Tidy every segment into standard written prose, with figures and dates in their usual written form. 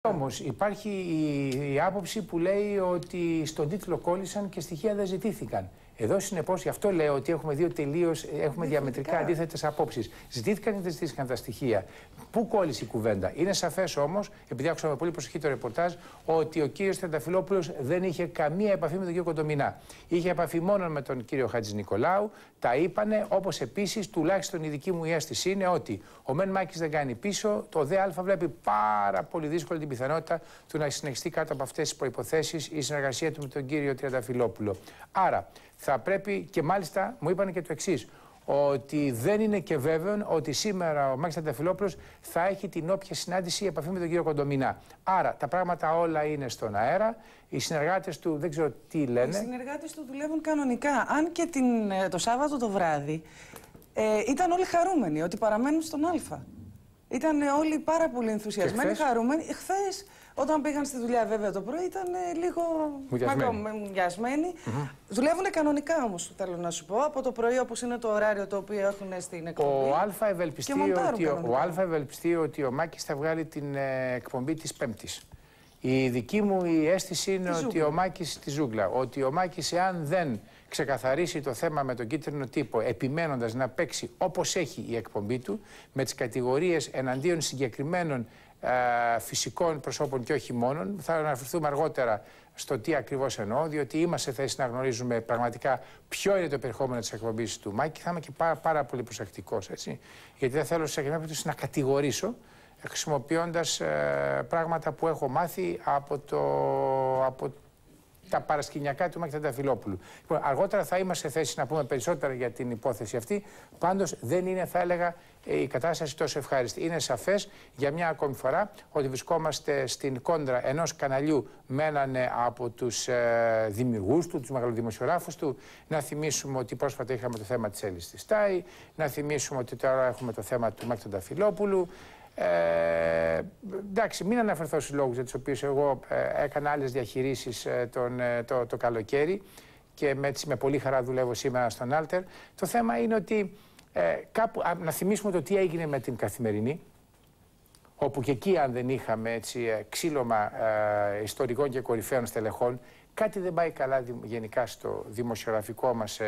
Όμως υπάρχει η άποψη που λέει ότι στον τίτλο κόλλησαν και στοιχεία δεν ζητήθηκαν. Εδώ συνεπώς, γι' αυτό λέω ότι έχουμε έχουμε διαμετρικά αντίθετες απόψεις. Ζητήθηκαν ή δεν ζητήθηκαν τα στοιχεία. Πού κόλλησε η κουβέντα? Είναι σαφές όμως, επειδή άκουσα με πολύ προσοχή το ρεπορτάζ, ότι ο κύριος Τριανταφυλόπουλος δεν είχε καμία επαφή με τον κύριο Κοντομινά. Είχε επαφή μόνο με τον κύριο Χατζηνικολάου. Τα είπανε, όπως επίσης, τουλάχιστον η δική μου αίσθηση είναι ότι ο Μεν Μάκης δεν κάνει πίσω, το ΔΕ Α βλέπει πάρα πολύ δύσκολη την πιθανότητα του να συνεχιστεί κάτω από αυτές τις προϋποθέσεις η συνεργασία του με τον κύριο Τριανταφυλόπουλο. Άρα, θα πρέπει, και μάλιστα μου είπαν και το εξής, ότι δεν είναι και βέβαιο ότι σήμερα ο Μάκης Τριανταφυλόπουλος θα έχει την όποια συνάντηση ή επαφή με τον κύριο Κοντομινά. Άρα τα πράγματα όλα είναι στον αέρα. Οι συνεργάτες του δεν ξέρω τι λένε. Οι συνεργάτες του δουλεύουν κανονικά. Αν και το Σάββατο το βράδυ ήταν όλοι χαρούμενοι ότι παραμένουν στον Α. Ήταν όλοι πάρα πολύ ενθουσιασμένοι, χαρούμενοι. Χθες, όταν πήγαν στη δουλειά, βέβαια το πρωί, ήταν λίγο μουδιασμένοι. Δουλεύουν κανονικά όμως, θέλω να σου πω, από το πρωί, όπως είναι το ωράριο το οποίο έχουν στην εκπομπή. Ο Α ευελπιστεί ότι ο Μάκης θα βγάλει την εκπομπή της Πέμπτης. Η δική μου η αίσθηση είναι ότι ο Μάκης, τη ζούγκλα, ότι ο Μάκης, εάν δεν ξεκαθαρίσει το θέμα με τον κίτρινο τύπο, επιμένοντας να παίξει όπως έχει η εκπομπή του, με τις κατηγορίες εναντίον συγκεκριμένων φυσικών προσώπων και όχι μόνον, θα αναφερθούμε αργότερα στο τι ακριβώς εννοώ, διότι είμαστε σε θέση να γνωρίζουμε πραγματικά ποιο είναι το περιεχόμενο της εκπομπής του Μάκη. Θα είμαι και πάρα πολύ προσεκτικός, έτσι, γιατί δεν θέλω σε καμία περίπτωση να κατηγορήσω, χρησιμοποιώντας πράγματα που έχω μάθει από τα παρασκηνιακά του Μάκη Τριανταφυλόπουλου. Λοιπόν, αργότερα θα είμαστε σε θέση να πούμε περισσότερα για την υπόθεση αυτή. Πάντως δεν είναι, θα έλεγα, η κατάσταση τόσο ευχάριστη. Είναι σαφές για μια ακόμη φορά ότι βρισκόμαστε στην κόντρα ενός καναλιού με έναν από τους δημιουργούς του, τους μεγαλοδημοσιογράφους του. Να θυμίσουμε ότι πρόσφατα είχαμε το θέμα της Έλλης της Στάι, να θυμίσουμε ότι τώρα έχουμε το θέμα του Μάκη Τριανταφυλόπουλου. Εντάξει, μην αναφερθώ στους λόγους για τους οποίους εγώ έκανα άλλες διαχειρήσεις το καλοκαίρι και με πολύ χαρά δουλεύω σήμερα στον Άλτερ. Το θέμα είναι ότι να θυμίσουμε το τι έγινε με την Καθημερινή, όπου και εκεί αν δεν είχαμε ξύλωμα ιστορικών και κορυφαίων στελεχών, κάτι δεν πάει καλά γενικά στο δημοσιογραφικό μας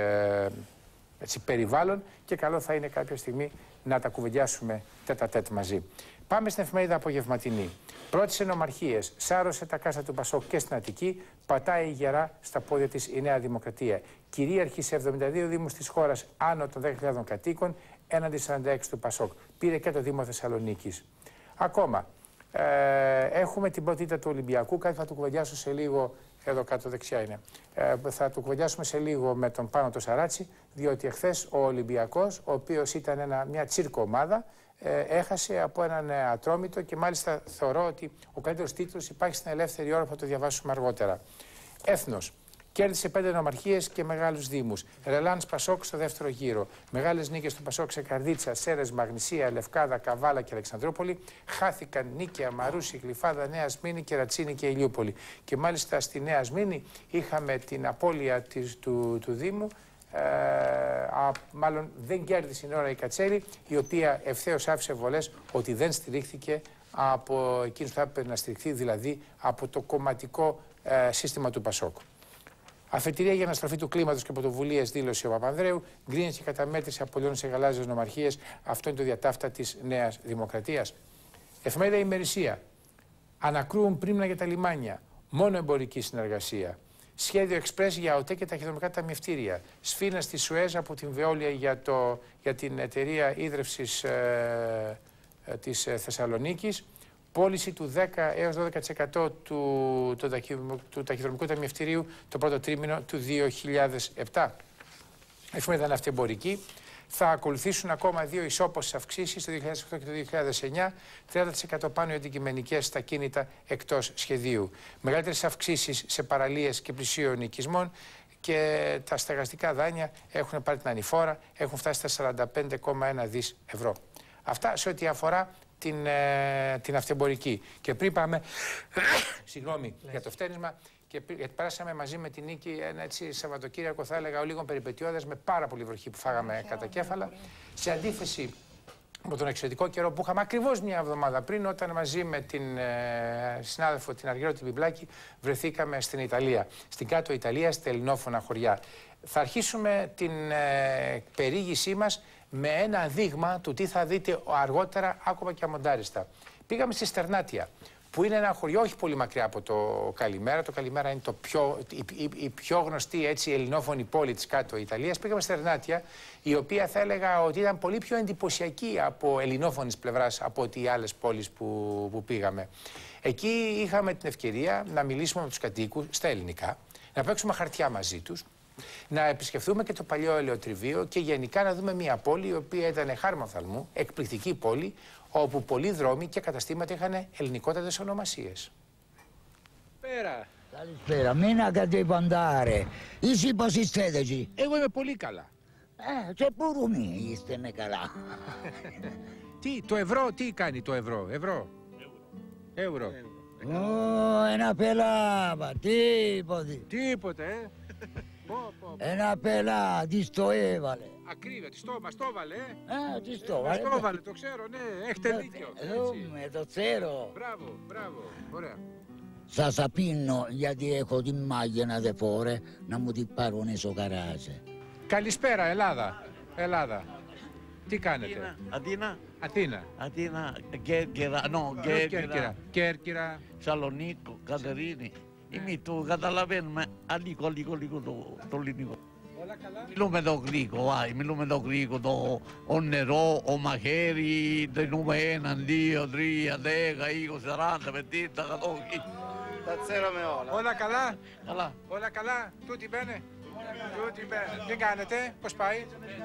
περιβάλλον και καλό θα είναι κάποια στιγμή να τα κουβεντιάσουμε τέτα-τέτ μαζί. Πάμε στην εφημερίδα Απογευματινή. Πρώτες ενομαρχίες, σάρωσε τα κάστα του Πασόκ και στην Αττική, πατάει γερά στα πόδια της η Νέα Δημοκρατία. Κυρίαρχη σε 72 δήμους της χώρας άνω των 10.000 κατοίκων, έναντι 46 του Πασόκ. Πήρε και το Δήμο Θεσσαλονίκης. Ακόμα, έχουμε την πρώτη ήττα του Ολυμπιακού, κάτι θα του κουβεντιάσω σε λίγο. Εδώ κάτω δεξιά είναι. Θα του κουβεντιάσουμε σε λίγο με τον Πάνο το Σαράτσι, διότι εχθές ο Ολυμπιακός, ο οποίος ήταν μια τσίρκο ομάδα, έχασε από έναν Ατρόμητο και μάλιστα θεωρώ ότι ο καλύτερος τίτλος υπάρχει στην ελεύθερη ώρα που θα το διαβάσουμε αργότερα. Έθνος. Κέρδισε 5 νομαρχίες και μεγάλους δήμους. Ρελάνς Πασόκ στο δεύτερο γύρο. Μεγάλες νίκες του Πασόκ σε Καρδίτσα, Σέρες, Μαγνησία, Λευκάδα, Καβάλα και Αλεξανδρούπολη. Χάθηκαν Νίκαια, Μαρούσι, Γλυφάδα, Νέα Σμήνη, Κερατσίνη και Ηλιούπολη. Και μάλιστα στη Νέα Σμήνη είχαμε την απώλεια του Δήμου. Μάλλον δεν κέρδισε την ώρα η Κατσέλη, η οποία ευθέως άφησε βολές ότι δεν στηρίχθηκε από εκείνους που θα έπρεπε να στηριχθεί, δηλαδή από το κομματικό σύστημα του Πασόκ. Αφετηρία για αναστροφή του κλίματος και πρωτοβουλίες, δήλωσε ο Παπανδρέου. Γκρίνες και καταμέτρηση απολύων σε γαλάζιες νομαρχίες. Αυτό είναι το διατάφτα της Νέας Δημοκρατίας. Εφημερίδα Ημερησία. Ανακρούουν πρίμνα για τα λιμάνια. Μόνο εμπορική συνεργασία. Σχέδιο εξπρές για ΟΤΕ και ταχυδρομικά ταμιευτήρια. Σφήνα στη Σουέζ από την Βεόλια για την εταιρεία ίδρυυσης της Θεσσαλονίκης. Πώληση του 10 έως 12% του ταχυδρομικού ταμιευτηρίου το πρώτο τρίμηνο του 2007. Εφημερίδα Ναυτεμπορική. Θα ακολουθήσουν ακόμα 2 ισόποσες αυξήσεις το 2008 και το 2009, 30% πάνω οι αντικειμενικές στα κίνητα εκτός σχεδίου. Μεγαλύτερες αυξήσεις σε παραλίες και πλησίων οικισμών και τα στεγαστικά δάνεια έχουν πάρει την ανηφόρα, έχουν φτάσει στα 45,1 δις ευρώ. Αυτά σε ό,τι αφορά την αυτεμπορική. Και πριν πάμε, συγγνώμη για το φταίνισμα, γιατί πέρασαμε μαζί με την Νίκη ένα έτσι Σαββατοκύριακο, θα έλεγα, ο λίγο περιπετειώδες, με πάρα πολύ βροχή που φάγαμε κατά κέφαλα. Σε αντίθεση από τον εξαιρετικό καιρό που είχαμε ακριβώς μια εβδομάδα πριν, όταν μαζί με την συνάδελφο την Αργυρώτη Μπιμπλάκη βρεθήκαμε στην Ιταλία, στην κάτω Ιταλία, στα ελληνόφωνα χωριά. Θα αρχίσουμε την περιήγησή μας με ένα δείγμα του τι θα δείτε αργότερα, ακόμα και αμοντάριστα. Πήγαμε στη Στερνάτια, που είναι ένα χωριό όχι πολύ μακριά από το Καλιμέρα. Το Καλιμέρα είναι η πιο γνωστή έτσι, ελληνόφωνη πόλη της κάτω Ιταλίας. Πήγαμε στη Στερνάτια, η οποία θα έλεγα ότι ήταν πολύ πιο εντυπωσιακή από ελληνόφωνης πλευράς από ότι οι άλλες πόλεις που πήγαμε. Εκεί είχαμε την ευκαιρία να μιλήσουμε με τους κατοίκους στα ελληνικά, να παίξουμε χαρτιά μαζί τους, να επισκεφθούμε και το παλιό ελαιοτριβείο και γενικά να δούμε μια πόλη η οποία ήταν χάρμα οφθαλμού, εκπληκτική πόλη, όπου πολλοί δρόμοι και καταστήματα είχαν ελληνικότατες ονομασίες. Καλησπέρα, μήνα devo andare. Εσύ πώς είστε εκεί? Εγώ είμαι πολύ καλά. Και πουρούμι είστε με καλά. Το ευρώ, τι κάνει το ευρώ? Ευρώ. Ένα πελάβα, τίποτε. Τίποτε, Ένα πελά, τι το έβαλε. Ακρίβεια, μας το έβαλε, Τι το έβαλε. το έβαλε, το ξέρω, ναι, έχετε δίκιο. Το ξέρω. Μπράβο, ωραία. Σας απίνω γιατί έχω τη μάγια να δε φόρε να μου την πάρουν στο καράζε. Καλησπέρα, Ελλάδα. Τι κάνετε? Αθήνα. Κέρκυρα. Σαλονίκο, Κατερίνη. Εμείς το καταλαβαίνουμε λίγο το ελληνικό. Όλα καλά. Μιλούμε το γρήγο, το νερό, ο μαχαίρι, το νούμε 1, 2, 3, 10, 20, 40, 50, 100. Τα ξέραμε όλα. Όλα καλά. Καλά. Όλα καλά. Τούτη μπαίνε. Τι κάνετε, πώς πάει?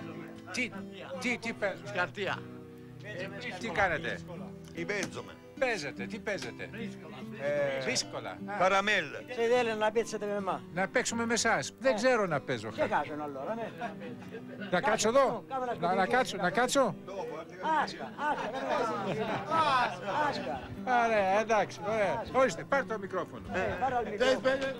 Τι παίζετε? Σκαρτία. Τι κάνετε? Παίζουμε. Παίζετε, τι παίζετε? Δύσκολα. Καραμέλα. Se deve να παίξετε με εμάς. Να παίξουμε με εσάς. Δεν ξέρω να παίζω. Και κάτσον allora, ναι. Να κάτσω εδώ. Να κάτσω. Άσκα. Ωραία, εντάξει, ωραία. Ορίστε, πάρ' το μικρόφωνο. Πάρω al microfono.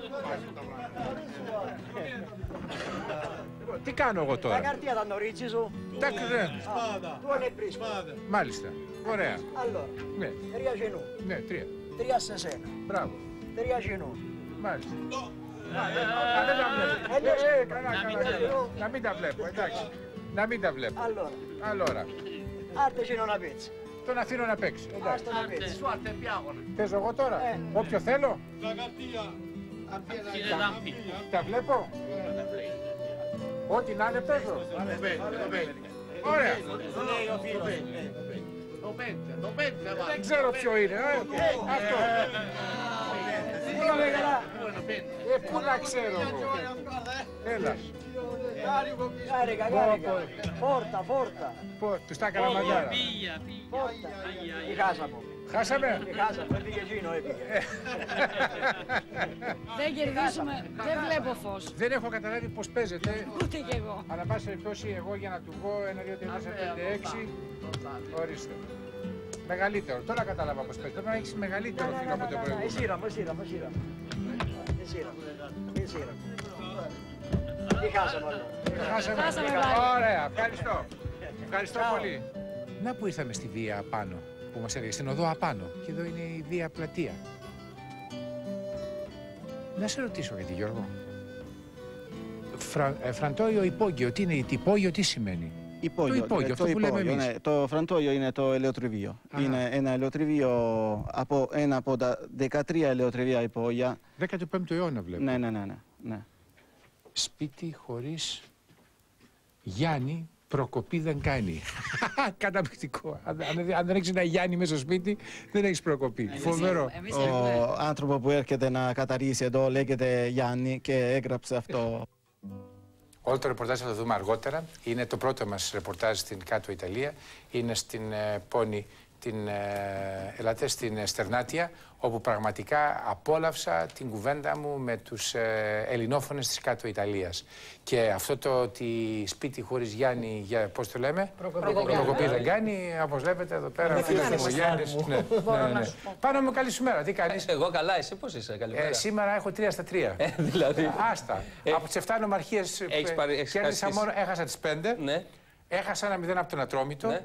Τι κάνω εγώ La τώρα? cartina t'hanno rizzi su. Εντάξει, ναι. Tu ne brisco. Μάλιστα. Ωραία. Allora, Ναι, 3 genù, ναι, 3. 3 a sesena, Μπράβο. 3 genù. Μάλιστα. Δεν τα βλέπω. Καλά. Να μην τα βλέπω, εντάξει. Να μην τα βλέπω. Allora, Allora, ardeci non la pezza. τον αφήνω να παίξει. Εντάξει. Basta una pezza. Παίζω εγώ τώρα. Όποιο θέλω. Τα βλέπω. Ό,τι να είναι παίζω. Ωραία. Δεν ξέρω ποιο είναι. Αυτό. Πού να ξέρω εγώ. Έλα. Carica, carica. Forta, forta. Τους τα έκανα μαντάρα. Forta. Di casa mo. Χάσαμε. Di casa, per Vigegino έπηγε. Δεν κερδίσουμε, δεν βλέπω φως. Δεν έχω καταλάβει πώς παίζετε. Ούτε κι εγώ. Αλλά πάση περιπτώσει εγώ για να του πω 1, 2, 3, 4, 5, 6. Ορίστε. Μεγαλύτερο. Τώρα κατάλαβα πώς παίζει. Τώρα έχεις μεγαλύτερο φίλο από το προηγούμενο. Εσύρα. Di casa mo allora. Χάσαμε. Ωραία. Ευχαριστώ. Ευχαριστώ πολύ. Να που ήρθαμε στη Βία Απάνω. Που μας έλεγε στην οδό Απάνω. Και εδώ είναι η Βία Πλατεία. Να σε ρωτήσω γιατί, Γιώργο. Φραντόιο υπόγειο. Τι είναι υπόγειο, τι σημαίνει? Υπόγειο. Το υπόγειο, αυτό που λέμε εμείς. Ναι. Το φραντόιο είναι το ελαιοτριβείο. Είναι ένα ελαιοτριβείο από ένα από τα 13 ελαιοτριβεία υπόγεια. 15ο αιώνα βλέπω. Ναι. Σπίτι χωρίς Γιάννη προκοπή δεν κάνει. Καταπληκτικό. Αν δεν έχεις ένα Γιάννη μέσα στο σπίτι, δεν έχεις προκοπή. Φοβερό. Ο άνθρωπο που έρχεται να καταρρίσει εδώ λέγεται Γιάννη και έγραψε αυτό. Όλο το ρεπορτάζ θα το δούμε αργότερα. Είναι το πρώτο μας ρεπορτάζ στην κάτω Ιταλία. Είναι στην Πόνη, ελάτε στην Στερνάτια, όπου πραγματικά απόλαυσα την κουβέντα μου με τους ελληνόφωνες της κάτω Ιταλίας. Και αυτό το ότι σπίτι χωρίς Γιάννη, πώς το λέμε? Προκοπή δεν κάνει, όπως βλέπετε εδώ πέρα. Ο φίλος μου Γιάννης. Ναι. Πάνω μου, καλή σου μέρα, τι κάνεις? Εγώ καλά, εσύ πώς είσαι? Καλημέρα. Σήμερα έχω 3 στα 3. Δηλαδή. Άστα. Από τις 7 νομαρχίες κέρδισα μόνο, έχασα τις 5. Ναι. Έχασα ένα 0 από τον Ατρόμητο. Ναι.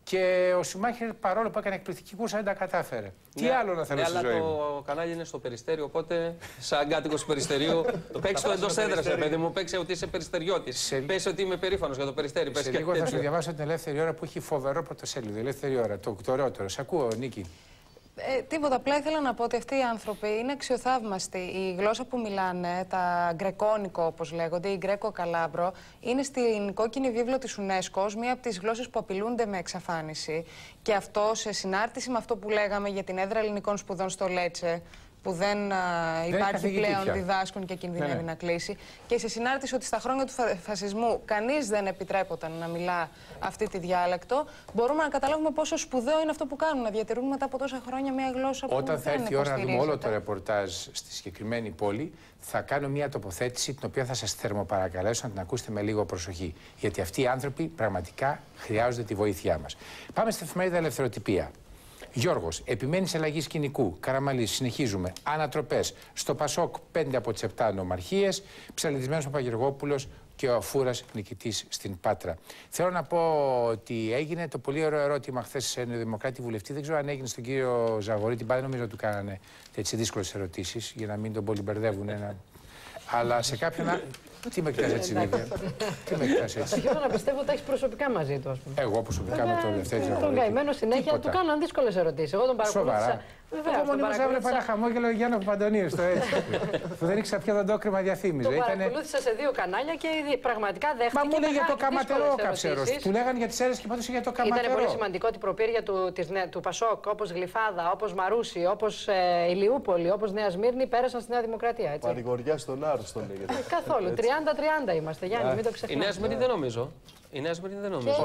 Και ο Σουμάχερ, παρόλο που έκανε εκπληκτική κούρσα, δεν τα κατάφερε. Τι άλλο να θέλω στη ζωή μου. Αλλά το κανάλι είναι στο Περιστέρι, οπότε σαν κάτοικος του Περιστερίου. Παίξε το εντός έδρας, παιδί μου. Παίξε ότι είσαι περιστεριώτης. Πες ότι είμαι περήφανος για το Περιστέρι. Σε λίγο θα σου διαβάσω την Ελεύθερη Ώρα που έχει φοβερό πρωτοσέλιδο. Ελεύθερη Ώρα, το ωραιότερο. Σ' ακούω, Νίκη. Τίποτα. Απλά ήθελα να πω ότι αυτοί οι άνθρωποι είναι αξιοθαύμαστοι. Η γλώσσα που μιλάνε, τα γκρεκόνικο όπως λέγονται, η γκρέκο-καλάμπρο, είναι στην κόκκινη βίβλο της UNESCO, μία από τις γλώσσες που απειλούνται με εξαφάνιση. Και αυτό σε συνάρτηση με αυτό που λέγαμε για την έδρα ελληνικών σπουδών στο Λέτσε, που δεν υπάρχει πλέον διδάσκων και κινδυνεύει να κλείσει. Και σε συνάρτηση ότι στα χρόνια του φασισμού κανείς δεν επιτρέπονταν να μιλά αυτή τη διάλεκτο, μπορούμε να καταλάβουμε πόσο σπουδαίο είναι αυτό που κάνουν, να διατηρούν μετά από τόσα χρόνια μια γλώσσα που όταν θα έρθει η ώρα να δούμε όλο το ρεπορτάζ στη συγκεκριμένη πόλη, θα κάνω μια τοποθέτηση την οποία θα σας θερμοπαρακαλέσω να την ακούσετε με λίγο προσοχή. Γιατί αυτοί οι άνθρωποι πραγματικά χρειάζονται τη βοήθειά μας. Πάμε στην εφημερίδα Ελευθεροτυπία. Γιώργος, επιμένει σε αλλαγή σκηνικού. Καραμαλής, συνεχίζουμε. Ανατροπές. Στο Πασόκ 5 από τις 7 νομαρχίες. Ψαλιδισμένος Παπαγεωργόπουλος και ο Φούρας νικητής στην Πάτρα. Θέλω να πω ότι έγινε το πολύ ωραίο ερώτημα χθες σε Νεοδημοκράτη βουλευτή. Δεν ξέρω αν έγινε στον κύριο Ζαγορή. Την πάντα νομίζω ότι του κάνανε έτσι δύσκολες ερωτήσεις για να μην τον πολυμπερδεύουν. Αλλά σε κάποιον. Τι με κοιτάς έτσι, Βίβια? Τι με κοιτάς έτσι? Αρχίζω να πιστεύω ότι τα έχεις προσωπικά μαζί του, ας πούμε. Εγώ προσωπικά με τον Λευτέρη Ζαγορή. Τον καημένο συνέχεια του κάναν δύσκολες ερωτήσεις. Εγώ τον παρακολούθησα. Εγώ μονίμως έβλεπα ένα χαμόγελο Γιάννου Παπαντονίου στο έτσι. Που δεν ήξερα ποιο δοντόκριμα διαφήμιζε. Το παρακολούθησα σε 2 κανάλια και πραγματικά δέχτηκε. Μα μου λέει για το καματερό καψέρος. Του λέγανε για τις αίρες και πάντως για το καματερό. Ήταν πολύ σημαντικό ότι η προπήρια του Πασόκ, όπως Γλυφάδα, όπως Μαρούσι, όπως Ηλιούπολη, όπως Νέα Σμύρνη, πέρασαν στη Νέα Δημοκρατία. Παρηγοριά στον Άρρωστο λέγεται. Καθόλου. 30-30 είμαστε, Γιάννη, μην το ξεχνάμε. Η Νέα Σμύρνη δεν νομίζω. Η Νέα Σμύρνη δεν νομίζω.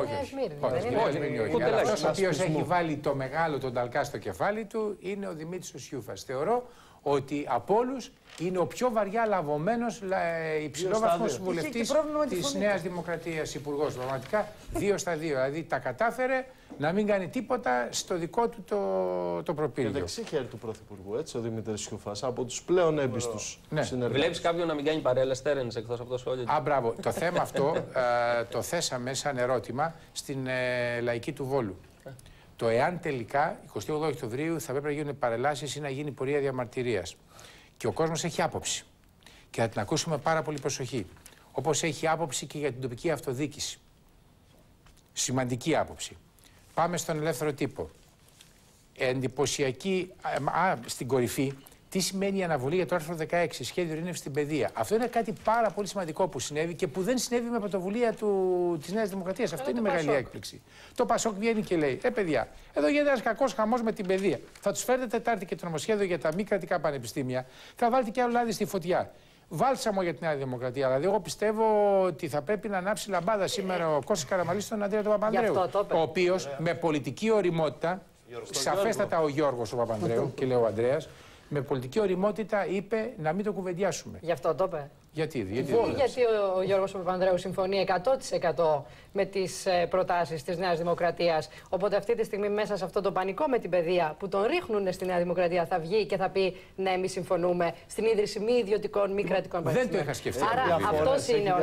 Όχι. Αυτός ο οποίος έχει βάλει το μεγάλο τον ταλκά στο κεφάλι του είναι ο Δημήτρης ο Σιούφας. Θεωρώ ότι από όλους είναι ο πιο βαριά λαβωμένος υψηλόβαθμος βουλευτής της Νέας Δημοκρατίας υπουργός. Πραγματικά 2 στα 2. Δηλαδή τα κατάφερε να μην κάνει τίποτα στο δικό του το προπύργιο. Και δεξί χέρι του Πρωθυπουργού, έτσι, ο Δημήτρης Σιούφας, από τους πλέον έμπιστους συνεργάτες. Βλέπεις κάποιον να μην κάνει παρέλα στέρνης εκτός από το σχόλιο? Μπράβο. Το θέμα αυτό το θέσαμε σαν ερώτημα στην Λαϊκή του Βόλου. Το εάν τελικά 28 Οκτωβρίου θα πρέπει να γίνουν παρελάσεις ή να γίνει πορεία διαμαρτυρίας. Και ο κόσμος έχει άποψη. Και θα την ακούσουμε πάρα πολύ προσοχή. Όπως έχει άποψη και για την τοπική αυτοδιοίκηση. Σημαντική άποψη. Πάμε στον Ελεύθερο Τύπο. Εντυπωσιακή, στην κορυφή, τι σημαίνει η αναβολή για το άρθρο 16, σχέδιο ειρήνευσης στην παιδεία. Αυτό είναι κάτι πάρα πολύ σημαντικό που συνέβη και που δεν συνέβη με πρωτοβουλία της Νέας Δημοκρατίας. Αυτό είναι μεγάλη έκπληξη. Το Πασόκ βγαίνει και λέει: παιδιά, εδώ γίνεται ένας κακός χαμός με την παιδεία. Θα τους φέρετε Τετάρτη και το νομοσχέδιο για τα μη κρατικά πανεπιστήμια, θα βάλετε και άλλο λάδι στη φωτιά. Βάλσαμο για τη Νέα Δημοκρατία. Δηλαδή, εγώ πιστεύω ότι θα πρέπει να ανάψει λαμπάδα σήμερα ο Κώστας Καραμαλής στον Αντρέα τον Παπανδρέου. Ο οποίος με πολιτική οριμότητα, σαφέστατα ο Γιώργος ο Παπανδρέου, και λέω ο Ανδρέας, με πολιτική οριμότητα είπε να μην το κουβεντιάσουμε. Γι' αυτό το είπε. Γιατί ο Γιώργος Παπανδρέου συμφωνεί 100% με τις προτάσεις της Νέας Δημοκρατίας. Οπότε αυτή τη στιγμή μέσα σε αυτό το πανικό με την παιδεία που τον ρίχνουν στη Νέα Δημοκρατία θα βγει και θα πει ναι, εμείς συμφωνούμε στην ίδρυση μη ιδιωτικών, μη κρατικών πανεπιστημίων. Δεν το είχα σκεφτεί. Άρα αυτός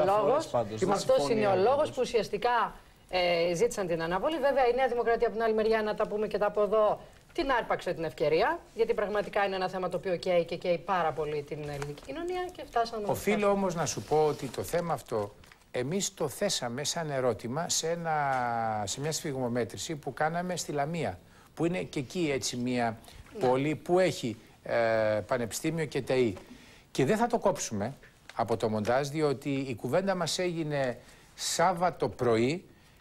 είναι ο λόγος που ουσιαστικά ζήτησαν την αναβολή. Βέβαια η Νέα Δημοκρατία από την άλλη μεριά, να τα πούμε και τα από εδώ, την άρπαξε την ευκαιρία, γιατί πραγματικά είναι ένα θέμα το οποίο καίει και καίει πάρα πολύ την ελληνική κοινωνία και φτάσαμε. Οφείλω όμως να σου πω ότι το θέμα αυτό εμείς το θέσαμε σαν ερώτημα σε μια σφιγμομέτρηση που κάναμε στη Λαμία, που είναι και εκεί έτσι μια πόλη που έχει πανεπιστήμιο και ΤΕΗ. Και δεν θα το κόψουμε από το μοντάζ, διότι η κουβέντα μας έγινε Σάββατο πρωί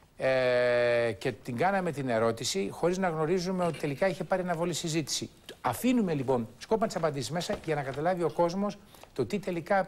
και την κάναμε την ερώτηση χωρίς να γνωρίζουμε ότι τελικά είχε πάρει αναβολή συζήτηση. Αφήνουμε λοιπόν σκόπα τις απαντήσεις μέσα για να καταλάβει ο κόσμος το τι τελικά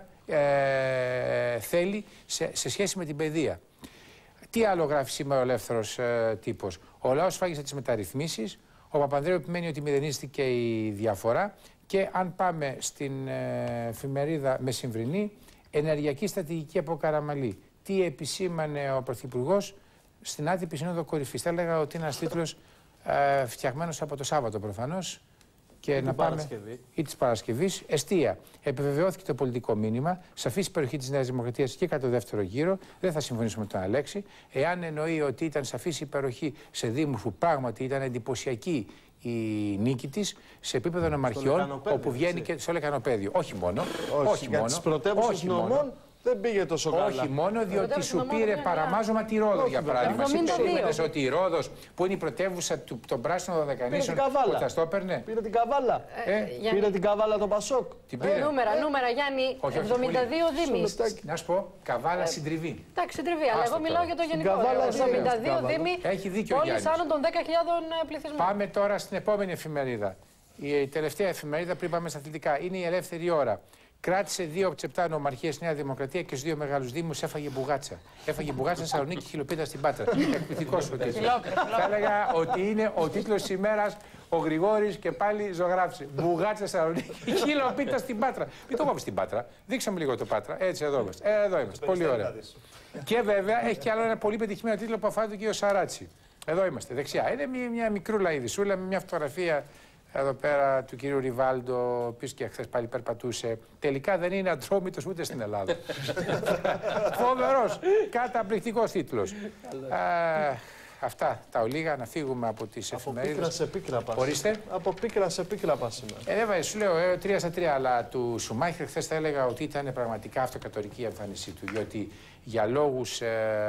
θέλει σε σχέση με την παιδεία. Τι άλλο γράφει σήμερα ο Ελεύθερος Τύπος? Ο λαός σφάγισε τις μεταρρυθμίσεις, ο Παπανδρέου επιμένει ότι μηδενίστηκε η διαφορά και αν πάμε στην εφημερίδα Μεσημβρινή, ενεργειακή στρατηγική από Καραμαλή. Τι επισήμανε ο Πρωθυπουργός στην άτυπη σύνοδο κορυφής? Θα έλεγα ότι είναι ένας τίτλος φτιαγμένος από το Σάββατο προφανώς Και να πάμε. Ή της Παρασκευής. Εστία. Επιβεβαιώθηκε το πολιτικό μήνυμα. Σαφής υπεροχή της Νέας Δημοκρατίας και κατά το δεύτερο γύρο. Δεν θα συμφωνήσουμε με τον Αλέξη. Εάν εννοεί ότι ήταν σαφής υπεροχή σε δήμους που πράγματι ήταν εντυπωσιακή η νίκη της σε επίπεδο νομαρχιών, όπου βγαίνει και σε όλο λεκανοπέδιο. Όχι μόνο. Όχι μόνο. Τις πρωτεύουσες νομών δεν πήγε τόσο καλά. Όχι μόνο, διότι σου πήρε παραμάζωμα τη Ρόδο, για παράδειγμα. Εσύ περίμενες ότι η Ρόδος, που είναι η πρωτεύουσα των πράσινων δωδεκανήσεων, που θα στο έπαιρνε. Πήρε την Καβάλα. Πήρε την Καβάλα το Πασόκ. Νούμερα, Γιάννη, 72 δήμοι. Να σου πω, Καβάλα συντριβή. Εντάξει, συντριβή, αλλά εγώ μιλάω για το γενικό. 72 δήμοι, πόλεις άνω των 10.000 πληθυσμών. Πάμε τώρα στην επόμενη εφημερίδα. Η τελευταία εφημερίδα πριν πάμε στα αθλητικά είναι η Ελεύθερη Ώρα. Κράτησε 2 από τις 7 νομαρχίες Νέα Δημοκρατία και στους 2 μεγάλους δήμους έφαγε μπουγάτσα. Έφαγε μπουγάτσα Θεσσαλονίκη, χιλοπίτα στην Πάτρα. Εκπληκτικός ο τίτλος. Θα έλεγα ότι είναι ο τίτλος της ημέρας. Ο Γρηγόρης και πάλι ζωγράφησε. Μπουγάτσα Θεσσαλονίκη, χιλοπίτα στην Πάτρα. Μην το κόβεις στην Πάτρα. Δείξτε μου λίγο το Πάτρα. Έτσι, εδώ είμαστε. Εδώ είμαστε. Πολύ ωραία. Και βέβαια έχει και άλλο ένα πολύ πετυχημένο τίτλο που αφάει και ο Σαράτσι. Εδώ είμαστε, δεξιά. Είναι μια μικρούλα ειδισούλα με μια φωτογραφία. Εδώ πέρα του κυρίου Ριβάλντο, ο οποίος και χθες πάλι περπατούσε. Τελικά δεν είναι ατρόμητος ούτε στην Ελλάδα. Φοβερός, καταπληκτικός τίτλος. Αυτά τα ολίγα, να φύγουμε από τις εφημερίδες. Από πίκρα σε πίκρα πας. Ορίστε. Από πίκρα σε πίκρα πας σήμερα. Σου λέω 3-3, αλλά του Σουμάχερ χθες θα έλεγα ότι ήταν πραγματικά αυτοκατορική η εμφάνισή του. Διότι για λόγους,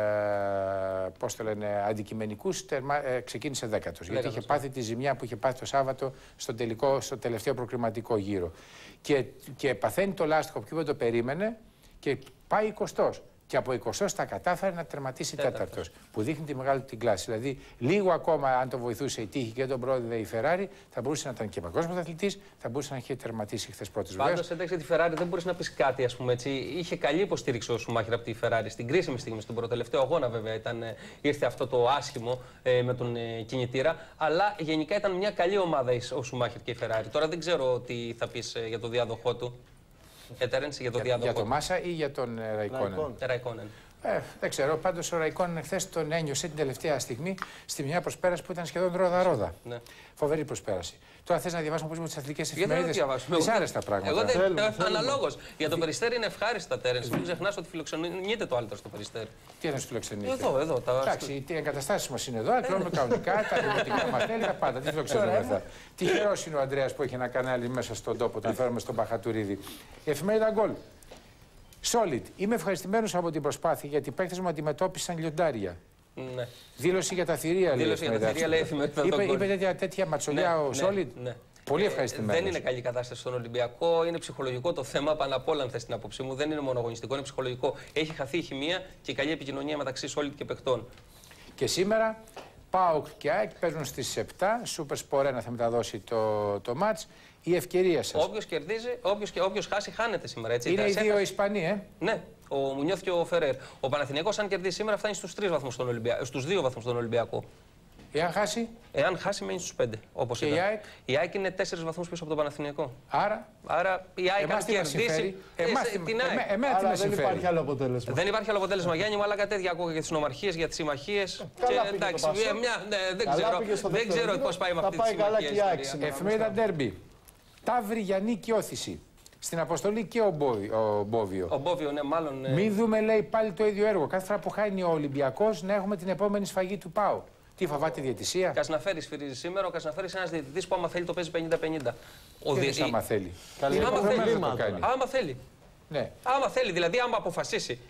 πώς το λένε, αντικειμενικούς, ξεκίνησε 10ος. Γιατί είχε πάθει τη ζημιά που είχε πάθει το Σάββατο στο τελευταίο προκριματικό γύρο. Και παθαίνει το λάστιχο που δεν το περίμενε και πάει 20ος. Και από 20 τα κατάφερε να τερματίσει 4ος. Που δείχνει τη μεγάλη την κλάση. Δηλαδή, λίγο ακόμα, αν το βοηθούσε η τύχη και τον πρόδιδε η Ferrari, θα μπορούσε να ήταν και παγκόσμιος αθλητής, θα μπορούσε να είχε τερματίσει χθες πρώτης βουλές. Πάντως, εντάξει, τη Ferrari δεν μπορείς να πεις κάτι, ας πούμε έτσι. Είχε καλή υποστήριξη ο Σουμάχερ από τη Ferrari. Στην κρίσιμη στιγμή, στον προτελευταίο αγώνα, βέβαια, ήρθε αυτό το άσχημο με τον κινητήρα. Αλλά γενικά ήταν μια καλή ομάδα ο Σουμάχερ και η Ferrari. Τώρα δεν ξέρω τι θα πεις για το διάδοχό του. Για τον Μάσα ή για τον Ραϊκόνεν. Δεν ξέρω. Πάντως ο Ραϊκόνεν χθες τον ένιωσε την τελευταία στιγμή στη μια προσπέραση που ήταν σχεδόν ρόδα-ρόδα. Ναι. Φοβερή προσπέραση. Τώρα θες να διαβάσουμε όπως με τις αθλητικές εφημερίδες. Δυσάρεστα πράγματα. Αναλόγως. Για το Περιστέρι είναι ευχάριστα, Τέρενς. Μην ξεχνάς ότι φιλοξενείται το άλλο στο Περιστέρι. Τι να σου φιλοξενείται. Εδώ. Εντάξει, οι εγκαταστάσεις μας είναι εδώ, ακλώνουμε κανονικά, τα δημοτικά μας τέλη, τα πάντα. Τι φιλοξενούμε αυτά. Τυχερός είναι ο Ανδρέας που έχει ένα κανάλι μέσα στον τόπο, τον φέρουμε στον Παχατουρίδη. Η εφημερίδα Γκολ. Solid. Είμαι ευχαριστημένος από την προσπάθεια γιατί οι παίκτες μου αντιμετώπισαν λιοντάρια. Ναι. Δήλωση για τα θηρία, λέει. Δήλωση για τα θηρία, λέει. Είπε τέτοια ματσολιά ο Solid. Ναι. Πολύ ευχαριστημένος. Δεν είναι καλή κατάσταση στον Ολυμπιακό. Είναι ψυχολογικό το θέμα πάνω απ' όλα, αν θες την άποψή μου. Δεν είναι μόνο αγωνιστικό, είναι ψυχολογικό. Έχει χαθεί η χημεία και η καλή επικοινωνία μεταξύ Solid και παιχτών. Και σήμερα ΠΑΟΚ και ΑΕΚ παίζουν στις 7. Super Sport 1 θα μεταδώσει το μάτς. Η ευκαιρία σας. Όποιος κερδίζει, όποιος χάσει, χάνεται σήμερα. Έτσι. Είναι οι δύο Ισπανοί, Ναι, ο Μουνιώθ και ο Φερέρ. Ο Παναθηναϊκός, αν κερδίσει σήμερα, φτάνει στους 2 βαθμούς στον Ολυμπιακό. Εάν χάσει. Εάν χάσει, μένει στους 5. Όπως και ήταν. Η ΑΕΚ είναι 4 βαθμούς πίσω από τον Παναθηναϊκό. Άρα η ΑΕΚ αν κερδίσει. Εμένα δεν υπάρχει άλλο αποτέλεσμα. Δεν υπάρχει άλλο αποτέλεσμα, Γιάννη μου, αλλά κάτι τέτοια ακούω για τις νομαρχίες, για τις συμμαχίες. Εντάξει, δεν ξέρω πώς πάει με αυτή τη συμμαχία. Εφημερίδα Ντέρμπι. Ταύρη για νίκη όθηση. Στην αποστολή και ο Μπόβιο. Ο Μπόβιο, ναι, μάλλον. Μην δούμε, λέει, πάλι το ίδιο έργο. Κάθε φορά που χάνει ο Ολυμπιακός να έχουμε την επόμενη σφαγή του ΠΑΟ. Τι φοβάται η διαιτησία. Κασναφέρης φυρίζει σήμερα. Ο Κασναφέρης είναι ένας διαιτητής που άμα θέλει το παίζει 50-50. Άμα θέλει. Άμα θέλει. Ναι. Άμα θέλει, δηλαδή άμα αποφασίσει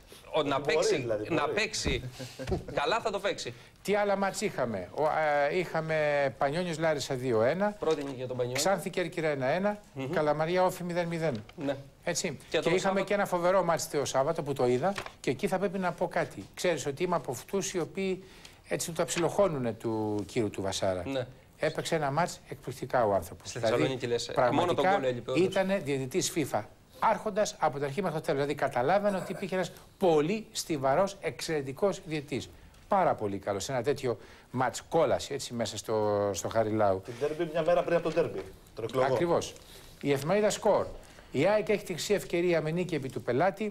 να παίξει καλά θα το παίξει. Τι άλλα μάτς είχαμε. Είχαμε Πανιόνιος Λάρισα 2-1. Πρώτη νίκη για τον Πανιόνιο. Ξάνθη Κέρκυρα 1-1. Καλαμαρία Όφη 0-0. Ναι. Έτσι. Και είχαμε και ένα φοβερό μάτς το Σάββατο που το είδα και εκεί θα πρέπει να πω κάτι. Ξέρεις ότι είμαι από αυτούς οι οποίοι έτσι το αψιλοχώνουνε του κύρου του Βασάρα. Ναι. Έπαιξε ένα μάτς εκπληκτικά ο άνθρωπος. Στη Θεσσαλονίκη λες. Πραγματικά ήταν διαιτητής FIFA. Άρχοντας από την αρχή μέχρι το τέλος. Δηλαδή καταλάβαινε ότι υπήρχε ένας πολύ στιβαρός, εξαιρετικός διαιτητής. Πάρα πολύ καλό. Σε ένα τέτοιο μάτς κόλαση έτσι μέσα στο Χαριλάου. Την ντέρμπι μια μέρα πριν από τον ντέρμπι. Ακριβώς. Η εφημερίδα Σκορ. Η ΑΕΚ έχει τη χρυσή ευκαιρία με νίκη επί του πελάτη.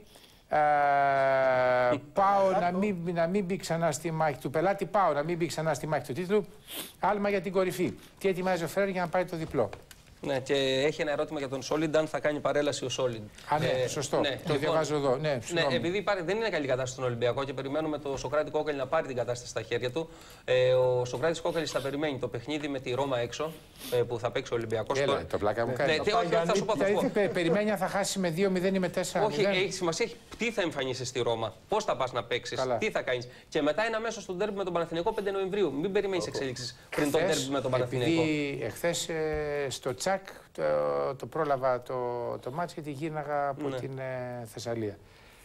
Πάω να μην μπει ξανά στη μάχη του πελάτη. Πάω να μην μπει ξανά στη μάχη του τίτλου. Άλμα για την κορυφή. Τι ετοιμάζει ο Φερέρ για να πάρει το διπλό. Ναι, και έχει ένα ερώτημα για τον Solid, αν θα κάνει παρέλαση ο Solid. Α, ναι, σωστό. Ναι, το διαβάζω εδώ. Ναι, επειδή δεν είναι καλή κατάσταση στον Ολυμπιακό και περιμένουμε το Σοκράτη Κόκαλη να πάρει την κατάσταση στα χέρια του. Ο Σοκράτης Κόκαλης θα περιμένει το παιχνίδι με τη Ρώμα έξω που θα παίξει ο Ολυμπιακός. Το πλάκα μου κάνει. Θα σου πω. Περιμένει αν θα χάσει με 2-0 ή με 4-0. Όχι, έχει σημασία τι θα εμφανίσει στη Ρώμα, πώς θα πας να παίξεις, τι θα κάνεις. Και μετά είναι αμέσως στο ντέρμπι με τον Παναθηναϊκό 5 Νοεμβρίου. Μην περιμένεις εξέλιξεις πριν το ντέρμπι με τον Παναθηναϊκό. Επειδή εχθές στο τσακ το πρόλαβα το μάτς γιατί γύρναγα από την Θεσσαλία.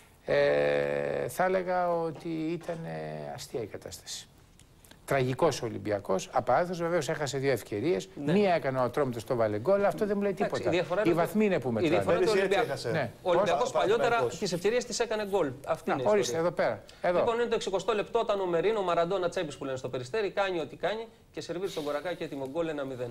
Θα έλεγα ότι ήταν αστεία η κατάσταση. Τραγικός ο Ολυμπιακός. Απαράδεκτος, βεβαίως έχασε 2 ευκαιρίες. Μία έκανε ο Ατρόμητος, το βάλε γκολ. Αυτό δεν μου λέει τίποτα. Οι βαθμοί είναι που μετράνε. Η διαφορά του ο Ολυμπιακός παλιότερα τις ευκαιρίες τις έκανε γκολ. Αυτή είναι η ιστορία. Ορίστε, εδώ πέρα. Λοιπόν, είναι το 60 λεπτό όταν ο Μερίνο, ο Μαραντόνα Τσέπης που λένε στο Περιστέρι, κάνει ό,τι κάνει και σερβίρει στον Κορακάκι έτοιμο γκολ 1-0.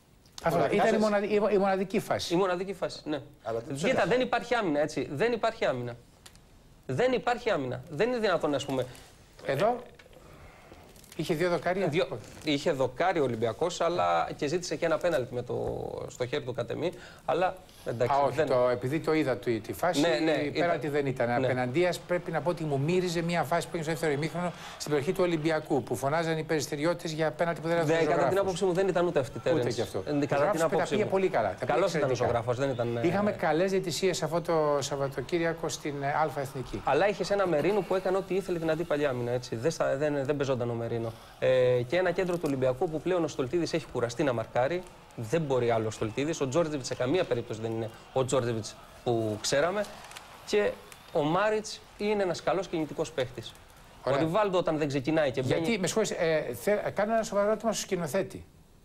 Ήταν η μοναδική φάση. Η μοναδική φάση, ναι. Κοίτα, δεν υπάρχει άμυνα, έτσι. Δεν υπάρχει άμυνα. Δεν υπάρχει άμυνα. Δεν είναι δυνατόν, ας πούμε. Εδώ. Είχε 2 δοκάρια. Είχε δοκάρει ο Ολυμπιακός, αλλά και ζήτησε και ένα πέναλτι στο χέρι του κατεμή. Αλλά εντάξει. Όχι, επειδή το είδα τη φάση, πέναλτι δεν ήταν. Απέναντίας πρέπει να πω ότι μου μύριζε μια φάση που έγινε στο δεύτερο ημίχρονο στην περιοχή του Ολυμπιακού. Που φωνάζαν οι περιστεριώτες για πέναλτι που δεν έδωσαν. Κατά την άποψη μου δεν ήταν ούτε αυτή. Ούτε και αυτό. Κατά την άποψη μου. Πολύ καλά. Καλός ήταν ο ζωγράφος. Είχαμε καλές διαιτησίες αυτό το Σαββατοκύριακο στην Α' Εθνική. Αλλά είχε ένα Μερίνο που έκανε ό,τι ήθελε δυνατή παλιά άμυνα. Δεν πεζόταν ο Μερίνο. Και ένα κέντρο του Ολυμπιακού που πλέον ο Στολτίδης έχει κουραστεί να μαρκάρει. Δεν μπορεί άλλο ο Στολτίδης. Ο Τζόρτζεβιτς σε καμία περίπτωση δεν είναι ο Τζόρτζεβιτς που ξέραμε. Και ο Μάριτς είναι ένας καλός κινητικός παίχτης. Ο Ριβάλντο όταν δεν ξεκινάει και βγαίνει. Γιατί, με συγχωρείς, κάνω ένα σοβαρό ερώτημα στο σκηνοθέτη.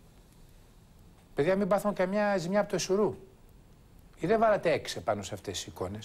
Παιδιά, μην πάθουμε καμιά ζημιά από το Εσουρού. Ή δεν βάλατε 6 πάνω σε αυτές τις εικόνες.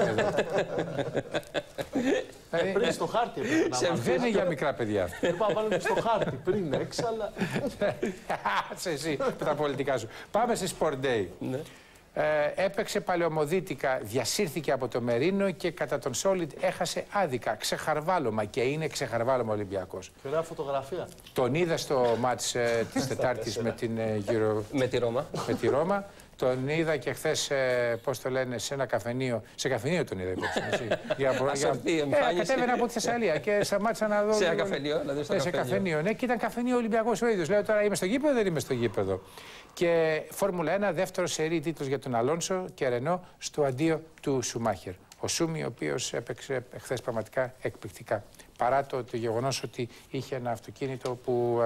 Πριν στο χάρτη. Δεν είναι για μικρά παιδιά. Είπα να βάλουμε στο χάρτη πριν 6, αλλά. Σε εσύ, τα πολιτικά σου. Πάμε στη Sport Day. Έπαιξε παλαιομοδίτικα, διασύρθηκε από το Μερίνο και κατά τον Solid έχασε άδικα. Ξεχαρβάλωμα και είναι ξεχαρβάλωμα ο Ολυμπιακός. Και ωραία φωτογραφία. Τον είδα στο μάτς της Τετάρτης με τη Ρώμα. Τον είδα και χθες, πώς το λένε, σε ένα καφενείο. Σε καφενείο τον είδα, κατέβαινα από τη Θεσσαλία και σταμάτησα να δω. Σε ένα καφενείο, δηλαδή στο καφενείο. Σε καφενείο, ναι, και ήταν καφενείο Ολυμπιακός ο ίδιος. Λέω τώρα είμαι στο γήπεδο, δεν είμαι στο γήπεδο. Και Φόρμουλα 1, δεύτερο σερί τίτλος για τον Αλόνσο και Ρενό στο αντίο του Σουμάχερ. Ο Σούμι, ο οποίος έπαιξε χθες πραγματικά εκπληκτικά. Παρά το γεγονός ότι είχε ένα αυτοκίνητο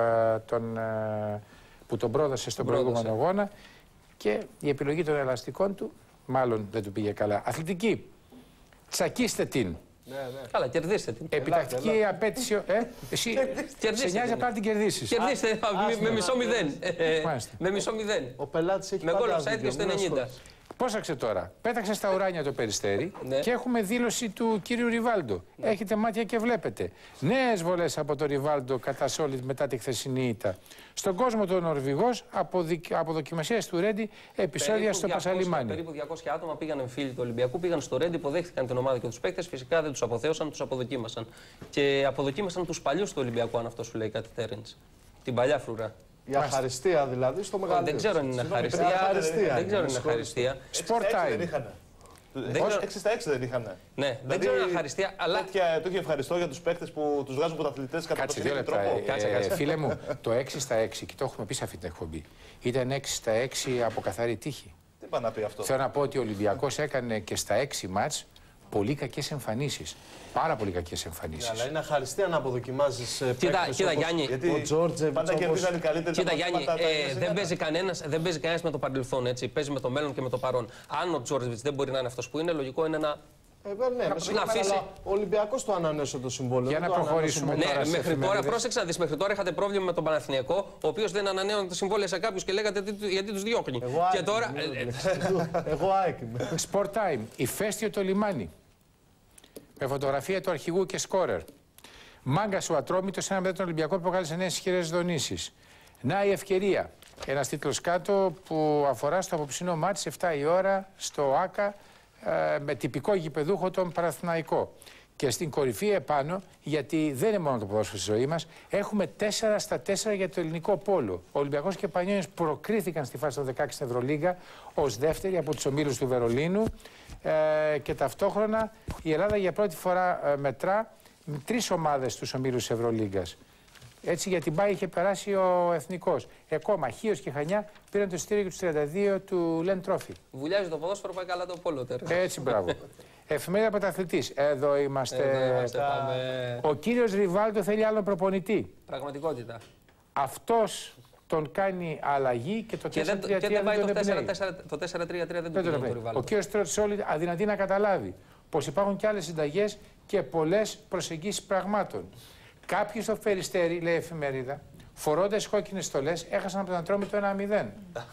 που τον πρόδωσε στον προηγούμενο αγώνα. Και η επιλογή των ελαστικών του, μάλλον δεν του πήγε καλά. Αθλητική. Τσακίστε την. Ναι. Καλά, κερδίστε την. Επιτακτική απέτηση. Εσύ σε νοιάζει απλά να την κερδίσεις. Κερδίστε με μισό μηδέν. Με μισό μηδέν. Ο πελάτης έχει με γκολ offside στο 90. Πρόσεξε τώρα. Πέταξε στα ουράνια το Περιστέρι και έχουμε δήλωση του κύριου Ριβάλντο. Έχετε μάτια και βλέπετε. Νέες βολές από το Ριβάλντο κατά Solid μετά τη χθεσινή ήττα. Στον κόσμο του Νορβηγός από δοκιμασίες του Ρέντι επεισόδια στο Πασαλιμάνι. Περίπου 200 άτομα πήγαν φίλοι του Ολυμπιακού, πήγαν στο Ρέντι, υποδέχτηκαν την ομάδα και τους παίκτες. Φυσικά δεν τους αποθέωσαν, τους αποδοκίμασαν. Και αποδοκίμασαν τους παλιούς του Ολυμπιακού, αν αυτό σου λέει κάτι, Τέρενς. Την παλιά φρουρά. Η αχαριστία δηλαδή στο μεγαλύτερο. Δεν ξέρω αν είναι αχαριστία. Δεν ξέρω αν είναι αχαριστία. Sport time. 6 στα 6 δεν είχαν. Ναι, δεν ξέρω αν είναι αχαριστία, αλλά. Τέτοιο ευχαριστώ για τους παίκτες που τους βγάζουν πρωταθλητές κατά τον ίδιο τρόπο. Φίλε μου, το 6 στα 6, και το έχουμε πει σε αυτή την εκπομπή, ήταν 6 στα 6 από καθαρή τύχη. Τι πάει να πει αυτό. Θέλω να πω ότι ο Ολυμπιακός έκανε και στα 6 μάτς πολύ κακές εμφανίσεις. Πάρα πολύ κακές εμφανίσεις. Αλλά είναι αχαριστία να αποδοκιμάζεις παίκτες. Κοίτα Γιάννη. Ο Τζόρτζεβιτς πάντα κερδίζαν οι καλύτεροι. Κοίτα Γιάννη, δεν παίζει κανένας με το παρελθόν, έτσι. Παίζει με το μέλλον και με το παρόν. Αν ο Τζόρτζεβιτς δεν μπορεί να είναι αυτός που είναι, λογικό είναι να. Ναι, αλλά ο Ολυμπιακός το ανανέωσε το συμβόλαιο. Για να προχωρήσουμε τώρα. Ναι, μέχρι τώρα, πρόσεξα να δεις, μέχρι τώρα είχατε πρόβλημα με τον Παναθηναϊκό, ο οποίος δεν ανανέωνε τα συμβόλαια σε κάποιους και λέγατε γιατί τους διώχνει. Και τώρα. Εγώ ΑΕΚ είμαι. Sport time. Ηφαίστειο το λιμάνι. Με φωτογραφία του αρχηγού και σκόρερ. Μάγκας ο Ατρόμητος, ένα μετά τον Ολυμπιακό που προκάλεσε νέες ισχυρές δονήσεις. Να η ευκαιρία. Ένας τίτλος κάτω που αφορά στο απόψινό μάτς 7 η ώρα στο ΆΚΑ με τυπικό γηπεδούχο τον Παναθηναϊκό. Και στην κορυφή επάνω, γιατί δεν είναι μόνο το ποδόσφαιρο στη ζωή μας, έχουμε 4-4 για το ελληνικό πόλο. Ο Ολυμπιακός και Πανιόνιος προκρίθηκαν στη φάση των 16 στην Ευρωλίγκα ως δεύτεροι από τους ομίλους του Βερολίνου και ταυτόχρονα η Ελλάδα για πρώτη φορά μετρά 3 ομάδες στους ομίλους της Ευρωλίγκας. Έτσι για την ΠΑΗ είχε περάσει ο Εθνικός. Ακόμα Χίος και Χανιά πήραν το εισιτήριο του 32 του Λεν Τρόφι. Βουλιάζει το ποδόσφαιρο, πάει καλά το πόλο τώρα. Έτσι, μπράβο. Εφημερίδα Πρωταθλητής. Εδώ είμαστε. Ο κύριος Ριβάλντο θέλει άλλο προπονητή. Πραγματικότητα. Αυτός τον κάνει αλλαγή και το 4-3-3 δεν πάει το 4-3-3 δεν τον κάνει το Ριβάλντο. Ο κύριος Τροτσόλη αδυνατεί να καταλάβει πως υπάρχουν και άλλες συνταγές και πολλές προσεγγίσεις πραγμάτων. Κάποιοι στο Περιστέρι, λέει η εφημερίδα, φορώντας κόκκινες στολές, έχασαν από τον Ατρόμητο 1-0.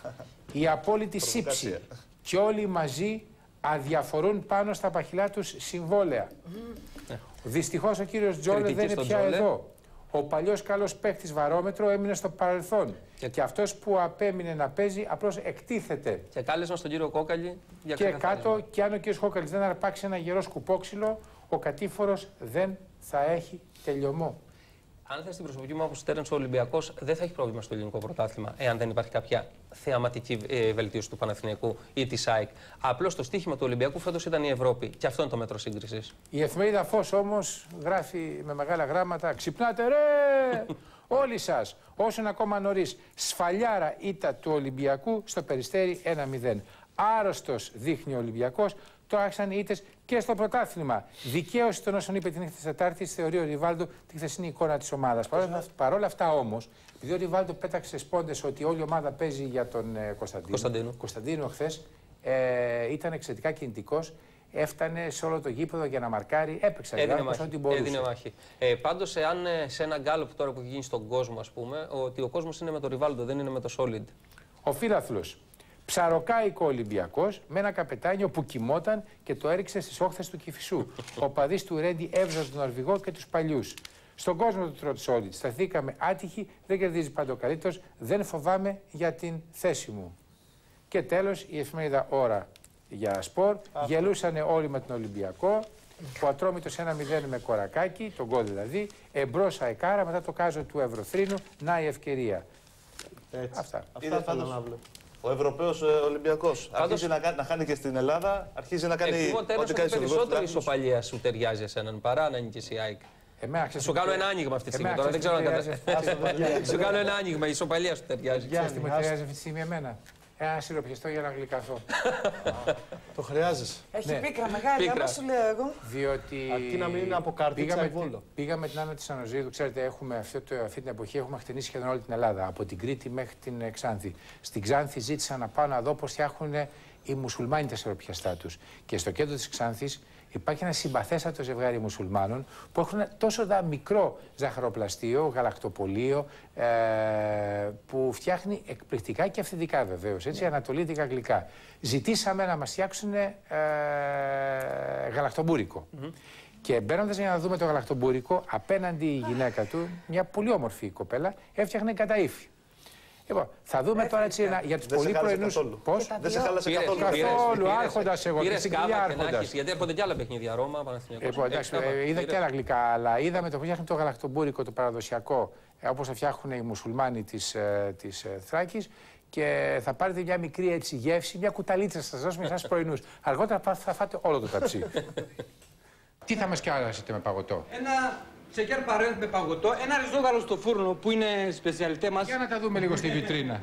Η απόλυτη σύψη. Και όλοι μαζί αδιαφορούν πάνω στα παχυλά τους συμβόλαια. Δυστυχώς ο κύριος Τζόλε δεν είναι πια εδώ. Ο παλιός καλός παίκτης Βαρόμετρο έμεινε στο παρελθόν. Και αυτός που απέμεινε να παίζει απλώς εκτίθεται. Και κάλεσαν στον κύριο Κόκαλη για και κάτω, και αν ο κύριος Κόκαλης δεν αρπάξει ένα γερό σκουπόξυλο, ο κατήφορος δεν θα έχει τελειωμό. Αν θες την προσωπική μου άποψη, Τέρενς, ο Ολυμπιακός δεν θα έχει πρόβλημα στο ελληνικό πρωτάθλημα, εάν δεν υπάρχει κάποια θεαματική βελτίωση του Παναθηναϊκού ή της ΑΕΚ. Απλώς το στοίχημα του Ολυμπιακού φέτος ήταν η Ευρώπη. Και αυτό είναι το μέτρο σύγκρισης. Η εφημερίδα Φως όμως γράφει με μεγάλα γράμματα: ξυπνάτε ρε! Όλοι σας, όσο είναι ακόμα νωρίς, σφαλιάρα ήττα του Ολυμπιακού στο Περιστέρι 1-0. Άρρωστος δείχνει ο Ολυμπιακός. Το άρχισαν οι ήττες και στο πρωτάθλημα. Δικαίωση των όσων είπε την νύχτα της Τετάρτης, θεωρεί ο Ριβάλντο τη χθεσινή εικόνα της ομάδας. Παρ' όλα αυτά όμως, επειδή ο Ριβάλντο πέταξε σπόντες ότι όλη η ομάδα παίζει για τον Κωνσταντίνο χθες, ήταν εξαιρετικά κινητικός. Έφτανε σε όλο το γήπεδο για να μαρκάρει, έπαιξε ό,τι μπορούσε. Έδινε μάχη. Πάντως, εάν σε ένα γκάλωπ τώρα που έχει γίνει στον κόσμο, ας πούμε, ότι ο κόσμος είναι με τον Ριβάλντο, δεν είναι με το Solid. Ο φίλαθλος. Ψαροκάικο Ολυμπιακός με ένα καπετάνιο που κοιμόταν και το έριξε στις όχθες του Κηφισού. Ο παδής του Ρέντι έβζαζε τον Νορβηγό και τους παλιούς. Στον κόσμο του Τροτσόλιτ σταθήκαμε άτυχοι, δεν κερδίζει πάντα ο καλύτερος, δεν φοβάμαι για την θέση μου. Και τέλος η εφημερίδα Ώρα για σπορ. Γελούσανε όλοι με τον Ολυμπιακό. Ο Ατρόμητος 1-0 με κορακάκι, τον γκολ δηλαδή. Εμπρός αεκάρα μετά το κάζο του Ευρωθρήνου. Να η ευκαιρία. Αυτά θα να βλέπω. Ο Ευρωπαίος Ολυμπιακός αρχίζει να χάνει και στην Ελλάδα, αρχίζει να κάνει ό,τι κάνει στο περισσότερο ισοπαλία σου ταιριάζει εσέναν παρά να νικήσει η ΑΕΚ. Σου κάνω ένα άνοιγμα αυτή τη στιγμή τώρα, δεν ξέρω αν καταλαβαίνεις. Σου κάνω ένα άνοιγμα, η ισοπαλία σου ταιριάζει. Ξέρεις τι μου ταιριάζει αυτή τη στιγμή εμένα? Ένα σιροπιαστό για να γλυκαθώ. Το χρειάζεσαι. Έχει πίκρα μεγάλη, άμα σου λέω εγώ. Διότι αρκεί να μην είναι από καρτίτσα Βόλο. Πήγαμε την Άννα της Ανοζήδου, ξέρετε, έχουμε αυτή την εποχή έχουμε χτενίσει σχεδόν όλη την Ελλάδα, από την Κρήτη μέχρι την Ξάνθη. Στην Ξάνθη ζήτησα να πάω να δω πώς φτιάχνουν οι μουσουλμάνοι τα σιροπιαστά τους. Και στο κέντρο της Ξάνθης υπάρχει ένα συμπαθέστατο ζευγάρι μουσουλμάνων που έχουν τόσο μικρό ζαχαροπλαστείο, γαλακτοπολείο, που φτιάχνει εκπληκτικά και αυθεντικά βεβαίως, έτσι, ανατολίτικα γλυκά. Ζητήσαμε να μας φτιάξουν γαλακτομπούρικο. Και μπαίνοντας για να δούμε το γαλακτομπούρικο, απέναντι η γυναίκα του, μια πολύ όμορφη κοπέλα, έφτιαχνε κατά ύφη. Λοιπόν, θα δούμε τώρα έτσι για τους πολύ πρωινούς. Πώς? Δεν σε χάλασε καθόλου. Καθόλου, άρχοντας εγώ. Πήρες κάβα και να έχεις, γιατί έρχονται και άλλα παιχνίδια, Ρώμα, Παναθηναϊκός. Λοιπόν, εντάξει, είδα και άλλα γλυκά, αλλά είδαμε το που φτιάχνει το γαλακτομπούρικο, το παραδοσιακό, όπως το φτιάχνουν οι μουσουλμάνοι της Θράκης. Και θα πάρετε μια μικρή έτσι γεύση, μια κουταλίτσα σας δώσουμε εσάς πρωινούς. Αργότερα θα φάτε όλο το ταψί. Τι θα μας κιάρασετε με παγωτό? Ένα τσεκέρ παρέν με παγωτό, ένα ριζόγαλο στο φούρνο που είναι σπεσιαλιτέ μας. Για να τα δούμε λίγο στη βιτρίνα.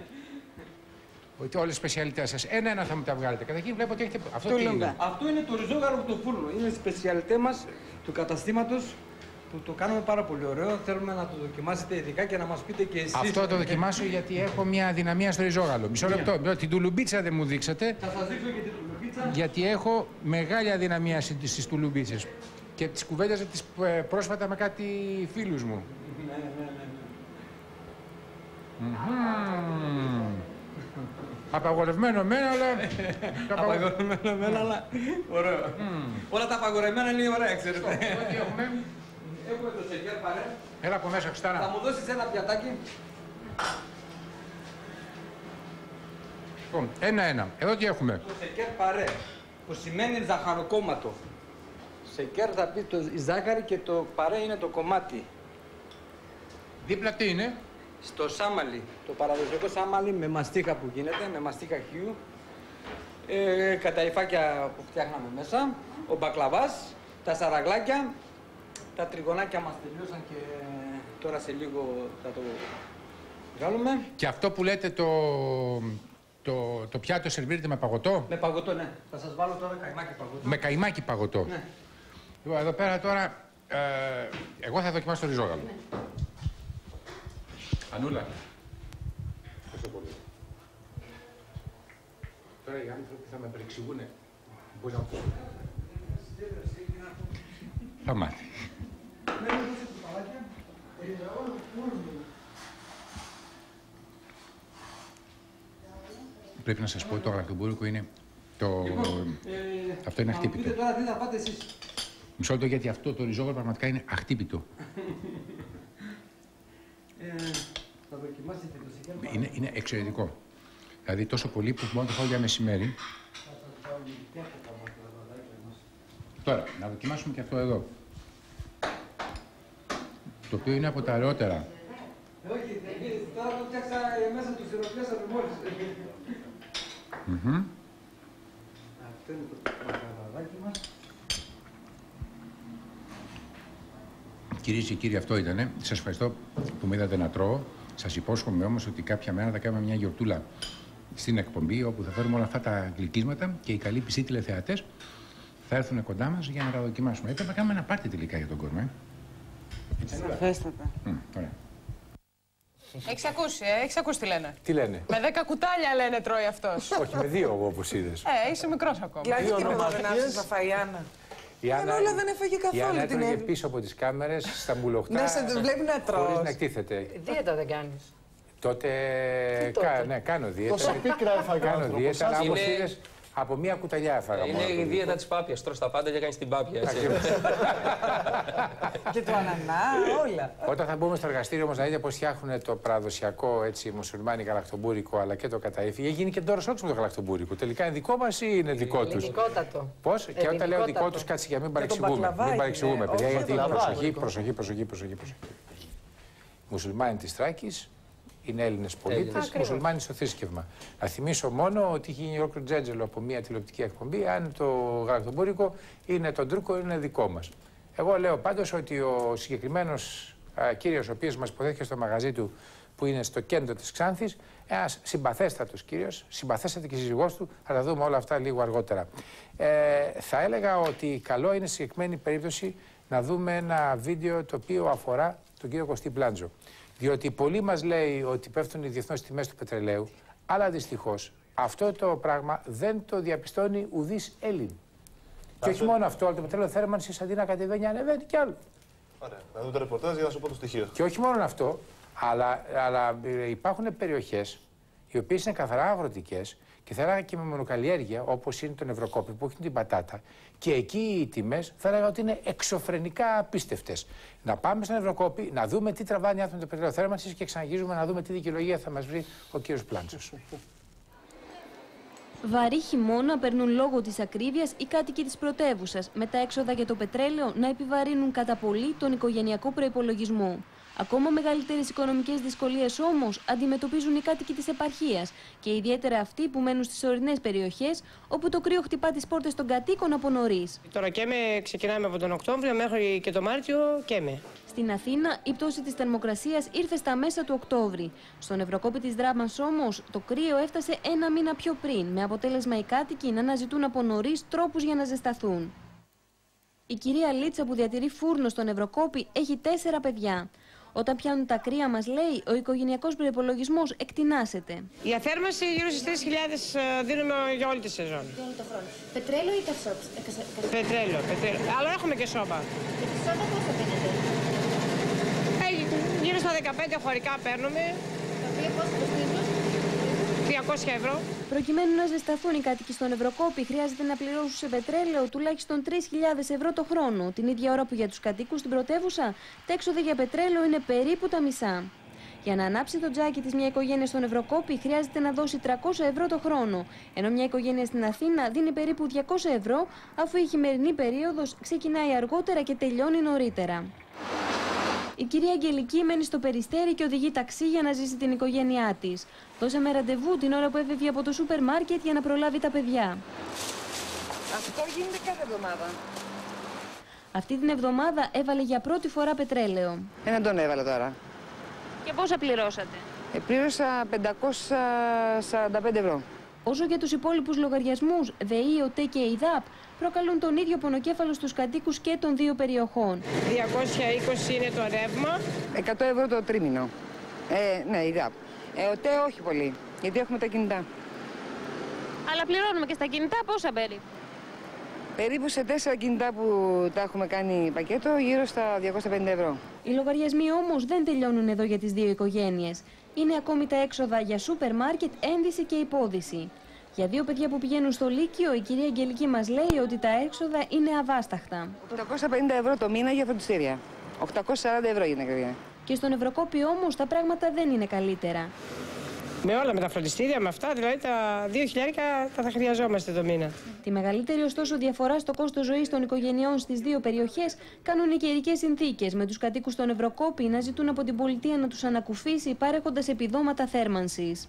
Όλες οι σπεσιαλιτές σας. Ένα-ένα θα μου τα βγάλετε. Καταρχήν βλέπω ότι έχετε. Αυτό τι είναι? Αυτό είναι το ριζόγαλο από το φούρνο. Είναι σπεσιαλιτέ μας του καταστήματος που το κάνουμε πάρα πολύ ωραίο. Θέλουμε να το δοκιμάσετε ειδικά και να μας πείτε και εσείς. Αυτό το δοκιμάσω γιατί έχω μια αδυναμία στο ριζόγαλο. Μισό λεπτό. Την τουλουμπίτσα δεν μου δείξατε. Θα σας δείξω και την τουλουμπίτσα. Γιατί έχω μεγάλη αδυναμία στις τουλουμπίτσες. Και τις κουβέντιαζα πρόσφατα με κάτι φίλους μου. Απαγορευμένο μένα, αλλά... Απαγορευμένο μένα, αλλά... Ωραίο. Όλα τα απαγορευμένα είναι ωραία, ξέρετε. Τι έχουμε? Έχουμε το σεκέρ παρέ. Έλα από μέσα, Χριστάνα. Θα μου δώσεις ένα πιατάκι. Λοιπόν, ένα-ένα. Εδώ τι έχουμε? Το σεκέρ παρέ, που σημαίνει ζαχαροκόμματο. Σεκέρ θα πει το ζάχαρη και το παρέ είναι το κομμάτι. Δίπλα τι είναι? Στο σάμαλι, το παραδοσιακό σάμαλι με μαστίχα που γίνεται, με μαστίχα χιού. Καταϊφάκια που φτιάχναμε μέσα, ο μπακλαβάς, τα σαραγλάκια, τα τριγωνάκια μας τελειώσαν και τώρα σε λίγο θα το βγάλουμε. Και αυτό που λέτε το πιάτο σερβίρεται με παγωτό? Με παγωτό, ναι. Θα σας βάλω τώρα καϊμάκι παγωτό. Με καϊμάκι παγωτό. Ναι. Λοιπόν, εδώ πέρα τώρα, εγώ θα δοκιμάσω το ριζόγαλο. Ναι. Ανούλα. Ευχαριστώ πολύ. Τώρα οι άνθρωποι θα με παρεξηγούνε. Πώς να το θα μάθει. Πρέπει να σας πω, το γαλακτομπούρικο είναι αυτό είναι αχτύπητο. Πείτε τώρα τι θα πάτε εσείς. Μισό λεπτό, γιατί αυτό το ριζόγαλο πραγματικά είναι αχτύπητο. Θα δοκιμάσετε το σιγά. Είναι εξαιρετικό. Δηλαδή τόσο πολύ που μπορώ να το φάω για μεσημέρι. Τώρα, να δοκιμάσουμε και αυτό εδώ. Το οποίο είναι από τα ωραιότερα. Όχι, τώρα το φτιάξα μέσα του σιροπιάσαμε μόλις. Αυτό είναι το μακαραδάκι μας. Κυρίες και κύριοι, αυτό ήτανε. Σας ευχαριστώ που με είδατε να τρώω. Σας υπόσχομαι όμως ότι κάποια μέρα θα κάνουμε μια γιορτούλα στην εκπομπή, όπου θα φέρουμε όλα αυτά τα γλυκίσματα και οι καλοί πιστοί τηλεθεατές θα έρθουν κοντά μας για να τα δοκιμάσουμε. Έπρεπε να κάνουμε ένα πάρτι τελικά για τον κόσμο, Σαφέστατα. Ωραία. Έχεις ακούσει τι λένε. Τι λένε? Με 10 κουτάλια λένε τρώει αυτός. Όχι, με 2 εγώ όπως είδες. Είσαι μικρός ακόμα. Δηλαδή και με δεν άφησες να φάει η Άννα. Η Άννα όλα δεν έφαγε καθόλου. Η Άννα έτρωγε πίσω από τις κάμερες, στα μπουλοχτά. Να σε βλέπει να τρως. Χωρίς να εκτίθεται. Δίαιτα δεν κάνεις. Τότε, ναι, κάνω δίαιτα. Τόσο πίκρα έφαγε κάνω δίαιτα, αλλά όπως είδες, από μία κουταλιά έφαγα. Είναι η δίαιτα της πάπιας. Τρως τα πάντα και κάνεις την πάπια, έτσι. Και το ανανά, όλα. Όταν θα μπούμε στο εργαστήριο όμως να δείτε πώς φτιάχνουν το παραδοσιακό μουσουλμάνι γαλακτομπούρικο αλλά και το καταήφι, γίνει και ντόρος όξ με το γαλακτομπούρικο. Τελικά είναι δικό μας ή είναι δικό τους? Ελληνικότατο. Πώς? Και όταν λέω δικό τους, κάτσε για μην παρεξηγούμε. Μην παρεξηγούμε, παιδιά, γιατί προσοχή. Μουσουλμάνοι της Θράκης είναι Έλληνες πολίτες, μουσουλμάνοι στο θρήσκευμα. Να θυμίσω μόνο ότι είχε γίνει ολόκληρο τζέτζελο από μια τηλεοπτική εκπομπή αν το γαλακτομπούρικο είναι τον Τούρκο ή είναι δικό μας. Εγώ λέω πάντως ότι ο συγκεκριμένος κύριος, ο οποίος μας υποδέχεται στο μαγαζί του που είναι στο κέντρο της Ξάνθης, ένας συμπαθέστατος κύριος, συμπαθέστατη και η σύζυγός του, θα τα δούμε όλα αυτά λίγο αργότερα. Θα έλεγα ότι καλό είναι στη συγκεκριμένη περίπτωση να δούμε ένα βίντεο το οποίο αφορά τον κύριο Κωστή Πλάντζο. Διότι πολλοί μας λέει ότι πέφτουν οι διεθνώς τιμές του πετρελαίου, αλλά δυστυχώς αυτό το πράγμα δεν το διαπιστώνει ουδής Έλλην. Και όχι μόνο αυτό, αλλά το πετρέλαιο θέρμανσης αντί να κατεβαίνει, ανεβαίνει κι άλλο. Ωραία. Να δούμε το ρεπορτάζ για να σου πω το στοιχείο. Και όχι μόνο αυτό, αλλά υπάρχουν περιοχές οι οποίες είναι καθαρά αγροτικές και θα έλεγα και με μονοκαλλιέργεια, όπως είναι τον Ευρωκόπη που έχει την πατάτα. Και εκεί οι τιμές θα έλεγα ότι είναι εξωφρενικά απίστευτες. Να πάμε στον Ευρωκόπη, να δούμε τι τραβάνει άνθρωποι το πετρέλαιο θέρμανσης και ξαναγίζουμε να δούμε τι δικαιολογία θα μας βρει ο κύριος Πλάντσος. Βαρύ χειμώνα περνούν λόγω της ακρίβειας οι κάτοικοι της πρωτεύουσας, με τα έξοδα για το πετρέλαιο να επιβαρύνουν κατά πολύ τον οικογενειακό προϋπολογισμό. Ακόμα μεγαλύτερες οικονομικές δυσκολίες όμως αντιμετωπίζουν οι κάτοικοι της επαρχίας και ιδιαίτερα αυτοί που μένουν στις ορεινές περιοχές, όπου το κρύο χτυπά τις πόρτες των κατοίκων από νωρίς. Τώρα ξεκινάμε από τον Οκτώβριο μέχρι και το Μάρτιο Στην Αθήνα η πτώση της θερμοκρασίας ήρθε στα μέσα του Οκτώβρη. Στον Ευρωκόπη της Δράμας όμως το κρύο έφτασε ένα μήνα πιο πριν, με αποτέλεσμα οι κάτοικοι να αναζητούν από νωρίς τρόπους για να ζεσταθούν. Η κυρία Λίτσα που διατηρεί φούρνο στον Ευρωκόπη έχει 4 παιδιά. Όταν πιάνουν τα κρύα, μας λέει, ο οικογενειακός προϋπολογισμός εκτινάσεται. Η αθέρμανση γύρω στις 3.000 δίνουμε για όλη τη σεζόν. Για όλο το χρόνο. Πετρέλαιο ή καυσόπ? Πετρέλαιο. Αλλά έχουμε και σόπα. Και τη σόπα πόσο παίρνετε? Γύρω στα 15 χωρικά παίρνουμε. Τα οποία πόσο κοστίζουν? 200 ευρώ. Προκειμένου να ζεσταθούν οι κάτοικοι στον Ευρωκόπη, χρειάζεται να πληρώσουν σε πετρέλαιο τουλάχιστον 3.000 ευρώ το χρόνο. Την ίδια ώρα που για τους κατοίκους στην πρωτεύουσα, τα έξοδα για πετρέλαιο είναι περίπου τα μισά. Για να ανάψει το τζάκι της μια οικογένεια στον Ευρωκόπη χρειάζεται να δώσει 300 ευρώ το χρόνο, ενώ μια οικογένεια στην Αθήνα δίνει περίπου 200 ευρώ, αφού η χειμερινή περίοδος ξεκινάει αργότερα και τελειώνει νωρίτερα. Η κυρία Αγγελική μένει στο Περιστέρι και οδηγεί ταξί για να ζήσει την οικογένειά της. Δώσαμε ραντεβού την ώρα που έφευγε από το σούπερ μάρκετ για να προλάβει τα παιδιά. Αυτό γίνεται κάθε εβδομάδα. Αυτή την εβδομάδα έβαλε για πρώτη φορά πετρέλαιο. Έναν τον έβαλε τώρα. Και πόσα πληρώσατε? Πλήρωσα 545 ευρώ. Όσο για τους υπόλοιπους λογαριασμούς, ΔΕΗ, ΟΤΕ και ΙΔΑΠ προκαλούν τον ίδιο πονοκέφαλο στους κατοίκους και των δύο περιοχών. 220 είναι το ρεύμα. 100 ευρώ το τρίμηνο. Ναι, ΙΔΑΠ. ΟΤΕ όχι πολύ, γιατί έχουμε τα κινητά. Αλλά πληρώνουμε και στα κινητά πόσα περίπου? Περίπου σε 4 κινητά που τα έχουμε κάνει πακέτο, γύρω στα 250 ευρώ. Οι λογαριασμοί όμως δεν τελειώνουν εδώ για τις δύο οικογένειες. Είναι ακόμη τα έξοδα για σούπερ μάρκετ, ένδυση και υπόδυση. Για δύο παιδιά που πηγαίνουν στο Λύκειο, η κυρία Αγγελική μας λέει ότι τα έξοδα είναι αβάσταχτα. 850 ευρώ το μήνα για φροντιστήρια. 840 ευρώ για την ακρίβεια. Και στον Ευρωκόπη όμως τα πράγματα δεν είναι καλύτερα. Με όλα, με τα φροντιστήρια, με αυτά, δηλαδή τα 2.000 θα χρειαζόμαστε το μήνα. Τη μεγαλύτερη ωστόσο διαφορά στο κόστος ζωής των οικογενειών στις δύο περιοχές κάνουν οι καιρικές συνθήκες, με τους κατοίκους στον Ευρωκόπη να ζητούν από την πολιτεία να τους ανακουφίσει παρέχοντας επιδόματα θέρμανσης.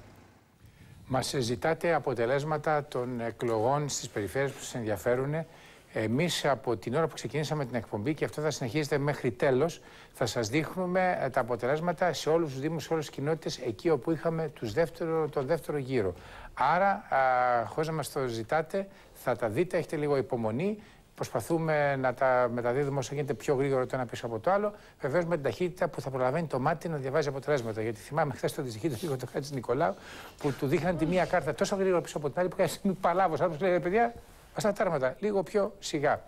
Μας ζητάτε αποτελέσματα των εκλογών στις περιφέρειες που σας ενδιαφέρουν. Εμείς από την ώρα που ξεκινήσαμε την εκπομπή, και αυτό θα συνεχίζεται μέχρι τέλος, θα σας δείχνουμε τα αποτελέσματα σε όλους τους δήμους, σε όλες τις κοινότητες, εκεί όπου είχαμε τον δεύτερο γύρο. Άρα, χωρίς να μας το ζητάτε, θα τα δείτε, έχετε λίγο υπομονή. Προσπαθούμε να τα μεταδίδουμε όσο γίνεται πιο γρήγορα το ένα πίσω από το άλλο. Βεβαίως με την ταχύτητα που θα προλαβαίνει το μάτι να διαβάζει αποτελέσματα. Γιατί θυμάμαι χθες το δυστυχή του Νίκο Χατζηνικολάου που του δείχναν τη μία κάρτα τόσο γρήγορα πίσω από την άλλη που κάποια στιγμή παλάβος. Άνθρωπος λέει: παιδιά, στα τέρματα, λίγο πιο σιγά.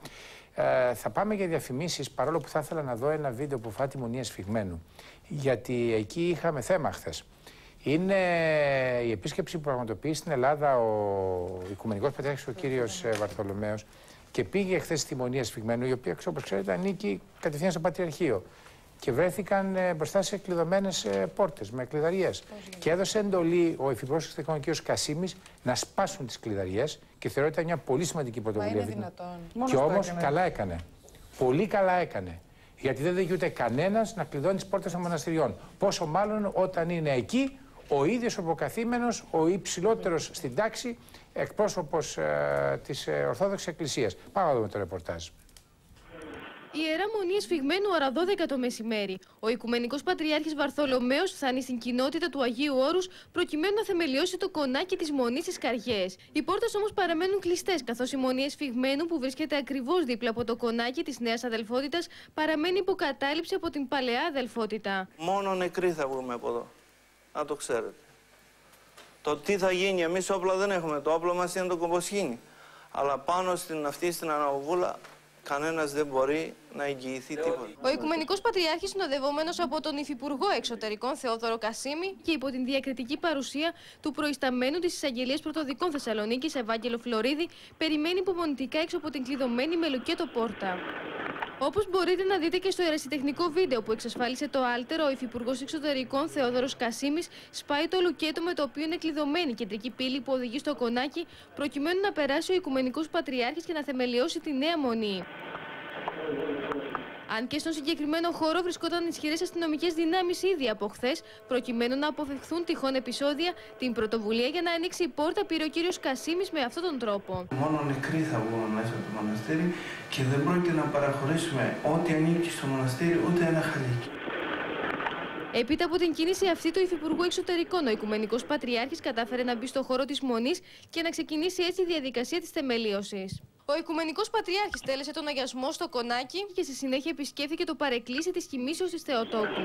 Θα πάμε για διαφημίσεις, παρόλο που θα ήθελα να δω ένα βίντεο που φάτη Μονή Εσφιγμένου. Γιατί εκεί είχαμε θέμα χθες. Είναι η επίσκεψη που πραγματοποιεί στην Ελλάδα ο Οικουμενικός Πατριάρχης, ο κύριος Βαρθολομαίος, και πήγε χθες στη Μονή Εσφιγμένου, η οποία, όπως ξέρετε, ανήκει κατευθείαν στο Πατριαρχείο. Και βρέθηκαν μπροστά σε κλειδωμένες πόρτες με κλειδαριές. Και έδωσε εντολή ο Υφυπουργός Εξωτερικών, κ. Κασίμης, να σπάσουν τις κλειδαριές. Και θεωρώ ότι ήταν μια πολύ σημαντική πρωτοβουλία. Μα είναι δυνατόν? Και όμως καλά έκανε. Πολύ καλά έκανε. Γιατί δεν δικαιούται κανένας να κλειδώνει τις πόρτες των μοναστηριών. Πόσο μάλλον όταν είναι εκεί ο ίδιος ο προκαθήμενος, ο υψηλότερος στην τάξη εκπρόσωπος της Ορθόδοξης Εκκλησίας. Πάμε να δούμε το ρεπορτάζ. Η Ιερά Μονή Εσφιγμένου ώρα 12 το μεσημέρι. Ο Οικουμενικός Πατριάρχης Βαρθολομαίος φτάνει στην κοινότητα του Αγίου Όρους προκειμένου να θεμελιώσει το κονάκι της Μονής στις Καριές. Οι πόρτες όμως παραμένουν κλειστές, καθώς η Μονή Εσφιγμένου, που βρίσκεται ακριβώς δίπλα από το κονάκι της Νέας Αδελφότητας, παραμένει υποκατάληψη από την Παλαιά Αδελφότητα. Μόνο νεκροί θα βγούμε από εδώ. Να το ξέρετε. Το τι θα γίνει, εμείς όπλα δεν έχουμε. Το όπλο μας είναι το κομποσχήνι. Αλλά πάνω στην αναβούλα κανένας δεν μπορεί να εγγυηθεί τίποτα. Ο Οικουμενικός Πατριάρχης, συνοδευόμενος από τον Υφυπουργό Εξωτερικών Θεόδωρο Κασίμη και υπό την διακριτική παρουσία του προϊσταμένου της Εισαγγελίας Πρωτοδικών Θεσσαλονίκης, Ευάγγελο Φλωρίδη, περιμένει υπομονητικά έξω από την κλειδωμένη με λουκέτο πόρτα. Όπως μπορείτε να δείτε και στο ερασιτεχνικό βίντεο που εξασφάλισε το Άλτερο, ο Υφυπουργός Εξωτερικών Θεόδωρος Κασίμης σπάει το λουκέτο με το οποίο είναι κλειδωμένη η κεντρική πύλη που οδηγεί στο κονάκι, προκειμένου να περάσει ο Οικουμενικός Πατριάρχης και να θεμελιώσει τη νέα μονή. Αν και στον συγκεκριμένο χώρο βρισκόταν ισχυρές αστυνομικές δυνάμεις ήδη από χθες, προκειμένου να αποφευχθούν τυχόν επεισόδια, την πρωτοβουλία για να ανοίξει η πόρτα πήρε ο κύριος Κασίμης με αυτόν τον τρόπο. Μόνο νεκροί θα βγούμε μέσα από το μοναστήρι και δεν πρόκειται να παραχωρήσουμε ό,τι ανήκει στο μοναστήρι ούτε ένα χαλίκι. Έπειτα από την κίνηση αυτή του Υφυπουργού Εξωτερικών, ο Οικουμενικός Πατριάρχης κατάφερε να μπει στο χώρο της Μονής και να ξεκινήσει έτσι η διαδικασία της θεμελίωσης. Ο Οικουμενικός Πατριάρχης τέλεσε τον αγιασμό στο κονάκι και στη συνέχεια επισκέφθηκε το παρεκκλήσι της κοιμήσεως της Θεοτόκου.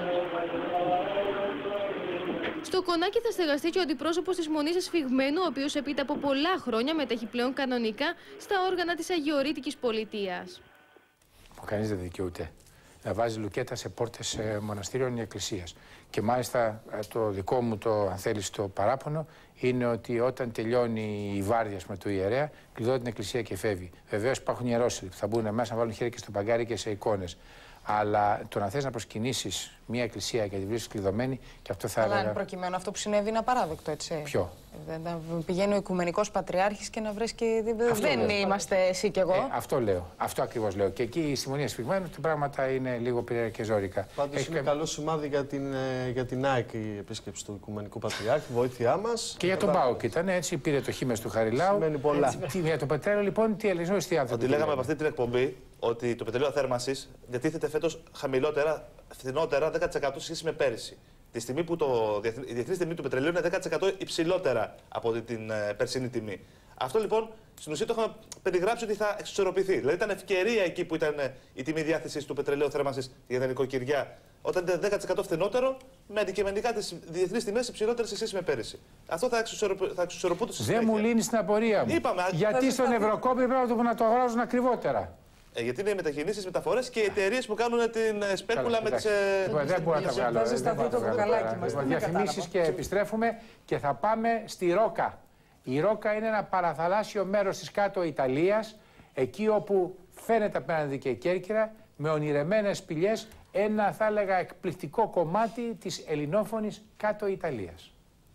Στο κονάκι θα στεγαστεί και ο αντιπρόσωπος της Μονής Εσφιγμένου, ο οποίος έπειτα από πολλά χρόνια μετέχει πλέον κανονικά στα όργανα της Αγιορείτικης Πολιτείας. Κανείς δεν δικαιούται να βάζει λουκέτα σε πόρτες μοναστήριων ή εκκλησίας. Και μάλιστα το δικό μου αν θέλεις, το παράπονο είναι ότι όταν τελειώνει η βάρδια με το ιερέα, κλειδώνει την εκκλησία και φεύγει. Βεβαίως υπάρχουν ιερόσιλοι που θα μπουν μέσα να βάλουν χέρια και στο παγκάρι και σε εικόνες. Αλλά το να θες να προσκυνήσεις μια εκκλησία και τη βρίσκεις κλειδωμένη, και αυτό θα έλεγα. Αλλά εν προκειμένου αυτό που συνέβη είναι απαράδεκτο, έτσι. Ποιο? Να πηγαίνει ο Οικουμενικός Πατριάρχης και να βρίσκει. Δεν είμαστε εσύ κι εγώ. Αυτό λέω. Αυτό ακριβώς λέω. Και εκεί η συμφωνία σφιγμένου τα πράγματα είναι λίγο περίεργα και ζώρικα. Πάντως είναι καλό σημάδι για την ΑΕΚ η επίσκεψη του Οικουμενικού Πατριάρχη, βοήθειά μας. Και για τον ΠΑΟΚ ήταν έτσι, πήρε το χείμες του Χαριλάου. Σημαίνει πολλά. Για το πετρέλαιο, λοιπόν, τι έλεγε οι άνθρωποι? Ότι λέγαμε από αυτή την εκπομπή ότι το πετρέλαιο θέρμανσης διατίθεται φέτος χαμηλότερα, φθηνότερα 10% σε σχέση με πέρυσι. Τη στιγμή που η διεθνής τιμή του πετρελαίου είναι 10% υψηλότερα από την περσινή τιμή. Αυτό λοιπόν στην ουσία το είχαμε περιγράψει ότι θα εξισορροπηθεί. Δηλαδή ήταν ευκαιρία εκεί που ήταν η τιμή διάθεσης του πετρελαίου θέρμανσης για τα νοικοκυριά, όταν ήταν 10% φθηνότερο, με αντικειμενικά τις διεθνείς τιμές υψηλότερες σε σχέση με πέρυσι. Αυτό θα εξισορροπούνται στη συνέχεια. Δεν μου λύνει την απορία μου. Είπαμε, γιατί στον Ευρωκόπη πρέπει να το αγοράζουν ακριβότερα? Γιατί είναι οι μετακινήσεις, μεταφορές και οι εταιρείες που κάνουν την σπέκουλα με τις. Δεν μπορώ να τα βγάλω. Διαφημίσεις και επιστρέφουμε και θα πάμε στη Ρόκα. Η Ρόκα είναι ένα παραθαλάσσιο μέρος της κάτω Ιταλίας, εκεί όπου φαίνεται απέναντι και η Κέρκυρα, με ονειρεμένες σπηλιές, ένα θα έλεγα εκπληκτικό κομμάτι της ελληνόφωνης κάτω Ιταλίας.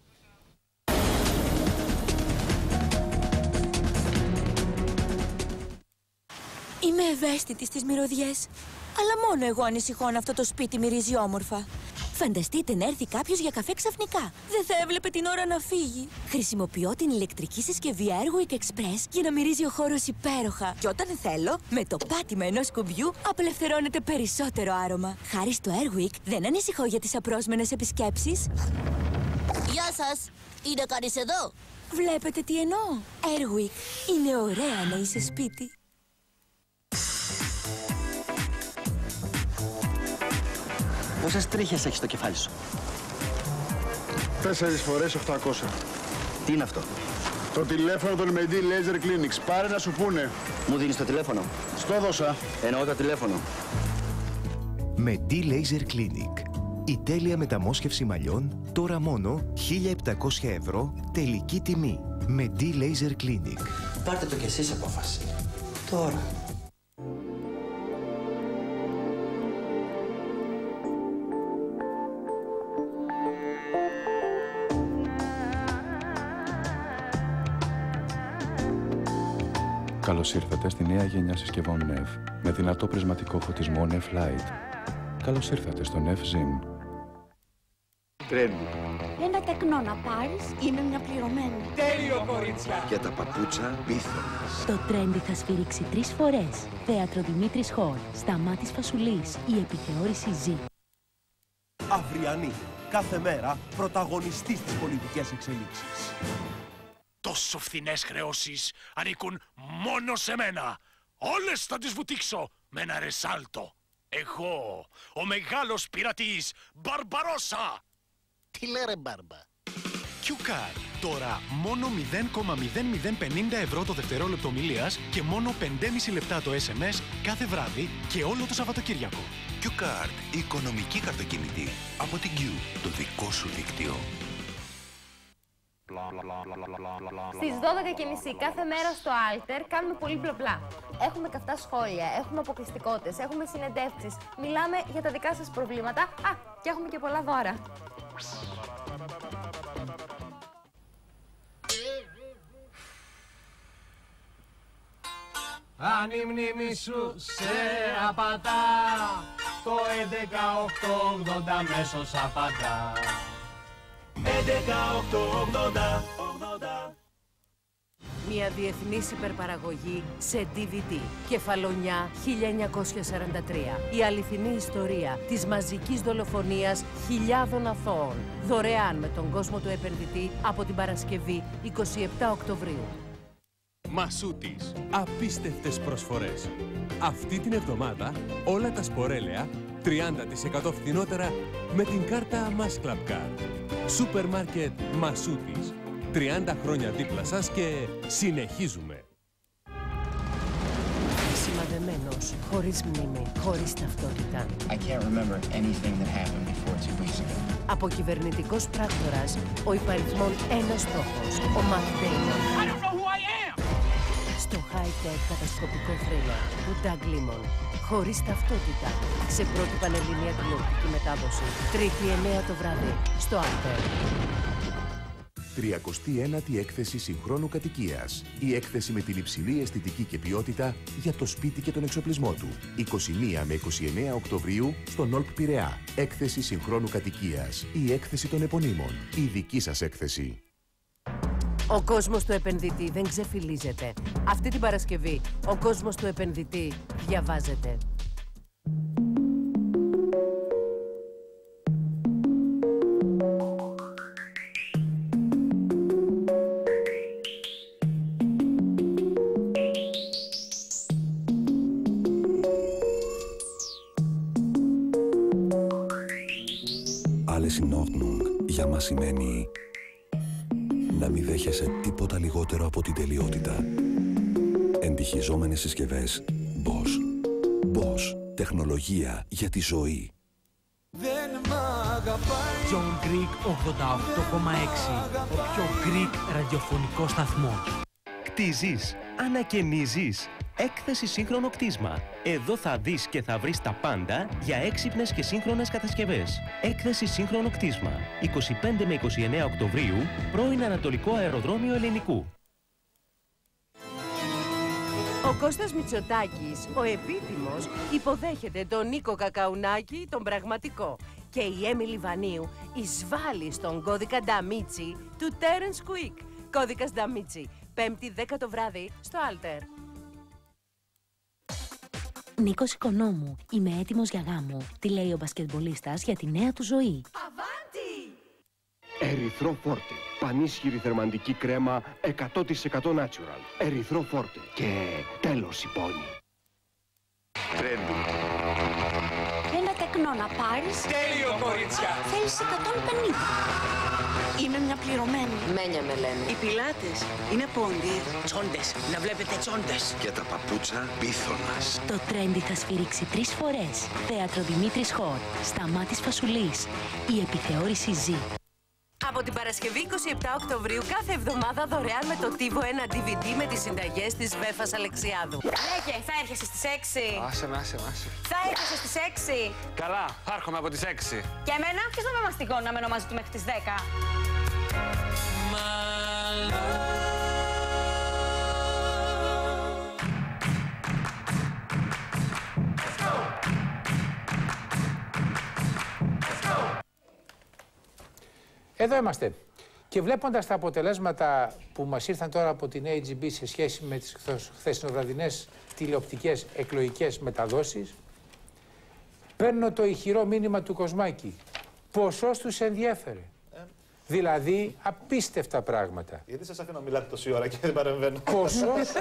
Είμαι ευαίσθητη στις μυρωδιές, αλλά μόνο εγώ ανησυχώ αν αυτό το σπίτι μυρίζει όμορφα. Φανταστείτε να έρθει κάποιος για καφέ ξαφνικά. Δεν θα έβλεπε την ώρα να φύγει. Χρησιμοποιώ την ηλεκτρική συσκευή Airwick Express για να μυρίζει ο χώρος υπέροχα. Και όταν θέλω, με το πάτημα ενός κουμπιού απελευθερώνεται περισσότερο άρωμα. Χάρη στο Airwick δεν ανησυχώ για τις απρόσμενες επισκέψεις. Γεια σας! Είναι κανείς εδώ? Βλέπετε τι εννοώ? Airwick. Είναι ωραία να είσαι σπίτι. Πόσες τρίχες έχεις στο κεφάλι σου? 4 φορές 800. Τι είναι αυτό? Το τηλέφωνο των Medi Laser Clinics. Πάρε να σου πούνε. Μου δίνεις το τηλέφωνο? Στο δώσα. Εννοώ το τηλέφωνο. Medi Laser Clinic. Η τέλεια μεταμόσχευση μαλλιών τώρα μόνο 1.700 ευρώ τελική τιμή. Medi Laser Clinic. Πάρτε το κι εσείς απόφαση. Τώρα. Καλώς ήρθατε στη νέα γενιά συσκευών NEV με δυνατό πρισματικό φωτισμό NEV Light. Καλώς ήρθατε στο NEV Zin. Τρέντι. Ένα τεκνό να πάρεις, είμαι μια πληρωμένη. Τέλειο, κορίτσια! Και τα παπούτσα πίθωνα. Το Trendy θα σφυρίξει 3 φορές. Θέατρο Δημήτρης Χολ, Σταμάτης Φασουλής, η επιθεώρηση Z. Αυριανή. Κάθε μέρα πρωταγωνιστής στις πολιτικές εξελίξεις. Τόσο φθηνές χρεώσεις ανήκουν μόνο σε μένα. Όλες θα τις βουτήξω με ένα ρεσάλτο. Εγώ, ο μεγάλος πειρατής Μπαρμπαρόσα. Τι λέρε Μπάρμπα? Q-Card. Τώρα μόνο 0,0050 ευρώ το δευτερόλεπτο ομιλίας και μόνο 5,5 λεπτά το SMS κάθε βράδυ και όλο το Σαββατοκύριακο. Q-Card. Οικονομική καρτοκινητή. Από την Q. Το δικό σου δίκτυο. Στις 12:30 κάθε μέρα στο Alter κάνουμε πολύ μπλα. Έχουμε καυτά σχόλια, έχουμε αποκλειστικότητες, έχουμε συνεντεύξεις. Μιλάμε για τα δικά σας προβλήματα. Και έχουμε και πολλά δώρα. Αν η μνήμη σου σε απατά, το 11880 μέσος απαντά. 11880. Μια διεθνής υπερπαραγωγή σε DVD. Κεφαλονιά 1943. Η αληθινή ιστορία της μαζικής δολοφονίας χιλιάδων αθώων. Δωρεάν με τον κόσμο του επενδυτή από την Παρασκευή 27 Οκτωβρίου. Μασούτης. Απίστευτες προσφορές. Αυτή την εβδομάδα όλα τα σπορέλαια 30% φθηνότερα με την κάρτα Mass Club Card. Σούπερ μάρκετ Μασούτης. 30 χρόνια δίπλα σας και συνεχίζουμε. Σημαδεμένος, χωρίς μνήμη, χωρίς ταυτότητα. I can't remember anything that happened before 2 weeks ago. Αποκυβερνητικός πράκτορας, ο υπαριθμόν ένας στόχος, ο Matt Damon. στο high-tech κατασκοπικό θρίλερ του Doug Liman. Χωρίς ταυτότητα, σε πρώτη πανελλήνια τηλεοπτική μετάδοση. Τρίτη 9 το βράδυ, στο Alter. 39η έκθεση συγχρόνου κατοικίας. Η έκθεση με την υψηλή αισθητική και ποιότητα για το σπίτι και τον εξοπλισμό του. 21 με 29 Οκτωβρίου στο Νολπ Πειραιά. Έκθεση συγχρόνου κατοικίας. Η έκθεση των επωνύμων. Η δική σας έκθεση. Ο κόσμος του επενδυτή δεν ξεφυλίζεται. Αυτή την Παρασκευή, ο κόσμος του επενδυτή διαβάζεται. Alles in Ordnung για μας σημαίνει να μην δέχεσαι τίποτα λιγότερο από την τελειότητα. Εντυχιζόμενες συσκευές Bosch. Bosch. Τεχνολογία για τη ζωή. John Greek 88,6. Ο πιο Greek ραδιοφωνικός σταθμός. Κτίζεις, ανακαινίζεις. Έκθεση σύγχρονο κτίσμα. Εδώ θα δεις και θα βρεις τα πάντα για έξυπνες και σύγχρονες κατασκευές. Έκθεση σύγχρονο κτίσμα. 25 με 29 Οκτωβρίου, πρώην Ανατολικό Αεροδρόμιο Ελληνικού. Ο Κώστας Μητσοτάκης, ο επίτιμος, υποδέχεται τον Νίκο Κακαουνάκη, τον πραγματικό. Και η Έμιλι Βανίου εισβάλλει στον κώδικα Νταμίτσι του Terence Quick. Κώδικας Νταμίτσι, 5η 10 το βράδυ, στο Alter. Νίκος Οικονόμου, είμαι έτοιμος για γάμο. Τι λέει ο μπασκετμπολίστας για τη νέα του ζωή. Ερυθρό Φόρτε. Πανίσχυρη θερμαντική κρέμα 100% natural. Ερυθρό Φόρτε. Και τέλος η πόνη. Τρέντι. Ένα τεκνό να πάρεις. Τέλειο, κορίτσια. Θέλεις 150. Είμαι μια πληρωμένη. Μένια με λένε. Οι πιλάτες είναι πόντι. Τσόντες. Να βλέπετε τσόντες. Και τα παπούτσα πίθωνας. Το τρέντι θα σφυρίξει 3 φορές. Θέατρο Δημήτρης Χορ. Σταμάτης Φασουλής. Η επιθεώρηση ζει. Από την Παρασκευή 27 Οκτωβρίου κάθε εβδομάδα δωρεάν με το TiVo ένα DVD με τις συνταγές της Βέφας Αλεξιάδου. Λέγε, θα έρχεσαι στις 6. Άσε. Θα έρχεσαι στις 6. Καλά, θα έρχομαι από τις 6. Και εμένα, ποιος θα με μαστιγώνει να μένω μαζί του μέχρι τις 10. Εδώ είμαστε. Και βλέποντας τα αποτελέσματα που μας ήρθαν τώρα από την AGB σε σχέση με τις χθεσινοβραδινές τηλεοπτικές εκλογικές μεταδόσεις, παίρνω το ηχηρό μήνυμα του Κοσμάκη. Ποσός τους ενδιέφερε. Δηλαδή, απίστευτα πράγματα. Γιατί σας αφήνω να μιλάτε τόση ώρα και δεν παρεμβαίνω. Ποσός.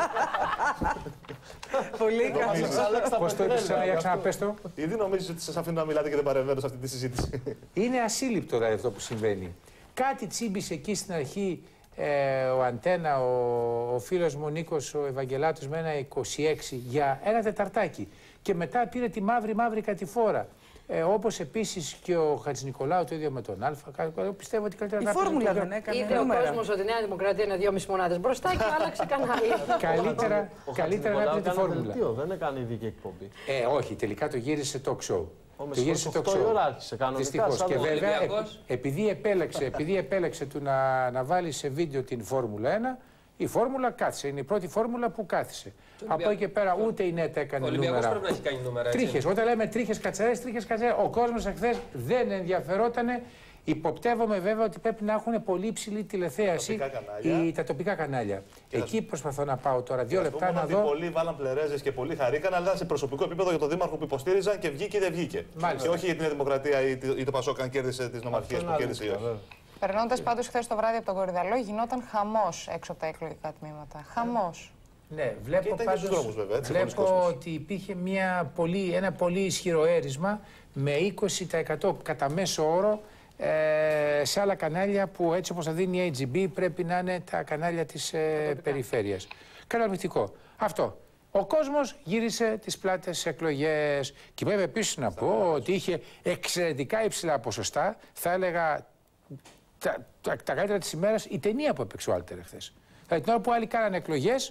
Πολύ καλά. Πώς το είπες για ξαναπες το. Γιατί νομίζεις ότι σας αφήνω να μιλάτε και δεν παρεμβαίνω σε αυτή τη συζήτηση. Είναι ασύλληπτο δηλαδή αυτό που συμβαίνει. Κάτι τσίμπησε εκεί στην αρχή ο Αντένα, ο φίλος μου Νίκος, ο Ευαγγελάτος με ένα 26 για ένα τεταρτάκι. Και μετά πήρε τη μαύρη κατηφόρα. Όπως επίσης και ο Χατζηνικολάου το ίδιο με τον Αλφα. Πιστεύω ότι καλύτερα να η φόρμουλα δεν έκανε. Είδε ο κόσμος ότι η Νέα Δημοκρατία είναι 2,5 μονάδες μπροστά και άλλαξε κανάλι. Καλύτερα να πει τη φόρμουλα. Δεν έκανε ειδική εκπομπή. Όχι, τελικά το γύρισε talk show. Το γύρισε talk show. Δυστυχώς. Και βέβαια, επειδή επέλεξε του να βάλει σε βίντεο την Φόρμουλα 1, η φόρμουλα κάθισε. Είναι η πρώτη φόρμουλα που κάθισε. Από εκεί και πέρα ούτε η ΝΕΤ έκανε νούμερα. Ο πρέπει να έχει κάνει νούμερα. Τρίχες. Όταν λέμε τρίχες κατσαρές, ο κόσμος εχθές δεν ενδιαφερότανε. Υποπτεύομαι βέβαια ότι πρέπει να έχουν πολύ υψηλή τηλεθέαση τα τοπικά κανάλια. Εκεί προσπαθώ να πάω τώρα 2 λεπτά να δω. Πολλοί βάλαν πλερέζες και πολλοί χαρήκαν, αλλά σε προσωπικό επίπεδο για τον Δήμαρχο που υποστήριζαν και βγήκε ή δεν βγήκε. Και όχι για την Νέα Δημοκρατία ή το Πασόκ αν κέρδισε τις νομαρχίες που κέρδισε ή όχι. Περνώντας πάντως χθες το βράδυ από τον Κορυδαλό, γινόταν χαμός έξω από τα εκλογικά τμήματα. Χαμός. Ναι, βλέπω πάντως, βλέπω ότι υπήρχε ένα πολύ ισχυρό έρισμα με 20% κατά μέσο όρο σε άλλα κανάλια που έτσι όπως θα δίνει η AGB πρέπει να είναι τα κανάλια της περιφέρειας. Καταπληκτικό. Αυτό. Ο κόσμος γύρισε τις πλάτες εκλογές. Και πρέπει επίσης να πω ότι είχε εξαιρετικά υψηλά ποσοστά. Θα έλεγα τα καλύτερα της ημέρας η ταινία που έπαιξε ο Άλτερ χθες. Δηλαδή την ώρα που άλλοι κάνανε εκλογές,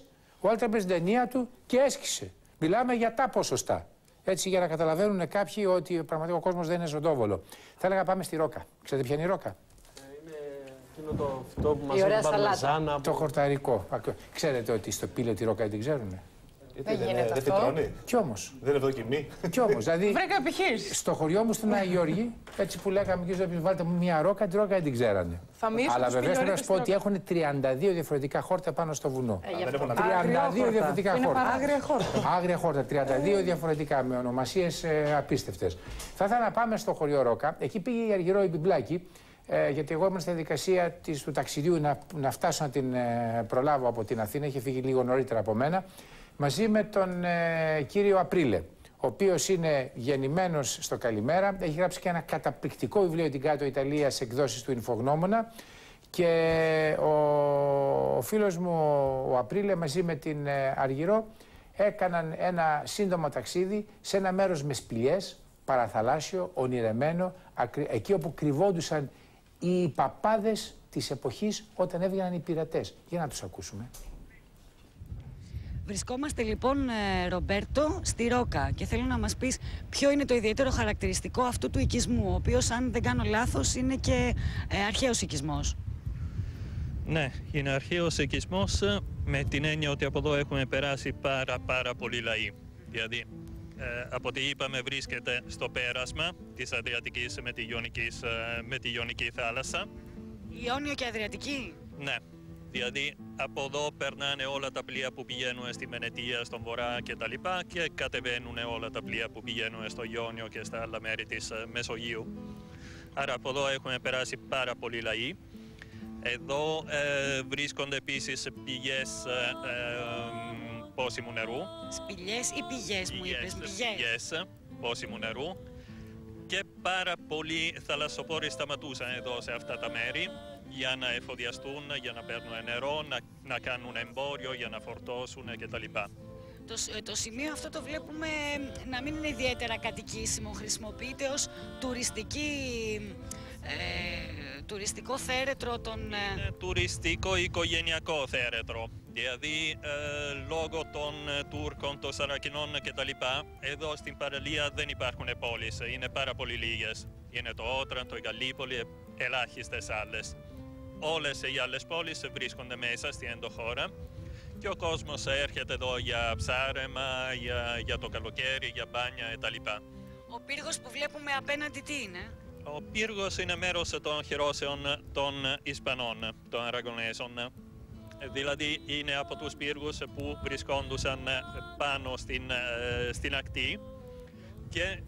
Ο Άλτερ έπαιζε την ταινία του και έσκησε. Μιλάμε για τα ποσοστά. Έτσι, για να καταλαβαίνουν κάποιοι ότι πραγματικά ο κόσμος δεν είναι ζωντόβολο. Θα έλεγα πάμε στη ρόκα. Ξέρετε ποια είναι η ρόκα? Είναι εκείνο το φυτό που μας έχει παρμεζάνα. Το χορταρικό. Ξέρετε ότι στο πύλε τη ρόκα δεν ξέρουν? Δεν γίνεται αυτό. Κι όμως. Δεν είναι δοκιμή. Κι όμως. Δηλαδή, βρήκα επιχείρηση. Στο χωριό μου στην Άγιο Γιώργη, έτσι που λέγαμε και ζω, βάλτε μου μια ρόκα, τη ρόκα δεν την ξέρανε. Αλλά βεβαίως πρέπει να σου πω ότι έχουν 32 διαφορετικά χόρτα πάνω στο βουνό. 32 διαφορετικά χόρτα. Άγρια χόρτα. Άγρια χόρτα, 32 διαφορετικά με ονομασίες απίστευτες. Θα ήθελα να πάμε στο χωριό Ρόκα. Εκεί πήγε η Αργυρό η Μπιμπλάκη. Γιατί εγώ ήμουν στη διαδικασία του ταξιδιού να φτάσω να την προλάβω από την Αθήνα. Είχε φύγει λίγο νωρίτερα από μένα. Μαζί με τον κύριο Απρίλε, ο οποίος είναι γεννημένος στο Καλημέρα, έχει γράψει και ένα καταπληκτικό βιβλίο την κάτω Ιταλία σε εκδόσεις του Ινφογνώμονα και ο φίλος μου ο Απρίλε μαζί με την Αργυρό έκαναν ένα σύντομο ταξίδι σε ένα μέρος με σπηλιές, παραθαλάσσιο, ονειρεμένο, εκεί όπου κρυβόντουσαν οι παπάδες της εποχής όταν έβγαιναν οι πειρατές. Για να τους ακούσουμε. Βρισκόμαστε λοιπόν, Ρομπέρτο, στη Ρόκα και θέλω να μας πεις ποιο είναι το ιδιαίτερο χαρακτηριστικό αυτού του οικισμού, ο οποίος, αν δεν κάνω λάθος, είναι και αρχαίος οικισμός. Ναι, είναι αρχαίος οικισμός με την έννοια ότι από εδώ έχουμε περάσει πάρα πολλοί λαοί. Δηλαδή, από ό,τι είπαμε, βρίσκεται στο πέρασμα της Αδριατικής με τη Ιωνική θάλασσα. Ιόνιο και Αδριατική. Ναι. Δηλαδή από εδώ περνάνε όλα τα πλοία που πηγαίνουν στη Βενετία, στον Βορρά κτλ. Και κατεβαίνουν όλα τα πλοία που πηγαίνουν στο Ιόνιο και στα άλλα μέρη της Μεσογείου. Άρα από εδώ έχουμε περάσει πάρα πολλοί λαοί. Εδώ βρίσκονται επίσης πηγές πόσιμου νερού. Σπηλιές ή πηγές μου είπες? Πηγές πόσιμου νερού. Και πάρα πολλοί θαλασσοπόροι σταματούσαν εδώ σε αυτά τα μέρη για να εφοδιαστούν, για να παίρνουν νερό, να κάνουν εμπόριο, για να φορτώσουν κτλ. Το σημείο αυτό το βλέπουμε να μην είναι ιδιαίτερα κατοικήσιμο, χρησιμοποιείται ως τουριστικό θέρετρο των... Τουριστικό οικογενειακό θέρετρο. Δηλαδή, λόγω των Τούρκων, των Σαρακινών κτλ. Εδώ στην παραλία δεν υπάρχουν πόλεις, είναι πάρα πολύ λίγες. Είναι το Ότραντο, η Γαλλίπολη, ελάχιστες άλλες. Όλες οι άλλες πόλεις βρίσκονται μέσα στην ενδοχώρα και ο κόσμος έρχεται εδώ για ψάρεμα, για το καλοκαίρι, για μπάνια κτλ. Ο πύργος που βλέπουμε απέναντι τι είναι? Ο πύργος είναι μέρος των χειρώσεων των Ισπανών, των Αραγκονέζων. Δηλαδή είναι από τους πύργους που βρισκόντουσαν πάνω στην ακτή και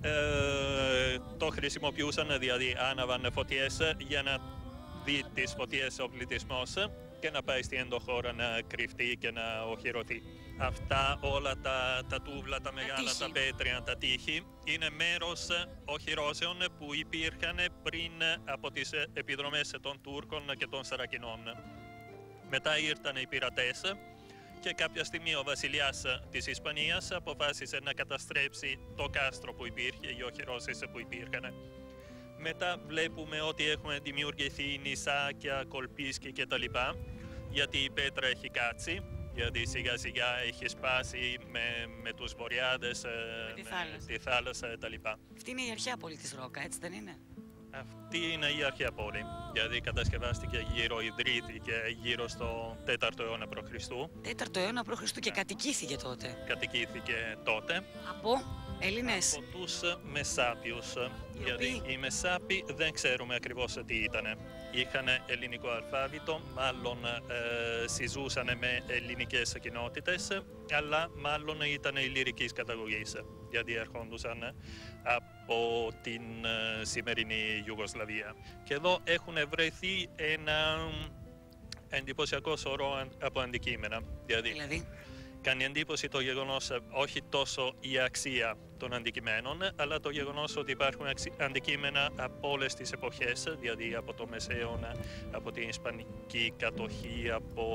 το χρησιμοποιούσαν, δηλαδή άναβαν φωτιές για να δει τις φωτιές ο πληθυσμός και να πάει στην ενδοχώρα να κρυφτεί και να οχυρωθεί. Αυτά όλα τα τούβλα, τα μεγάλα, τα πέτρια, τα τείχη είναι μέρος οχυρώσεων που υπήρχαν πριν από τις επιδρομές των Τούρκων και των Σαρακινών. Μετά ήρθαν οι πειρατές και κάποια στιγμή ο βασιλιάς της Ισπανίας αποφάσισε να καταστρέψει το κάστρο που υπήρχε, οι οχυρώσεις που υπήρχαν. Μετά βλέπουμε ότι έχουν δημιουργηθεί νησάκια, κολπίσκοι κτλ. Γιατί η πέτρα έχει κάτσει, γιατί σιγά σιγά έχει σπάσει με τους βορειάδες, τη θάλασσα κτλ. Αυτή είναι η αρχαία πόλη της Ρόκα, έτσι δεν είναι? Αυτή είναι η αρχαία πόλη, γιατί κατασκευάστηκε ιδρύθηκε γύρω στο 4ο αιώνα π.Χ. 4ο αιώνα π.Χ. και κατοικήθηκε τότε. Κατοικήθηκε τότε. Από Έλληνες? Από τους Μεσάπιους. Γιατί οι Μεσάποι δεν ξέρουμε ακριβώς τι ήταν. Είχαν ελληνικό αλφάβητο, μάλλον συζούσαν με ελληνικές κοινότητες, αλλά μάλλον ήταν ηλυρικής καταγωγής, γιατί ερχόντουσαν από την σημερινή Ιουγκοσλαβία. Και εδώ έχουν βρεθεί ένα εντυπωσιακό σωρό από αντικείμενα. Δηλαδή, κάνει εντύπωση το γεγονός όχι τόσο η αξία των αντικειμένων, αλλά το γεγονός ότι υπάρχουν αντικείμενα από όλες τις εποχές, δηλαδή από το Μεσαίωνα, από την Ισπανική κατοχή,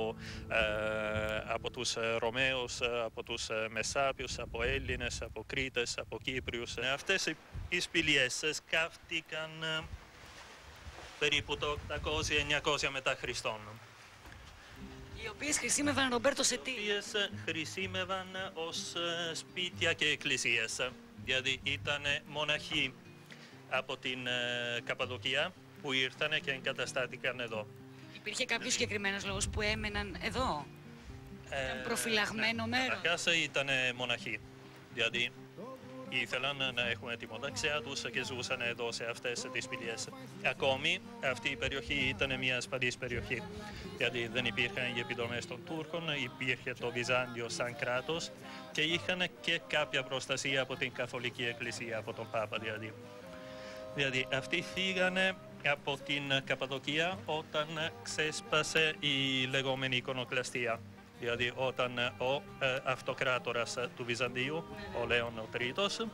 από τους Ρωμαίους, από τους Μεσάπιους, από Έλληνες, από Κρήτες, από Κύπριους. Αυτές οι σπηλιές σκάφτηκαν περίπου το 800-900 μετά Χριστόν. Η Οι οποίες χρησιμεύαν, Ρομπέρτο, σε τι? Οι οποίες χρησιμεύαν ως σπίτια και εκκλησίες. Δηλαδή ήταν μοναχοί από την Καπαδοκία που ήρθαν και εγκαταστάθηκαν εδώ. Υπήρχε κάποιος συγκεκριμένος λόγος που έμεναν εδώ? Ήταν προφυλαγμένο μέρος? Καταρχάς ήταν μοναχοί. Δηλαδή ήθελαν να έχουν τη μοναξιά τους και ζούσαν εδώ σε αυτές τις σπηλιές. Ακόμη αυτή η περιοχή ήταν μια ασφαλής περιοχή. Δηλαδή δεν υπήρχαν οι επιδομές των Τούρκων, υπήρχε το Βυζάντιο σαν κράτος και είχαν και κάποια προστασία από την Καθολική Εκκλησία, από τον Πάπα δηλαδή. Δηλαδή αυτοί φύγανε από την Καπαδοκία όταν ξέσπασε η λεγόμενη εικονοκλαστία. Δηλαδή όταν ο αυτοκράτορας του Βυζαντίου, ο Λέων ο Τρίτος,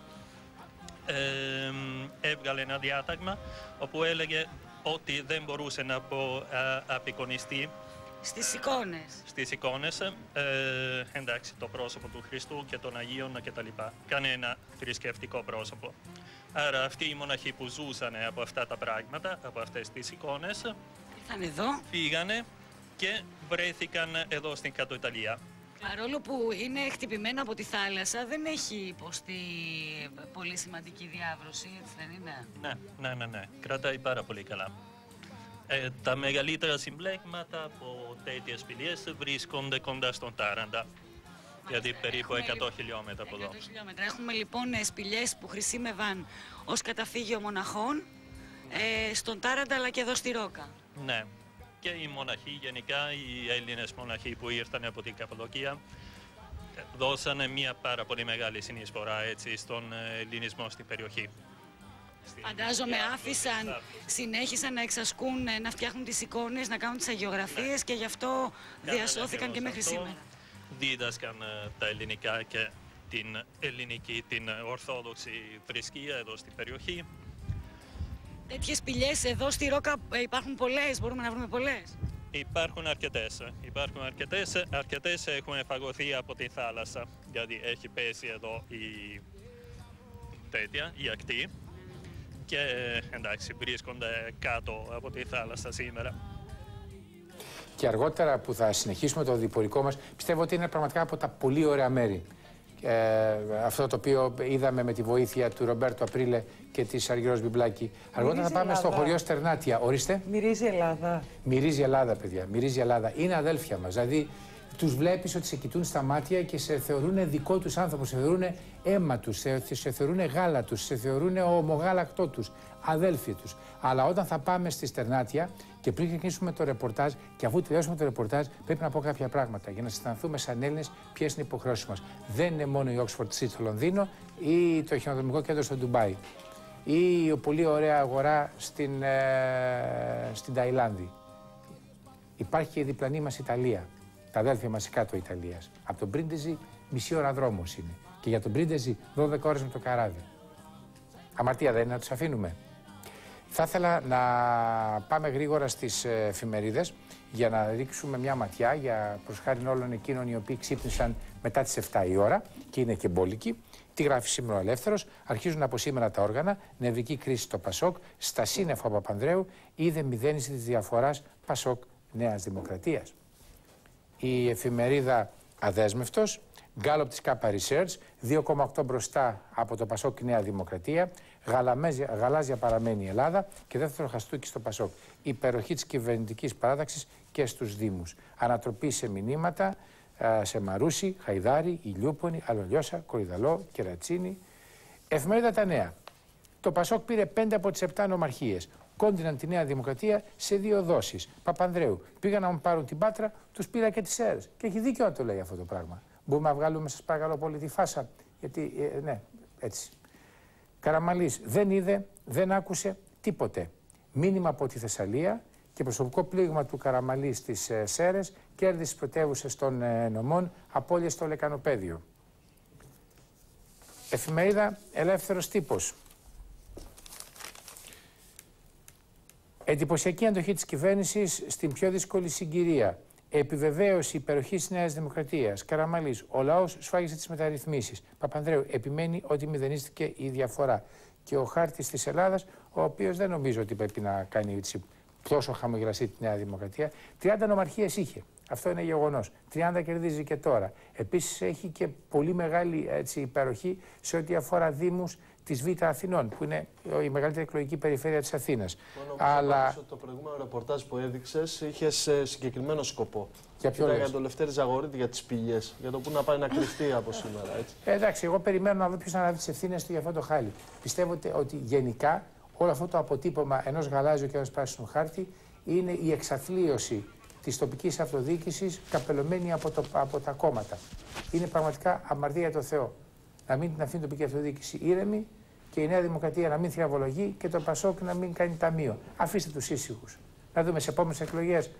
έβγαλε ένα διάταγμα όπου έλεγε ότι δεν μπορούσε να απεικονιστεί στις εικόνες. Στις εικόνες, εντάξει, το πρόσωπο του Χριστού και των Αγίων κτλ. Κανένα θρησκευτικό πρόσωπο. Άρα αυτοί οι μοναχοί που ζούσαν από αυτά τα πράγματα, από αυτές τις εικόνες, φύγανε και βρέθηκαν εδώ στην Κάτω Ιταλία. Παρόλο που είναι χτυπημένο από τη θάλασσα, δεν έχει υποστεί πολύ σημαντική διάβρωση, έτσι δεν είναι? Ναι. Κρατάει πάρα πολύ καλά. Τα μεγαλύτερα συμπλέγματα από τέτοιες σπηλιές βρίσκονται κοντά στον Τάραντα. Δηλαδή περίπου 100 χιλιόμετρα από εδώ. 100 χιλιόμετρα. Έχουμε λοιπόν σπηλιές που χρησιμεύαν ως καταφύγιο μοναχών στον Τάραντα αλλά και εδώ στη Ρόκα. Ναι. Και οι μοναχοί, γενικά οι Έλληνες μοναχοί που ήρθαν από την Καπαδοκία, δώσανε μια πάρα πολύ μεγάλη συνεισφορά έτσι, στον ελληνισμό στην περιοχή. Φαντάζομαι συνέχισαν να εξασκούν, να φτιάχνουν τις εικόνες, να κάνουν τις αγιογραφίες και γι' αυτό διασώθηκαν και μέχρι σήμερα. Δίδασκαν τα ελληνικά και την ελληνική, την ορθόδοξη θρησκεία εδώ στην περιοχή. Τέτοιες σπηλιές εδώ στη Ρόκα υπάρχουν πολλές, μπορούμε να βρούμε πολλές? Υπάρχουν αρκετές. Αρκετές έχουν φαγωθεί από τη θάλασσα, γιατί έχει πέσει εδώ η ακτή και εντάξει βρίσκονται κάτω από τη θάλασσα σήμερα. Και αργότερα που θα συνεχίσουμε το διπορικό μας, πιστεύω ότι είναι πραγματικά από τα πολύ ωραία μέρη. Αυτό το οποίο είδαμε με τη βοήθεια του Ρομπέρτο Απρίλε και της Αργυρός Μπιμπλάκη. Αργότερα θα πάμε στο χωριό Στερνάτια. Ορίστε. Μυρίζει Ελλάδα. Μυρίζει Ελλάδα, παιδιά. Μυρίζει Ελλάδα. Είναι αδέλφια μας. Δηλαδή, τους βλέπεις ότι σε κοιτούν στα μάτια και σε θεωρούν δικό τους άνθρωπο, σε θεωρούν αίμα τους, σε θεωρούν γάλα τους, σε θεωρούν ομογάλακτό τους, αδέλφοι τους. Αλλά όταν θα πάμε στη Στερνάτια και πριν ξεκινήσουμε το ρεπορτάζ και αφού τελειώσουμε το ρεπορτάζ, πρέπει να πω κάποια πράγματα για να αισθανθούμε σαν Έλληνες ποιες είναι οι υποχρεώσεις μας. Δεν είναι μόνο η Oxford Street στο Λονδίνο ή το χιονοδρομικό κέντρο στο Ντουμπάι ή η πολύ ωραία αγορά στην Ταϊλάνδη. Υπάρχει και η διπλανή μας Ιταλία. Τα αδέλφια μας κάτω Ιταλίας. Από τον Πρίντεζι μισή ώρα δρόμος είναι. Και για τον Πρίντεζι 12 ώρες με το καράβι. Αμαρτία δεν είναι να τους αφήνουμε? Θα ήθελα να πάμε γρήγορα στις εφημερίδες για να ρίξουμε μια ματιά για προς χάριν όλων εκείνων οι οποίοι ξύπνησαν μετά τις 7 η ώρα και είναι και μπόλικοι. Τι γράφει σήμερα ο Ελεύθερος? Αρχίζουν από σήμερα τα όργανα, νευρική κρίση στο Πασόκ, στα σύννεφα ο Παπανδρέου, είδε μηδένιση της διαφοράς Πασόκ Νέας Δημοκρατίας. Η εφημερίδα Αδέσμευτος, Γκάλοπ της ΚΑΠΑ Research, 2,8 μπροστά από το Πασόκ Νέα Δημοκρατία, γαλάζια παραμένει η Ελλάδα και δεύτερο χαστούκι στο Πασόκ. Υπεροχή της κυβερνητικής παράταξης και στους Δήμους. Ανατροπή σε μηνύματα σε Μαρούσι, Χαϊδάρι, Ηλιούπολη, Αλολιώσα, Κορυδαλό, Κερατσίνη. Εφημερίδα Τα Νέα. Το Πασόκ πήρε 5 από τις 7 νομαρχίες. Κόντιναν τη Νέα Δημοκρατία σε 2 δόσεις. Παπανδρέου. Πήγαν να μου πάρουν την Πάτρα, τους πήρα και τις αίρες. Και έχει δίκιο να το λέει αυτό το πράγμα. Μπορούμε να βγάλουμε, σας παρακαλώ πολύ, τη φάσα. Γιατί, ναι, έτσι. Καραμαλής δεν είδε, δεν άκουσε τίποτε. Μήνυμα από τη Θεσσαλία και προσωπικό πλήγμα του Καραμαλή στις Σέρρες, κέρδισε πρωτεύουσες των νομών, απώλειες στο Λεκανοπέδιο. Εφημερίδα Ελεύθερος Τύπος. Εντυπωσιακή αντοχή της κυβέρνησης στην πιο δύσκολη συγκυρία. Επιβεβαίωση υπεροχής της Νέας Δημοκρατίας. Καραμαλής. Ο λαός σφάγισε τις μεταρρυθμίσεις. Παπανδρέου. Επιμένει ότι μηδενίστηκε η διαφορά. Και ο χάρτης της Ελλάδας, ο οποίος δεν νομίζω ότι πρέπει να κάνει τόσο χαμογελαστή τη Νέα Δημοκρατία. 30 νομαρχίες είχε. Αυτό είναι γεγονός. 30 κερδίζει και τώρα. Επίσης έχει και πολύ μεγάλη υπεροχή σε ό,τι αφορά δήμους της Β' Αθηνών, που είναι η μεγαλύτερη εκλογική περιφέρεια της Αθήνας. Αλλά το προηγούμενο ρεπορτάζ που έδειξες είχε συγκεκριμένο σκοπό. Για ποιο λόγο? Για τον Λευτέρη Ζαγορίτη, για τις πηγές. Για το που να πάει να κρυφτεί από σήμερα. Έτσι. Εντάξει, εγώ περιμένω να δω ποιος θα αναλάβει τις ευθύνες του για αυτό το χάλι. Πιστεύετε ότι γενικά όλο αυτό το αποτύπωμα ενός γαλάζιου και ενός πράσινου χάρτη είναι η εξαθλίωση της τοπικής αυτοδιοίκησης καπελωμένη από τα κόμματα. Είναι πραγματικά αμαρτία για το Θεό. Να μην την αφήνει η τοπική αυτοδιοίκηση ήρεμη και η Νέα Δημοκρατία να μην θριαβολογεί και το Πασόκ να μην κάνει ταμείο. Αφήστε τους ήσυχους. Να δούμε σε επόμενες εκλογές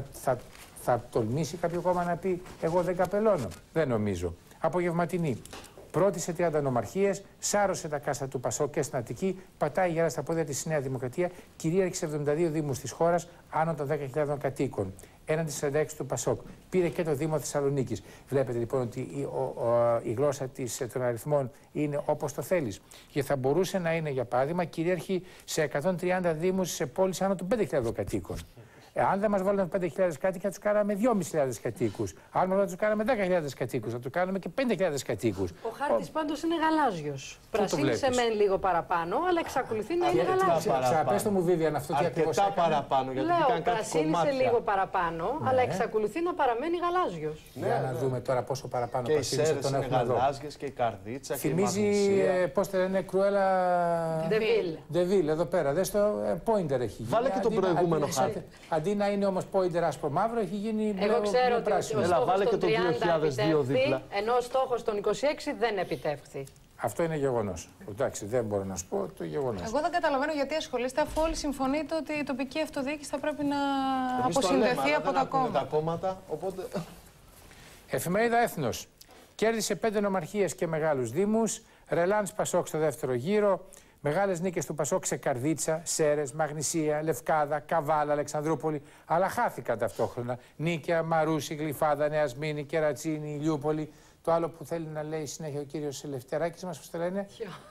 θα τολμήσει κάποιο κόμμα να πει εγώ δεν καπελώνω. Δεν νομίζω. Απογευματινή. Πρώτη σε 30 νομαρχίες, σάρωσε τα κάστα του Πασόκ και στην Αττική, πατάει γερά στα πόδια της Νέα Δημοκρατία, κυρίαρχε 72 δήμους της χώρας, άνω των 10.000 κατοίκων. Έναντι 46 του Πασόκ. Πήρε και το Δήμο Θεσσαλονίκης. Βλέπετε λοιπόν ότι η γλώσσα των αριθμών είναι όπως το θέλεις. Και θα μπορούσε να είναι, για παράδειγμα, κυρίαρχη σε 130 δήμους σε πόλεις άνω των 5.000 κατοίκων. Αν δεν μας βάλουν 5.000 κάτοικοι, θα τους κάναμε 2.500 κατοίκους. Αν μας τους κάναμε 10.000 κατοίκους, θα τους κάναμε και 5.000 κατοίκους. Ο χάρτης πάντως είναι γαλάζιος. Πρασίνησε μεν λίγο παραπάνω, αλλά εξακολουθεί να είναι γαλάζιος. Ξαναπες το μου, Βίβιαν, αυτό τι ακριβώς έκανε. Αρκετά παραπάνω, γιατί λέω, πρασίνησε λίγο παραπάνω, αλλά εξακολουθεί να παραμένει γαλάζιος. Για να δούμε τώρα πόσο παραπάνω πρασίνησε τον έχουμε εδώ. Και οι γαλάζιες και η καρδίτσα και η μαγνησία. Θυμίζει, πώς το λένε, Κρουέλα Ντεβίλ, εδώ πέρα. Δες το Pointer έχει. Βάλε και τον προηγούμενο χάρτη. Αντί να είναι όμως Pointer άσπρο μαύρο, έχει γίνει μπλε. Εγώ ξέρω ότι ο στόχος των 30 επιτεύχθη, ενώ ο στόχος των 26 δεν επιτεύχθη. Αυτό είναι γεγονός. Εντάξει, δεν μπορώ να σου πω το γεγονός. Εγώ δεν καταλαβαίνω γιατί ασχολείστε, αφού όλοι συμφωνείτε ότι η τοπική αυτοδιοίκηση θα πρέπει να αποσυνδεθεί από τα κόμματα. Οπότε... Εφημερίδα Έθνος. Κέρδισε 5 νομαρχίες και μεγάλους δήμους. Ρελάνς Πασόκ στο δεύτερο γύρο. Μεγάλες νίκες του Πασόκ σε Καρδίτσα, Σέρες, Μαγνησία, Λευκάδα, Καβάλα, Αλεξανδρούπολη, αλλά χάθηκαν ταυτόχρονα. Νίκαια, Μαρούση, Γλυφάδα, Νέα Σμήνη, Κερατσίνη, Ηλιούπολη. Το άλλο που θέλει να λέει συνέχεια ο κύριος Ελευθεράκης μας, πώς το λένε,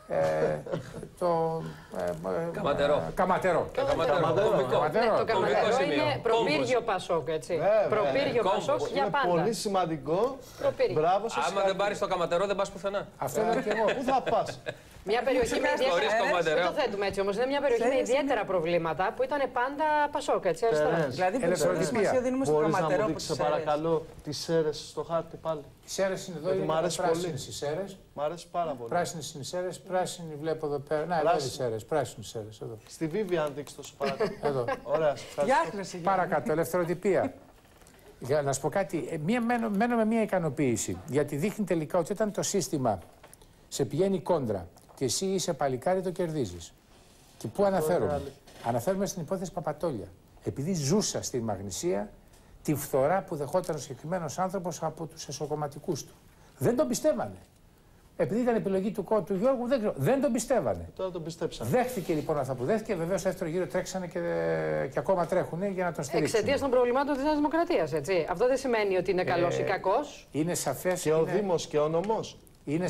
το Καματερό. Καματερό. Το Καματερό είναι προπύργιο Πασόκ, έτσι. Προπύργιο Πασόκ για πάντα. Πολύ σημαντικό. Μπράβο σας. Άμα δεν πάρεις το Καματερό, δεν πας πουθενά. Αυτό είναι και εγώ. Πού θα πας? Μια περιοχή με ιδιαίτερα. Δεν το θέτουμε έτσι όμως. Είναι μια περιοχή με ιδιαίτερα προβλήματα που ήταν πάντα Πασόκ, έτσι. Δηλαδή, πόσο σημασία δίνουμε στο Καματερό. Μπορείς να μου δείξεις, παρακαλώ, τις Σέρες στο χάρτη πάλι. Οι Σέρες είναι εδώ, είναι πράσινες οι Σέρες. Μ' αρέσει πάρα πολύ. Πράσινες είναι οι Σέρες, πράσινη βλέπω εδώ πέρα. Να, εδώ οι Σέρες, πράσινες Σέρες. Στη Βίβια, αν δείξεις τόσο παρακαλώ. Εδώ. Ωραία. Παρακάτω, ελευθεροτυπία. Για να σου πω κάτι, μένω με μια ικανοποίηση. Γιατί δείχνει τελικά ότι όταν το σύστημα σε πηγαίνει κόντρα και εσύ είσαι παλικάρι, το κερδίζεις. Και πού αναφέρομαι? Αναφέρομαι στην υπόθεση Παπατόλια. Επειδή ζούσα στη Μαγνησία τη φθορά που δεχόταν ο συγκεκριμένος άνθρωπος από τους εσωκομματικούς του. Δεν τον πιστεύανε. Επειδή ήταν επιλογή του Γιώργου, δεν τον πιστεύανε. Τώρα τον πιστέψανε. Δέχτηκε λοιπόν αυτά που δέχτηκε. Βεβαίως, στο δεύτερο γύρο τρέξανε και ακόμα τρέχουν για να τον στηρίξουν. Εξαιτίας των προβλημάτων της Νέας Δημοκρατίας, έτσι. Αυτό δεν σημαίνει ότι είναι καλός ή κακός. Είναι σαφές. Και ο Δήμος και ο νομός. Είναι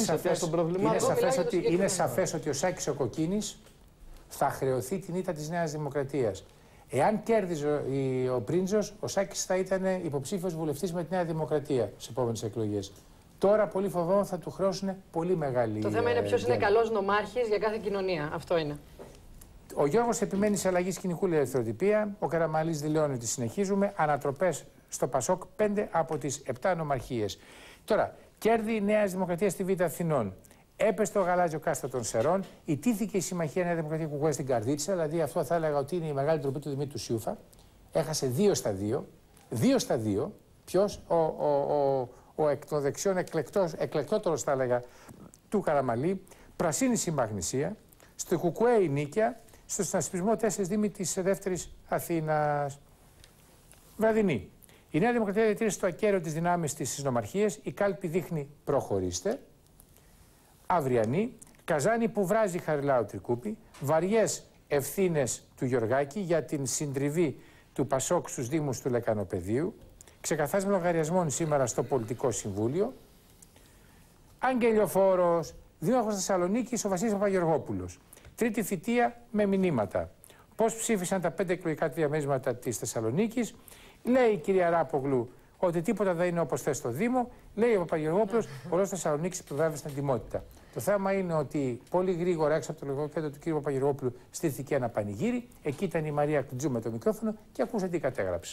σαφές ότι ο Σάκης ο Κοκκίνης θα χρεωθεί την ήττα της Νέας Δημοκρατίας. Εάν κέρδιζε ο Πρίντζος, ο Σάκης θα ήταν υποψήφιος βουλευτής με τη Νέα Δημοκρατία στις επόμενες εκλογές. Τώρα πολύ φοβάμαι θα του χρεώσουν πολύ μεγάλη. Το θέμα είναι ποιος είναι καλός νομάρχης για κάθε κοινωνία. Αυτό είναι. Ο Γιώργος επιμένει σε αλλαγή σκηνικού, λέει ελευθεροτυπία. Ο Καραμαλής δηλώνει ότι συνεχίζουμε. Ανατροπές στο Πασόκ 5 από τις 7 νομαρχίες. Τώρα, κέρδη η Νέα Δημοκρατία στη Β' Αθηνών. Έπεσε το γαλάζιο κάστα των Σερών. Ιτήθηκε η Συμμαχία Νέα Δημοκρατία Κουκουέ στην Καρδίτσα. Δηλαδή, αυτό θα έλεγα ότι είναι η μεγάλη τροπή του Δημήτρου Σιούφα. Έχασε 2 στα 2. 2 στα 2. Ποιος? Ο εκ των δεξιών εκλεκτότερος, θα έλεγα, του Καραμαλή. Πρασίνη η Μαγνησία. Στο Κουκουέ η Νίκαια. Στο συνασπισμό 4 δήμοι της δεύτερης Αθήνας. Βραδινή. Η Νέα Δημοκρατία διατήρησε το ακέραιο της δυνάμεις της στις νομαρχίες. Η κάλπη δείχνει προχωρήστε. Αυριανή. Καζάνη που βράζει Χαριλάου Τρικούπη. Βαριές ευθύνες του Γιωργάκη για την συντριβή του Πασόκ στους Δήμους του Λεκανοπεδίου. Ξεκαθάρισμα λογαριασμών σήμερα στο Πολιτικό Συμβούλιο. Αγγελιοφόρος. Δήμαρχος Θεσσαλονίκης ο Βασίλης Παπαγεωργόπουλος. Τρίτη θητεία με μηνύματα. Πώς ψήφισαν τα 5 εκλογικά διαμέσματα της Θεσσαλονίκης. Λέει η κυρία Ράπογλου ότι τίποτα δεν είναι όπως θες στο Δήμο. Λέει ο Παπαγεωργόπουλος, ο λόγος Θεσσαλονίκης προβάλλει στην ετοιμότητα. Το θέμα είναι ότι πολύ γρήγορα έξω από το λογοκέντρο του κ. Παπαγεωργόπουλου στήθηκε ένα πανηγύρι. Εκεί ήταν η Μαρία Κλιτζού με το μικρόφωνο και ακούσατε τι κατέγραψε.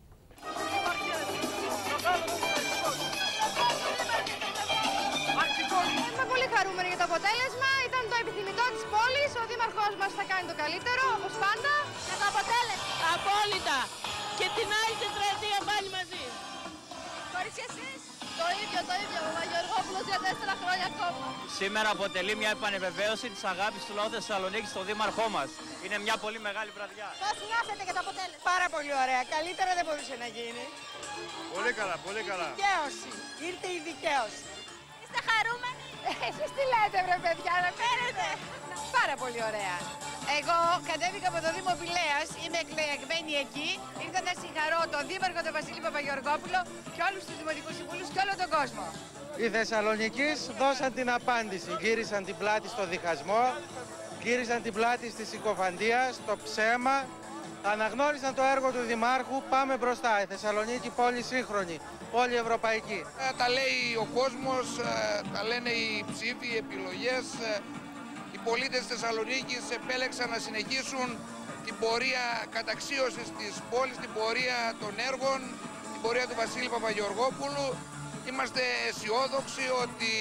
Είμαι πολύ χαρούμενη για το αποτέλεσμα. Ήταν το επιθυμητό της πόλης. Ο δήμαρχός μας θα κάνει το καλύτερο, όπως πάντα. Για το αποτέλεσμα. Απόλυτα. Και την άλλη τετραετία πάλι μαζί. Κορίτσια εσείς. Το ίδιο. Ο Παπαγεωργόπουλος για 4 χρόνια ακόμα. Σήμερα αποτελεί μια επανεβεβαίωση της αγάπης του λαού Θεσσαλονίκης στον δήμαρχό μας. Είναι μια πολύ μεγάλη βραδιά. Πώς νιώθετε για το αποτέλεσμα? Πάρα πολύ ωραία. Καλύτερα δεν μπορούσε να γίνει. Πολύ καλά, πολύ καλά. Δικαίωση. Ήρθε η δικαίωση. Είστε χαρούμενοι? Εσείς τι λέτε βρε παιδιά, να φέρετε. Πάρα πολύ ωραία. Εγώ κατέβηκα από το Δήμο Πηλαίας, είμαι εκλεγμένη εκεί. Ήρθα να συγχαρώ τον Δήμαρχο τον Βασίλη Παπαγεωργόπουλο και όλους τους Δημοτικούς Συμβούλους και όλο τον κόσμο. Οι Θεσσαλονικείς δώσαν την απάντηση. Γύρισαν την πλάτη στο διχασμό, γύρισαν την πλάτη στη συκοφαντία, στο ψέμα. Αναγνώρισαν το έργο του Δημάρχου. Πάμε μπροστά. Η Θεσσαλονίκη πόλη σύγχρονη, πόλη ευρωπαϊκή. Τα λέει ο κόσμος, τα λένε οι ψήφοι, οι επιλογές. Οι πολίτες της Θεσσαλονίκης επέλεξαν να συνεχίσουν την πορεία καταξίωσης της πόλης, την πορεία των έργων, την πορεία του Βασίλη Παπαγεωργόπουλου. Είμαστε αισιόδοξοι ότι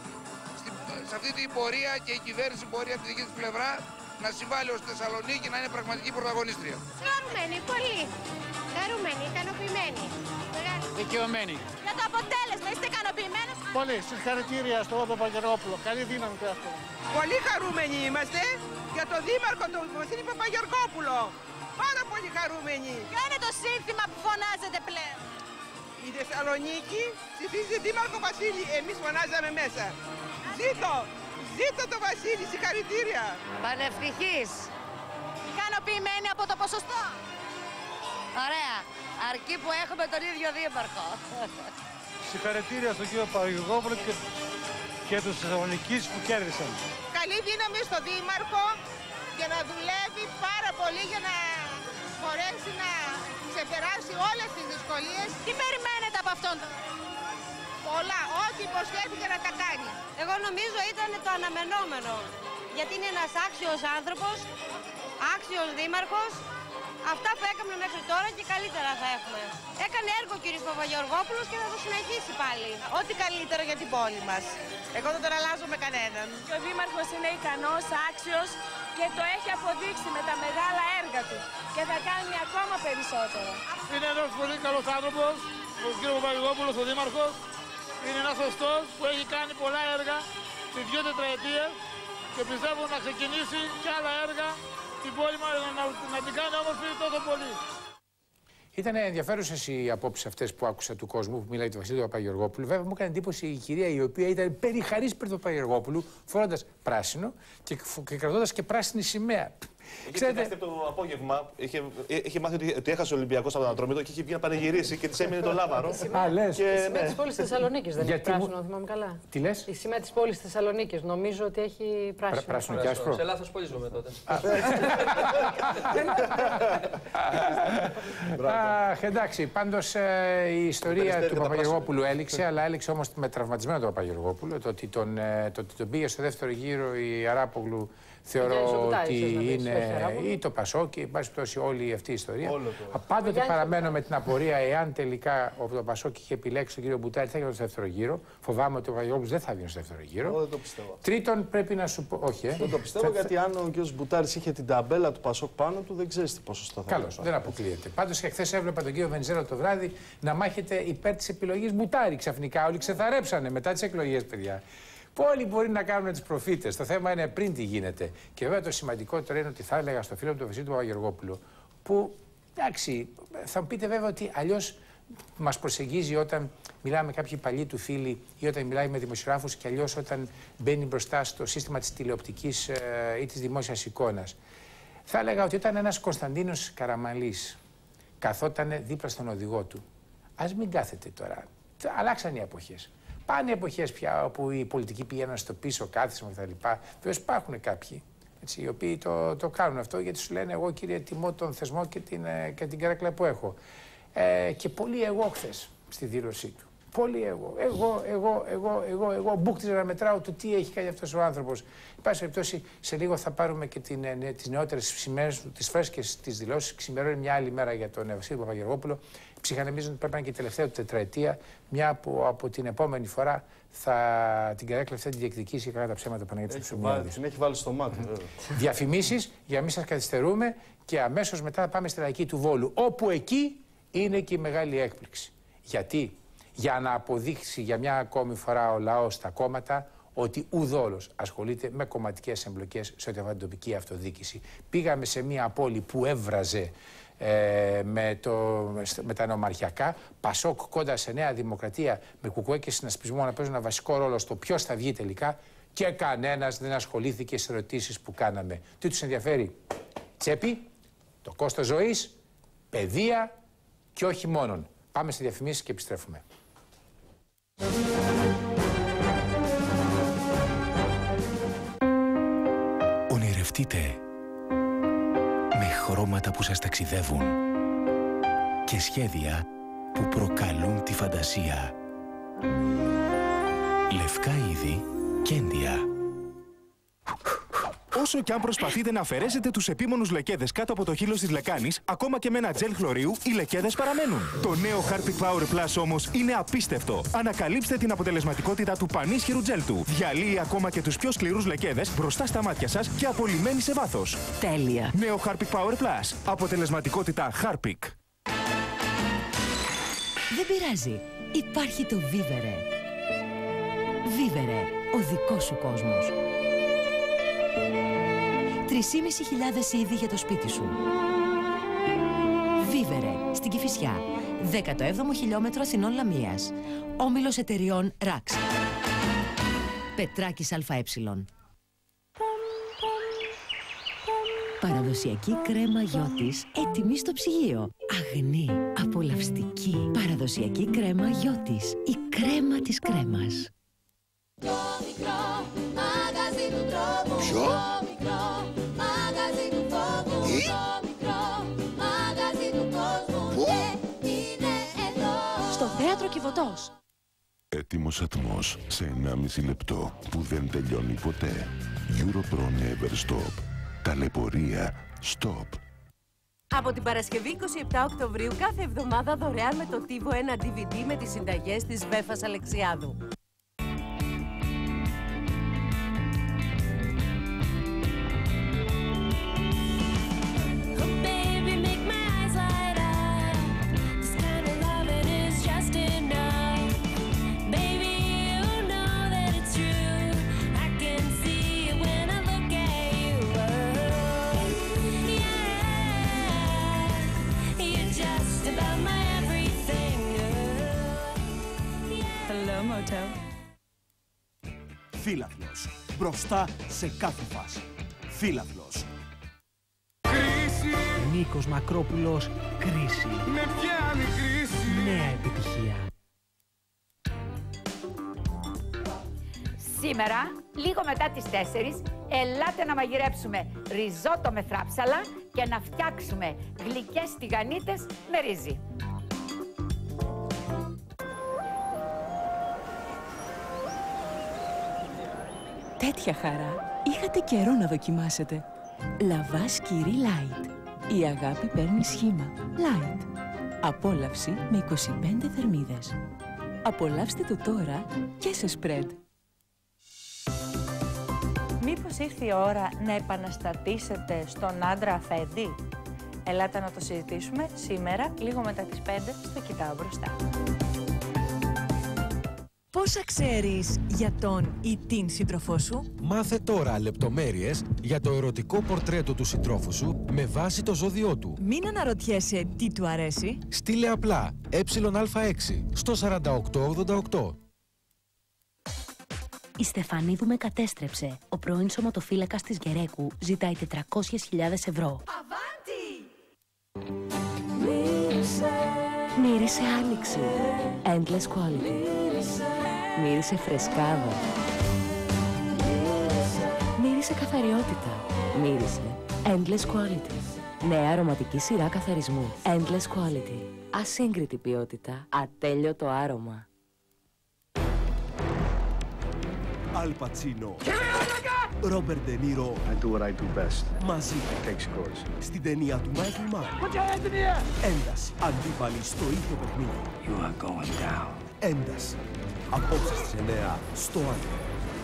σε αυτή την πορεία και η κυβέρνηση μπορεί από τη δική της πλευρά να συμβάλλει ως Θεσσαλονίκη να είναι πραγματική πρωταγωνίστρια. Χαρούμενοι, πολύ. Χαρούμενοι, ικανοποιημένοι. Δικαιωμένοι. Για το αποτέλεσμα, είστε ικανοποιημένοι? Πολύ. Συγχαρητήρια στον Παπαγεωργόπουλο. Καλή δύναμη και αυτό. Πολύ χαρούμενοι είμαστε για τον Δήμαρχο τον Βασίλη Παπαγεωργόπουλο. Πάρα πολύ χαρούμενοι. Ποιο είναι το σύνθημα που φωνάζετε πλέον? Η Θεσσαλονίκη ψηφίζει Δήμαρχο Βασίλη. Εμείς φωνάζαμε μέσα. Ζήτω! Ζήτω το Βασίλη, συγχαρητήρια. Πανευτυχής. Ικανοποιημένοι από το ποσοστό? Ωραία. Αρκεί που έχουμε τον ίδιο Δήμαρχο. Συγχαρητήρια στον κύριο Παπαγεωργόπουλο και τους Θεσσαλονικείς που κέρδισαν. Καλή δύναμη στο Δήμαρχο για να δουλεύει πάρα πολύ για να μπορέσει να ξεπεράσει όλες τις δυσκολίες. Τι περιμένετε από αυτόν? Πολλά, ό,τι υποσχέθηκε να τα κάνει. Εγώ νομίζω ήταν το αναμενόμενο. Γιατί είναι ένας άξιος άνθρωπος, άξιος δήμαρχος. Αυτά που έκαμε μέχρι τώρα και καλύτερα θα έχουμε. Έκανε έργο ο κ. Παπαγεωργόπουλος και θα το συνεχίσει πάλι. Ό,τι καλύτερο για την πόλη μας. Εγώ δεν τον αλλάζω με κανέναν. Και ο δήμαρχος είναι ικανός, άξιος και το έχει αποδείξει με τα μεγάλα έργα του. Και θα κάνει ακόμα περισσότερο. Είναι ένας πολύ καλός άνθρωπος, ο κ. Παπαγεωργόπουλος, ο δήμαρχος. Είναι ένας σωστός που έχει κάνει πολλά έργα στις 2 τετραετίες και πιστεύω να ξεκινήσει και άλλα έργα την πόλη μας να την κάνει όμορφη τόσο πολύ. Ήταν ενδιαφέρουσες οι απόψεις αυτές που άκουσα του κόσμου που μιλάει του Βασίλη Παπαγεωργόπουλου. Βέβαια, μου έκανε εντύπωση η κυρία η οποία ήταν περιχαρής περί του Παπαγεωργόπουλου, φορώντας πράσινο και κρατώντας και πράσινη σημαία. Ξέρετε, το απόγευμα είχε μάθει ότι έχασε ο Ολυμπιακός από τον Ατρόμητο και είχε βγει να πανηγυρίσει και της έμεινε το λάβαρο. Η σημαία της πόλης της Θεσσαλονίκης δεν έχει πράσινο, αν θυμάμαι καλά. Τι λες? Η σημαία της πόλης της Θεσσαλονίκης νομίζω ότι έχει πράσινο. Πράσινο και άσπρο. Σε λάθος πόλη ζούμε τότε. Εντάξει, πάντως η ιστορία του Παπαγεωργόπουλου έληξε, αλλά έληξε όμως με τραυματισμένο τον Παπαγεωργόπουλο. Το ότι τον πήγε στο δεύτερο γύρο η Αράπογλου θεωρώ ότι είναι ή το Πασόκ, εν πάση περιπτώσει όλη αυτή η ιστορία. Πάντοτε παραμένω με την απορία εάν τελικά το Πασόκ είχε επιλέξει τον κύριο Μπουτάρη, θα έγινε στο δεύτερο γύρο. Φοβάμαι ότι ο Παπαγεωργόπουλος δεν θα βγει στο δεύτερο γύρο. Εγώ δεν το πιστεύω. Τρίτον, πρέπει να σου πω. Όχι, δεν το πιστεύω γιατί αν ο κύριο Μπουτάρη είχε την ταμπέλα του Πασόκ πάνω του, δεν ξέρει τι ποσοστό θα Καλώς, δεν αποκλείεται. Πάντως και χθες έβλεπα τον κύριο Βενιζέλο το βράδυ να μάχεται υπέρ της επιλογής Μπουτάρη. Ξαφνικά όλοι ξεθαρέψανε μετά τις εκλογές, παιδιά. Όλοι μπορεί να κάνουν τις προφήτες. Το θέμα είναι πριν τι γίνεται. Και βέβαια το σημαντικότερο είναι ότι θα έλεγα στο φίλο μου τον Βασίλη του Παπαγεωργόπουλου, που εντάξει, θα μου πείτε βέβαια ότι αλλιώς μας προσεγγίζει όταν μιλάμε με κάποιοι παλιοί του φίλοι ή όταν μιλάει με δημοσιογράφους και αλλιώς όταν μπαίνει μπροστά στο σύστημα της τηλεοπτικής ή της δημόσιας εικόνας. Θα έλεγα ότι όταν ένας Κωνσταντίνος Καραμανλής καθόταν δίπλα στον οδηγό του, ας μην κάθεται τώρα. Αλλάξαν οι εποχές. Πάνε οι εποχές πια όπου οι πολιτικοί πηγαίνουν στο πίσω κάθισμα κτλ. Βέβαια υπάρχουν κάποιοι έτσι, οι οποίοι το κάνουν αυτό γιατί σου λένε εγώ κύριε τιμώ τον θεσμό και την καράκλα που έχω. Και πολύ εγώ χθες. στη δήλωσή του. Πολύ εγώ μπούκτιζα να μετράω το τι έχει κάνει αυτός ο άνθρωπος. Εν πάση περιπτώσει, σε λίγο θα πάρουμε και τις νεότερες ημέρες του, τις φρέσκες τις δηλώσεις. Ξημερώνει μια άλλη μέρα για τον Βασίλη Παπαγεωργόπουλο. Ψυχανεμίζουν ότι πρέπει να είναι και η τελευταία του τετραετία, μια που από την επόμενη φορά την καρέκλα αυτή τη διεκδικήσει και κατά τα ψέματα Παναγιώτη Ψωμιάδης. Την έχει βάλει στο μάτι. Διαφημίσεις για να μην σας καθυστερούμε και αμέσως μετά θα πάμε στη Λαϊκή του Βόλου, όπου εκεί είναι και η μεγάλη έκπληξη. Γιατί? Για να αποδείξει για μια ακόμη φορά ο λαός στα κόμματα ότι ουδόλως ασχολείται με κομματικές εμπλοκές σε ό,τι αφορά την τοπική αυτοδιοίκηση. Πήγαμε σε μια πόλη που έβραζε με τα νομαρχιακά, Πασόκ κοντά σε Νέα Δημοκρατία, με Κουκουέ και συνασπισμό να παίζουν ένα βασικό ρόλο στο ποιος θα βγει τελικά, και κανένας δεν ασχολήθηκε στις ερωτήσεις που κάναμε. Τι τους ενδιαφέρει? Τσέπη, το κόστος ζωής, παιδεία και όχι μόνον. Πάμε σε διαφημίσεις και επιστρέφουμε. Ονειρευτείτε με χρώματα που σας ταξιδεύουν και σχέδια που προκαλούν τη φαντασία. Λευκά είδη Κέντια. Όσο κι αν προσπαθείτε να αφαιρέσετε τους επίμονους λεκέδες κάτω από το χείλος της λεκάνης, ακόμα και με ένα τζελ χλωρίου, οι λεκέδες παραμένουν. Το νέο Harpic Power Plus όμως είναι απίστευτο. Ανακαλύψτε την αποτελεσματικότητα του πανίσχυρου τζελ του. Διαλύει ακόμα και τους πιο σκληρούς λεκέδες μπροστά στα μάτια σας και απολυμμένει σε βάθος. Τέλεια. Νέο Harpic Power Plus. Αποτελεσματικότητα Harpic. Δεν πειράζει. Υπάρχει το Vivere. Vivere, ο δικός σου κόσμος. 3.500 είδη για το σπίτι σου. Vivere, στην Κηφισιά. 17ο χιλιόμετρο Αθηνών Λαμίας. Όμιλος εταιριών RAX. Πετράκης ΑΕ. Παραδοσιακή κρέμα Γιώτης, έτοιμη στο ψυγείο. Αγνή, απολαυστική. Παραδοσιακή κρέμα Γιώτης, η κρέμα της κρέμας. Το μικρό μαγαζί του τρόπου. Ποιο? Το μικρό μαγαζί του φόβου. Το μικρό μαγαζί του κόσμου. Και είναι εδώ. Στο θέατρο Κιβωτός. Έτοιμος ατμός σε 1,5 λεπτό που δεν τελειώνει ποτέ. Europro Never Stop. Ταλαιπωρία Stop. Από την Παρασκευή 27 Οκτωβρίου κάθε εβδομάδα δωρεάν με το TiVo ένα DVD με τις συνταγές της Βέφας Αλεξιάδου. Φύλαθλος. Μπροστά σε κάθε φάση. Φύλαθλος. Κρίση. Νίκος Μακρόπουλος. Κρίση. Με πιάνει κρίση. Νέα επιτυχία. Σήμερα, λίγο μετά τις 4, ελάτε να μαγειρέψουμε ριζότο με θράψαλα και να φτιάξουμε γλυκές τηγανίτες με ρύζι. Τέτοια χαρά είχατε καιρό να δοκιμάσετε. Λαβάς Κυρί Light. Η αγάπη παίρνει σχήμα. Light. Απόλαυση με 25 θερμίδες. Απολαύστε το τώρα και σε spread. Μήπως ήρθε η ώρα να επαναστατήσετε στον άντρα αφέντη? Ελάτε να το συζητήσουμε σήμερα, λίγο μετά τις 5, στο Κοιτάω Μπροστά. Πόσα ξέρεις για τον ή την σύντροφό σου? Μάθε τώρα λεπτομέρειες για το ερωτικό πορτρέτο του συντρόφου σου με βάση το ζώδιό του. Μην αναρωτιέσαι τι του αρέσει. Στείλε απλά εα6 στο 4888. Η Στεφανίδου με κατέστρεψε. Ο πρώην σωματοφύλακας της Γερέκου ζητάει 400.000 ευρώ. Αβάντι! Μύρισε άνοιξη. Endless quality. Μύρισε φρεσκάδα. Μύρισε καθαριότητα. Μύρισε Endless quality. Νέα αρωματική σειρά καθαρισμού. Endless quality. ασύγκριτη ποιότητα, ατέλειωτο άρωμα. Αλ Πατσίνο, Ρόμπερτ Ντε Νίρο, I do what I do best. μαζί Takes course. στην ταινία του Μάικλ Μαν. Ένταση, αντίπαλοι στο ίδιο παιχνίδι. You are going down. Ένταση. Απόψε στις 9 στο Άλφα.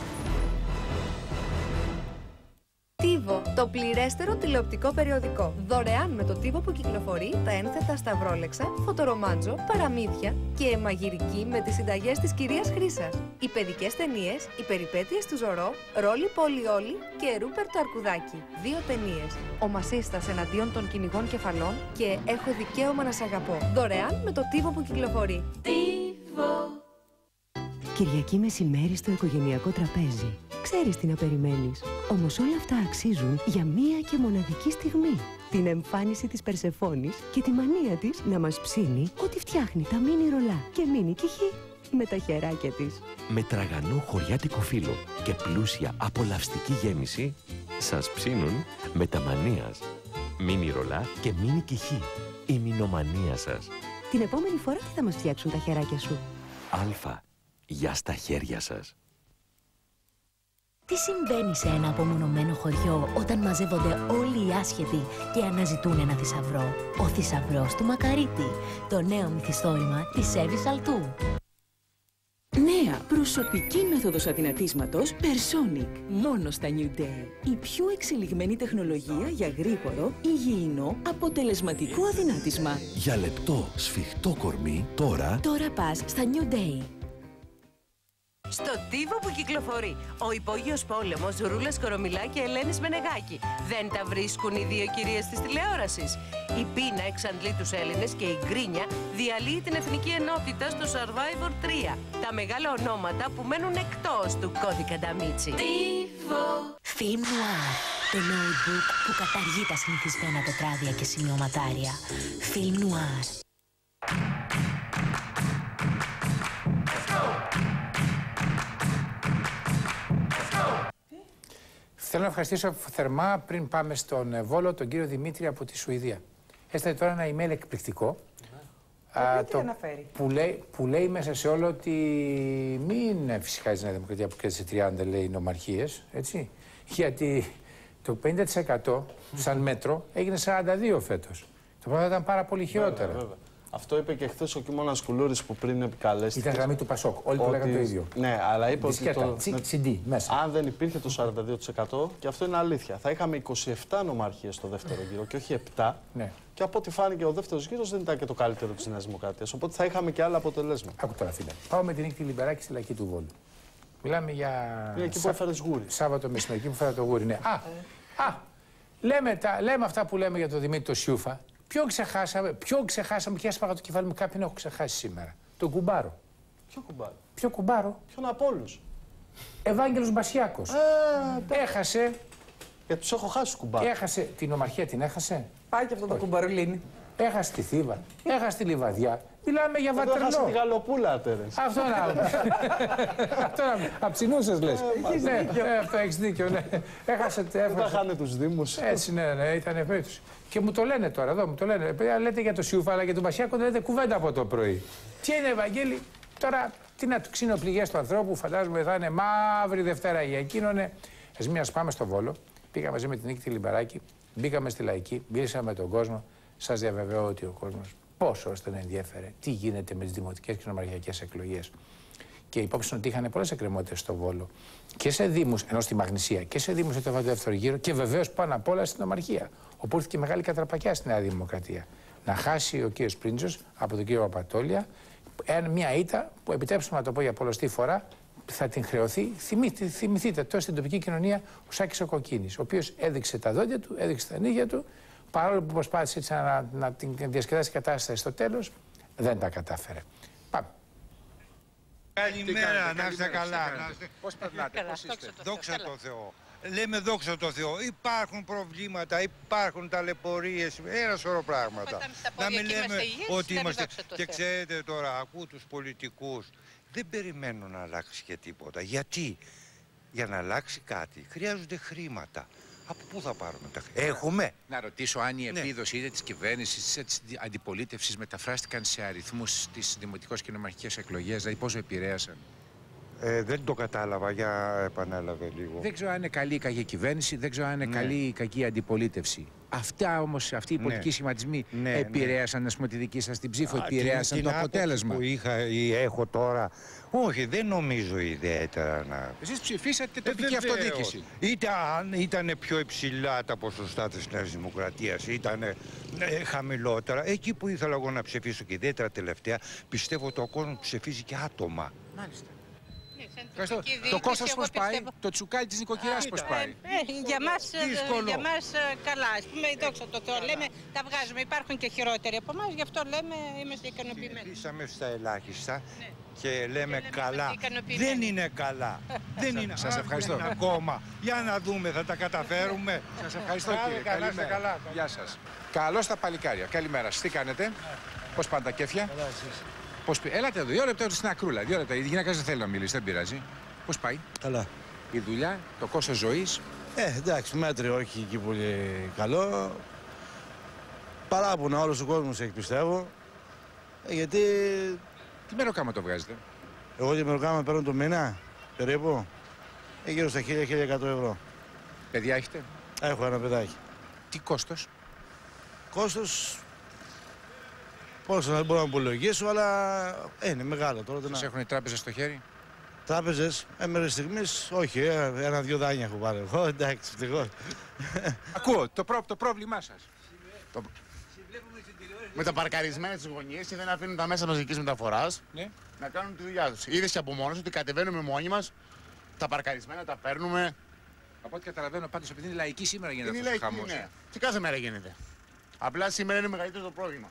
TiVo, το πληρέστερο τηλεοπτικό περιοδικό. Δωρεάν με το TiVo που κυκλοφορεί τα ένθετα Σταυρόλεξα, Φωτορομάντζο, Παραμύθια και Μαγειρική με τις συνταγές της κυρίας Χρύσας. Οι παιδικές ταινίες, οι περιπέτειες του Ζωρό, Ρόλι Πολιόλι και Ρούπερ το Αρκουδάκι. 2 ταινίες. Ο Μασίστας εναντίον των κυνηγών κεφαλών και Έχω δικαίωμα να σ' αγαπώ. Δωρεάν με το TiVo που κυκλοφορεί. TiVo. Κυριακή μεσημέρι στο οικογενειακό τραπέζι. Ξέρεις τι να περιμένεις. Όμως όλα αυτά αξίζουν για μία και μοναδική στιγμή. Την εμφάνιση της Περσεφόνης και τη μανία της να μας ψήνει ότι φτιάχνει τα μίνι ρολά και μίνι κιχί με τα χεράκια της. Με τραγανό χωριάτικο φύλλο και πλούσια απολαυστική γέμιση, σας ψήνουν με τα μανίας. Μίνι ρολά και μίνι κιχί. Η μινομανία σας. Την επόμενη φορά τι θα μας φτιάξουν τα χεράκια σου. Αλφα. Για στα χέρια σας. Τι συμβαίνει σε ένα απομονωμένο χωριό όταν μαζεύονται όλοι οι άσχετοι και αναζητούν ένα θησαυρό? Ο θησαυρός του Μακαρίτη. Το νέο μυθιστόρημα της Εύης Αλτού. Νέα προσωπική μέθοδος αδυνατίσματος Personic. Μόνο στα New Day. Η πιο εξελιγμένη τεχνολογία για γρήγορο, υγιεινό, αποτελεσματικό αδυνάτισμα. Για λεπτό, σφιχτό κορμί, τώρα πας στα New Day. Στο TiVo που κυκλοφορεί, ο υπόγειος πόλεμος Ρούλας Κορομιλά και Ελένης Μενεγάκη. Δεν τα βρίσκουν οι δύο κυρίες της τηλεόρασης. Η πείνα εξαντλεί τους Έλληνες και η γκρίνια διαλύει την εθνική ενότητα στο Survivor 3. Τα μεγάλα ονόματα που μένουν εκτός του κώδικα Νταμίτσι. TiVo. Film Noir. Το notebook που καταργεί τα συνηθισμένα τετράδια και σημειωματάρια. Film Noir. Θέλω να ευχαριστήσω θερμά πριν πάμε στον Βόλο τον κύριο Δημήτρη από τη Σουηδία. Έστειλε τώρα ένα email εκπληκτικό. Που λέει μέσα σε όλο ότι μην φυσικάζει η Νέα Δημοκρατία που κέρδισε 30 λέει νομαρχίες, έτσι. Γιατί το 50% σαν μέτρο έγινε 42 φέτος. Το πρώτο ήταν πάρα πολύ χειρότερο. Βέβαια. Αυτό είπε και χθες ο Κιμώνας Κουλούρης που πριν επικαλέστηκε. Ήταν γραμμή του Πασόκ. Όλοι που λέγανε το ίδιο. Ναι, αλλά είπε δισκέτα, ότι. CD, μέσα. Αν δεν υπήρχε το 42%, και αυτό είναι αλήθεια, θα είχαμε 27 νομαρχίες στο δεύτερο γύρο και όχι 7. Ναι. Και από ό,τι φάνηκε, ο δεύτερος γύρος δεν ήταν και το καλύτερο της Νέας Δημοκρατίας. Οπότε θα είχαμε και άλλα αποτελέσματα. Άκου τώρα, φίλε. Πάω με την Νίκη Λιμπεράκη στη Λαϊκή του Βόλου. Μιλάμε για. Είναι εκεί που έφερε γούρι. Σάββατο μεσημέρι, εκεί που φέρα το γούρι. Ναι. Λέμε αυτά που λέμε για τον Δημήτρη το Σιούφα. Ποιον ξεχάσαμε και έσπαγα το κεφάλι μου, κάποιον έχω ξεχάσει σήμερα. Τον Κουμπάρο. Ποιο Κουμπάρο? Ποιο Κουμπάρο? Ποιον από όλους? Ευάγγελος Μπασιάκος. Έχασε. Γιατί τους έχω χάσει τους Κουμπάρους. Έχασε την ομαρχία, την έχασε. Πάει και αυτό το Κουμπαρολίνι. Έχασε τη Θήβα. Έχασε τη Λιβαδιά. Μιλάμε για Βατερλό. Έχασε τη Γαλοπούλα, Τέρες. Αυτό να αψινούσες λες. Έχεις δίκιο, ναι. Έχασε. Δεν τα χάνε τους Δήμους. Έτσι, ναι, ήταν περίπτωση. Και μου το λένε τώρα εδώ, μου το λένε. Λέτε για το Σιούφα, αλλά για τον Μπασιάκο δεν λέτε κουβέντα από το πρωί. Τι είναι, Ευαγγέλη, τώρα τι να του ξύνω πληγές του ανθρώπου, φαντάζομαι θα είναι μαύρη Δευτέρα για εκείνον. Ας πάμε στο Βόλο. Πήγαμε μαζί με την Νίκη τη Λιμπεράκη, μπήκαμε στη Λαϊκή, μίλησαμε με τον κόσμο. Σας διαβεβαιώ ότι ο κόσμος πόσο ώστε να ενδιέφερε τι γίνεται με τις δημοτικές και νομαρχιακές εκλογές. Και υπόψη ότι είχαν πολλές εκκρεμότητες στο Βόλο και σε δήμους, ενώ στη Μαγνησία και σε δήμους στο δεύτερο γύρο και βεβαίως πάνω απ' όλα στην νομαρχία. Όπου ήρθε και μεγάλη κατραπακιά στη Νέα Δημοκρατία. Να χάσει ο κύριος Πρίντζος από τον κύριο Παπατόλια μια ήττα που, επιτρέψτε να το πω για πολλοστή φορά, θα την χρεωθεί. Θυμηθείτε τώρα στην τοπική κοινωνία ο Σάκης ο Κοκκίνης, ο οποίος έδειξε τα δόντια του, έδειξε τα νύχια του, παρόλο που προσπάθησε έτσι να την διασκεδάσει η κατάσταση στο τέλος, δεν τα κατάφερε. Πάμε. Καλημέρα, να είστε καλά. Πώς περνάτε, πώς είστε? Δόξα τω Θεώ. Λέμε δόξα τω Θεώ. Υπάρχουν προβλήματα, υπάρχουν ταλαιπωρίες, ένα σωρό πράγματα. Να μην λέμε ότι είμαστε. Και ξέρετε τώρα, ακούω τους πολιτικούς. Δεν περιμένω να αλλάξει και τίποτα. Γιατί? Για να αλλάξει κάτι χρειάζονται χρήματα. Από πού θα πάρουμε τα χρήματα? Έχουμε. Να ρωτήσω αν η επίδοση είτε της κυβέρνησης είτε της αντιπολίτευσης μεταφράστηκαν σε αριθμούς στις δημοτικές και νομαρχικές εκλογές, δηλαδή πόσο επηρέασαν. Δεν το κατάλαβα, για επανέλαβε λίγο. Δεν ξέρω αν είναι καλή ή κακή κυβέρνηση, δεν ξέρω αν είναι καλή ή κακή αντιπολίτευση. Αυτά όμως, αυτοί οι πολιτικοί σχηματισμοί επηρέασαν, ας πούμε, τη δική σας την ψήφο, επηρέασαν το αποτέλεσμα. Που είχα ή έχω τώρα. Όχι, δεν νομίζω ιδιαίτερα να. Εσείς ψηφίσατε τοπική αυτοδιοίκηση. Ήταν πιο υψηλά τα ποσοστά της Νέας Δημοκρατίας, ήταν χαμηλότερα. Εκεί που ήθελα εγώ να ψηφίσω και ιδιαίτερα τελευταία, πιστεύω ότι ο κόσμος ψηφίζει και άτομα. Μάλιστα. Το κόστος πώς πάει, το τσουκάλι της νοικοκυράς πώς πάει? Για μας καλά, ας πούμε, δόξα τω Θεώ, λέμε, τα βγάζουμε, υπάρχουν και χειρότεροι από εμάς, γι' αυτό λέμε, είμαστε ικανοποιημένοι. Μπήκαμε στα ελάχιστα και λέμε καλά. Δεν είναι καλά. Δεν είναι. Σας ευχαριστώ. Ακόμα. Για να δούμε, θα τα καταφέρουμε. Σας ευχαριστώ, κύριε. Καλημέρα. Γεια σας. Καλώς τα παλικάρια. Καλημέρα. Τι κάνετε? Πώς πάνε τα κέφια? Έλατε εδώ, 2 λεπτά στην ακρούλα. 2 λεπτά. Η γυναίκα δεν θέλει να μιλήσει, δεν πειράζει. Πώς πάει? Καλά. Η δουλειά, το κόστος ζωής? Εντάξει, μέτριο, όχι και πολύ καλό. Παράπονα όλος ο κόσμος έχει, πιστεύω. Γιατί. Τι μεροκάμα το βγάζετε? Εγώ τη μεροκάμα παίρνω το μήνα, περίπου. Γύρω στα 1.000-1.100 ευρώ. Παιδιά έχετε? Έχω ένα παιδάκι. Τι κόστος? Κόστος. Πόσο δεν μπορώ να υπολογίσω, αλλά είναι μεγάλο τώρα. Σας έχουν οι τράπεζες στο χέρι? Τράπεζες, μέχρι στιγμής, όχι, 1-2 δάνεια έχω πάρει εγώ, εντάξει, ευτυχώς. Ακούω, το πρόβλημά σας. Με τα παρκαρισμένα στις γωνίες και δεν αφήνουν τα μέσα μαζικής μεταφοράς να κάνουν τη δουλειά τους. Είδες και από μόνος ότι κατεβαίνουμε μόνοι μας, τα παρκαρισμένα τα παίρνουμε. Από ό,τι καταλαβαίνω πάντως, επειδή είναι λαϊκή, σήμερα γίνεται είναι αυτός ο χαμός. Ναι. Και κάθε μέρα γίνεται. Απλά σήμερα είναι μεγαλύτερο το πρόβλημα.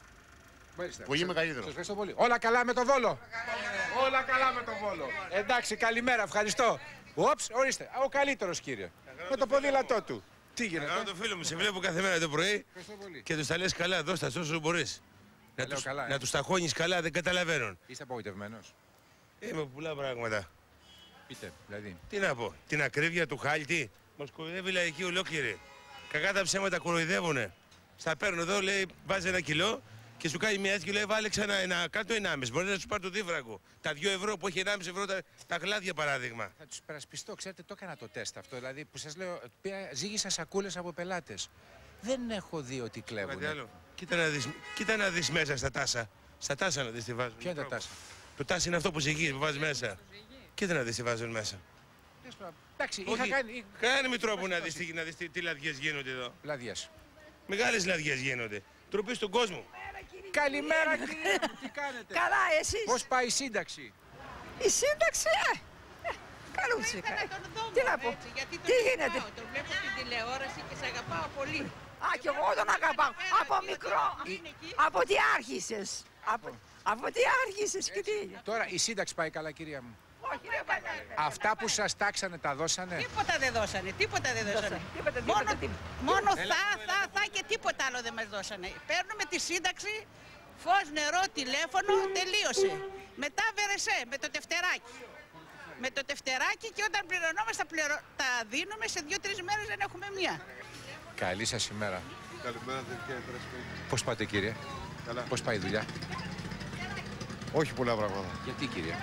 Πολύ μεγαλύτερο. Σας ευχαριστώ πολύ. Όλα καλά με το Βόλο? Όλα καλά με το Βόλο. Εντάξει, καλημέρα, ευχαριστώ. Όψ, ορίστε, ο καλύτερος, κύριε. Με το ποδήλατό του. Τι γίνεται? Κάνω το φίλο μου, σε βλέπω κάθε μέρα το πρωί και τους τα λες καλά, δώσ' τα όσο μπορείς. Να τους ταχώνεις καλά, δεν καταλαβαίνουν. Είστε απογοητευμένος? Είμαι πολλά πράγματα. Πείτε, δηλαδή. Τι να πω, την ακρίβεια του χάλτη, μας κοροϊδεύει η λαϊκή ολόκληρη. Κακά τα ψέματα κοροϊδεύουνε. Στα παίρνω εδώ, λέει, βάζει 1 κιλό. Και σου κάνει μια έτσι και λέει βάλε ξανά κάτω 1,5. Μπορεί να σου πάρει το δίφραγκο. Τα 2 ευρώ που έχει 1,5 ευρώ τα γλάδια παράδειγμα. Θα τους περασπιστώ. Ξέρετε, το έκανα το τεστ αυτό. Δηλαδή που σας λέω, ζήγησα σακούλες από πελάτες. Δεν έχω δει ότι κλέβουν. Κοίτα να δεις μέσα στα τάσα. Στα τάσα να δεις τι βάζουν. Ποια είναι τα τάσα? Το τάσα είναι αυτό που ζυγείς, που βάζεις μέσα. Κοίτα να δεις τι βάζουν μέσα. Εντάξει, είχα κάνει. Κάνε με τρόπο να δεις τι λαδιές γίνονται εδώ. Λαδιές. Μεγάλες λαδιές γίνονται. Τροπή στον κόσμο. Καλημέρα, κυρία μου, τι κάνετε? Καλά, εσείς? Πώς πάει η σύνταξη? Η σύνταξη, καλούτσικα. Τι να πω, τι γίνεται? Τον βλέπω στην τηλεόραση και σε αγαπάω πολύ. Α, κι εγώ τον αγαπάω. Από μικρό. Από τι άρχισες. Από τι άρχισες και τι. Τώρα η σύνταξη πάει καλά, κυρία μου? Όχι, δεν πάει καλά. Αυτά που σας τάξανε τα δώσανε? Τίποτα δεν δώσανε, τίποτα δεν δώσανε. Μόνο θα και τίποτα άλλο δεν μας δώσανε. Παίρνουμε τη σύνταξη, φως, νερό, τηλέφωνο, τελείωσε. Μετά βερεσέ, με το τευτεράκι. Με το τευτεράκι και όταν πληρωνόμαστε τα δίνουμε, σε 2-3 μέρες δεν έχουμε μία. Καλή σας ημέρα. Καλημέρα, κύριε Πρέσβη. Πώς πάτε, κύριε? Καλά. Πώς πάει η δουλειά? Όχι πολλά πράγματα. Γιατί, κύριε?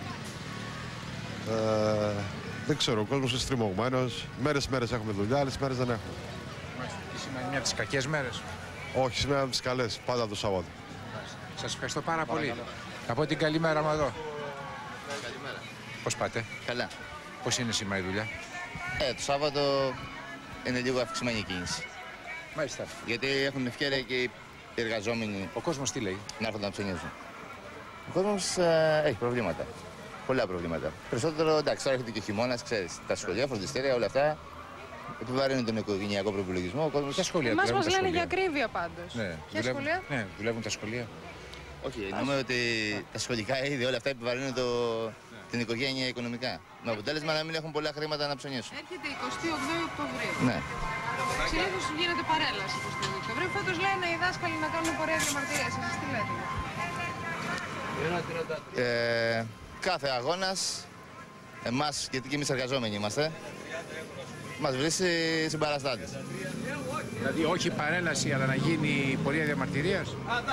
Δεν ξέρω, ο κόσμος είναι στριμωγμένος. Μέρες έχουμε δουλειά, άλλες μέρες δεν έχουμε. Τι σημαίνει μια από τις κακές μέρες? Όχι, σήμερα από τις καλές, πάντα το Σάββατο. Σας ευχαριστώ πάρα πολύ. Θα πω την καλημέρα μου εδώ. Καλημέρα. Πώς πάτε? Καλά. Πώς είναι σήμερα η δουλειά? Το Σάββατο είναι λίγο αυξημένη η κίνηση. Μάλιστα. Γιατί έχουν ευκαιρία και οι εργαζόμενοι. Ο κόσμος τι λέει? Να έρχονται να ψωνίζουν. Ο κόσμος έχει προβλήματα. Πολλά προβλήματα. Περισσότερο, εντάξει, τώρα έρχεται και ο χειμώνας, ξέρεις. Τα σχολεία, φροντιστήρια, όλα αυτά επιβαρύνουν τον οικογενειακό προπολογισμό. Ο κόσμος... Ποια σχολεία? Εμάς μας λένε για ακρίβεια πάντως. Ναι. Ποια σχολεία? Ναι, δουλεύουν τα σχολεία. Όχι, εννοούμε ότι τα σχολικά είδη όλα αυτά επιβαρύνουν την οικογένεια οικονομικά. Με αποτέλεσμα να μην έχουν πολλά χρήματα να ψωνίσουν. Έρχεται 28 Οκτωβρίου. Ναι. Συνήθως γίνεται παρέλαση 28 Οκτωβρίου. Φέτος λένε οι δάσκαλοι να κάνουν πορεία διαμαρτυρίας. Εσείς τι λέτε? Κάθε αγώνας εμάς, γιατί και εμείς εργαζόμενοι είμαστε, μας βρίσκει συμπαραστάτης. Δηλαδή όχι παρέλαση, αλλά να γίνει πορεία διαμαρτυρίας.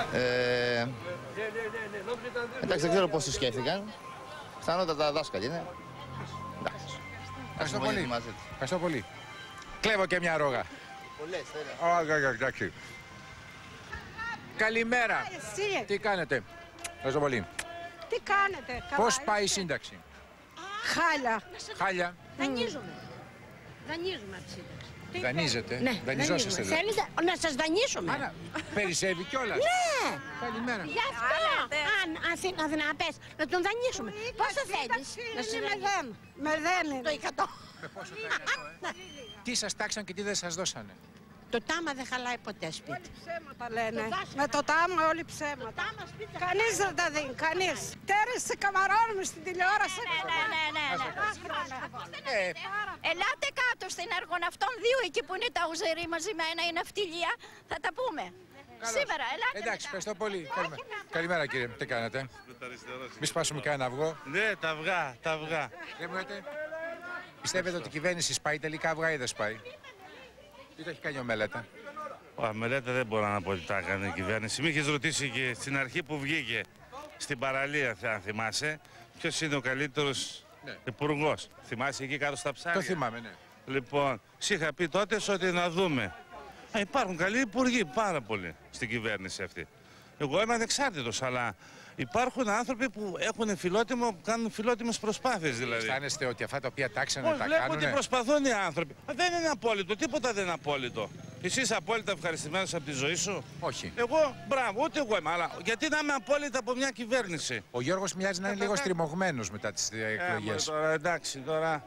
Εντάξει, δεν ξέρω πώς το σκέφτηκαν. Πιθανότατα δάσκαλοι είναι. Ευχαριστώ πολύ. Ευχαριστώ πολύ. Κλέβω και μια ρόγα. Πολλές, εντάξει. Καλημέρα. Τι κάνετε? Ευχαριστώ πολύ. Τι κάνετε? Πώς πάει η σύνταξη? Χάλια. Χάλια. Δανείζουμε. Δανείζουμε από τη σύνταξη. Δανείζετε? Ναι, Δανειζόσαστε εδώ. Θέλετε να σας δανείσουμε? Άρα, περισσεύει κιόλας. Ναι. Καλημέρα. Γι' αυτό, αν να πες, να τον δανείσουμε. Πόσο θέλεις? Να σου μεδέν. Το 100. Με πόσο θα τι σας τάξαν και τι δεν σας δώσανε? Το τάμα δεν χαλάει ποτέ σπίτι. Όλοι ψέματα λένε. Με το τάμα όλοι ψέματα. Κανείς δεν τα δίνει, κανείς. Τέρες σε καμαρώνουμε στην τηλεόραση. Ναι. Ελάτε κάτω στην Αργοναυτών 2, εκεί που είναι τα ουζερί μαζεμένα, η ναυτιλία. Θα τα πούμε. Σήμερα, ελάτε. Εντάξει, ευχαριστώ πολύ. Καλημέρα κύριε, τι κάνετε? Μη σπάσουμε κανένα αυγό. Ναι, τα αυγά. Δεν μου λέτε, πιστεύετε ότι η κυβέρνηση σπάει τελικά αυγά ή δεν σπάει? Τι το έχει κάνει ο Μελέτα? Μελέτα δεν μπορώ να πω ότι τα έκανε η κυβέρνηση. Με είχες ρωτήσει και στην αρχή που βγήκε στην παραλία, αν θυμάσαι, ποιος είναι ο καλύτερος υπουργός. Θυμάσαι εκεί κάτω στα ψάρια? Το θυμάμαι, ναι. Λοιπόν, σου είχα πει τότε ότι να δούμε. Υπάρχουν καλοί υπουργοί, πάρα πολλοί στην κυβέρνηση αυτή. Εγώ είμαι ανεξάρτητος, αλλά υπάρχουν άνθρωποι που έχουν φιλότιμο, που κάνουν φιλότιμες προσπάθειες δηλαδή. Αισθάνεστε ότι αυτά τα οποία τάξανε τα βλέπω κάνουνε? ότι προσπαθούν οι άνθρωποι. Δεν είναι απόλυτο, τίποτα δεν είναι απόλυτο. Εσύ είσαι απόλυτα ευχαριστημένος από τη ζωή σου? Όχι. Εγώ, μπράβο, ούτε εγώ είμαι. Αλλά γιατί να είμαι απόλυτα από μια κυβέρνηση? Ο Γιώργος μοιάζει να είναι λίγο στριμωγμένος μετά τις εκλογές. Τώρα, εντάξει, τώρα.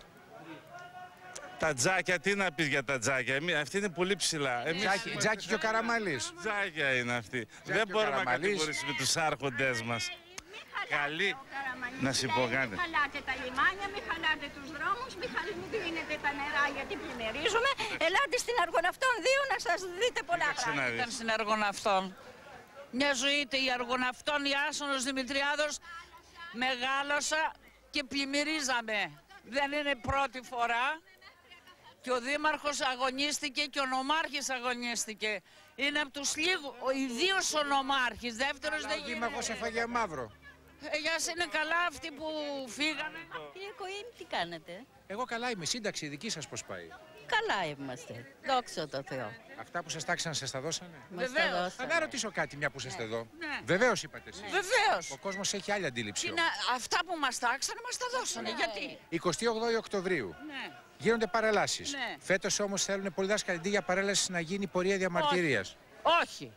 Τα τζάκια, τι να πεις για τα τζάκια? Αυτή είναι πολύ ψηλά. Τζάκι και ο Καραμαλής. Τζάκια είναι αυτή. Δεν μπορούμε να κατηγορήσουμε τους άρχοντές μας. Καλή. Να σου πω κάτι. Μην χαλάτε τα λιμάνια, μην χαλάτε τους δρόμους, μην δίνετε τα νερά γιατί πλημμυρίζουμε. Ελάτε στην Αργοναυτών 2 να σας δείτε πολλά πράγματα. Ήταν στην Αργοναυτών. Μια ζωή η Αργοναυτών, η Άσονος Δημητριάδος, μεγάλωσα και πλημμυρίζαμε. Δεν είναι πρώτη φορά. Και ο Δήμαρχος αγωνίστηκε και ο Νομάρχης αγωνίστηκε. Είναι από τους λίγους, ιδίως ο Νομάρχης, δεύτερος δεν γίνεται. Ο Δήμαρχος έφαγε μαύρο. Για σας είναι καλά αυτοί που φύγανε. Κύριε Κοΐν, τι κάνετε? Εγώ καλά είμαι, σύνταξη δική σας πώς πάει? Καλά είμαστε, δόξα τω Θεώ. Αυτά που σας τάξαν σας τα δώσανε? Βεβαίως. Θα ρωτήσω κάτι μια που είστε εδώ. Ναι. Βεβαίως είπατε εσείς. Βεβαίως. Ο κόσμος έχει άλλη αντίληψη. Αυτά που μας τάξανε μας τα δώσανε, γιατί? 28 Οκτωβρίου. Ναι. Γίνονται παρελάσεις. Ναι. Φέτος όμως θέλουν πολλοί δάσκαλοι αντί για παρέλαση να γίνει πορεία διαμαρτυρίας. Όχι.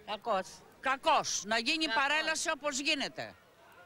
Κακός. Να γίνει παρέλαση όπως γίνεται.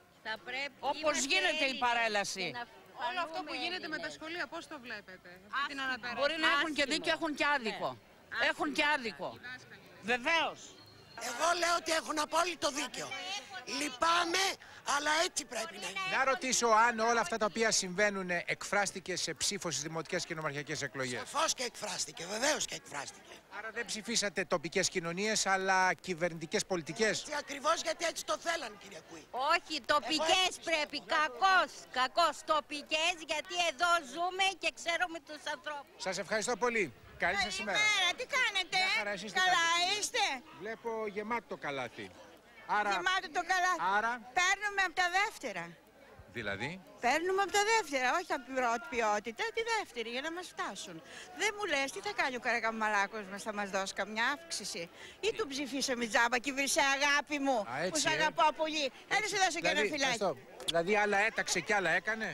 Όπως γίνεται η παρέλαση. Όλο αυτό που γίνεται με τα σχολεία, πώς το βλέπετε? Μπορεί να έχουν και δίκιο, έχουν και άδικο. Έχουν και άδικο. Βεβαίως. Εγώ λέω ότι έχουν απόλυτο δίκιο. Λυπάμαι, αλλά έτσι πρέπει να είναι. Να ρωτήσω αν όλα αυτά τα οποία συμβαίνουν εκφράστηκε σε ψήφο στις δημοτικές και νομαρχιακές εκλογές. Σαφώς και εκφράστηκε, βεβαίως και εκφράστηκε. Άρα δεν ψηφίσατε τοπικές κοινωνίες, αλλά κυβερνητικές πολιτικές. Έτσι ακριβώς, γιατί έτσι το θέλαν, κύριε Κουή. Όχι, τοπικές πρέπει, κακώς τοπικές, γιατί εδώ ζούμε και ξέρουμε τους ανθρώπους. Σας ευχαριστώ πολύ. Καλή σας ημέρα. Τι κάνετε? Καλά είστε? Βλέπω γεμάτο το καλάθι. Γεμάτο το καλάθι. Άρα. Παίρνουμε από τα δεύτερα. Δηλαδή. Παίρνουμε από τα δεύτερα, όχι από την πρώτη ποιότητα, τη δεύτερη για να μας φτάσουν. Δεν μου λες τι θα κάνει ο Καρακαμαλάκος μας, θα μας δώσει καμιά αύξηση? Ή του ψηφίσαμε τζάμπα και βρήσε αγάπη μου, που σ' αγαπώ πολύ. Έλα σε δώσω και ένα φυλάκι. Δηλαδή άλλα έταξε και άλλα έκανε.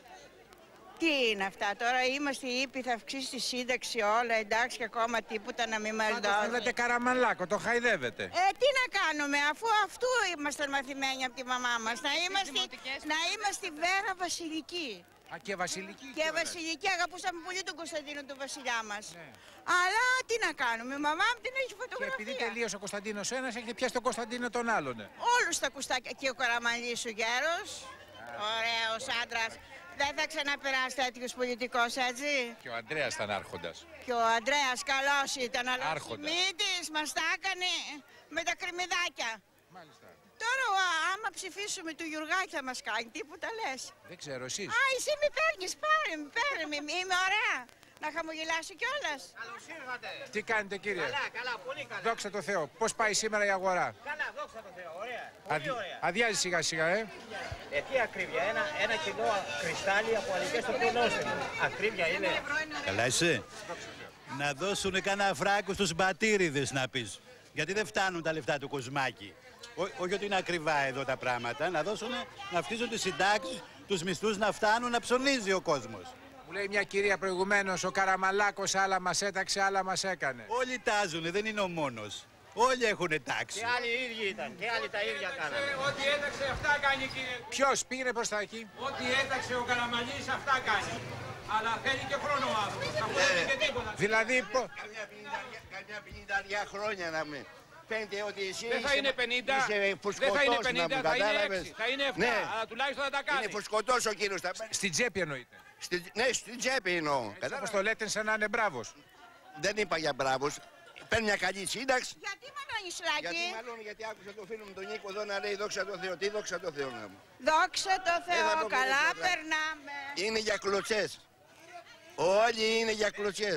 Τι είναι αυτά τώρα, είμαστε ήπιοι, θα αυξήσει τη σύνταξη όλα, εντάξει, και ακόμα τίποτα να μην μας δώσει. Θέλετε Καραμαλάκο, το χαϊδεύετε. Τι να κάνουμε, αφού αυτού ήμασταν μαθημένοι από τη μαμά μας, να είμαστε Βέρα Βασιλική. Και Βασιλική. Και Βασιλική, αγαπούσαμε πολύ τον Κωνσταντίνο τον βασιλιά μας. Ναι. Αλλά τι να κάνουμε, η μαμά μου την έχει φωτογραφία. Και επειδή τελείωσε ο Κωνσταντίνος ένας, έχετε πιάσει τον Κωνσταντίνο τον άλλον. Όλους τα κουστάκια. Και ο Καραμαλής ο γέρος, ωραίος άντρας. Δεν θα ξαναπεράσει τέτοιος πολιτικός, έτσι. Και ο Ανδρέας ήταν άρχοντας. Και ο Ανδρέας καλός ήταν, αλλά ο Σιμίτης μας τα έκανε με τα κρυμμυδάκια. Μάλιστα. Τώρα, άμα ψηφίσουμε του Γιουργάκη θα μας κάνει τίποτα, λες? Δεν ξέρω, εσείς. Α, εσύ με παίρνεις, πάρε με, είμαι ωραία. Να χαμογελάσω κιόλας. Καλώς ήρθατε. Τι κάνετε, κύριε? Καλά, πολύ καλά. Δόξα τω Θεώ. Πώς πάει σήμερα η αγορά? Καλά, δόξα τω Θεώ, ωραία. Πολύ ωραία. Αδειάζει σιγά σιγά, Τι ακρίβεια, ένα κιλό κρυστάλλι από αλικές στο πρωτόστιμο. Ακρίβεια είναι. Καλά είσαι. Να δώσουν κανένα φράγκο στους μπατήριδες να πεις. Γιατί δεν φτάνουν τα λεφτά του Κοσμάκη. Όχι ότι είναι ακριβά εδώ τα πράγματα. Να δώσουν, να φτύσουν τις συντάξεις, τους μισθούς να φτάνουν, να ψωνίζει ο κόσμος. Μου λέει μια κυρία προηγουμένως, ο Καραμαλάκος άλλα μας έταξε, άλλα μας έκανε. Όλοι τάζουνε, δεν είναι ο μόνος. Όλοι έχουν τάξει. Και άλλοι ίδιοι ήταν, και άλλοι τα ίδια κάνανε. Ό,τι έταξε αυτά κάνει, κύριε. Ποιος πήγαινε προς τα εκεί? Ό,τι έταξε ο Καραμαλής αυτά κάνει. Αλλά θέλει και χρόνο ο άνθρωπος. Αυτό δεν και τίποτα. Δηλαδή, καμιά 50 χρόνια να με. Φαίνεται ότι εσύ δεν θα είναι 50, δεν θα είναι 50, θα είναι 6, θα είναι 7, ναι. Αλλά τουλάχιστον θα τα κάνει. Είναι φουσκωτός ο κύριος. Στην τσέπη εννοείται. Ναι, στην τσέπη εννοώ. Όπως το λέτε σαν να είναι μπράβος. Δεν είπα για μπράβος. Παίρνει μια καλή σύνταξη. Γιατί μαλώνεις, Λάκη? Γιατί άκουσα το φίλο μου τον Νίκο εδώ να λέει δόξα τω Θεώ. Τι δόξα τω Θεώ να μου. Δόξα τω Θεώ, καλά περνάμε. Είναι για κλωτσές. Όλοι είναι για κλωτσές.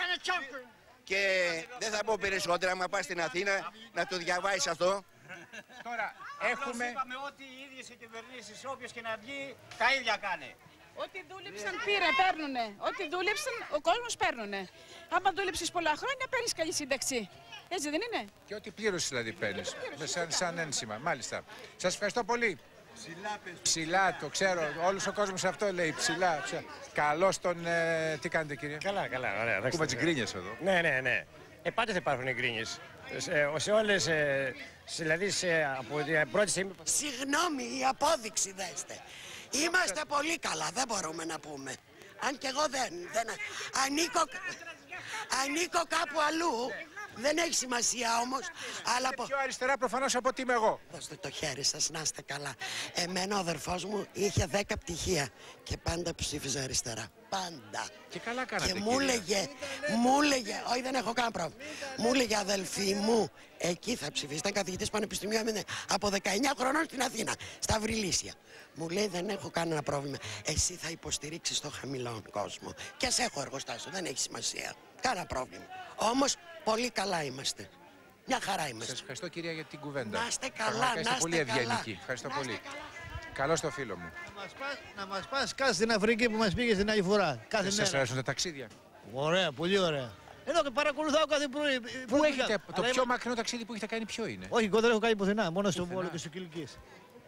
Και δεν θα πω περισσότερα, άμα πας στην Αθήνα να το διαβάσεις αυτό. Τώρα έχουμε... Είπαμε ότι οι ίδιες οι κυβερνήσεις, όποιος και να βγει, τα ίδια κάνει. Ό,τι δούλεψαν παίρνουνε. Ό,τι δούλεψαν, ο κόσμος παίρνουνε. Άμα δούλεψες πολλά χρόνια, παίρνεις καλή σύνταξη. Έτσι δεν είναι? Και ό,τι πλήρωσες δηλαδή παίρνεις. Σαν ένσημα. Μάλιστα. Σας ευχαριστώ πολύ. Ψηλά, το ξέρω. Όλος ο κόσμος αυτό λέει. Ψηλά. Καλώς τον... τι κάνετε, κύριε? Καλά, ωραία. Ακούμε τις γκρίνιες εδώ. Ναι. Πάντα θα υπάρχουν γκρίνιες. Σε όλες, δηλαδή από την πρώτη στιγμή... Συγγνώμη, η απόδειξη δέστε. Είμαστε πολύ καλά, δεν μπορούμε να πούμε. Αν και εγώ δεν ανήκω κάπου αλλού. Δεν έχει σημασία όμως. Αλλά πιο αριστερά προφανώς από ότι είμαι εγώ. Δώστε το χέρι σας, να είστε καλά. Εμένα ο αδερφός μου είχε 10 πτυχία και πάντα ψήφιζε αριστερά. Πάντα. Και καλά κάνατε, και μου έλεγε, όχι δεν έχω κανένα πρόβλημα. Μου έλεγε αδελφή μου, εκεί θα ψηφίσει. Ήταν καθηγητής πανεπιστημίου, έμεινε από 19 χρονών στην Αθήνα, στα Βρυλίσια. Μου λέει δεν έχω κανένα πρόβλημα. Εσύ θα υποστηρίξεις το χαμηλό κόσμο. Και σε έχω εργοστάσιο, δεν έχει σημασία. Κάνα πρόβλημα. Όμως πολύ καλά είμαστε. Μια χαρά είμαστε. Σας ευχαριστώ, κυρία, για την κουβέντα. Να είστε καλά, να είστε πολύ ευγενική. Ευχαριστώ πολύ. Καλώς το φίλο μου. Να μας πας κάθε στην Αφρική που μας πήγε την άλλη φορά. Κάθε σας αρέσουν τα ταξίδια? Ωραία, πολύ ωραία. Εδώ και παρακολουθάω κάθε πρωί. Πού έχετε, το πιο μακρινό ταξίδι που έχετε κάνει ποιο είναι? Όχι, εγώ δεν έχω κάνει πουθενά, μόνο στον Βόλο και στο Κιλκής.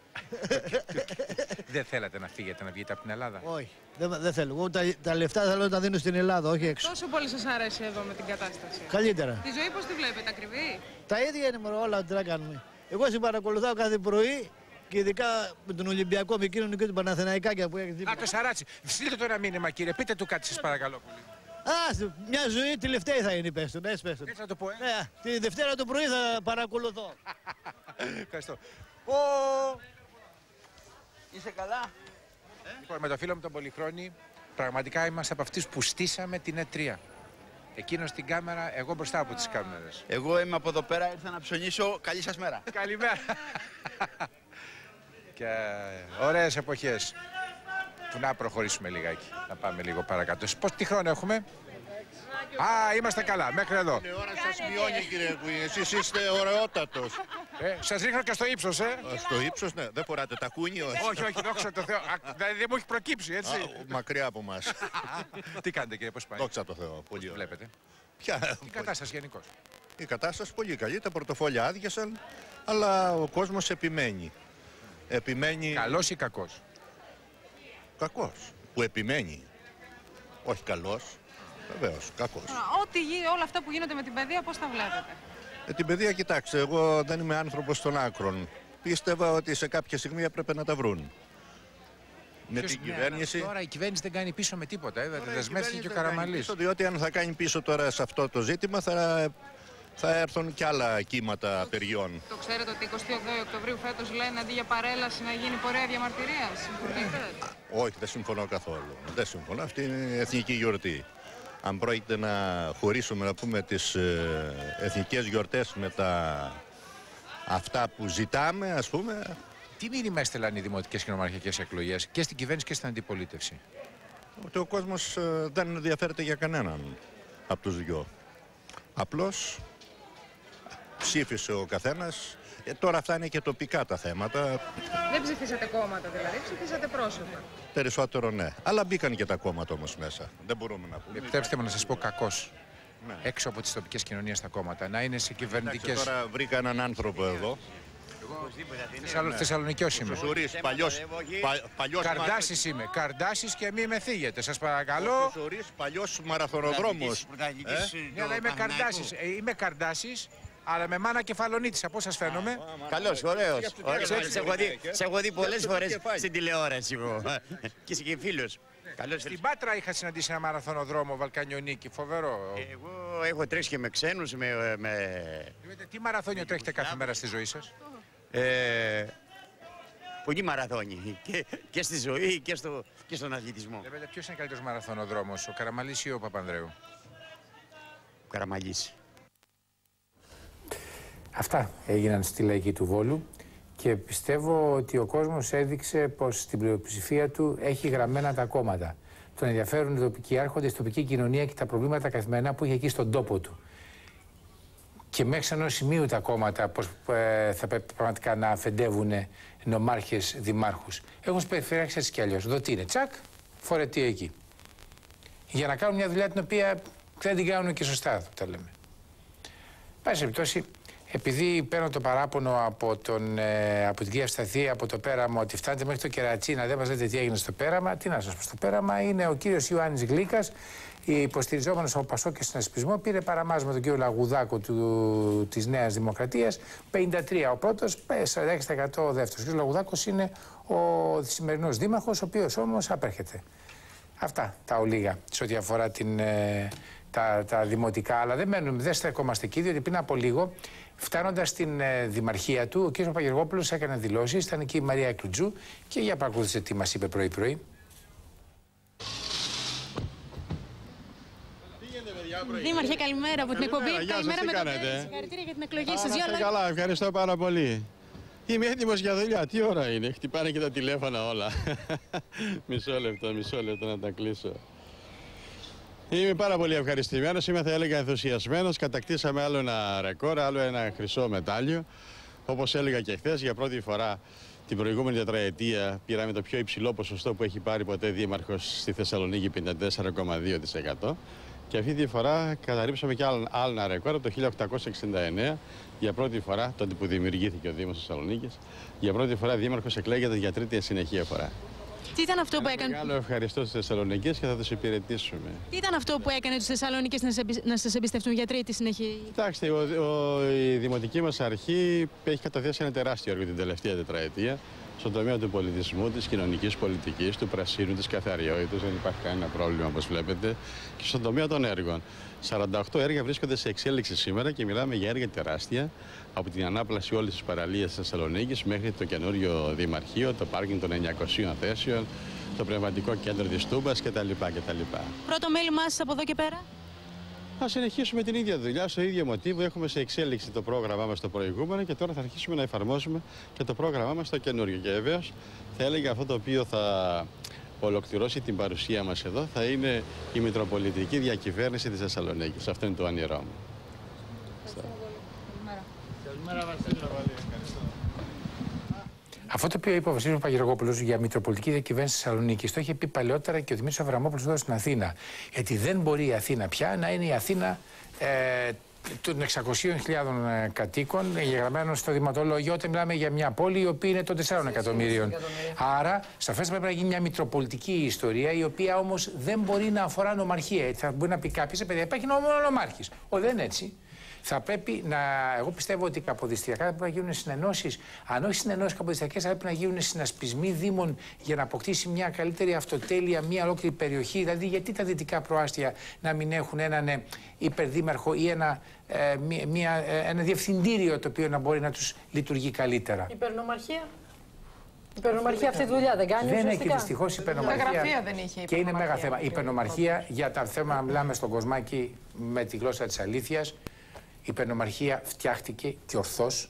Δεν θέλατε να φύγετε, να βγείτε από την Ελλάδα? Όχι, δεν θέλω. Εγώ τα λεφτά θέλω να τα δίνω στην Ελλάδα, όχι έξω. Τόσο πολύ σας αρέσει εδώ με την κατάσταση? Καλύτερα. Τη ζωή πώς τη βλέπετε, ακριβή? Τα ίδια είναι με όλα τι να κάνουμε. Εγώ σε παρακολουθάω κάθε πρωί και ειδικά με τον Ολυμπιακό, με εκείνον και τον Παναθηναϊκάκια που έχει δίπλα. Α, το Σαράτσι. Στείλτε το ένα μήνυμα, κύριε. Πείτε του κάτι, σας παρακαλώ πολύ. Μια ζωή τελευταία θα είναι, πες του. Έτσι να το πω, Τη Δευτέρα το πρωί θα παρακολουθώ. Ευχαριστώ. Είσαι καλά? Λοιπόν, με το φίλο μου τον Πολυχρόνη, πραγματικά είμαστε από αυτούς που στήσαμε την E3. Εκείνος στην κάμερα, εγώ μπροστά από τις κάμερες. Εγώ είμαι από εδώ πέρα, ήρθα να ψωνίσω. Καλή σας μέρα. Καλημέρα. Και ωραίες εποχές. Που να προχωρήσουμε λιγάκι, να πάμε λίγο παρακάτω. Τι χρόνο έχουμε? Α, είμαστε καλά, μέχρι εδώ. Η ώρα σας μειώνει, κύριε Κουίνη. Εσείς είστε ωραιότατος. Σας ρίχνω και στο ύψος, Στο ύψος, ναι. Δεν φοράτε τακούνι, όχι. Όχι, δόξα τω Θεώ. Δεν μου έχει προκύψει, έτσι. Μακριά από μας. Τι κάνετε, κύριε, πώς πάει? Δόξα τω Θεώ. Πολύ ωραία. Βλέπετε. Ποια? Η κατάσταση γενικώς? Η κατάσταση πολύ καλή. Τα πορτοφόλια άδειασαν, αλλά ο κόσμος επιμένει. Καλός ή κακός? Κακός. Που επιμένει. Όχι καλός. Βεβαίως, κακός. Όλα αυτά που γίνονται με την παιδεία, πώς τα βλέπετε? Την παιδεία, κοιτάξτε, εγώ δεν είμαι άνθρωπος των άκρων. Πίστευα ότι σε κάποια στιγμή έπρεπε να τα βρουν. Με την κυβέρνηση. Τώρα η κυβέρνηση δεν κάνει πίσω με τίποτα. Δεσμεύτηκε και ο Καραμαλής. Διότι αν θα κάνει πίσω τώρα σε αυτό το ζήτημα θα έρθουν κι άλλα κύματα απεργιών. Το ξέρετε ότι 28 Οκτωβρίου φέτος λένε αντί για παρέλαση να γίνει πορεία διαμαρτυρίας? Όχι, δεν συμφωνώ καθόλου. Δεν συμφωνώ. Αυτή είναι η εθνική γιορτή. Αν πρόκειται να χωρίσουμε, να πούμε, τις εθνικές γιορτές με τα αυτά που ζητάμε, ας πούμε. Τι μήνυμα έστελαν οι δημοτικές και νομαρχιακές εκλογές και στην κυβέρνηση και στην αντιπολίτευση? Ότι ο κόσμος δεν ενδιαφέρεται για κανέναν από τους δυο. Απλώς ψήφισε ο καθένας. Τώρα αυτά είναι και τοπικά τα θέματα. Δεν ψηφίσατε κόμματα δηλαδή, ψηφίσατε πρόσωπα. Περισσότερο ναι. Αλλά μπήκαν και τα κόμματα όμως μέσα. Δεν μπορούμε να πούμε. Επιτρέψτε μου να σας πω κακώς. Ναι. Έξω από τις τοπικές κοινωνίες τα κόμματα. Να είναι σε κυβερνητικές... Τώρα βρήκα έναν άνθρωπο εδώ. Θεσσαλονικιός είμαι. Παλιός Καρδάσης είμαι. Καρδάσης και μη με θίγετε. Σας παρακαλώ. Παλιός μαραθωνοδρόμος. Ναι, αλλά είμαι Καρδάσης. Είμαι Καρδάσης. Αλλά με μάνα Κεφαλονίτης, από σας φαίνομαι. Καλώς, ωραίος. Σε έχω δει πολλές φορές στην τηλεόραση εγώ. Και είσαι και φίλος. Στην Πάτρα είχα συναντήσει ένα μαραθωνοδρόμο Βαλκανιονίκη, φοβερό. Εγώ έχω τρέξει και με ξένους. Τι μαραθώνιο τρέχετε κάθε μέρα στη ζωή σας? Πολύ μαραθώνιο. Και στη ζωή και στον αθλητισμό. Λέτε, ποιος είναι καλύτερος μαραθωνοδρόμος, ο Καραμαλής ή ο Παπανδρέου? Ο Καραμαλής. Αυτά έγιναν στη Λαϊκή του Βόλου και πιστεύω ότι ο κόσμος έδειξε πως στην πλειοψηφία του έχει γραμμένα τα κόμματα. Τον ενδιαφέρουν οι τοπικοί άρχοντες, η τοπική κοινωνία και τα προβλήματα καθημερινά που έχει εκεί στον τόπο του. Και μέχρι ενός σημείου τα κόμματα πως θα πρέπει πραγματικά να αφεντεύουν νομάρχες, δημάρχους. Έχουν στις περιφερειάρχες έτσι κι αλλιώς. Εδώ τι είναι, τσακ, φορετή εκεί. Για να κάνουν μια δουλειά την οποία δεν την κάνουν και σωστά, τα λέμε. Πάση περιπτώσει, επειδή παίρνω το παράπονο από την κυρία Σταθή, από το πέραμα, ότι φτάνετε μέχρι το Κερατσίνα, δεν μας λέτε τι έγινε στο πέραμα. Τι να σας πω, στο πέραμα είναι ο κύριος Ιωάννης Γλύκας, υποστηριζόμενος από Πασόκ και Συνασπισμό, πήρε παραμάζ με τον κύριο Λαγουδάκο της Νέας Δημοκρατίας, 53 ο πρώτος, 46% ο δεύτερος. Ο κύριος Λαγουδάκος είναι ο σημερινός δήμαρχος, ο οποίος όμως απέρχεται. Αυτά τα ολίγα σε ό,τι αφορά τα δημοτικά, αλλά δεν στεκόμαστε εκεί, διότι πριν από λίγο, φτάνοντας στην δημαρχία του, ο κ. Παπαγεργόπουλος έκανε δηλώσεις, ήταν εκεί η Μαρία Εκλουτζού και για παρακολούθησε τι μας είπε πρωί-πρωί. Δήμαρχε, καλημέρα από την εκπομπή. Καλημέρα με τον Τέρι. Συγχαρητήρια για την εκλογή σας. Καλά, ευχαριστώ πάρα πολύ. Είμαι έτοιμος για δουλειά. Τι ώρα είναι, χτυπάνε και τα τηλέφωνα όλα. Μισό λεπτό να τα κλείσω. Είμαι πάρα πολύ ευχαριστημένος, είμαι θα έλεγα ενθουσιασμένος. Κατακτήσαμε άλλο ένα ρεκόρ, άλλο ένα χρυσό μετάλλιο. Όπως έλεγα και χθες, για πρώτη φορά την προηγούμενη τετραετία πήραμε το πιο υψηλό ποσοστό που έχει πάρει ποτέ δήμαρχος στη Θεσσαλονίκη, 54,2%. Και αυτή τη φορά καταρρύψαμε και άλλο ένα ρεκόρ από το 1869. Για πρώτη φορά, τότε που δημιουργήθηκε ο Δήμος Θεσσαλονίκης, για πρώτη φορά δήμαρχος εκλέγεται για τρίτη συνεχεία φορά. Τι ήταν αυτό που έκανε? Μεγάλο ευχαριστώ στους Θεσσαλονικείς και θα τους υπηρετήσουμε. Τι ήταν αυτό που έκανε τους Θεσσαλονικείς να σας εμπιστευτούν για τρίτη συνεχεία? Κοιτάξτε, η δημοτική μας αρχή έχει καταθέσει ένα τεράστιο έργο την τελευταία τετραετία στον τομέα του πολιτισμού, της κοινωνικής πολιτικής, του πρασίνου, της καθαριότητας. Δεν υπάρχει κανένα πρόβλημα, όπως βλέπετε. Και στον τομέα των έργων. 48 έργα βρίσκονται σε εξέλιξη σήμερα και μιλάμε για έργα τεράστια, από την ανάπλαση όλης της παραλίας της Θεσσαλονίκης μέχρι το καινούριο δημαρχείο, το πάρκινγκ των 900 θέσεων, το πνευματικό κέντρο της Τούμπας κτλ. Πρώτο μέλημά σας από εδώ και πέρα? Θα συνεχίσουμε την ίδια δουλειά, στο ίδιο μοτίβο. Έχουμε σε εξέλιξη το πρόγραμμά μας το προηγούμενο και τώρα θα αρχίσουμε να εφαρμόσουμε και το πρόγραμμά μας το καινούριο. Και βεβαίως θα έλεγα αυτό το οποίο θα ολοκληρώσει την παρουσία μας εδώ θα είναι η Μητροπολιτική Διακυβέρνηση της Θεσσαλονίκης. Αυτό είναι το όνειρό μου. Καλημέρα, Βασίλη. Αυτό το οποίο είπε ο Βασίλης Παπαγεργόπουλος για Μητροπολιτική Διακυβέρνηση της Θεσσαλονίκης το είχε πει παλαιότερα και ο Δημήτρης Αβραμόπουλος εδώ στην Αθήνα. Γιατί δεν μπορεί η Αθήνα πια να είναι η Αθήνα των 600.000 κατοίκων εγγεγραμμένων στο Δημοτολόγιο, όταν μιλάμε για μια πόλη η οποία είναι των 4 εκατομμύριων. Άρα, σαφές πρέπει να γίνει μια μητροπολιτική ιστορία, η οποία όμως δεν μπορεί να αφορά νομαρχία. Θα μπορεί να πει κάποιος, παιδιά, υπάρχει νομάρχης. Δεν είναι έτσι. Θα πρέπει να. Εγώ πιστεύω ότι καποδιστριακά πρέπει να γίνουν συνενώσεις. Αν όχι συνενώσεις καποδιστριακές, θα πρέπει να γίνουν συνασπισμοί δήμων για να αποκτήσει μια καλύτερη αυτοτέλεια, μια ολόκληρη περιοχή. Δηλαδή, γιατί τα δυτικά προάστια να μην έχουν έναν υπερδήμαρχο ή ένα διευθυντήριο το οποίο να μπορεί να τους λειτουργεί καλύτερα. Υπερνομαρχία. Η υπερνομαρχία αυτή τη δουλειά δεν κάνει? Δεν έχει δυστυχώς υπερνομαρχία. Δεν είχε και είναι μέγα θέμα. Η υπερνομαρχία για τα θέματα, μιλάμε στον κοσμάκι με τη γλώσσα της αλήθειας. Η υπερνομαρχία φτιάχτηκε και ορθώς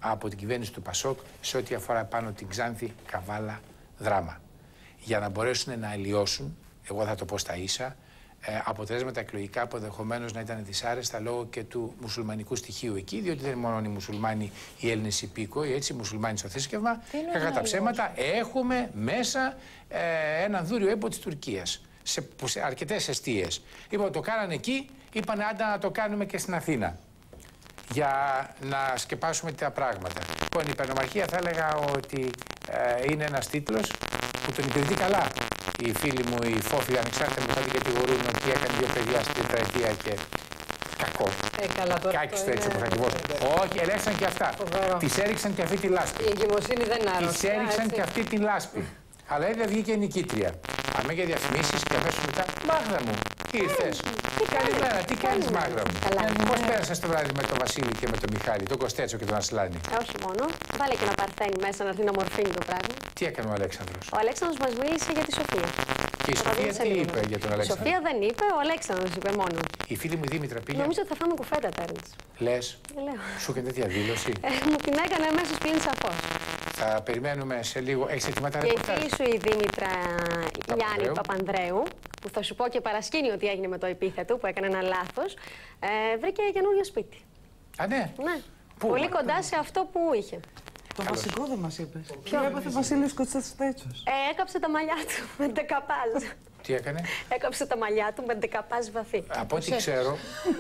από την κυβέρνηση του Πασόκ σε ό,τι αφορά πάνω την Ξάνθη, Καβάλα, Δράμα. Για να μπορέσουν να αλλοιώσουν, εγώ θα το πω στα ίσα, αποτελέσματα εκλογικά που ενδεχομένως να ήταν δυσάρεστα λόγω και του μουσουλμανικού στοιχείου εκεί, διότι δεν είναι μόνο οι μουσουλμάνοι, οι Έλληνες υπήκοοι, έτσι, οι μουσουλμάνοι στο θρήσκευμα. Κατά τα ψέματα, έχουμε μέσα έναν δούριο έμπο της Τουρκίας σε αρκετές εστίες. Λοιπόν, το κάνανε εκεί, είπανε άντα να το κάνουμε και στην Αθήνα, για να σκεπάσουμε τα πράγματα. Λοιπόν, η υπερνομαρχία θα έλεγα ότι είναι ένας τίτλος που τον υπηρετεί καλά. Οι φίλοι μου, οι φόφοι ανεξάρτητα μου θα την κατηγορούν ότι έκανε 2 παιδιά στην τετραετία και κακό. Καλά, τώρα. Κάκιστο έτσι όπως ακριβώς. Όχι, ελέγξαν και αυτά. Τις έριξαν και αυτή τη λάσπη. Η εγκυμοσύνη δεν άρρωστα. Τις έριξαν και αυτή τη λάσπη. Αλλά είδα βγήκε η νικήτρια. Αμέ για διαφημίσεις και αμέσως μετά, Μάγδα μου, ήρθες. Καλημέρα, τι κάνεις Μάγδα μου. Πώς πέρασες το βράδυ με τον Βασίλη και με τον Μιχάλη, τον Κωστέτσο και τον Ασλάνη. Όχι μόνο. Βάλε και ένα παρθένι μέσα να έρθει να μορφύνει το πράγμα. Τι έκανε ο Αλέξανδρος? Ο Αλέξανδρος μας μίλησε για τη Σοφία. Και η Σοφία τι είπε για τον Αλέξανδρο? Η Σοφία δεν είπε, ο Αλέξανδρος είπε μόνο. Η φίλη μου η Δήμητρα πήγε. Νομίζω ότι θα φάμε κουφέτα, Τέρντς. Λες. Λέω. Σου έκανε τέτοια δήλωση? Μου την έκανε αμέσως πλην σαφώς. Θα περιμένουμε σε λίγο. Έχεις ετοιμάτα ρεπορτάζ? Και η φίλη σου η Δήμητρα Γιάννη Παπανδρέου, που θα σου πω και παρασκήνιο τι έγινε με το επίθετο, που έκανε ένα λάθος, βρήκε καινούριο σπίτι. Α, ναι. Ναι. Πολύ κοντά σε αυτό που είχε. Το βασικό δεν μας είπες. Ποιο έπαθε ο Βασίλης Κωστέτσος? Έκαψε τα μαλλιά του με ντεκαπάζ. Τι έκανε? Έκαψε τα μαλλιά του με ντεκαπάζ βαθύ. Από ό,τι ξέρω.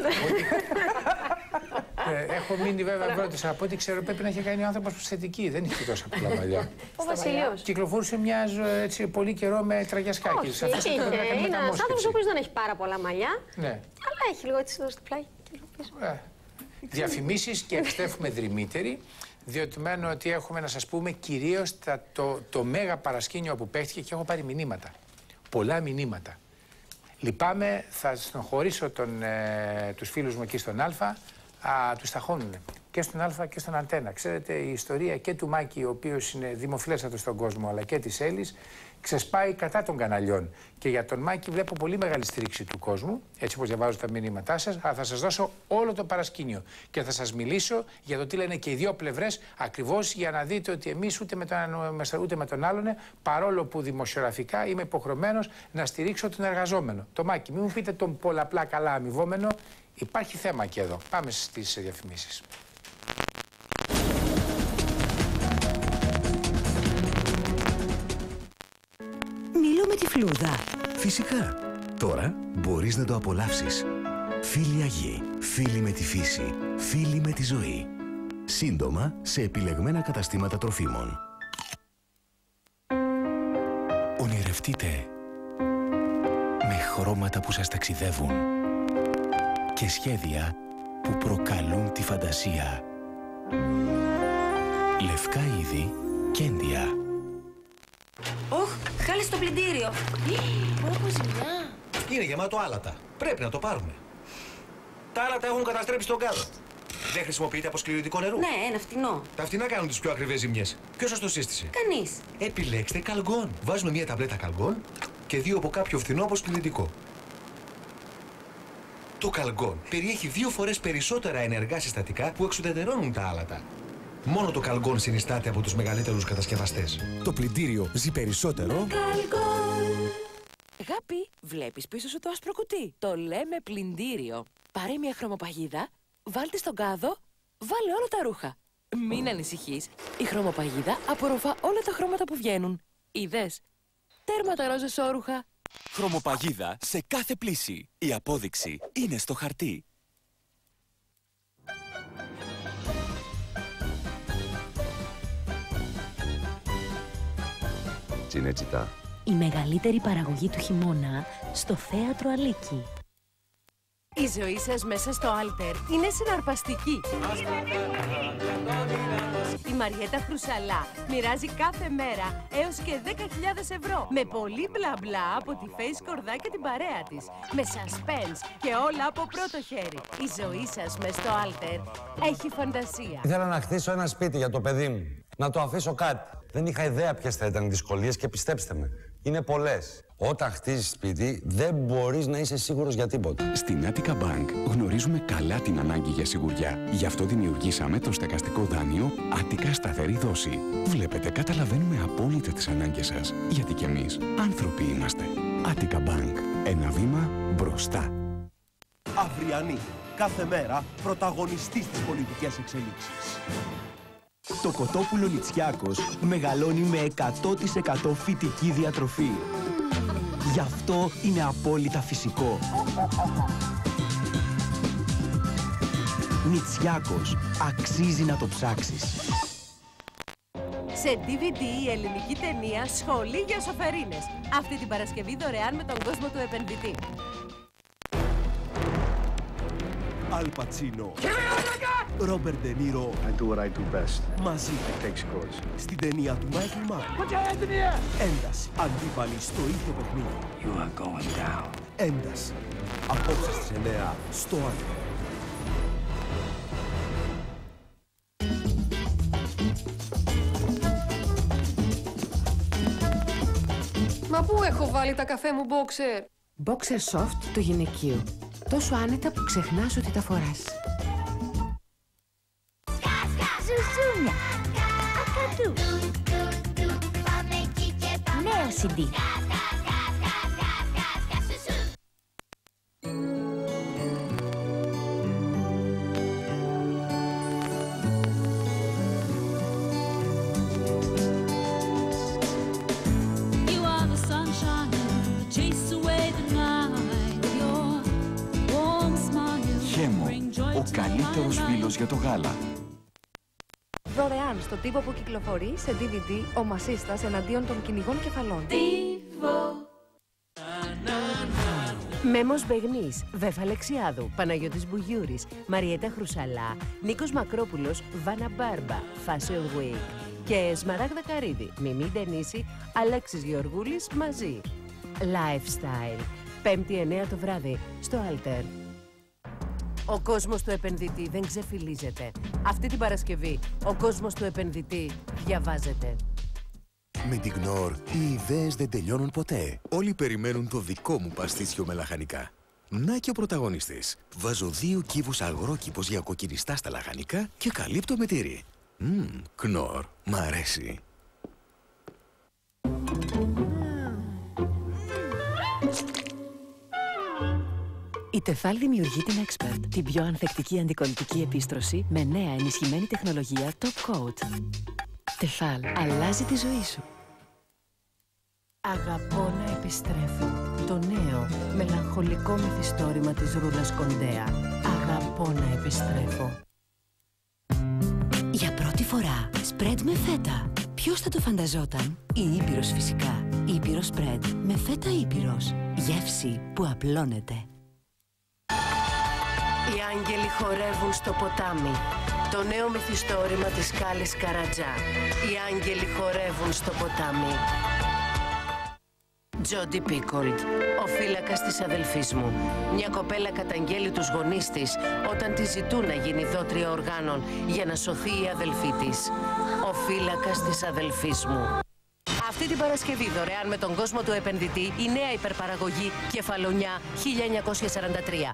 Έχω μείνει βέβαια πρώτος. Από ό,τι ξέρω πρέπει να είχε κάνει ο άνθρωπος προσθετική. Δεν είχε τόσα πολλά μαλλιά. Ο Βασιλιός. Κυκλοφορούσε έτσι πολύ καιρό με τραγιασκάκι. Όχι, είναι ένας άνθρωπος ο οποίος δεν έχει πάρα πολλά μαλλιά. Ναι. Αλλά έχει λίγο έτσι εδώ στο πλάι. Διαφημίσεις και επιστρέφουμε δρυμύτεροι. Διότι μένω ότι έχουμε να σας πούμε κυρίως το μέγα παρασκήνιο που παίχτηκε και έχω πάρει μηνύματα. Πολλά μηνύματα. Λυπάμαι, θα στενοχωρήσω τους φίλους μου εκεί στον Α, τους ταχώνουνε. Και στον Α και στον Αντένα. Ξέρετε, η ιστορία και του Μάκη, ο οποίος είναι δημοφιλέστατος στον κόσμο, αλλά και της Έλλης, ξεσπάει κατά των καναλιών. Και για τον Μάκη βλέπω πολύ μεγάλη στήριξη του κόσμου, έτσι όπως διαβάζω τα μηνύματά σας, αλλά θα σας δώσω όλο το παρασκήνιο. Και θα σας μιλήσω για το τι λένε και οι δύο πλευρές, ακριβώς για να δείτε ότι εμείς ούτε με τον άλλον, παρόλο που δημοσιογραφικά είμαι υποχρεωμένος να στηρίξω τον εργαζόμενο. Το Μάκη, μην μου πείτε τον πολλαπλά καλά αμοιβόμενο, υπάρχει θέμα και εδώ. Πάμε στις διαφημίσεις. Μήλο με τη φλούδα. Φυσικά. Τώρα μπορείς να το απολαύσεις. Φίλοι Αγίοι. Φίλοι με τη φύση. Φίλοι με τη ζωή. Σύντομα σε επιλεγμένα καταστήματα τροφίμων. Ονειρευτείτε με χρώματα που σας ταξιδεύουν και σχέδια που προκαλούν τη φαντασία. Λευκά είδη Κέντια. Όχ, χάλασε το πλυντήριο. Όπως ζημιά. Είναι γεμάτο άλατα. Πρέπει να το πάρουμε. Τα άλατα έχουν καταστρέψει τον κάδο. Δεν χρησιμοποιείται αποσκληρητικό νερό. Ναι, ένα φτηνό. Τα φτηνά κάνουν τις πιο ακριβές ζημιές. Ποιος σας το σύστησε? Κανείς. Επιλέξτε Καλγκόν. Βάζουμε μία ταμπλέτα Καλγκόν και 2 από κάποιο φτηνό αποσκληρητικό. Το Καλγκόν περιέχει 2 φορές περισσότερα ενεργά συστατικά που εξουδετερώνουν τα άλατα. Μόνο το Καλγκόν συνιστάται από τους μεγαλύτερους κατασκευαστές. Το πλυντήριο ζει περισσότερο. Αγάπη, βλέπεις πίσω σου το άσπρο κουτί. Το λέμε πλυντήριο. Πάρε μια χρωμοπαγίδα, βάλτε στον κάδο, βάλε όλα τα ρούχα. Μην ανησυχείς, η χρωμοπαγίδα απορροφά όλα τα χρώματα που βγαίνουν. Είδες, τέρματα ροζ εσώρουχα. Χρωμοπαγίδα σε κάθε πλύση. Η απόδειξη είναι στο χαρτί. Τσινέτσιτα. Η μεγαλύτερη παραγωγή του χειμώνα στο Θέατρο Αλίκη. Η ζωή σας μέσα στο Άλτερ είναι συναρπαστική. Η Μαριέτα Χρουσαλά μοιράζει κάθε μέρα έως και 10.000 ευρώ. Με πολύ μπλα μπλα από τη Face Κορδά και την παρέα της. Με suspense και όλα από πρώτο χέρι. Η ζωή σας μέσα στο Άλτερ έχει φαντασία. Ήθελα να χτίσω ένα σπίτι για το παιδί μου. Να το αφήσω κάτι. Δεν είχα ιδέα ποιες θα ήταν οι δυσκολίες και πιστέψτε με, είναι πολλές. Όταν χτίζεις σπίτι, δεν μπορείς να είσαι σίγουρος για τίποτα. Στην Attica Bank γνωρίζουμε καλά την ανάγκη για σιγουριά. Γι' αυτό δημιουργήσαμε το στεγαστικό δάνειο Attica Σταθερή Δόση. Βλέπετε, καταλαβαίνουμε απόλυτα τις ανάγκες σας. Γιατί κι εμείς άνθρωποι είμαστε. Attica Bank. Ένα βήμα μπροστά. Αυριανή. Κάθε μέρα πρωταγωνιστής στις πολιτικές εξελίξεις. Το κοτόπουλο Λιτσιάκος μεγαλώνει με 100% φυτική διατροφή. Γι' αυτό είναι απόλυτα φυσικό. Νιτσιάκος. Αξίζει να το ψάξεις. Σε DVD η ελληνική ταινία «Σχολή για σοφερίνες». Αυτή την Παρασκευή δωρεάν με τον κόσμο του επενδυτή. Αλ Πατσίνο. Ρόμπερτ Ντε Νίρο. I do what I do best. Μαζί. Takes courage. Στην ταινία του Μάικλ Μαν. Ένταση. Αντίπαλοι στο ίδιο παιχνίδι. You are going down. Ένταση. Απόψε στις 9 στο Άλτερ. Μα πού έχω βάλει τα καφέ μου boxer? Boxer Soft το γυναικείο. Τόσο άνετα που ξεχνάς ότι τα φοράς. Ζουζούνια. Ακατού. Νέο CD. Χέμο, ο καλύτερος φίλος για το γάλα. Δωρεάν στον τύπο που κυκλοφορεί σε DVD ο Μασίστας εναντίον των κυνηγών κεφαλών. Μέμος Μπεγνής, Βέφα Αλεξιάδου, Παναγιώτης Μπουγιούρης, Μαριέτα Χρουσαλά, Νίκος Μακρόπουλος, Βάνα Μπάρμπα, Fashion Week και Σμαράγδα Καρύδη, Μιμή Ντενίση, Αλέξης Γεωργούλης μαζί. Lifestyle, 5η 9 το βράδυ, στο Alter. Ο κόσμος του επενδυτή δεν ξεφυλίζεται. Αυτή την Παρασκευή, ο κόσμος του επενδυτή διαβάζεται. Με την Knorr, οι ιδέες δεν τελειώνουν ποτέ. Όλοι περιμένουν το δικό μου παστίτσιο με λαχανικά. Να και ο πρωταγωνιστής. Βάζω 2 κύβους αγρόκηπος για κοκκινιστά στα λαχανικά και καλύπτω με τυρί. Knorr, μ' αρέσει. Η Tefal δημιουργεί την Expert, την πιο ανθεκτική αντικολλητική επίστρωση με νέα ενισχυμένη τεχνολογία Top Coat. Tefal, αλλάζει τη ζωή σου. Αγαπώ να επιστρέφω. Το νέο, μελαγχολικό μυθιστόρημα της Ρούλας Κοντέα. Αγαπώ να επιστρέφω. Για πρώτη φορά, spread με φέτα. Ποιος θα το φανταζόταν? Η Ήπειρος φυσικά. Ήπειρος spread με φέτα Ήπειρος. Γεύση που απλώνεται. Οι άγγελοι χορεύουν στο ποτάμι. Το νέο μυθιστόρημα της Κάλλης Καρατζά. Οι άγγελοι χορεύουν στο ποτάμι. Τζόντι Πίκολτ, ο φύλακας της αδελφής μου. Μια κοπέλα καταγγέλει τους γονείς της όταν τη ζητούν να γίνει δότρια οργάνων για να σωθεί η αδελφή της. Ο φύλακας της αδελφής μου. Αυτή την Παρασκευή δωρεάν με τον κόσμο του επενδυτή η νέα υπερπαραγωγή Κεφαλονιά 1943.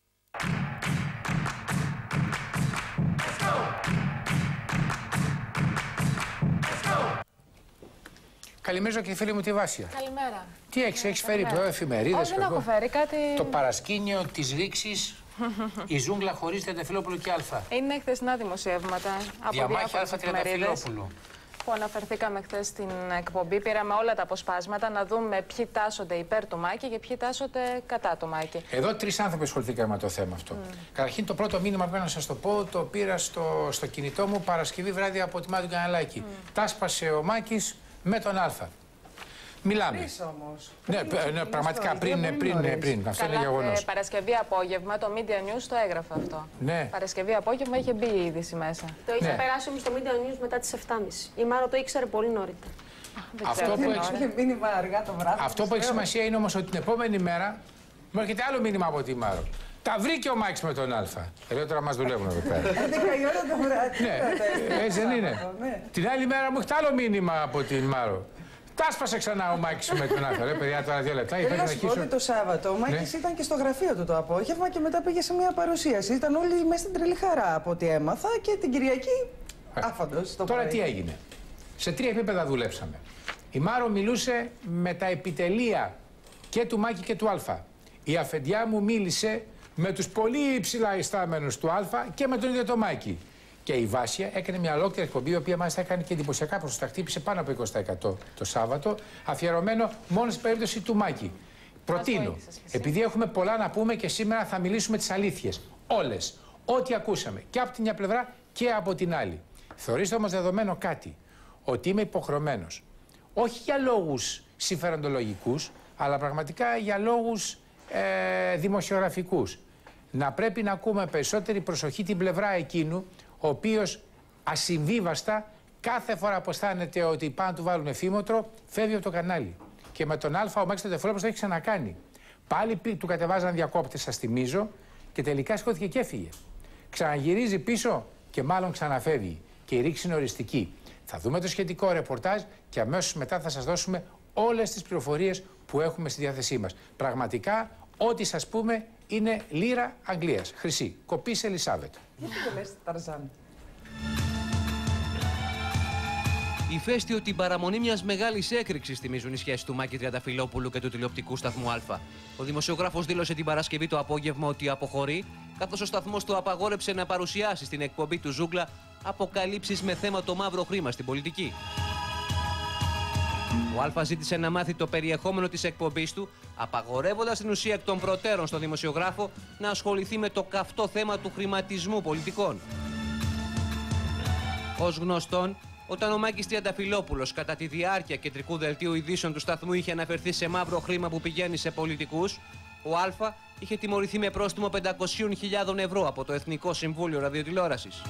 Καλημέρα και φίλη μου τη Βάσια. Καλημέρα. Τι έχεις φέρει εδώ, εφημερίδες? Όχι, δεν έχω φέρει κάτι. Το παρασκήνιο της ρήξης, η ζούγκλα χωρίς Τενταφυλόπουλο και Αλφα. Είναι χθεσινά δημοσιεύματα από διαμάχη διάφορες εφημερίδες που αναφερθήκαμε χθες στην εκπομπή. Πήραμε όλα τα αποσπάσματα να δούμε ποιοι τάσσονται υπέρ του Μάκη και ποιοι τάσσονται κατά του Μάκη. Εδώ 3 άνθρωποι ασχοληθήκαμε με το θέμα αυτό. Καταρχήν, το πρώτο μήνυμα που πρέπει να σας το πω, το πήρα στο κινητό μου Παρασκευή βράδυ από τη Μάδου Καναλάκη. Τάσπασε ο Μάκης με τον Αλφα. Μιλάμε. Όμως. Ναι, πραγματικά πριν. Αυτό είναι γεγονός. Παρασκευή απόγευμα το Media News το έγραφε αυτό. Ναι. Παρασκευή απόγευμα είχε μπει η είδηση μέσα. Το είχε περάσει όμως το Media News μετά τις 7.30. Η Μάρο το ήξερε πολύ νωρίτερα. Αυτό που έχει σημασία είναι όμως ότι την επόμενη μέρα μου έρχεται άλλο μήνυμα από τη Μάρο. Τα βρήκε ο Μάκης με τον Αλφα. Εδώ τώρα μας δουλεύουν εδώ πέρα. 11 η ώρα το βράδυ. Ναι, έτσι δεν είναι. Την άλλη μέρα μου έρχεται άλλο μήνυμα από την Μάρο. Τάσπασε ξανά ο Μάκης με τον Άθρο. Παιδιά, τώρα 2 λεπτά. Θέλω να σου πω ότι το Σάββατο ο Μάκης ήταν και στο γραφείο του το απόγευμα και μετά πήγε σε μια παρουσίαση. Ήταν όλοι μέσα στην τρελή χαρά από ό,τι έμαθα και την Κυριακή άφαντος. Τώρα τι έγινε. Σε 3 επίπεδα δουλέψαμε. Η Μάρο μιλούσε με τα επιτελεία και του Μάκη και του Α. Η αφεντιά μου μίλησε με τους πολύ υψηλά ιστάμενους του Α και με τον ίδιο το Μάκη. Και η Βάσια έκανε μια ολόκληρη εκπομπή, η οποία μάλιστα έκανε και εντυπωσιακά ποσοστά. Χτύπησε πάνω από 20% το Σάββατο, αφιερωμένο μόνο στην περίπτωση του Μάκη. Προτείνω, επειδή έχουμε πολλά να πούμε και σήμερα θα μιλήσουμε τις αλήθειες. Όλες. Ό,τι ακούσαμε. Και από την μια πλευρά και από την άλλη. Θεωρήστε όμως δεδομένο κάτι. Ότι είμαι υποχρεωμένος. Όχι για λόγους συμφεροντολογικούς, αλλά πραγματικά για λόγους δημοσιογραφικούς. Να πρέπει να ακούμε περισσότερη προσοχή την πλευρά εκείνου, ο οποίος ασυμβίβαστα κάθε φορά που αισθάνεται ότι πάνε να του βάλουν εφήμωτρο, φεύγει από το κανάλι. Και με τον Α ο Μάκης Τετεφυλόπουλος το έχει ξανακάνει. Πάλι του κατεβάζαν διακόπτες, σας θυμίζω, και τελικά σηκώθηκε και έφυγε. Ξαναγυρίζει πίσω και μάλλον ξαναφεύγει. Και η ρήξη είναι οριστική. Θα δούμε το σχετικό ρεπορτάζ και αμέσως μετά θα σας δώσουμε όλες τις πληροφορίες που έχουμε στη διάθεσή μας. Πραγματικά, ό,τι σας πούμε είναι λίρα Αγγλίας. Χρυσή. Κοπής Ελισάβετ. Γιατί το λες Ταρζάν? Ηφαίστειο την παραμονή μιας μεγάλης έκρηξης θυμίζουν οι σχέσεις του Μάκη Τριανταφυλόπουλου και του τηλεοπτικού σταθμού Α. Ο δημοσιογράφος δήλωσε την Παρασκευή το απόγευμα ότι αποχωρεί, καθώς ο σταθμός του απαγόρεψε να παρουσιάσει στην εκπομπή του Ζούγκλα αποκαλύψεις με θέμα το μαύρο χρήμα στην πολιτική. Ο Α ζήτησε να μάθει το περιεχόμενο της εκπομπής του, απαγορεύοντας την ουσία εκ των προτέρων στον δημοσιογράφο να ασχοληθεί με το καυτό θέμα του χρηματισμού πολιτικών. Ως γνωστόν, όταν ο Μάκης Τριανταφυλόπουλος κατά τη διάρκεια κεντρικού δελτίου ειδήσεων του σταθμού είχε αναφερθεί σε μαύρο χρήμα που πηγαίνει σε πολιτικούς, ο Α είχε τιμωρηθεί με πρόστιμο 500.000 ευρώ από το Εθνικό Συμβούλιο Ραδιοτηλεόρασης.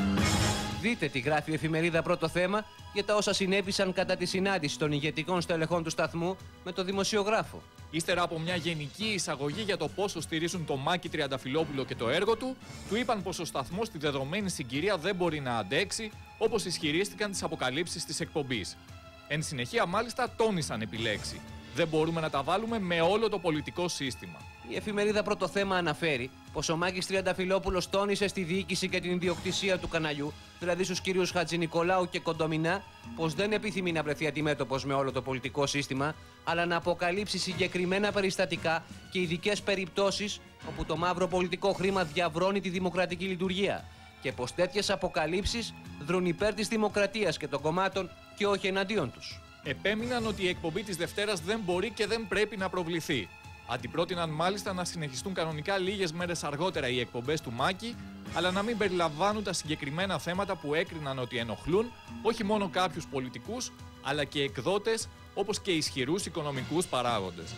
Δείτε τι γράφει η εφημερίδα Πρώτο Θέμα για τα όσα συνέβησαν κατά τη συνάντηση των ηγετικών στελεχών του σταθμού με τον δημοσιογράφο. Ύστερα από μια γενική εισαγωγή για το πόσο στηρίζουν τον Μάκη Τριανταφυλόπουλο και το έργο του, του είπαν πως ο σταθμός στη δεδομένη συγκυρία δεν μπορεί να αντέξει, όπως ισχυρίστηκαν τις αποκαλύψεις της εκπομπής. Εν συνεχεία, μάλιστα, τόνισαν επιλέξει. Δεν μπορούμε να τα βάλουμε με όλο το πολιτικό σύστημα. Η εφημερίδα Πρώτο Θέμα αναφέρει πως ο Μάκης Τριανταφυλόπουλος τόνισε στη διοίκηση και την ιδιοκτησία του καναλιού, δηλαδή στους κυρίους Χατζηνικολάου και Κοντομινά, πως δεν επιθυμεί να βρεθεί αντιμέτωπος με όλο το πολιτικό σύστημα, αλλά να αποκαλύψει συγκεκριμένα περιστατικά και ειδικές περιπτώσεις όπου το μαύρο πολιτικό χρήμα διαβρώνει τη δημοκρατική λειτουργία. Και πως τέτοιες αποκαλύψεις δρουν υπέρ της δημοκρατίας και των κομμάτων και όχι εναντίον τους. Επέμειναν ότι η εκπομπή της Δευτέρας δεν μπορεί και δεν πρέπει να προβληθεί. Αντιπρότειναν μάλιστα να συνεχιστούν κανονικά λίγες μέρες αργότερα οι εκπομπές του Μάκη, αλλά να μην περιλαμβάνουν τα συγκεκριμένα θέματα που έκριναν ότι ενοχλούν όχι μόνο κάποιους πολιτικούς, αλλά και εκδότες, όπως και ισχυρούς οικονομικούς παράγοντες.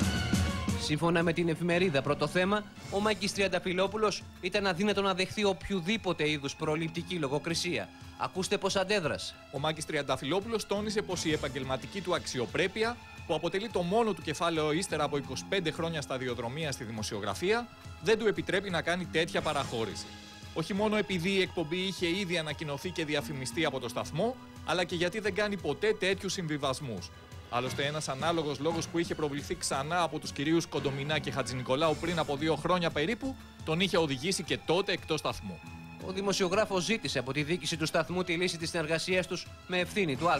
Σύμφωνα με την εφημερίδα Πρώτο Θέμα, ο Μάκης Τριανταφυλόπουλος ήταν αδύνατο να δεχθεί οποιουδήποτε είδους προληπτική λογοκρισία. Ακούστε πώς αντέδρασε. Ο Μάκης Τριανταφυλόπουλος τόνισε πως η επαγγελματική του αξιοπρέπεια, που αποτελεί το μόνο του κεφάλαιο ύστερα από 25 χρόνια σταδιοδρομία στη δημοσιογραφία, δεν του επιτρέπει να κάνει τέτοια παραχώρηση. Όχι μόνο επειδή η εκπομπή είχε ήδη ανακοινωθεί και διαφημιστεί από το σταθμό, αλλά και γιατί δεν κάνει ποτέ τέτοιους συμβιβασμούς. Άλλωστε, ένας ανάλογος λόγος που είχε προβληθεί ξανά από τους κυρίους Κοντομινά και Χατζηνικολάου πριν από 2 χρόνια περίπου, τον είχε οδηγήσει και τότε εκτός σταθμού. Ο δημοσιογράφος ζήτησε από τη διοίκηση του σταθμού τη λύση της συνεργασίας τους με ευθύνη του Α.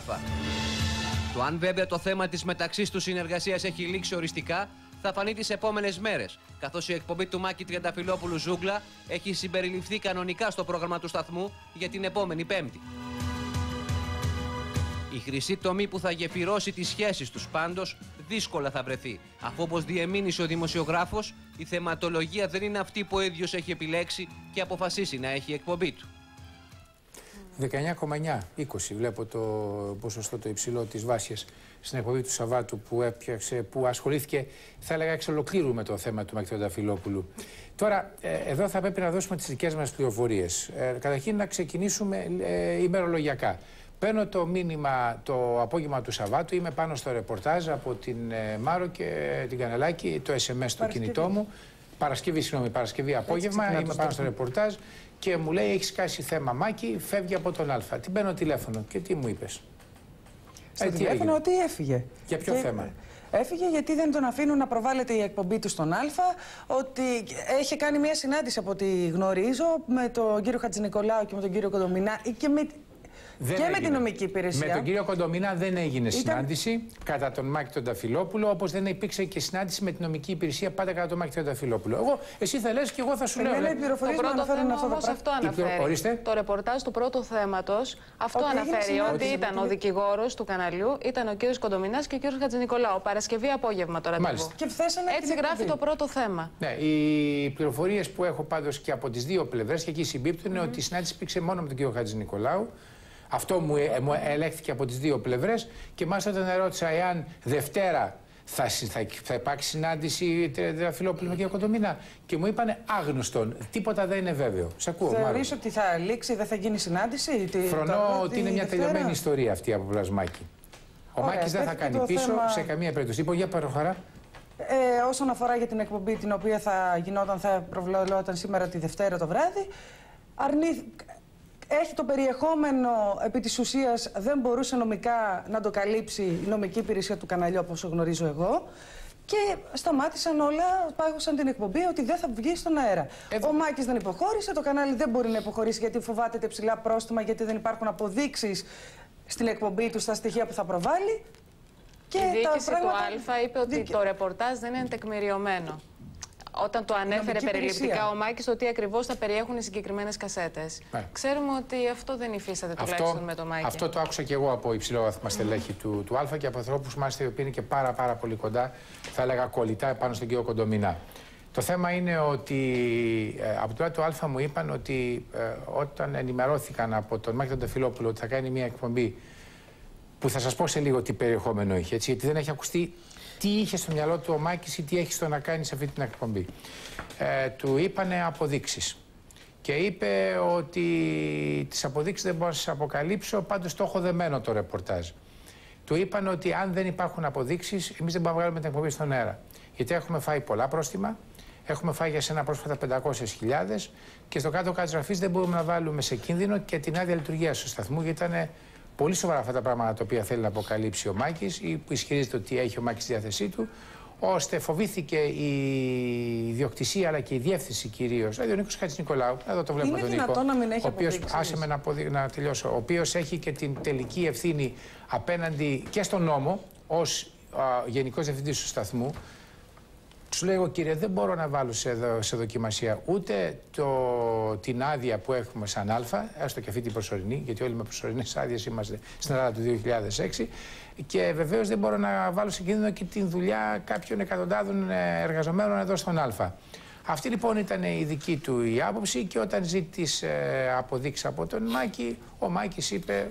Το αν βέβαια το θέμα της μεταξύ τους συνεργασίας έχει λήξει οριστικά θα φανεί τις επόμενες μέρες, καθώς η εκπομπή του Μάκη Τριανταφυλόπουλου Ζούγκλα έχει συμπεριληφθεί κανονικά στο πρόγραμμα του σταθμού για την επόμενη Πέμπτη. Η χρυσή τομή που θα γεφυρώσει τις σχέσεις τους πάντως δύσκολα θα βρεθεί, αφού όπως διεμήνυσε ο δημοσιογράφος, η θεματολογία δεν είναι αυτή που ο ίδιος έχει επιλέξει και αποφασίσει να έχει η εκπομπή του. 19,9, 20 βλέπω το ποσοστό το υψηλό της Βάσιας στην εκπομπή του Σαββάτου που έπιαξε, που ασχολήθηκε, θα έλεγα, εξ ολοκλήρου με το θέμα του Μάκη Τριανταφυλόπουλου. Τώρα, εδώ θα πρέπει να δώσουμε τις δικές μας πληροφορίες. Καταρχήν να ξεκινήσουμε ημερολογιακά. Παίρνω το μήνυμα το απόγευμα του Σαββάτου, είμαι πάνω στο ρεπορτάζ από την Μάρο και την Κανελάκη, το SMS στο κινητό μου. Παρασκευή απόγευμα, είμαι πάνω στο ρεπορτάζ και μου λέει: έχεις κάσει θέμα Μάκη, φεύγει από τον Α. Την παίρνω τηλέφωνο και τι μου είπες? στο τηλέφωνο ότι έφυγε. Για ποιο θέμα? Έφυγε γιατί δεν τον αφήνουν να προβάλλεται η εκπομπή του στον Α, ότι έχει κάνει μια συνάντηση από ό,τι γνωρίζω με τον κύριο Χατζηνικολάου και με τον κύριο Κοντομινά και με την νομική υπηρεσία. Με τον κύριο Κοντομινά δεν έγινε συνάντηση κατά τον Μάκη τον Ταφυλόπουλο, όπως δεν υπήρξε και συνάντηση με την νομική υπηρεσία πάντα κατά τον Μάκη τον Ταφυλόπουλο. Εσύ θα λες και εγώ θα σου λέω. Το πρώτο θέμα όμως αυτό αναφέρει. Το ρεπορτάζ του πρώτου θέματος αυτό αναφέρει ότι ήταν ο δικηγόρος του καναλιού, ήταν ο κύριος Κοντομινάς και ο κύριος Χατζηνικολάου. Παρασκευή απόγευμα το ραντεβού. Έτσι γράφει το πρώτο θέμα. Ναι, οι πληροφορίες που έχω πάντως και από τις δύο πλευρές και εκεί συμπίπτουν είναι ότι η συνάντηση υπήρξε μόνο με τον κύριο Χατζηνικολάου. Αυτό μου ελέγχθηκε από τις δύο πλευρές και μάλιστα όταν ερώτησα εάν Δευτέρα θα υπάρξει συνάντηση Ταφυλόπουλου με τον Κοντομινά και μου είπανε άγνωστον, τίποτα δεν είναι βέβαιο. Σε ακούω. Θεωρείς ότι θα λήξει, δεν θα γίνει συνάντηση? Φρονώ ότι είναι μια τελειωμένη ιστορία αυτή από Πλασμάκη. Ο Μάκης δεν θα κάνει πίσω σε καμία περίπτωση. Λοιπόν, για παροχαρά. Όσον αφορά για την εκπομπή την οποία θα προβλεπόταν σήμερα τη Δευτέρα το βράδυ, έχει το περιεχόμενο, επί της ουσίας δεν μπορούσε νομικά να το καλύψει η νομική υπηρεσία του καναλιού όπως γνωρίζω εγώ και σταμάτησαν όλα, πάγωσαν την εκπομπή ότι δεν θα βγει στον αέρα. Ο Μάκης δεν υποχώρησε, το κανάλι δεν μπορεί να υποχωρήσει γιατί φοβάται τα υψηλά πρόστιμα, γιατί δεν υπάρχουν αποδείξεις στην εκπομπή του στα στοιχεία που θα προβάλλει. Και η διοίκηση του Α είπε ότι το ρεπορτάζ δεν είναι τεκμηριωμένο. Όταν το ανέφερε περιληπτικά ο Μάκης ότι ακριβώς θα περιέχουν οι συγκεκριμένες κασέτες. Ξέρουμε ότι αυτό δεν υφίσταται τουλάχιστον με το Μάκη. Αυτό το άκουσα και εγώ από υψηλόβαθμα στελέχη του Α και από ανθρώπους μάλιστα οι οποίοι είναι και πάρα πολύ κοντά, θα έλεγα κολλητά πάνω στον κύριο Κοντομινά. Το θέμα είναι ότι από το Α μου είπαν ότι όταν ενημερώθηκαν από τον Μάκη τον Ταφυλόπουλο ότι θα κάνει μια εκπομπή που θα σας πω σε λίγο τι περιεχόμενο είχε, έτσι, γιατί δεν έχει ακουστεί τι είχε στο μυαλό του ο Μάκης ή τι έχει στο να κάνει σε αυτή την εκπομπή. Του είπανε αποδείξεις. Και είπε ότι τις αποδείξεις δεν μπορώ να σας αποκαλύψω, πάντως το έχω δεμένο το ρεπορτάζ. Του είπαν ότι αν δεν υπάρχουν αποδείξεις, εμείς δεν μπορούμε να βγάλουμε την εκπομπή στον αέρα. Γιατί έχουμε φάει πολλά πρόστιμα, έχουμε φάει για σένα πρόσφατα 500.000 και στο κάτω καταγραφής δεν μπορούμε να βάλουμε σε κίνδυνο και την άδεια λειτουργίας του σταθμού, γιατί ήταν πολύ σοβαρά αυτά τα πράγματα τα οποία θέλει να αποκαλύψει ο Μάκης ή που ισχυρίζεται ότι έχει ο Μάκης στη διάθεσή του, ώστε φοβήθηκε η ιδιοκτησία αλλά και η διεύθυνση κυρίως. Δηλαδή ο Νίκος Χατζηνικολάου, εδώ το βλέπουμε τον Νίκο, ο οποίος, άσε με να τελειώσω, ο οποίος έχει και την τελική ευθύνη απέναντι και στον νόμο ως Γενικός Διευθυντής του σταθμού. Του λέω, κύριε, δεν μπορώ να βάλω σε δοκιμασία ούτε την άδεια που έχουμε σαν Α, έστω και αυτή την προσωρινή, γιατί όλοι με προσωρινές άδειες είμαστε στην Ελλάδα του 2006, και βεβαίως δεν μπορώ να βάλω σε κίνδυνο και την δουλειά κάποιων εκατοντάδων εργαζομένων εδώ στον Α. Αυτή λοιπόν ήταν η δική του η άποψη και όταν ζήτησε αποδείξει από τον Μάκη, ο Μάκης είπε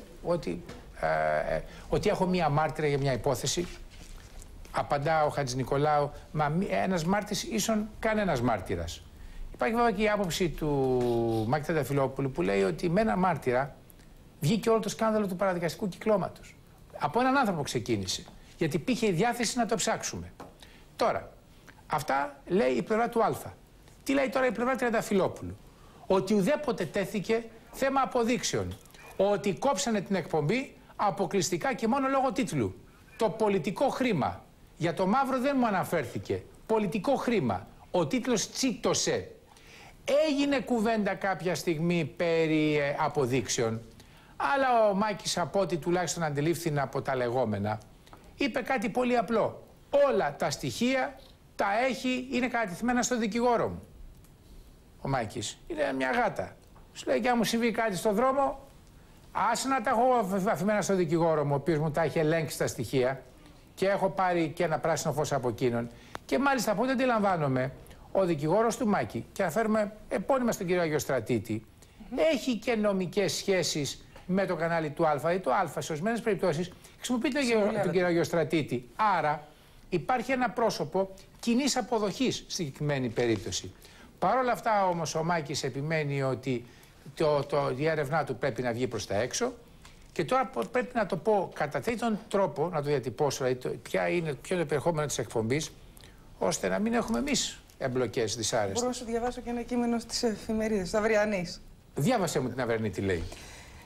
ότι έχω μία μάρτυρα για μια υπόθεση. Απαντά ο Χατζηνικολάου, μα ένας μάρτης ίσον κανένας μάρτυρας. Υπάρχει βέβαια και η άποψη του Μάκη Ταφυλόπουλου που λέει ότι με ένα μάρτυρα βγήκε όλο το σκάνδαλο του παραδικαστικού κυκλώματος. Από έναν άνθρωπο ξεκίνησε. Γιατί υπήρχε η διάθεση να το ψάξουμε. Τώρα, αυτά λέει η πλευρά του Α. Τι λέει τώρα η πλευρά του Ταφυλόπουλου? Ότι ουδέποτε τέθηκε θέμα αποδείξεων. Ότι κόψανε την εκπομπή αποκλειστικά και μόνο λόγω τίτλου. Το πολιτικό χρήμα. Για το μαύρο δεν μου αναφέρθηκε. Πολιτικό χρήμα. Ο τίτλος τσίτωσε. Έγινε κουβέντα κάποια στιγμή περί αποδείξεων. Αλλά ο Μάκης, από ό,τι τουλάχιστον αντιλήφθηνα από τα λεγόμενα, είπε κάτι πολύ απλό. Όλα τα στοιχεία τα έχει, είναι κατατεθειμένα στο δικηγόρο μου. Ο Μάκης είναι μια γάτα. Σου λέει, και αν μου συμβεί κάτι στον δρόμο, άσε να τα έχω αφημένα στο δικηγόρο μου, ο οποίος μου τα έχει ελέγξει τα στοιχεία και έχω πάρει και ένα πράσινο φως από εκείνον. Και μάλιστα από ό,τι αντιλαμβάνομαι, ο δικηγόρος του Μάκη, και αναφέρουμε επώνυμα στον κύριο Αγιοστρατήτη, έχει και νομικές σχέσεις με το κανάλι του Α. Δηλαδή το Α σε ορισμένες περιπτώσεις χρησιμοποιεί τον κύριο Αγιοστρατήτη. Άρα υπάρχει ένα πρόσωπο κοινής αποδοχής στη συγκεκριμένη περίπτωση. Παρ' όλα αυτά όμως ο Μάκης επιμένει ότι η έρευνά του πρέπει να βγει προς τα έξω. Και τώρα πρέπει να το πω κατά τρίτον τρόπο, να το διατυπώσω, δηλαδή ποιο είναι το περιεχόμενο της εκπομπής, ώστε να μην έχουμε εμείς εμπλοκές δυσάρεστες. Μπορώ να σου διαβάσω και ένα κείμενο στις εφημερίδες, της Αυριανής. Διάβασέ μου την Αυριανή τι λέει.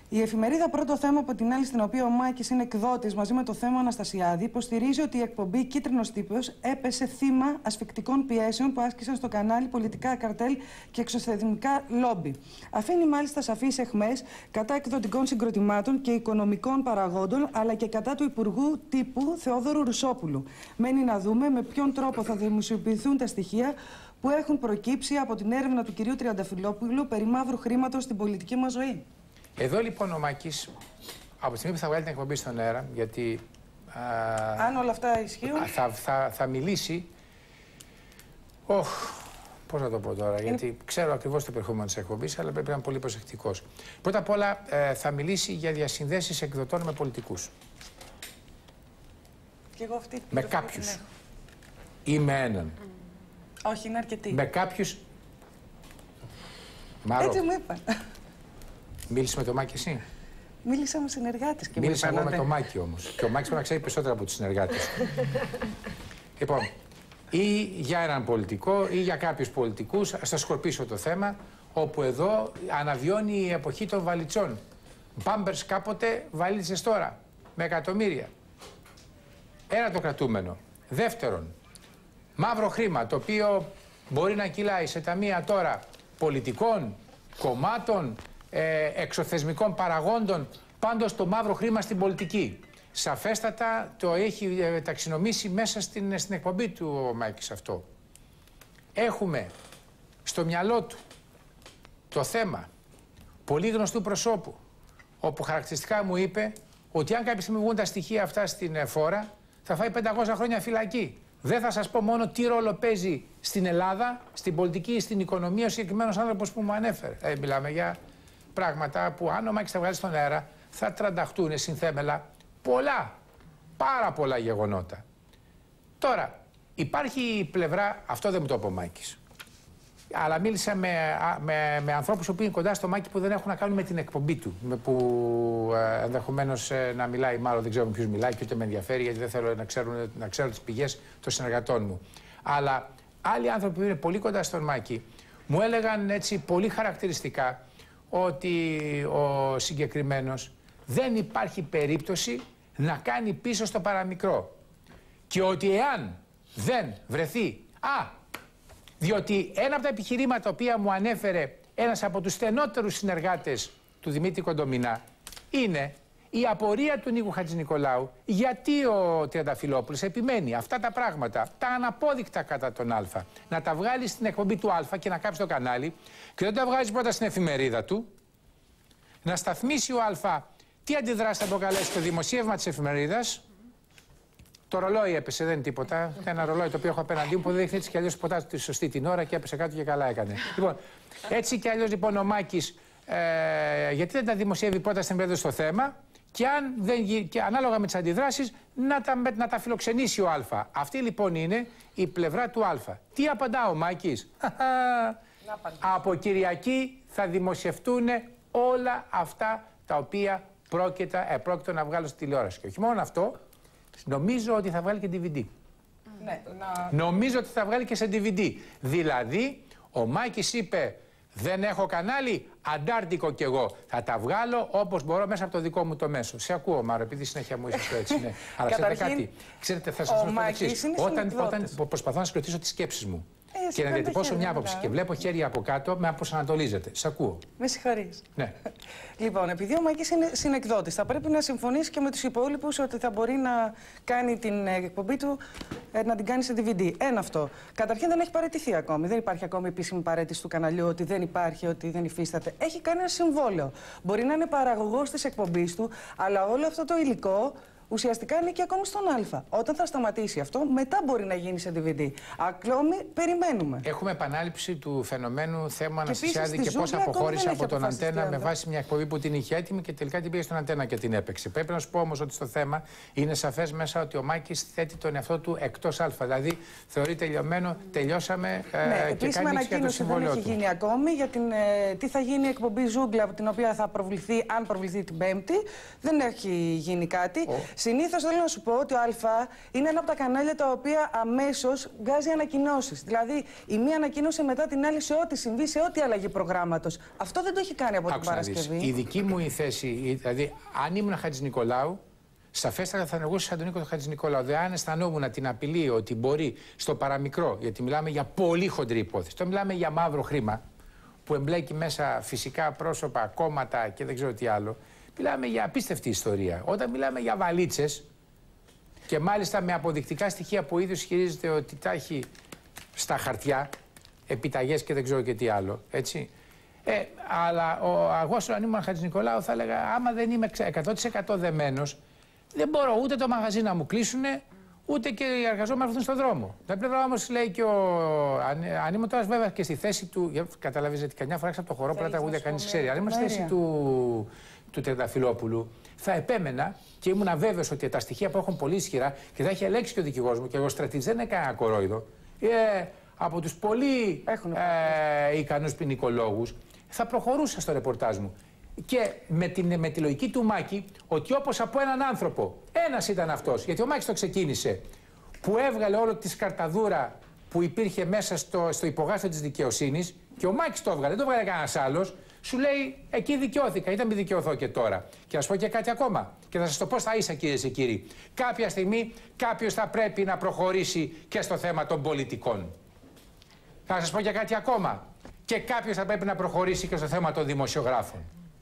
Η εφημερίδα Πρώτο Θέμα, από την άλλη, στην οποία ο Μάκης είναι εκδότης μαζί με το Θέμα Αναστασιάδη, υποστηρίζει ότι η εκπομπή Κίτρινος Τύπος έπεσε θύμα ασφικτικών πιέσεων που άσκησαν στο κανάλι πολιτικά καρτέλ και εξωθεσμικά λόμπι. Αφήνει μάλιστα σαφείς αιχμές κατά εκδοτικών συγκροτημάτων και οικονομικών παραγόντων, αλλά και κατά του Υπουργού Τύπου Θεόδωρου Ρουσόπουλου. Μένει να δούμε με ποιον τρόπο θα δημοσιοποιηθούν τα στοιχεία που έχουν προκύψει από την έρευνα του κυρίου Τριανταφυλόπουλου περί μαύρου χρήματος στην πολιτική μας ζωή. Εδώ λοιπόν ο Μάκης, από τη στιγμή που θα βγάλει την εκπομπή στον αέρα, γιατί αν όλα αυτά ισχύουν, θα μιλήσει. Πώς να το πω τώρα, γιατί ξέρω ακριβώς το περιεχόμενο της εκπομπής, αλλά πρέπει να είμαι πολύ προσεκτικός. Πρώτα απ' όλα θα μιλήσει για διασυνδέσεις εκδοτών με πολιτικούς. Και εγώ αυτή με κάποιους. Ή με έναν. Όχι, είναι αρκετοί. Με κάποιους. Μάρο. Έτσι μου είπαν. Μίλησε με το Μάκη εσύ? Μίλησα με συνεργάτες και μίλησα εγώ με το Μάκη όμως. Και ο Μάκης πρέπει να ξέρει περισσότερα από τους συνεργάτες. Λοιπόν, ή για έναν πολιτικό ή για κάποιους πολιτικούς, ας το σκορπίσω το θέμα, όπου εδώ αναβιώνει η εποχή των βαλιτσών. Μπάμπερς κάποτε, βαλίτσες τώρα, με εκατομμύρια. Ένα το κρατούμενο. Δεύτερον, μαύρο χρήμα, το οποίο μπορεί να κυλάει σε ταμεία τώρα πολιτικών, κομμάτων, εξωθεσμικών παραγόντων, πάντως το μαύρο χρήμα στην πολιτική. Σαφέστατα το έχει ταξινομήσει μέσα στην εκπομπή του ο Μάκης αυτό. Έχουμε στο μυαλό του το θέμα πολύ γνωστού προσώπου, όπου χαρακτηριστικά μου είπε ότι αν κάποια στιγμή βγουν τα στοιχεία αυτά στην φόρα, θα φάει 500 χρόνια φυλακή. Δεν θα σας πω μόνο τι ρόλο παίζει στην Ελλάδα, στην πολιτική ή στην οικονομία ο συγκεκριμένος άνθρωπος που μου ανέφερε. Μιλάμε για πράγματα που αν ο Μάκης τα βγάλει στον αέρα θα τρανταχτούν συνθέμελα πολλά, πάρα πολλά γεγονότα. Τώρα, υπάρχει πλευρά, αυτό δεν μου το είπε ο Μάκης, αλλά μίλησα με ανθρώπους που είναι κοντά στο Μάκη που δεν έχουν να κάνουν με την εκπομπή του, που ενδεχομένως να μιλάει, μάλλον δεν ξέρω με ποιους μιλάει και ούτε με ενδιαφέρει, γιατί δεν θέλω να ξέρω τις πηγές των συνεργατών μου. Αλλά άλλοι άνθρωποι που είναι πολύ κοντά στον Μάκη μου έλεγαν έτσι πολύ χαρακτηριστικά ότι ο συγκεκριμένος δεν υπάρχει περίπτωση να κάνει πίσω στο παραμικρό. Και ότι εάν δεν βρεθεί... διότι ένα από τα επιχειρήματα τα οποία μου ανέφερε ένας από τους στενότερους συνεργάτες του Δημήτρη Κοντομινά είναι η απορία του Νίκου Χατζηνικολάου γιατί ο Τριανταφυλόπουλος επιμένει αυτά τα πράγματα, τα αναπόδεικτα κατά τον Α, να τα βγάλει στην εκπομπή του Α και να κάψει το κανάλι και δεν τα βγάζει πρώτα στην εφημερίδα του, να σταθμίσει ο Α τι αντιδράσει θα προκαλέσει στο δημοσίευμα της εφημερίδας. Το ρολόι έπεσε, δεν είναι τίποτα. Ένα ρολόι το οποίο έχω απέναντί μου που δεν δείχνει έτσι κι αλλιώς ποτά τη σωστή την ώρα και έπεσε κάτω και καλά έκανε. Λοιπόν, έτσι κι αλλιώς λοιπόν ο Μάκης, γιατί δεν τα δημοσιεύει πρώτα στην εφημερίδα στο θέμα και ανάλογα με τις αντιδράσεις να τα φιλοξενήσει ο Α. Αυτή λοιπόν είναι η πλευρά του Α. Τι απαντά ο Μάκης? Από Κυριακή θα δημοσιευτούν όλα αυτά τα οποία πρόκειται να βγάλω στη τηλεόραση. Και όχι μόνο αυτό, νομίζω ότι θα βγάλει και DVD. Ναι, νομίζω ότι θα βγάλει και σε DVD. Δηλαδή, ο Μάκης είπε, δεν έχω κανάλι, αντάρτικο κι εγώ. Θα τα βγάλω όπως μπορώ μέσα από το δικό μου το μέσο. Σε ακούω, Μάρο, επειδή συνέχεια μου είσαι έτσι. Ναι. Αλλά ξέρετε κάτι. Ξέρετε, θα σας πω το εξής. Όταν προσπαθώ να συγκροτήσω τις σκέψεις μου και να διατυπώσω μια άποψη και βλέπω χέρια από κάτω, με αποσανατολίζεται. Σ' ακούω. Με συγχωρείς. Ναι. Λοιπόν, επειδή ο Μάκης είναι συνεκδότης, θα πρέπει να συμφωνήσει και με τους υπόλοιπους ότι θα μπορεί να κάνει την εκπομπή του, να την κάνει σε DVD. Ένα αυτό. Καταρχήν δεν έχει παραιτηθεί ακόμη. Δεν υπάρχει ακόμη επίσημη παραίτηση του καναλιού ότι δεν υπάρχει, ότι δεν υφίσταται. Έχει κάνει ένα συμβόλαιο. Μπορεί να είναι παραγωγός της εκπομπής του, αλλά όλο αυτό το υλικό ουσιαστικά είναι και ακόμη στον Α. Όταν θα σταματήσει αυτό, μετά μπορεί να γίνει σε DVD. Ακόμη περιμένουμε. Έχουμε επανάληψη του φαινομένου Θέμα Αναστασιάδη και πώς αποχώρησε από τον Αντένα με βάση μια εκπομπή που την είχε έτοιμη και τελικά την πήγε στον Αντένα και την έπαιξε. Πρέπει να σου πω όμως ότι στο θέμα είναι σαφές μέσα ότι ο Μάκης θέτει τον εαυτό του εκτός Α. Δηλαδή θεωρεί τελειωμένο, τελειώσαμε και κάνει για το συμβόλαιο του. Δεν έχει γίνει ακόμη για τι θα γίνει η εκπομπή Ζούγκλα, από την οποία θα προβληθεί, αν προβληθεί την Πέμπτη. Δεν έχει γίνει κάτι. Συνήθως θέλω να σου πω ότι ο Α είναι ένα από τα κανάλια τα οποία αμέσως βγάζει ανακοινώσεις. Δηλαδή, η μία ανακοίνωσε μετά την άλλη σε ό,τι συμβεί, σε ό,τι αλλαγή προγράμματος. Αυτό δεν το έχει κάνει από την Παρασκευή. Η δική μου η θέση, δηλαδή, αν ήμουν Χατζηνικολάου, σαφέστατα θα ενεργούσα σαν τον Νίκο Χατζηνικολάου. Δηλαδή, αν αισθανόμουν την απειλή ότι μπορεί στο παραμικρό, γιατί μιλάμε για πολύ χοντρή υπόθεση, το μιλάμε για μαύρο χρήμα, που εμπλέκει μέσα φυσικά πρόσωπα, κόμματα και δεν ξέρω τι άλλο. Μιλάμε για απίστευτη ιστορία. Όταν μιλάμε για βαλίτσες, και μάλιστα με αποδεικτικά στοιχεία που ο ίδιος ισχυρίζεται ότι τα έχει στα χαρτιά, επιταγές και δεν ξέρω και τι άλλο, έτσι. Αλλά εγώ, αν ήμουν Χατζηνικολάου, θα έλεγα, άμα δεν είμαι 100% δεμένος, δεν μπορώ ούτε το μαγαζί να μου κλείσουνε, ούτε και οι εργαζόμενοι να έρθουν στον δρόμο. Τα πλευρά όμως λέει και αν είμαι τώρα βέβαια και στη θέση του. Καταλαβαίνετε ότι καμιά φορά από το χορό πρώτα τραγούδια κανείς ξέρει. Αν είμαι στη θέση του Τριανταφυλόπουλου, θα επέμενα και ήμουν βέβαιος ότι τα στοιχεία που έχουν πολύ ισχυρά και θα έχει ελέγξει και ο δικηγόρος μου και ο στρατής δεν είναι κανένα κορόιδο. Από τους πολύ ικανούς ποινικολόγους, θα προχωρούσα στο ρεπορτάζ μου. Και με τη λογική του Μάκη, ότι όπως από έναν άνθρωπο, ένας ήταν αυτός, γιατί ο Μάκης το ξεκίνησε, που έβγαλε όλη τη σκαρταδούρα που υπήρχε μέσα στο υπογάστιο της δικαιοσύνης, και ο Μάκης το έβγαλε, δεν το έβγαλε κανένας άλλος, σου λέει εκεί δικαιώθηκα, ήταν μη δικαιωθώ και τώρα. Και να σου πω και κάτι ακόμα, και θα σας το πω στα ίσα, κυρίες και κύριοι. Κάποια στιγμή κάποιος θα πρέπει να προχωρήσει και στο θέμα των πολιτικών. Θα σας πω και κάτι ακόμα. Και κάποιος θα πρέπει να προχωρήσει και στο θέμα των δημοσιογράφων.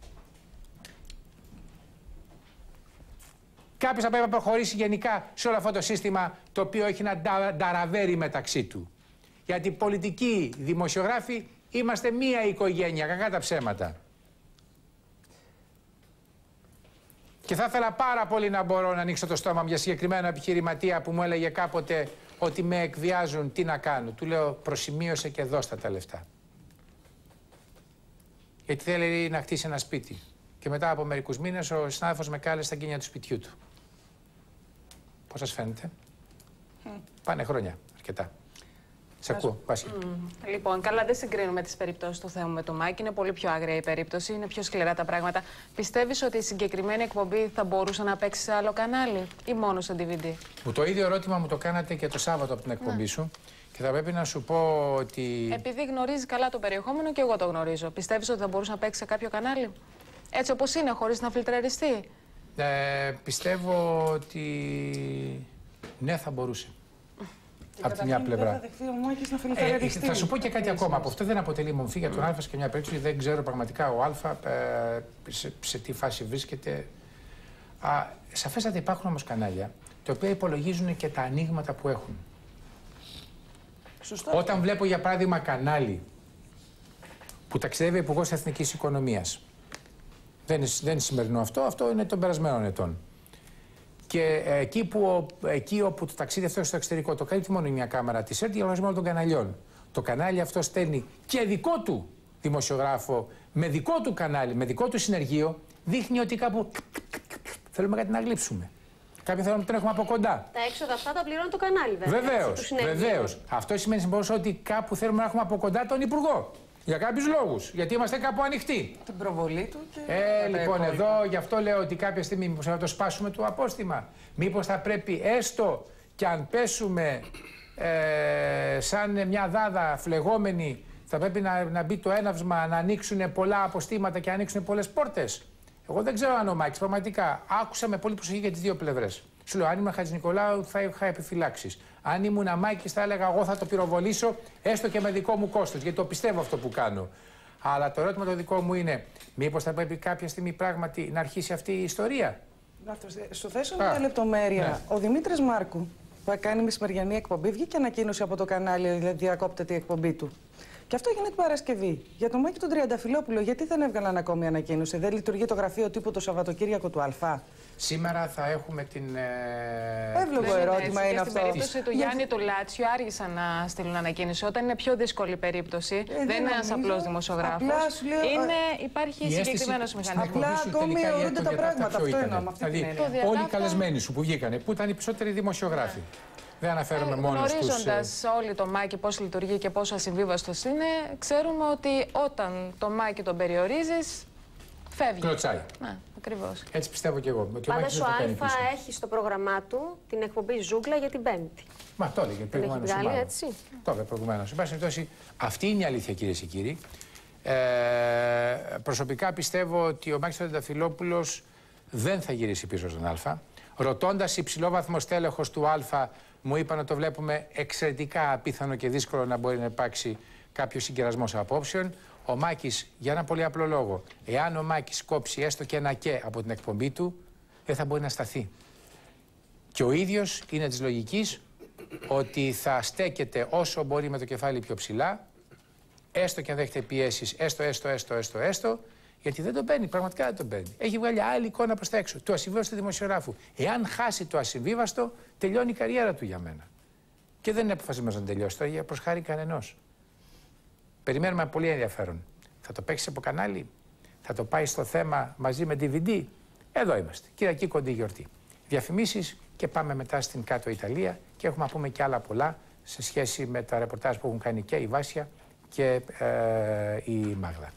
Κάποιος θα πρέπει να προχωρήσει γενικά σε όλο αυτό το σύστημα το οποίο έχει να νταραβέρει μεταξύ του. Γιατί πολιτικοί δημοσιογράφοι είμαστε μία οικογένεια, κακά τα ψέματα. Και θα ήθελα πάρα πολύ να μπορώ να ανοίξω το στόμα για συγκεκριμένο επιχειρηματία που μου έλεγε κάποτε ότι με εκβιάζουν, τι να κάνω. Του λέω προσημείωσε και δώστα τα λεφτά. Γιατί θέλει να χτίσει ένα σπίτι. Και μετά από μερικούς μήνες ο συνάδελφος με κάλεσε στα γκίνια του σπιτιού του. Πώς σας φαίνεται? Πάνε χρόνια, αρκετά. Σε ακούω, Βάση. Λοιπόν, καλά, δεν συγκρίνουμε τις περιπτώσεις του Θεού με το Μάκη. Είναι πολύ πιο άγρια η περίπτωση, είναι πιο σκληρά τα πράγματα. Πιστεύεις ότι η συγκεκριμένη εκπομπή θα μπορούσε να παίξει σε άλλο κανάλι ή μόνο σε DVD? Το ίδιο ερώτημα μου το κάνατε και το Σάββατο από την εκπομπή σου. Και θα πρέπει να σου πω ότι. Επειδή γνωρίζει καλά το περιεχόμενο και εγώ το γνωρίζω, πιστεύεις ότι θα μπορούσε να παίξει σε κάποιο κανάλι? Έτσι όπως είναι, χωρίς να φιλτραριστεί? Πιστεύω ότι ναι, θα μπορούσε. Από τη μια πλευρά. Θα σου πω και κάτι ακόμα. Από αυτό δεν αποτελεί μομφή για τον Α και μια περίπτωση. Δεν ξέρω πραγματικά ο Α σε τι φάση βρίσκεται. Σαφέστατα υπάρχουν όμως κανάλια τα οποία υπολογίζουν και τα ανοίγματα που έχουν. Σωστά. Όταν βλέπω για παράδειγμα κανάλι που ταξιδεύει ο Υπουργός Εθνικής Οικονομίας. Δεν είναι σημερινό αυτό, αυτό είναι των περασμένων ετών. Και εκεί όπου το ταξίδι αυτό στο εξωτερικό το καλύπτει μόνο μια κάμερα της ΕΡΤ για λογαριασμό των καναλιών. Το κανάλι αυτό στέλνει και δικό του δημοσιογράφο, με δικό του κανάλι, με δικό του συνεργείο, δείχνει ότι κάπου θέλουμε κάτι να γλύψουμε. Κάποιοι θέλουν να τον έχουμε από κοντά. Τα έξοδα αυτά τα πληρώνει το κανάλι, βέβαια. Βεβαίως. Αυτό σημαίνει συμπόσω ότι κάπου θέλουμε να έχουμε από κοντά τον Υπουργό. Για κάποιους λόγους. Γιατί είμαστε κάπου ανοιχτοί. Την προβολή του και. Λοιπόν, εδώ γι' αυτό λέω ότι κάποια στιγμή μήπως θα το σπάσουμε το απόστημα. Μήπως θα πρέπει έστω και αν πέσουμε σαν μια δάδα φλεγόμενη, θα πρέπει να μπει το έναυσμα, να ανοίξουν πολλά αποστήματα και να ανοίξουν πολλές πόρτες. Εγώ δεν ξέρω αν ο Μάκης πραγματικά άκουσα με πολύ προσοχή για τις δύο πλευρές. Σου λέω, αν ήμουν Χατζηνικολάου θα είχα επιφυλάξεις. Αν ήμουν Μάκης θα έλεγα εγώ θα το πυροβολήσω έστω και με δικό μου κόστος, γιατί το πιστεύω αυτό που κάνω. Αλλά το ερώτημα το δικό μου είναι, μήπως θα πρέπει κάποια στιγμή πράγματι να αρχίσει αυτή η ιστορία? Να σου θέσω μια λεπτομέρεια. Ναι. Ο Δημήτρης Μάρκου, που κάνει μεσημεριανή εκπομπή, βγήκε ανακοίνωση από το κανάλι, δηλαδή διακόπτεται η εκπομπή του. Και αυτό έγινε την Παρασκευή. Για τον Μάκη τον Τριανταφυλόπουλο, γιατί δεν έβγαλαν ακόμη ανακοίνωση? Δεν λειτουργεί το γραφείο τύπου το Σαββατοκύριακο του Α? Σήμερα θα έχουμε την. Εύλογο ερώτημα είναι αυτό. Στην περίπτωση του Γιάννη του Λάτσιου άργησαν να στείλουν ανακοίνωση. Όταν είναι πιο δύσκολη περίπτωση, δεν είναι ένας απλός δημοσιογράφος. Υπάρχει συγκεκριμένος μηχανισμός. Απλά ακόμη ορούνται τα πράγματα. Αυτό εννοώ. Δηλαδή, όλοι οι καλεσμένοι σου που βγήκανε, που ήταν οι περισσότεροι δημοσιογράφοι. Δεν αναφέρομαι μόνο στους... Γνωρίζοντας όλοι το Μάκη πώς λειτουργεί και πόσο ασυμβίβαστος είναι, ξέρουμε ότι όταν το Μάκη τον περιορίζεις, φεύγει. Κλωτσάει. Ακριβώς. Έτσι πιστεύω και εγώ. Πάντως ο Αλφα έχει στο πρόγραμμά του την εκπομπή Ζούγκλα για την Πέμπτη. Μα το έλεγε προηγουμένως. Την έχει βγάλει έτσι. Το έλεγε προηγουμένως. Εν πάση περιπτώσει, αυτή είναι η αλήθεια, κυρίες και κύριοι. Προσωπικά πιστεύω ότι ο Μάκης Τριανταφυλόπουλος δεν θα γυρίσει πίσω στον Α. Ρωτώντας υψηλόβαθμο στέλεχος του Α, μου είπαν ότι το βλέπουμε εξαιρετικά απίθανο και δύσκολο να μπορεί να υπάρξει κάποιο συγκερασμός απόψεων. Ο Μάκης, για ένα πολύ απλό λόγο, εάν ο Μάκης κόψει έστω και ένα και από την εκπομπή του, δεν θα μπορεί να σταθεί. Και ο ίδιος είναι της λογικής ότι θα στέκεται όσο μπορεί με το κεφάλι πιο ψηλά, έστω και αν δέχεται πιέσεις, έστω, γιατί δεν τον παίρνει, πραγματικά δεν τον παίρνει. Έχει βγάλει άλλη εικόνα προς τα έξω, του ασυμβίβαστου δημοσιογράφου. Εάν χάσει το ασυμβίβαστο, τελειώνει η καριέρα του για μένα. Και δεν είναι αποφασισμένος να τελειώσει τώρα για προς χάρη κανενός. Περιμένουμε πολύ ενδιαφέρον. Θα το παίξει από κανάλι, θα το πάει στο θέμα μαζί με DVD. Εδώ είμαστε. Κυριακή κοντή γιορτή. Διαφημίσεις και πάμε μετά στην κάτω Ιταλία και έχουμε να πούμε και άλλα πολλά σε σχέση με τα ρεπορτάζ που έχουν κάνει και η Βάσια και η Μάγδα.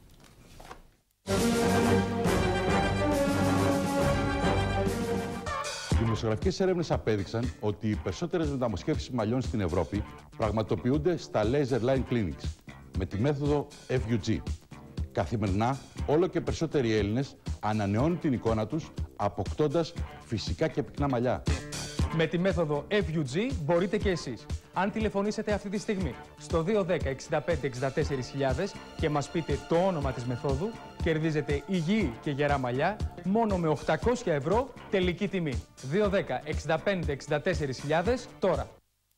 Δημοσιογραφικές έρευνες απέδειξαν ότι οι περισσότερες μεταμοσχεύσεις μαλλιών στην Ευρώπη πραγματοποιούνται στα laser line clinics με τη μέθοδο FUG. Καθημερινά, όλο και περισσότεροι Έλληνες ανανεώνουν την εικόνα τους αποκτώντας φυσικά και πυκνά μαλλιά. Με τη μέθοδο FUG μπορείτε και εσείς. Αν τηλεφωνήσετε αυτή τη στιγμή στο 210 65 64.000 και μας πείτε το όνομα της μεθόδου, κερδίζετε υγιή και γερά μαλλιά μόνο με 800 ευρώ τελική τιμή. 210 65 64.000 τώρα.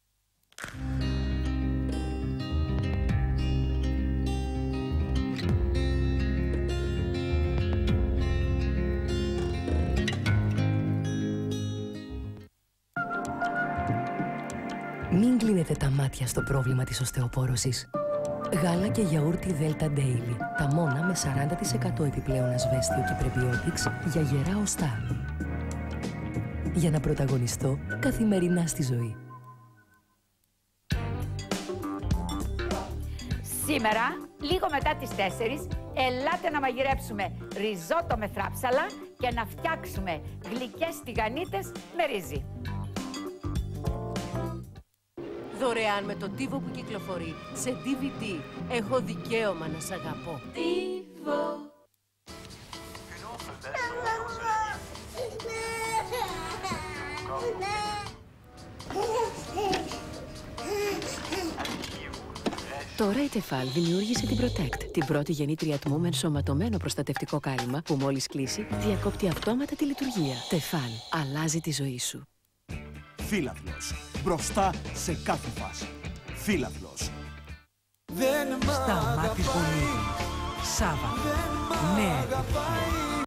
Μην κλείνετε τα μάτια στο πρόβλημα της οστεοπόρωσης. Γάλα και γιαούρτι Delta Daily. Τα μόνα με 40% επιπλέον ασβέστιο και prebiotics για γερά οστά. Για να πρωταγωνιστώ καθημερινά στη ζωή. Σήμερα, λίγο μετά τις 4, ελάτε να μαγειρέψουμε ριζότο με φράψαλα και να φτιάξουμε γλυκές τηγανίτες με ρύζι. Δωρεάν με το TiVo που κυκλοφορεί σε DVD. Έχω δικαίωμα να σ' αγαπώ. TiVo. Τώρα η Τεφάλ δημιούργησε την Protect, την πρώτη γεννήτρια ατμού με ενσωματωμένο προστατευτικό κάλυμα που μόλις κλείσει διακόπτει αυτόματα τη λειτουργία. Τεφάλ, αλλάζει τη ζωή σου. Φύλαθλος. Μπροστά σε κάθε φάση. Φύλαθλος. Σταμάτη Πονίδη. Σάββατο. Νέα επιτυχία.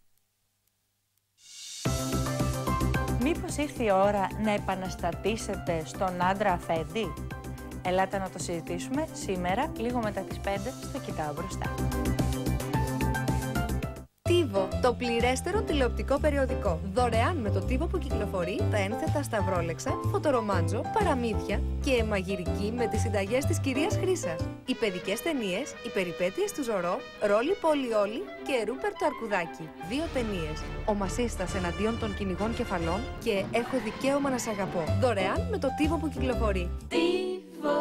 Μήπως ήρθε η ώρα να επαναστατήσετε στον άντρα αφέντη? Ελάτε να το συζητήσουμε σήμερα, λίγο μετά τις 5, στο Κοιτάω Μπροστά. TiVo, το πληρέστερο τηλεοπτικό περιοδικό. Δωρεάν με το TiVo που κυκλοφορεί τα ένθετα Σταυρόλεξα, Φωτορομάντζο, Παραμύθια και μαγειρική με τις συνταγές της κυρίας Χρύσας. Οι παιδικές ταινίες, οι περιπέτειες του Ζωρό, Ρόλι Πολιόλι και Ρούπερ το Αρκουδάκι. 2 ταινίες. Ο Μασίστας εναντίον των κυνηγών κεφαλών και Έχω δικαίωμα να σ' αγαπώ. Δωρεάν με το TiVo που κυκλοφορεί. TiVo.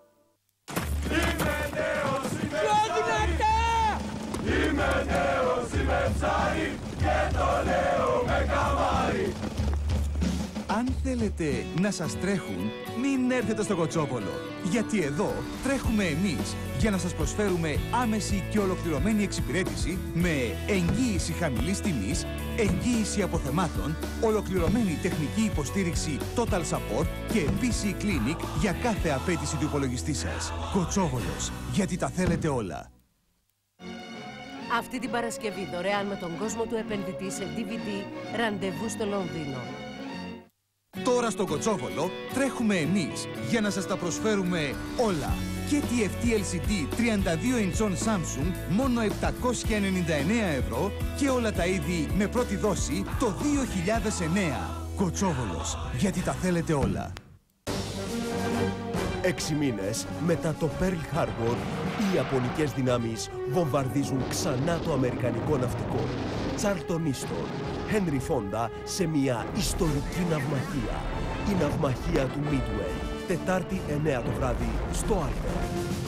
Είμαι νέος, είμαι ψάρι και το λέω με καμάρι. Αν θέλετε να σας τρέχουν, μην έρθετε στο Κοτσόπολο. Γιατί εδώ τρέχουμε εμείς για να σας προσφέρουμε άμεση και ολοκληρωμένη εξυπηρέτηση με εγγύηση χαμηλής τιμής, εγγύηση αποθεμάτων, ολοκληρωμένη τεχνική υποστήριξη Total Support και PC Clinic για κάθε απέτηση του υπολογιστή σας. Κοτσόβολος, γιατί τα θέλετε όλα. Αυτή την Παρασκευή δωρεάν με τον κόσμο του επενδυτή σε DVD, ραντεβού στο Λονδίνο. Τώρα στο Κοτσόβολο τρέχουμε εμείς για να σας τα προσφέρουμε όλα. Και TFT LCD 32 inch Samsung μόνο 799 ευρώ και όλα τα είδη με πρώτη δόση το 2009. Κοτσόβολος, γιατί τα θέλετε όλα. 6 μήνες μετά το Pearl Harbor, οι Ιαπωνικές δυνάμεις βομβαρδίζουν ξανά το αμερικανικό ναυτικό. Charlton Easton, Henry Fonda σε μια ιστορική ναυμαχία. Η ναυμαχία του Midway. Τετάρτη 9 το βράδυ στο Άλτερ.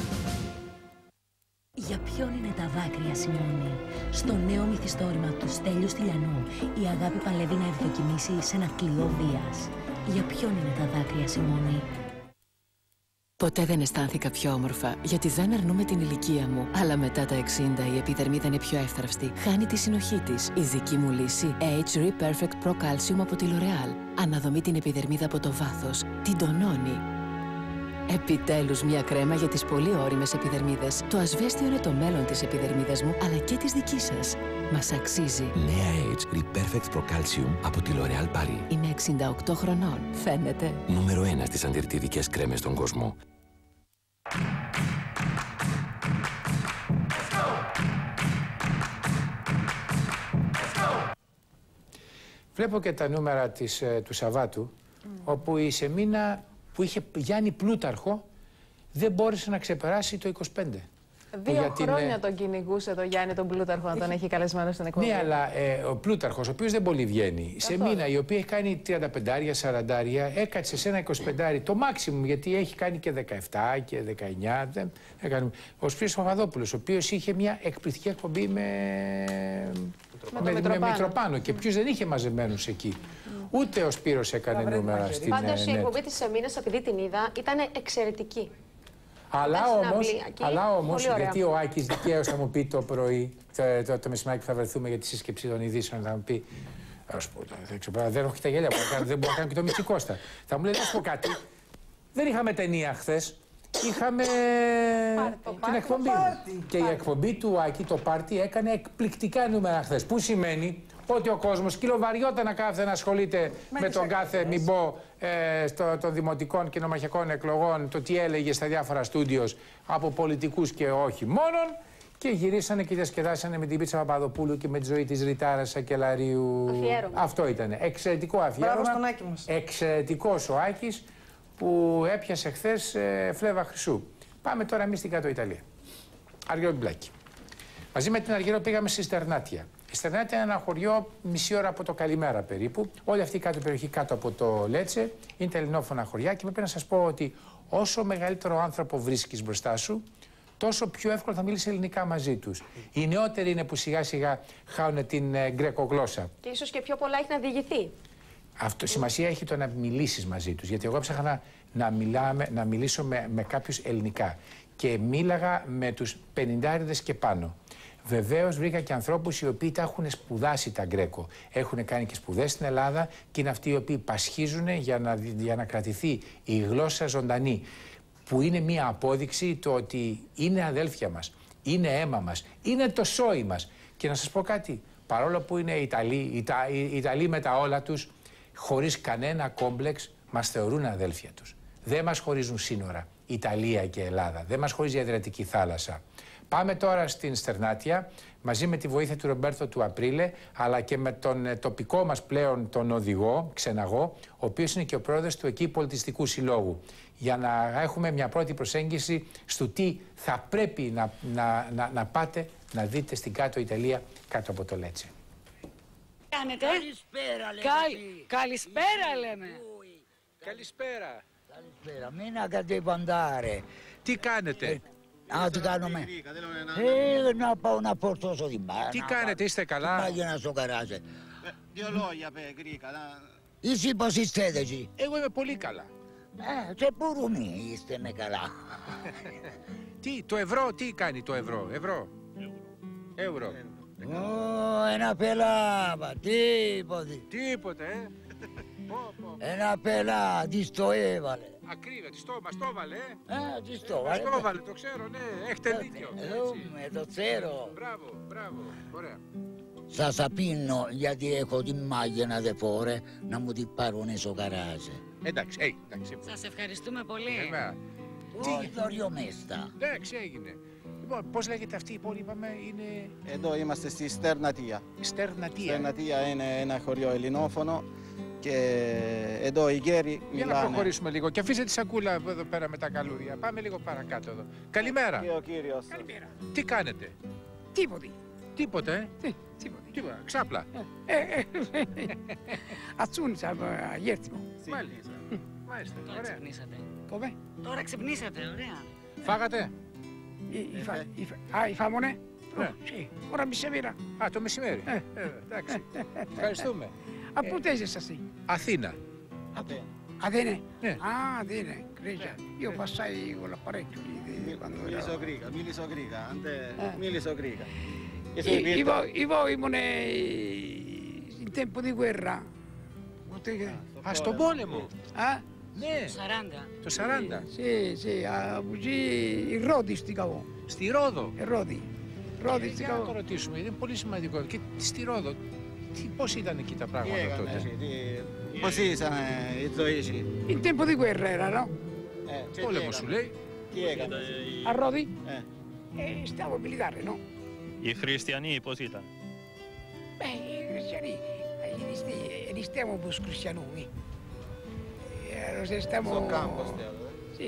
Για ποιον είναι τα δάκρυα, Σιμώνη? Στο νέο μυθιστόρημα του Στέλιου Στυλιανού, η αγάπη παλεύει να ευδοκιμήσει σε ένα κλειό βίας. Για ποιον είναι τα δάκρυα, Σιμώνη? Ποτέ δεν αισθάνθηκα πιο όμορφα, γιατί δεν αρνούμε την ηλικία μου. Αλλά μετά τα 60 η επιδερμίδα είναι πιο εύθραυστη. Χάνει τη συνοχή της. Η δική μου λύση, H Re-Perfect Pro Calcium από τη L'Oreal. Αναδομεί την επιδερμίδα από το βάθος. Την τονώνει. Επιτέλους μια κρέμα για τις πολύ ώριμες επιδερμίδες. Το ασβέστιο είναι το μέλλον της επιδερμίδας μου, αλλά και της δικής σας. Μας αξίζει. Νέα H Re-Perfect Pro Calcium από τη L'Oreal Paris. Είμαι 68 χρονών. Φαίνεται. Νούμερο 1 στις αντιρρητιδικές κρέμες στον κόσμο. Βλέπω και τα νούμερα του Σαββάτου, όπου η Σεμίνα που είχε Γιάννη Πλούταρχο δεν μπόρεσε να ξεπεράσει το 25. 2 χρόνια τον κυνηγούσε το Γιάννη τον Πλούταρχο να τον έχει καλεσμένο στην εκπομπή. Ναι, αλλά ο Πλούταρχος, ο οποίος δεν πολύ βγαίνει, η Σεμίνα, η οποία έχει κάνει 35-40, έκατσε σε ένα 25, το maximum, γιατί έχει κάνει και 17 και 19. Ο Σπύρος Παπαδόπουλος, ο οποίος είχε μια εκπληκτική εκπομπή με Μητροπάνο και ποιους δεν είχε μαζεμένους εκεί. Ούτε ο Σπύρος έκανε νούμερα στην Πάντως η εκπομπή της Σεμίνας, επειδή την είδα, ήταν εξαιρετική. Αλλά όμως, γιατί ο Άκης δικαίως θα μου πει το πρωί, το μεσημέρι που θα βρεθούμε για τη σύσκεψη των ειδήσεων, θα μου πει, δεν έχω και τα γέλια που δεν μπορώ να κάνω και το Μητσικώστα. Θα μου λέει, να σου πω κάτι, δεν είχαμε ταινία χθες, είχαμε την εκπομπή μου. Και η εκπομπή του Άκη, το πάρτι, έκανε εκπληκτικά νούμερα χθες. Που σημαίνει ότι ο κόσμος κιλοβαριόταν να κάθεται να ασχολείται με τον κάθε μημπό των δημοτικών και νομαρχιακών εκλογών, το τι έλεγε στα διάφορα στούντιος από πολιτικούς και όχι μόνον, και γυρίσανε και διασκεδάσανε με την Πίτσα Παπαδοπούλου και με τη ζωή της Ριτάρας Σακελαρίου. Αφιέρωμα. Αυτό ήταν. Εξαιρετικό αφιέρωμα. Μπράβο στον Άκη μας. Εξαιρετικός ο Άκης που έπιασε χθες φλέβα χρυσού. Πάμε τώρα εμείς στην Κάτω Ιταλία. Αργυρό Μπλάκη. Μαζί με την Αργυρό πήγαμε στη Στερνάτια. Η Στερνάτια είναι ένα χωριό μισή ώρα από το Καλημέρα περίπου. Όλη αυτή η κάτω περιοχή κάτω από το Λέτσε είναι τα ελληνόφωνα χωριά και πρέπει να σας πω ότι όσο μεγαλύτερο άνθρωπο βρίσκεις μπροστά σου, τόσο πιο εύκολα θα μιλήσει ελληνικά μαζί τους. Οι νεότεροι είναι που σιγά σιγά χάουν την γκρεκογλώσσα. Και ίσως και πιο πολλά έχει να διηγηθεί. Αυτό σημασία έχει το να μιλήσεις μαζί τους. Γιατί εγώ έψαχνα να μιλήσω με κάποιους ελληνικά. Και μίλαγα με τους 50 και πάνω. Βεβαίως βρήκα και ανθρώπους οι οποίοι τα έχουν σπουδάσει τα γκρέκο. Έχουν κάνει και σπουδές στην Ελλάδα και είναι αυτοί οι οποίοι πασχίζουν για να κρατηθεί η γλώσσα ζωντανή. Που είναι μία απόδειξη το ότι είναι αδέλφια μας, είναι αίμα μας, είναι το σόι μας. Και να σας πω κάτι, παρόλο που είναι Ιταλοί με τα όλα τους, χωρίς κανένα κόμπλεξ μας θεωρούν αδέλφια τους. Δεν μας χωρίζουν σύνορα, Ιταλία και Ελλάδα. Δεν μας χωρίζει η Αδριατική θάλασσα. Πάμε τώρα στην Στερνάτια, μαζί με τη βοήθεια του Ρομπέρτο του Απρίλε, αλλά και με τον τοπικό μας πλέον τον οδηγό, Ξεναγό, ο οποίος είναι και ο πρόεδρος του εκεί πολιτιστικού συλλόγου, για να έχουμε μια πρώτη προσέγγιση στο τι θα πρέπει να πάτε να δείτε στην Κάτω Ιταλία, κάτω από το Λέτσε. Κάνετε. Καλησπέρα λέμε. Καλησπέρα λέμε. Καλησπέρα. Καλησπέρα, μην αγκατεβαντάρε. Τι κάνετε? Τι κάνουμε? Να πάω να φορτώσω την μπάρα. Τι κάνετε, είστε καλά? Πάει να στο καράζε. Δύο λόγια, Γκρίκα. Εσύ πώς είστε εκεί? Εγώ είμαι πολύ καλά. Σε πουρούμι είστε με καλά. Τι, το ευρώ, τι κάνει το ευρώ? Ευρώ. Ένα πελάμα, τίποτε. Τίποτε, Ένα πελά, τι το έβαλε. Ακρίβεια, μας το έβαλε. Τι το έβαλε. Μας το έβαλε, το ξέρω, ναι, έχετε δίκιο. Το ξέρω. Μπράβο, ωραία. Σας απίνω γιατί έχω τη μάγια να δεφόρε να μου την πάρουν στο καράζε. Εντάξει. Σας ευχαριστούμε πολύ. Τι δωριομέστα. Εντάξει, έγινε. Λοιπόν, πώς λέγεται αυτή η πόλη, είπαμε, είναι... Εδώ είμαστε στη Στερνατία. Στερνατία. Στερνατία είναι ένα χωριό ελληνόφωνο και εδώ οι γέροι μιλάνε. Για να προχωρήσουμε λίγο και αφήστε τη σακούλα εδώ πέρα με τα καλούδια. Πάμε λίγο παρακάτω εδώ. Καλημέρα. Και ο κύριος. Καλημέρα. Τι κάνετε? Τίποτε. Τίποτε, Τίποτε. Ξάπλα. Ατσούνισα, γέρτιμο. Μάλιστα, Τώρα ωραία. ξυπνήσατε. Τώρα ξυπνήσατε, ωραία. Φάγατε? Φάμονε. Ναι. Ώρα μισημέρα. Α, το μεσημέρι. Εντάξει. Ευχαριστούμε. Από πού είσαι εσύ? Αθήνα. Atene? Ναι. Ah, Atene, Grecia. Io passai con l'apparecchio lì quando ero... Μίλησο Greca. Io ήμουν in tempo di guerra. Α, στον πόλεμο. Ναι. Το 40. Sì, in Rodi στήκαβω. Στη Ρόδο. Ρόδη. Ρόδη Για να το ρωτήσουμε, είναι πολύ σημαντικό. Και στη Ρόδο, πώς ήταν εκεί τα πράγματα τότε? Πώς ήταν η ζωή σου? In tempo di guerra era, no? Πόλεμο σου λέει. Τι έκανε? A Rodi? Stavo militare, no? Οι χριστιανοί πώς ήταν? I cristiani, esistiamo pure cristianumi. Στο κάμπος, Sì.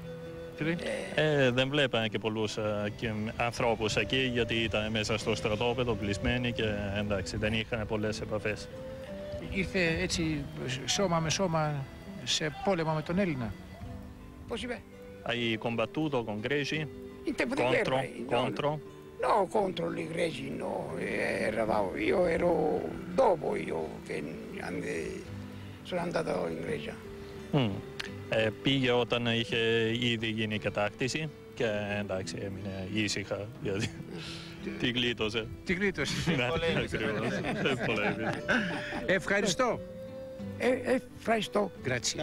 Δεν βλέπανε και πολλούς ανθρώπους εκεί γιατί ήταν μέσα στο στρατόπεδο κλεισμένοι και εντάξει δεν είχαν πολλές επαφές. Ήρθε έτσι σώμα με σώμα σε πόλεμο με τον Έλληνα. Πώς είπε? Hai combattuto con greci? In tempo di guerra? Contro? No, contro i greci no. Io ero dopo che sono andato in Grecia. Πήγε όταν είχε ήδη γίνει η κατάκτηση και εντάξει έμεινε ήσυχα γιατί τη γλίτωσε. Τη γλίτωσε. Πολέμησε. Ευχαριστώ. Ευχαριστώ. Grazie.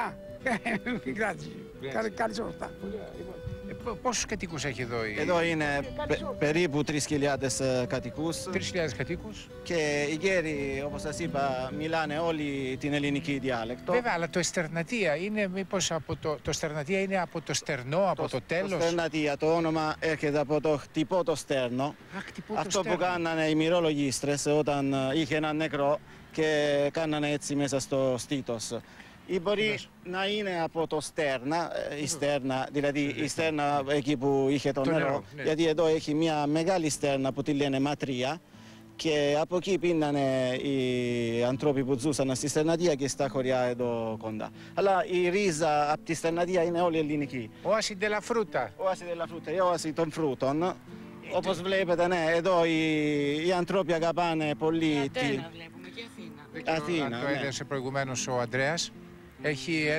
Grazie. Καλή σόρτα. Πόσους κατοίκους έχει εδώ? Εδώ είναι περίπου 3.000 κατοικούς. 3.000 κατοίκους. Και οι γέροι, όπως σας είπα, μιλάνε όλη την ελληνική διάλεκτο. Βέβαια, αλλά το Εστερνατία είναι μήπως από το Στερνατία είναι από το στερνό, από το τέλος? Το Στερνατία, το όνομα έρχεται από το χτυπώτο στέρνο. Αυτό που κάνανε οι μυρολογίστρες όταν είχε ένα νεκρό και κάνανε έτσι μέσα στο στήθος. Ή μπορεί να είναι από το στέρνα, η στέρνα, δηλαδή η στέρνα εκεί που είχε το νερό, ναι. γιατί εδώ έχει μια μεγάλη στέρνα που τη λένε ματρία και από εκεί πίνανε οι άνθρωποι που ζούσαν στη Στερνατία και στα χωριά εδώ κοντά. Αλλά η ρίζα από τη Στερνατία είναι όλη ελληνική. Όαση della frutta. Όαση della frutta, η όαση των φρούτων. Όπως βλέπετε, ναι, εδώ οι άνθρωποι αγαπάνε πολύ. Ατένα βλέπουμε και Αθήνα. Αθήνα, αν το έδεσε προηγουμένως ο Ανδρέας. Έχει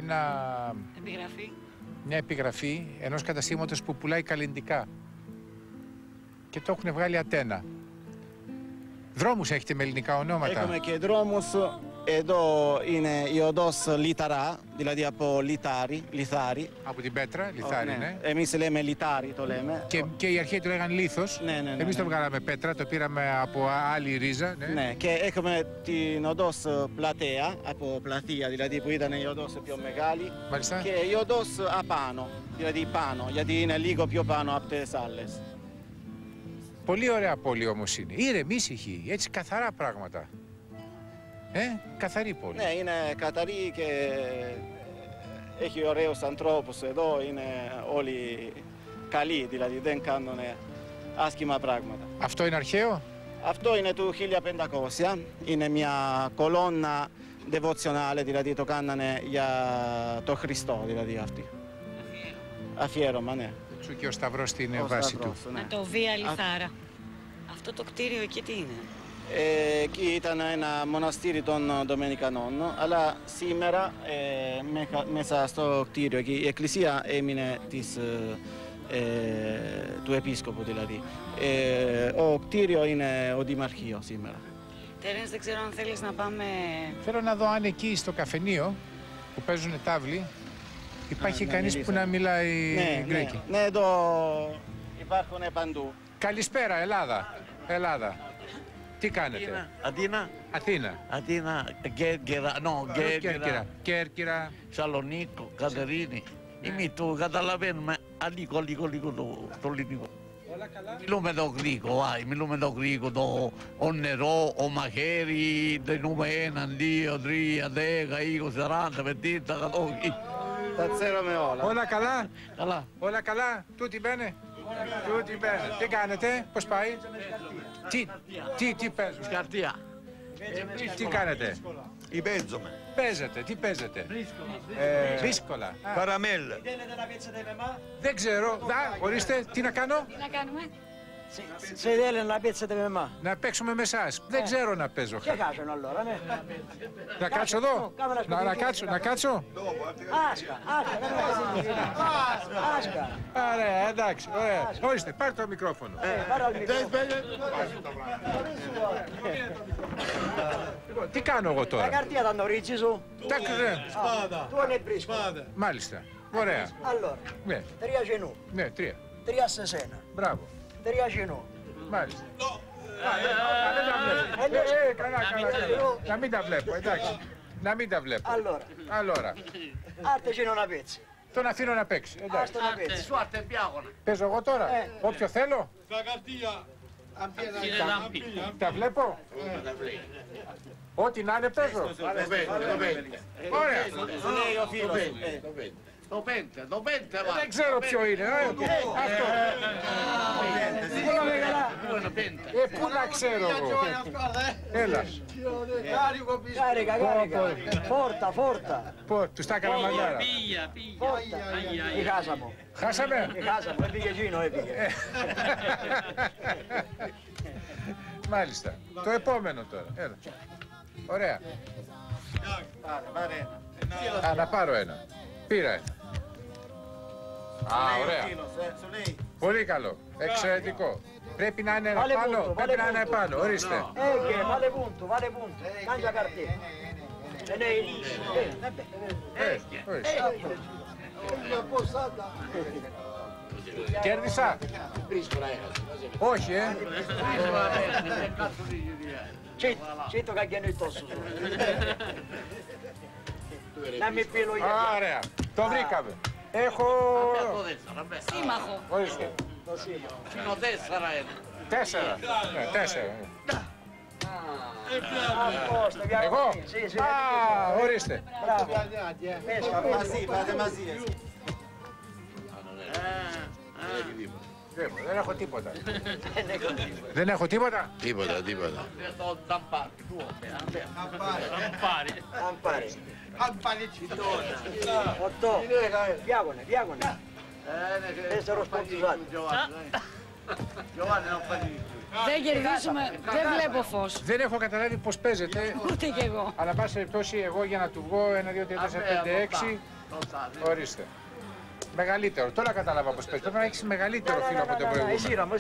μια επιγραφή ενός καταστήματος που πουλάει καλλυντικά και το έχουν βγάλει Ατένα. Δρόμους έχετε με ελληνικά ονόματα? Έχουμε και δρόμους. Εδώ είναι η οδός Λιταρά, δηλαδή από λιθάρι. Από την πέτρα, λιθάρι, ναι. Εμείς λέμε λιτάρι, το λέμε. Και οι αρχαίοι το λέγαν λίθος. Ναι. Εμείς το βγάλαμε πέτρα, το πήραμε από άλλη ρίζα. Ναι, και έχουμε την οδός Πλατέα, από πλατεία, δηλαδή που ήταν η οδός πιο μεγάλη. Μάλιστα. Και η οδός απάνω, δηλαδή πάνω, γιατί είναι λίγο πιο πάνω από τις άλλες. Πολύ ωραία πόλη όμως είναι. Ήρεμη, ήσυχη, έτσι καθαρά πράγματα. Καθαρή πόλη. Ναι, είναι καθαρή και έχει ωραίους ανθρώπους εδώ, είναι όλοι καλοί, δηλαδή δεν κάνουν άσχημα πράγματα. Αυτό είναι αρχαίο? Αυτό είναι του 1500, είναι μια κολόνα devotionale, δηλαδή το κάνανε για το Χριστό, δηλαδή αυτή. Αφιέρωμα, ναι. Σου και ο Σταυρός στην βάση του. Ναι. Το Βία Λιθάρα. Αυτό το κτίριο εκεί τι είναι? Εκεί ήταν ένα μοναστήρι των Δομενικανών, αλλά σήμερα μέσα στο κτίριο εκεί η εκκλησία έμεινε του επίσκοπου δηλαδή. Ο κτίριο είναι ο Δημαρχείο σήμερα. Τέρενς, δεν ξέρω αν θέλεις να πάμε... Θέλω να δω αν εκεί στο καφενείο που παίζουν τάβλη υπάρχει κανείς που να μιλάει γκρέκι. Ναι, εδώ υπάρχουν παντού. Καλησπέρα, Ελλάδα. Τι κάνετε? Αθήνα. Κέρκυρα. Σαλονίκο, Κατερίνη. Εμείς το καταλαβαίνουμε λίγο το ελληνικό. Μιλούμε το γρήγο, μιλούμε το γρήγο, το νερό, ο μαχαίρι, το νούμε 1, 2, 3, 10, 20, 40, 50, 100. Τα ξέρουμε όλα. Όλα καλά. Καλά. Όλα καλά. Τούτη μπαίνε. Τούτη μπαίνε. Τι κάνετε, πώς πάει. Τι παίζουν. Σκαρτία. Τι κάνετε. Παίζουμε. Παίζετε, τι παίζετε. Δύσκολα. Καραμέλ. Δεν ξέρω. Ορίστε, τι να κάνω. Τι να κάνουμε. Se deve la pezza di mamma. Να παίξουμε με εσάς. Δεν ξέρω να παίζω. Che cacciano allora, ne? Να κάτσω εδώ. Να κάτσω. Άσκα. Ωραία, εντάξει. Ορίστε, πάρε το μικρόφωνο. Τι κάνω εγώ τώρα. La cartina t'hanno rinciso? Σπάδα. Tu ne brisco. Μάλιστα. Ωραία. Allora, Ναι. 3 genù. Ναι, 3. 3 a sesena. Μπράβο. 3 genù. Μάλιστα. Να μην τα βλέπω, εντάξει. Να μην τα βλέπω. Allora. Arte genù una pezza. Τον αφήνω να παίξει. Εντάξει. Παίζω εγώ τώρα. Όποιο θέλω. Τα βλέπω. Ό,τι να είναι παίζω. Ωραία. Το πέντε. Δεν ξέρω ποιο είναι. Αυτό. Πού να ξέρω εγώ. Έλα. Κάρικα. Φόρτα. Τους τα έκανα μαλλιάρα. Τι χάσαμε. Χάσαμε. Έπηγε εκείνο, έπηγε. Μάλιστα. Το επόμενο τώρα. Έλα. Ωραία. Να πάρω ένα. Πήρα ένα. Ωραία. Πολύ καλό. Εξαιρετικό. Πρέπει να είναι επάνω. Πρέπει να είναι επάνω. Ορίστε. Vale punto. Cambia cartiera. Κέρδισα. Όχι, Cito caghiano il tosso. Να μην πει λόγια. Ωραία. Το βρήκαμε. Έχω... Σύμμαχο. Ορίστε. Είναι 4. Εγώ. Ορίστε. Δεν έχω τίποτα. Δεν έχω τίποτα. Τίποτα. Αν πάρει. 8. Διάγωνε. 4 σποντιζάτοι. Δεν κερδίσουμε, δεν βλέπω φως. Δεν έχω καταλάβει πώς παίζετε. Ούτε κι εγώ. Αλλά πάση περιπτώσει εγώ για να του βγω 1, 2, 3, 4, 5, 6. Ορίστε. Μεγαλύτερο. Τώρα κατάλαβα πώς παίζει. Πρέπει να έχεις μεγαλύτερο φύλλο από το προηγούμενο.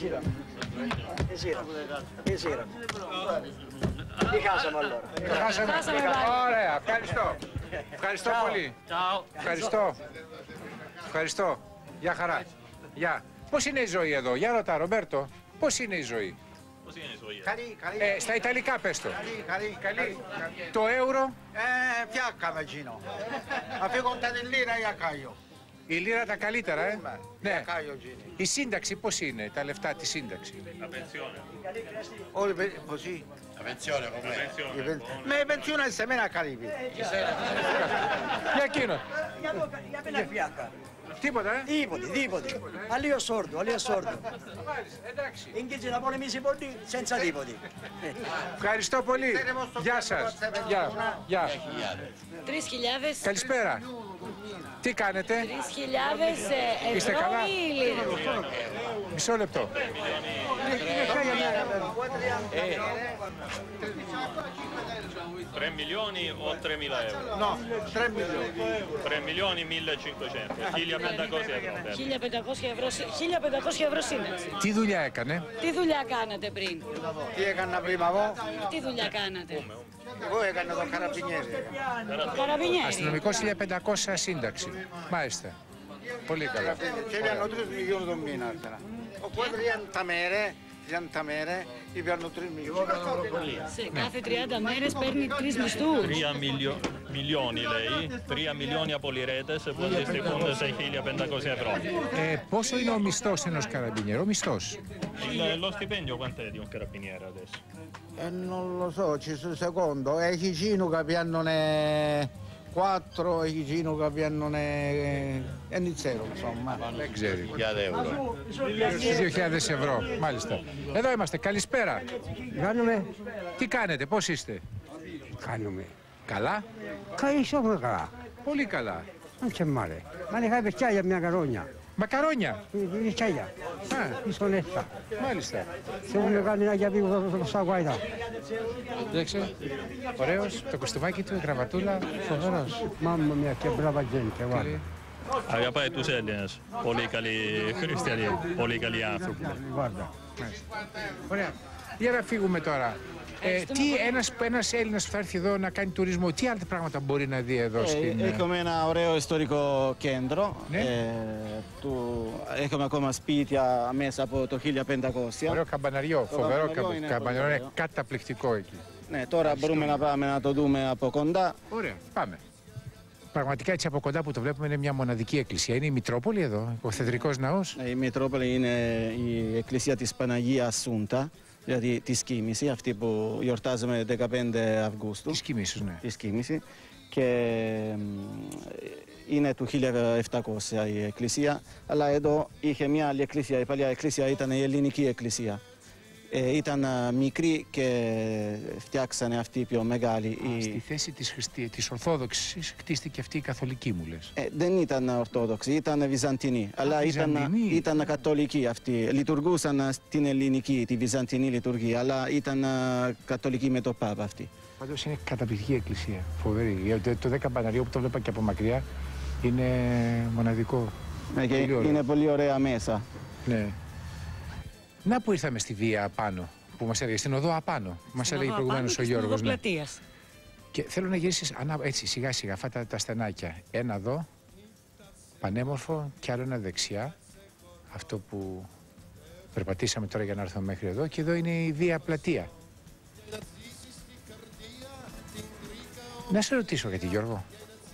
Εσύρα. Τι χάσαμε allora. Χάσαμε. Ωραία. Ευχαριστώ. Ευχαριστώ πολύ. Ευχαριστώ. Γεια χαρά. Γεια. Πώς είναι η ζωή εδώ. Για ρωτά, Ρομπέρτο. Πώς είναι η ζωή. Καλή. Στα Ιταλικά πες το. Καλή. Το ευρώ. Fiacca vicino. Αφήγοντα την λίρα για κάγιο. Η λίρα τα καλύτερα, Ναι. Η σύνταξη πώς είναι, τα λεφτά τη σύνταξη. Όλοι così. La pensione com'è? Με pensione σε μένα καλή. Για εκείνο. Για πένα φιάκα. Τίποτα, Τίποτε. Αλλιώ σόρτο. Εντάξει. Inghizi να πολεμήσει πολύ, senza τίποτη. Ευχαριστώ πολύ. Γεια σας. Γεια. 3.000. Καλησπέρα. Τι κάνετε. 3.000 Είστε καλά. ευρώ ή λίρες. Μισό λεπτό. 3 milioni o 3.000 euro? No, 3 milioni. 3 milioni 1.500, 1.500 euro. 1.500 ευρώ σύνταξη. Τι δουλειά έκανε. Τι δουλειά κάνατε πριν. Τι έκανα πριν εγώ. Τι δουλειά κάνατε. Εγώ έκανα το καραμπινιέρι. Καραμπινιέρι. Αστυνομικός 1.500 σύνταξη. Μάλιστα. Πολύ καλά. Ce li hanno 3 milioni di meno. O 4 anni mere 30 μέρες παίρνω 3 milioni. Σε κάθε 30 μέρες παίρνει 3 μισθούς. 3 milioni lei, 3 milioni a Poliretes που αντιστοιχούν σε 1.500 ευρώ. Πόσο είναι ο μισθός ενός καραμπινιέρου, ο μισθός? Lo stipendio quant'è di un carabiniere adesso? Non lo so, secondo, έχει εκείνου che πιάννουνε 4, έχει εκείνου che πιάννουνε, δεν ξέρω, insomma. Δεν ξέρει. 2.000 2.000 ευρώ, μάλιστα. Εδώ είμαστε, καλησπέρα. Κάνουμε. Τι κάνετε, πώς είστε? Κάνουμε. Καλά. Καλή καλά. Πολύ καλά. Non c'è male. Ma ne fai per μια καρόνια. Μακαρόνια. Πεστσάγια. Ιστονέστα. Μάλιστα. Θέλουν να κάνει ένα γιαπί που θα γουάιδα. Δέξε. Ωραίος, το κοστούμάκι του, η γραβατούλα. Φοβερός. Μάμμα μια και μπράβα gente, guarda. Αγαπάει τους Έλληνες. Πολύ καλοί χριστιανοί, πολύ καλοί άνθρωποι. Ωραία. Για να φύγουμε τώρα. Ένας Έλληνας που θα έρθει εδώ να κάνει τουρισμό, τι άλλα πράγματα μπορεί να δει εδώ στην... Έχουμε ένα ωραίο ιστορικό κέντρο. Έχουμε ακόμα σπίτια μέσα από το 1500. Ωραίο καμπαναριό, φοβερό καμπαναριό, είναι καταπληκτικό εκεί. Ναι, τώρα μπορούμε να πάμε να το δούμε από κοντά. Ωραία, πάμε. Πραγματικά έτσι από κοντά που το βλέπουμε είναι μια μοναδική εκκλησία. Είναι η Μητρόπολη εδώ, ο Θεδρικός Ναός. Η Μητρόπολη είναι η εκκλησία της Παναγίας Ασσούντα. Δηλαδή τη Κίμηση, αυτή που γιορτάζουμε 15 Αυγούστου. Τη Κίμηση, ναι. Της Κίμηση. Και είναι του 1700 η εκκλησία. Αλλά εδώ είχε μια άλλη εκκλησία. Η παλιά εκκλησία ήταν η ελληνική εκκλησία. Ήταν μικρή και φτιάξανε αυτή πιο μεγάλη. Στη θέση της Ορθόδοξης χτίστηκε αυτή η καθολική, μου λες. Δεν ήταν Ορθόδοξη, ήταν Βυζαντινή. Αλλά ήταν καθολική αυτή. Λειτουργούσαν στην ελληνική, τη Βυζαντινή λειτουργία, αλλά ήταν καθολική με το Πάπα αυτή. Πάντως είναι καταπληκτική εκκλησία, φοβερή. Το 10 καμπαναριό που το βλέπα και από μακριά είναι μοναδικό. Είναι πολύ ωραία μέσα. Ναι. Να που ήρθαμε στη βία απάνω, που μας έλεγε, στην οδό απάνω, μας έλεγε προηγουμένως ο Γιώργος. Ναι. Και θέλω να γυρίσεις έτσι σιγά σιγά αυτά τα στενάκια. Ένα εδώ, πανέμορφο, και άλλο ένα δεξιά. Αυτό που περπατήσαμε τώρα για να έρθουμε μέχρι εδώ. Και εδώ είναι η βία πλατεία. Να σε ρωτήσω γιατί, Γιώργο.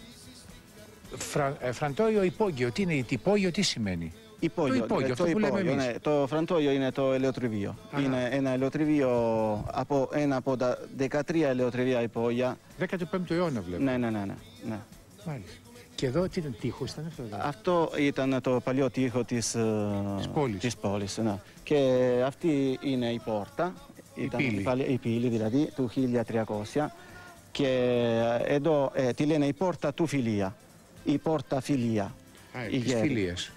Φραντόιο υπόγειο, τι είναι υπόγειο, τι σημαίνει? Υπόγειο, αυτό που λέμε εμείς. Ναι, το φραντόιο είναι το ελαιοτριβείο. Είναι ένα ελαιοτριβείο από ένα από τα 13 ελαιοτριβεία υπόγεια. 15ο αιώνα βλέπω. Ναι. Μάλιστα. Και εδώ τι ήταν, τείχος ήταν αυτό? Αυτό ήταν το παλιό τείχο της πόλης. Ναι. Και αυτή είναι η πόρτα. Η πύλη δηλαδή του 1300. Και εδώ τη λένε η πόρτα του Φιλία. Η πόρτα Φιλία. Της Φιλίας.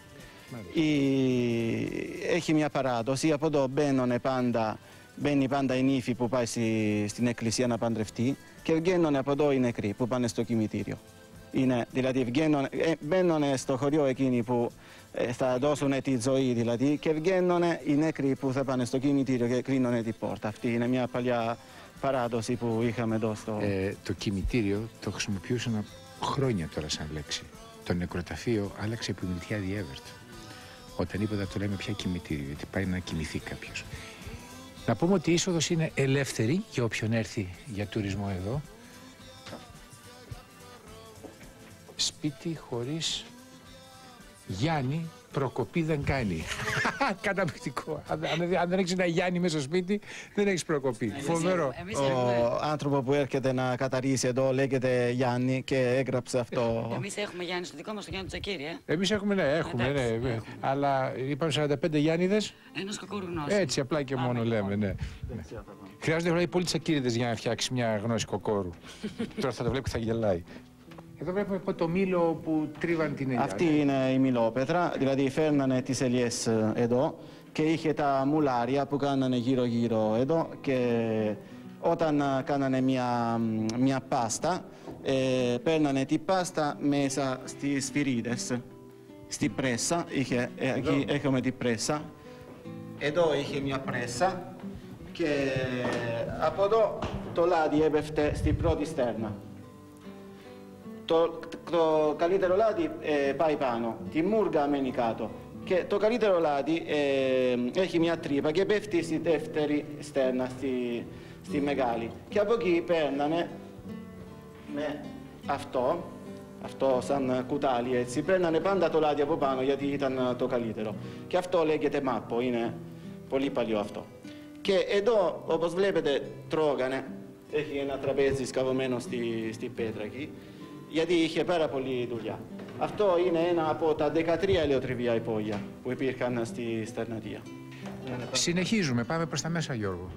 Έχει μια παράδοση, από εδώ μπαίνει πάντα η νύφη που πάει στην εκκλησία να παντρευτεί και βγαίνουν από εδώ οι νεκροί που πάνε στο κημητήριο. Δηλαδή μπαίνουν στο χωριό εκείνοι που θα δώσουν τη ζωή δηλαδή και βγαίνουν οι νεκροί που θα πάνε στο κημητήριο και κλείνουν την πόρτα. Αυτή είναι μια παλιά παράδοση που είχαμε εδώ στο... Το κημητήριο το χρησιμοποιούσαν χρόνια τώρα σαν λέξη. Το νεκροταφείο άλλαξε επιμελητία διέβερτ. Όταν είπε το λέμε πια κημητήριο, γιατί πάει να κοιμηθεί κάποιος. Να πούμε ότι η είσοδος είναι ελεύθερη για όποιον έρθει για τουρισμό εδώ. Σπίτι χωρίς Γιάννη προκοπή δεν κάνει. Καταπληκτικό. Αν δεν έχεις ένα Γιάννη μέσα στο σπίτι, δεν έχεις προκοπή. Φοβερό. Ο άνθρωπο που έρχεται να καταρρίσει εδώ λέγεται Γιάννη και έγραψε αυτό. Εμείς έχουμε Γιάννη στο δικό μας, το Γιάννη Τσακίρη. Εμείς έχουμε, ναι. Αλλά είπαμε 45 Γιάννηδες. Ένας κοκορουνός. Έτσι, απλά και μόνο λέμε, ναι. Χρειάζονται δηλαδή πολλοί τσακίριδες για να φτιάξει μια γνώση κοκόρου. Τώρα θα το βλέπει και θα γελάει. Εδώ βλέπουμε το μήλο που τρίβαν την ελιά. Αυτή είναι η μιλόπετρα, δηλαδή φέρνανε τις ελιές εδώ και είχε τα μουλάρια που κάνανε γύρω-γύρω εδώ και όταν κάνανε μια πάστα, παίρνανε την πάστα μέσα στις σφυρίδες, στην πρέσα, εκεί έχουμε την πρέσα, εδώ είχε μια πρέσα και από εδώ το λάδι έπεφτε στην πρώτη στέρνα. Το καλύτερο λάδι πάει πάνω, τη μούργα μένει κάτω Και το καλύτερο λάδι έχει μια τρύπα και πέφτει στη δεύτερη στέρνα, στη μεγάλη. Και από εκεί παίρνανε με αυτό σαν κουτάλι έτσι, παίρνανε πάντα το λάδι από πάνω γιατί ήταν το καλύτερο. Και αυτό λέγεται μάππο, είναι πολύ παλιό αυτό. Και εδώ, όπως βλέπετε, τρώγανε, έχει ένα τραπέζι σκαβωμένο στη πέτρα εκεί, γιατί είχε πάρα πολλή δουλειά. Αυτό είναι ένα από τα 13 ελαιοτριβία υπόγεια που υπήρχαν στη Στερνατία. Συνεχίζουμε, πάμε προς τα μέσα, Γιώργο.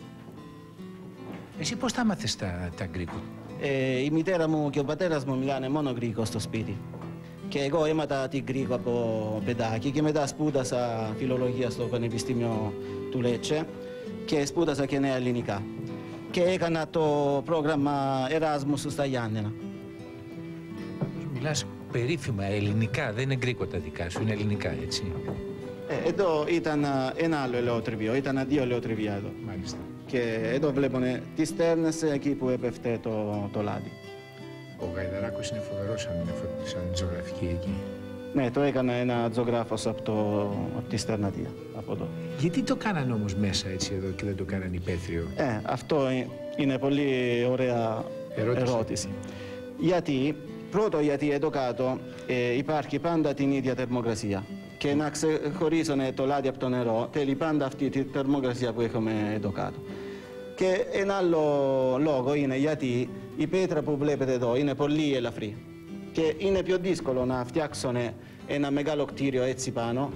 Εσύ πώς τα μάθες τα γκρίκο? Η μητέρα μου και ο πατέρας μου μιλάνε μόνο γκρίκο στο σπίτι. Και εγώ έμαθα την γκρίκο από παιδάκι και μετά σπούδασα φιλολογία στο Πανεπιστήμιο του Λέτσε και σπούδασα και νέα ελληνικά. Και έκανα το πρόγραμμα Εράσμους στα Γιάννενα. Μιλάς περίφημα ελληνικά, δεν είναι γκρίκο τα δικά σου, είναι ελληνικά, έτσι. Εδώ ήταν ένα άλλο ελαιοτριβείο, ήταν 2 ελαιοτριβεία εδώ. Μάλιστα. Και εδώ βλέπουν τις στέρνες εκεί που έπεφτε το λάδι. Ο Γαϊδαράκος είναι φοβερός σαν ζωγραφική εκεί. Ναι, το έκανε ένα ζωγράφος από τη Στερνατία, από εδώ. Γιατί το κάνανε όμως μέσα έτσι εδώ και δεν το κάνανε υπαίθριο? Αυτό είναι πολύ ωραία ερώτηση. Γιατί εδώ κάτω υπάρχει πάντα την ίδια θερμοκρασία. Και να ξεχωρίσουν το λάδι από το νερό, θέλει πάντα αυτή τη θερμοκρασία που έχουμε εδώ κάτω. Και ένα άλλο λόγο είναι γιατί η πέτρα που βλέπετε εδώ είναι πολύ ελαφρύ. Και είναι πιο δύσκολο να φτιάξουν ένα μεγάλο κτίριο έτσι πάνω,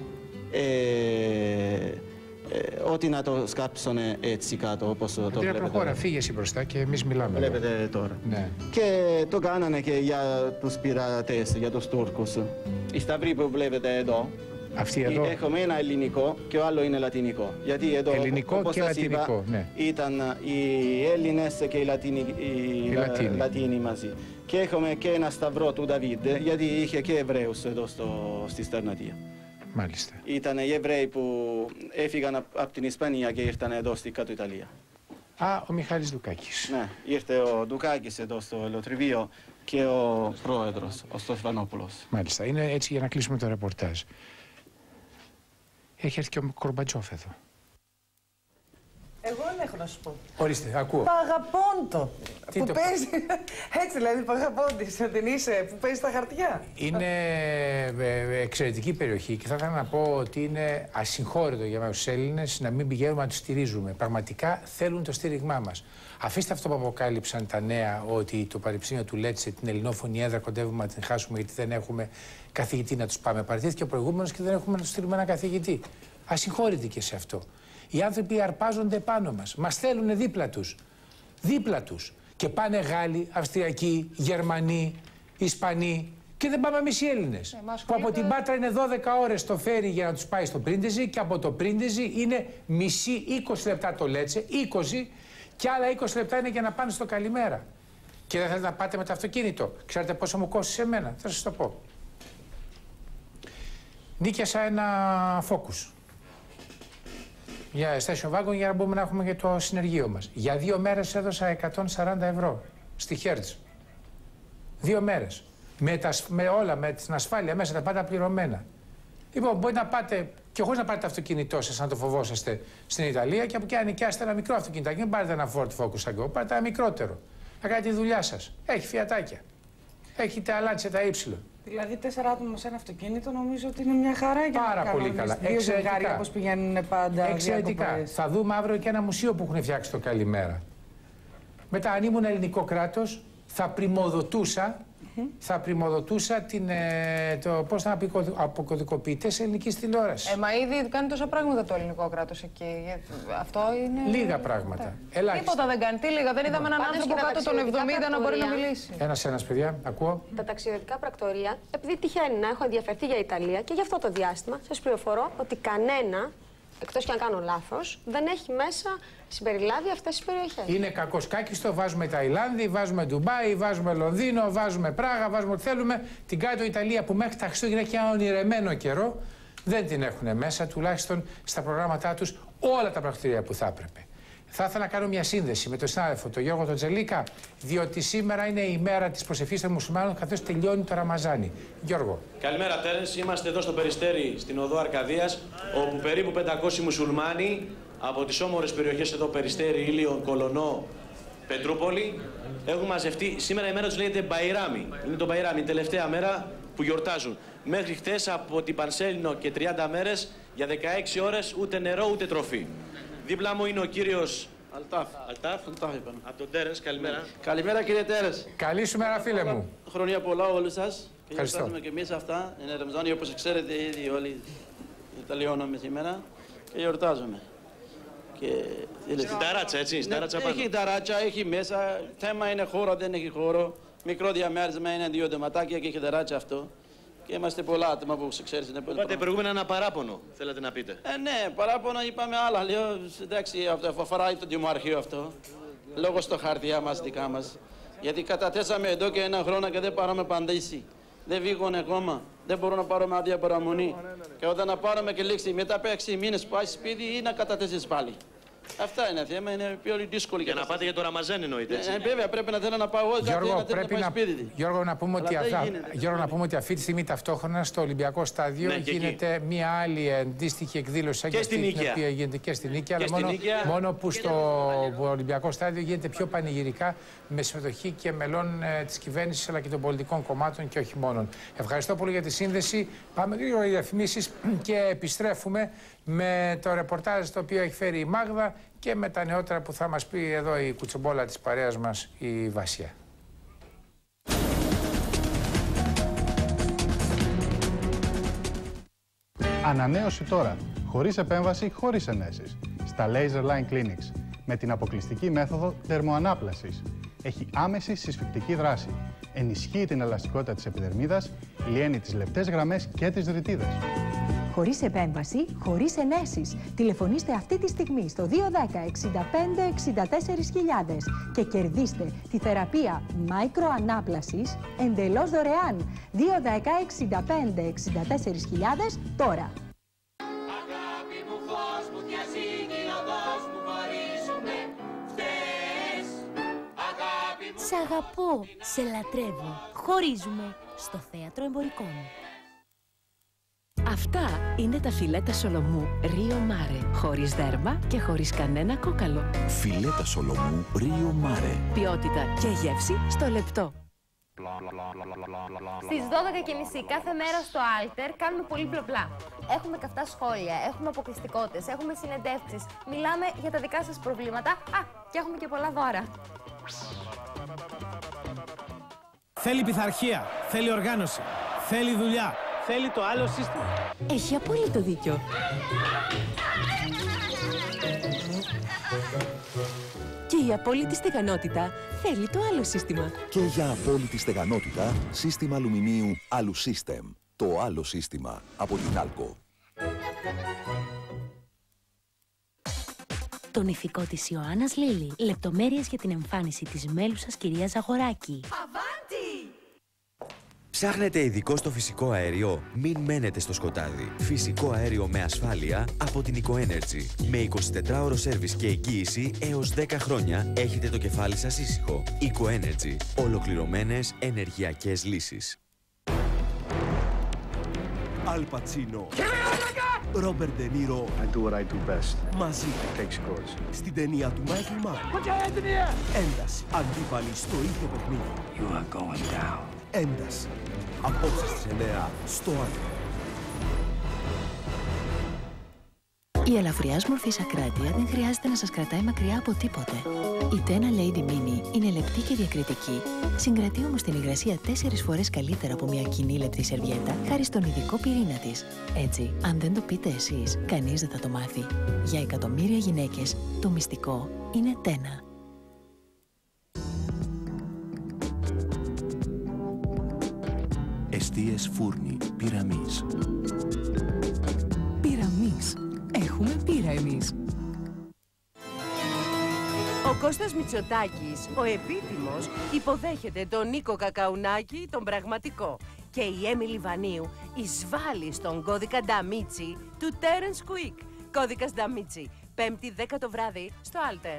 ότι να το σκάψουν έτσι κάτω, όπως το βλέπετε. Προχώρα, φύγε εσύ μπροστά και εμείς μιλάμε. Βλέπετε τώρα. Ναι. Και το κάνανε και για τους πειρατές, για τους Τούρκους. Οι σταυροί που βλέπετε εδώ, έχουμε ένα ελληνικό και ο άλλο είναι λατινικό. Γιατί εδώ, ελληνικό όπως και λατινικό, είπα, ναι. ήταν οι Έλληνες και οι Λατίνοι μαζί. Και έχουμε και ένα σταυρό του Δαβίδ, γιατί είχε και Εβραίους εδώ στη Στερνατία. Μάλιστα. Ήταν οι Εβραίοι που έφυγαν από την Ισπανία και ήρθαν εδώ στη κάτω Ιταλία. Ο Μιχάλης Δουκάκης. Ναι, ήρθε ο Δουκάκης εδώ στο ελαιοτριβείο και ο πρόεδρος, ο Στοφανόπουλος. Μάλιστα. Είναι έτσι για να κλείσουμε το ρεπορτάζ. Έχει έρθει και ο Κορμπατσόφ εδώ. Εγώ δεν έχω να σου πω. Ορίστε, ακούω. Παγαπόντο. Που παίζει. Έτσι δηλαδή, παγαπόντης, την είσαι, που παίζει στα χαρτιά. Είναι εξαιρετική περιοχή και θα ήθελα να πω ότι είναι ασυγχώρητο για τους Έλληνες να μην πηγαίνουμε να τους στηρίζουμε. Πραγματικά θέλουν το στήριγμά μας. Αφήστε αυτό που αποκάλυψαν τα νέα, ότι το Πανεπιστήμιο του Λέτσε, την ελληνόφωνη έδρα, κοντεύουμε να την χάσουμε γιατί δεν έχουμε καθηγητή να τους πάμε. Παραιτήθηκε ο προηγούμενος και δεν έχουμε να τους στείλουμε ένα καθηγητή. Ασυγχώρητοι και σε αυτό. Οι άνθρωποι αρπάζονται πάνω μας. Μας θέλουν δίπλα τους. Δίπλα τους. Και πάνε Γάλλοι, Αυστριακοί, Γερμανοί, Ισπανοί. Και δεν πάμε εμείς οι Έλληνες. Που από την Πάτρα είναι 12 ώρες το φέρι για να τους πάει στο Πρίντεζι και από το Πρίντεζι είναι μισή 20 λεπτά το Λέτσε, 20 και άλλα 20 λεπτά είναι για να πάνε στο Καλημέρα. Και δεν θέλετε να πάτε με το αυτοκίνητο. Ξέρετε πόσο μου κόστησε εμένα. Θα σας το πω. Νίκιασα ένα Focus. Για station wagon για να μπορούμε να έχουμε και το συνεργείο μας. Για 2 μέρες έδωσα 140 ευρώ στη Hertz. 2 μέρες. Με όλα, με την ασφάλεια μέσα, τα πάντα πληρωμένα. Λοιπόν, μπορείτε να πάτε και χωρίς να πάρετε το αυτοκίνητό σας, αν το φοβόσαστε, στην Ιταλία και από εκεί να νοικιάσετε ένα μικρό αυτοκίνητο. Μην πάρετε ένα Ford Focus αγκό, πάρετε ένα μικρότερο. Να κάνετε τη δουλειά σας. Έχει φιατάκια. Έχει τα αλάτσε τα ύψιλο. Δηλαδή 4 άτομα σε ένα αυτοκίνητο νομίζω ότι είναι μια χαρά για πάρα πολύ καλά. Δύο ζευγάρια όπως πηγαίνουν πάντα. Εξαιρετικά. Διακοπές. Θα δούμε αύριο και ένα μουσείο που έχουν φτιάξει το Καλημέρα. Μετά, αν ήμουν ελληνικό κράτος, θα πρημοδοτούσα πώς να αποκωδικοποιητές ελληνικής τηλεόρασης. Μα ήδη κάνει τόσα πράγματα το ελληνικό κράτος εκεί. Αυτό είναι. Λίγα πράγματα. Ελάχιστα. Τίποτα δεν κάνει. Τι λίγα. Δεν είδαμε έναν άνθρωπο κάτω των 70 να μπορεί να μιλήσει. Ένας, παιδιά, ακούω. Τα ταξιδιωτικά πρακτορεία, επειδή τυχαίνει να έχω ενδιαφερθεί για Ιταλία και για αυτό το διάστημα, σας πληροφορώ ότι κανένα, εκτός και αν κάνω λάθος, δεν έχει μέσα συμπεριλάβει αυτές τις περιοχές. Είναι κακοσκάκιστο, βάζουμε Ταϊλάνδη, βάζουμε Ντουμπάι, βάζουμε Λονδίνο, βάζουμε Πράγα, βάζουμε ό,τι θέλουμε. Την κάτω Ιταλία που μέχρι τα Χριστούγεννα έχει ένα ονειρεμένο καιρό, δεν την έχουν μέσα, τουλάχιστον στα προγράμματά τους, όλα τα πρακτορεία που θα έπρεπε. Θα ήθελα να κάνω μια σύνδεση με τον συνάδελφο, τον Γιώργο τον Τζελίκα, διότι σήμερα είναι η μέρα της προσευχής των μουσουλμάνων, καθώς τελειώνει το Ραμαζάνι. Γιώργο. Καλημέρα, Τέρενς. Είμαστε εδώ στο Περιστέρι, στην οδό Αρκαδίας, όπου περίπου 500 μουσουλμάνοι από τις όμορες περιοχές εδώ, Περιστέρι, Ήλιον, Κολονό, Πετρούπολη, έχουν μαζευτεί. Σήμερα η μέρα τους λέγεται Μπαϊράμι. Είναι το Μπαϊράμι, η τελευταία μέρα που γιορτάζουν. Μέχρι χτες από την Πανσέλινο και 30 μέρες, για 16 ώρες, ούτε νερό ούτε τροφή. Δίπλα μου είναι ο κύριος Αλτάφ. Από τον Τέρενς, καλημέρα. Καλημέρα, κύριε Τέρενς. Καλή σου μέρα, φίλε μου. Χρόνια πολλά όλους σας. Και ευχαριστώ. και εμείς αυτά. Είναι Ραμζάνι, όπως ξέρετε, ήδη όλοι τελειώνουμε σήμερα και γιορτάζουμε. Στην ταράτσα, έτσι, στην ταράτσα πάνω. Έχει ταράτσα, έχει μέσα. Θέμα είναι χώρο, δεν έχει χώρο. Μικρό διαμέρισμα είναι 2 δωματάκια και έχει ταράτσα αυτό. Και είμαστε πολλά άτομα που ξέρεις. Είπατε προηγούμενα ένα παράπονο, θέλετε να πείτε. Ναι, παράπονο είπαμε άλλα. Λέω, εντάξει, αυτό αφορά το Δημαρχείο αυτό. Λόγω στο χαρτιά μας, δικά μας. Γιατί καταθέσαμε εδώ και 1 χρόνο και δεν πάραμε απαντήσει. Δεν βγήκαν ακόμα. Δεν μπορούμε να πάρουμε άδεια παραμονή. Και όταν να πάρουμε και λήξη, μετά από 6 μήνες πάει σπίτι ή να καταθέσεις πάλι. Αυτά είναι θέμα, είναι πιο δύσκολη. Για να πάτε για το Ραμαζάν εννοείται. Βέβαια, πρέπει να θέλω να πάω εγώ. Γιώργο, να πούμε ότι αυτή τη στιγμή ταυτόχρονα στο Ολυμπιακό Στάδιο γίνεται μία άλλη αντίστοιχη εκδήλωση σαν και αυτή την οποία γίνεται και στην Νίκαια. Αλλά μόνο που στο Ολυμπιακό Στάδιο γίνεται πιο πανηγυρικά με συμμετοχή και μελών της κυβέρνησης αλλά και των πολιτικών κομμάτων και όχι μόνον. Ευχαριστώ πολύ για τη σύνδεση. Πάμε γρήγορα για διαφημίσεις και επιστρέφουμε με το ρεπορτάζ το οποίο έχει φέρει η Μάγδα και με τα νεότερα που θα μας πει εδώ η κουτσομπόλα της παρέας μας, η Βασιά. Ανανέωση τώρα, χωρίς επέμβαση, χωρίς ενέσεις. Στα Laser Line Clinics, με την αποκλειστική μέθοδο θερμοανάπλασης. Έχει άμεση συσφυκτική δράση. Ενισχύει την ελαστικότητα της επιδερμίδας, λιένει τις λεπτές γραμμές και τις ρητίδες. Χωρίς επέμβαση, χωρίς ενέσεις. Τηλεφωνήστε αυτή τη στιγμή στο 210 65 64.000 και κερδίστε τη θεραπεία μικροανάπλασης εντελώς δωρεάν. 210 65 64.000 τώρα. Σ' αγαπώ, σε λατρεύω. Χωρίζουμε στο Θέατρο Εμπορικών. Αυτά είναι τα φιλέτα σολομού Rio Mare. Χωρίς δέρμα και χωρίς κανένα κόκαλο. Φιλέτα σολομού Rio Mare. Ποιότητα και γεύση στο λεπτό. Στις 12:30 κάθε μέρα στο Alter κάνουμε πολύ μπλα. Έχουμε καυτά σχόλια, έχουμε αποκλειστικότητες, έχουμε συνεντεύξεις. Μιλάμε για τα δικά σας προβλήματα. Και έχουμε και πολλά δώρα. Θέλει πειθαρχία, θέλει οργάνωση, θέλει δουλειά. Θέλει το άλλο σύστημα. Έχει απόλυτο δίκιο. Και η απόλυτη στεγανότητα θέλει το άλλο σύστημα. Και για απόλυτη στεγανότητα, σύστημα αλουμινίου Alu-System. Το άλλο σύστημα από την Alco. Το νηφικό της Ιωάννας Λίλη. Λεπτομέρειες για την εμφάνιση της μέλισσας κυρίας Ζαγοράκη. Ψάχνετε ειδικό στο φυσικό αέριο? Μην μένετε στο σκοτάδι. Φυσικό αέριο με ασφάλεια από την EcoEnergy. Με 24ωρο σέρβις και εγγύηση έως 10 χρόνια έχετε το κεφάλι σας ήσυχο. EcoEnergy. Ολοκληρωμένες ενεργειακές λύσεις. Αλ Πατσίνο, Ρόμπερτ Ντε Νίρο, I do what I do best. μαζί Takes courage. στην ταινία του Μάικλ Μαν. Ένταση, αντίπαλοι στο ίδιο παιχνίδι. You are going down. Ένταση, απόψε στις 9 στο Άλτερ. Η ελαφριάς μορφής ακράτεια δεν χρειάζεται να σας κρατάει μακριά από τίποτε. Η Tena Lady Mini είναι λεπτή και διακριτική. Συγκρατεί όμως την υγρασία 4 φορές καλύτερα από μια κοινή λεπτή σερβιέτα, χάρη στον ειδικό πυρήνα της. Έτσι, αν δεν το πείτε εσείς, κανείς δεν θα το μάθει. Για εκατομμύρια γυναίκες, το μυστικό είναι Tena. Εστίες φούρνη Pyramis. Pyramis. Έχουμε πείρα εμείς. Ο Κώστας Μητσοτάκης, ο επίτιμος, υποδέχεται τον Νίκο Κακαουνάκη, τον πραγματικό. Και η Έμιλι Βανίου εισβάλλει στον κώδικα Νταμίτσι του Terence Quick. Κώδικας Νταμίτσι. 5η 10 το βράδυ στο Alter.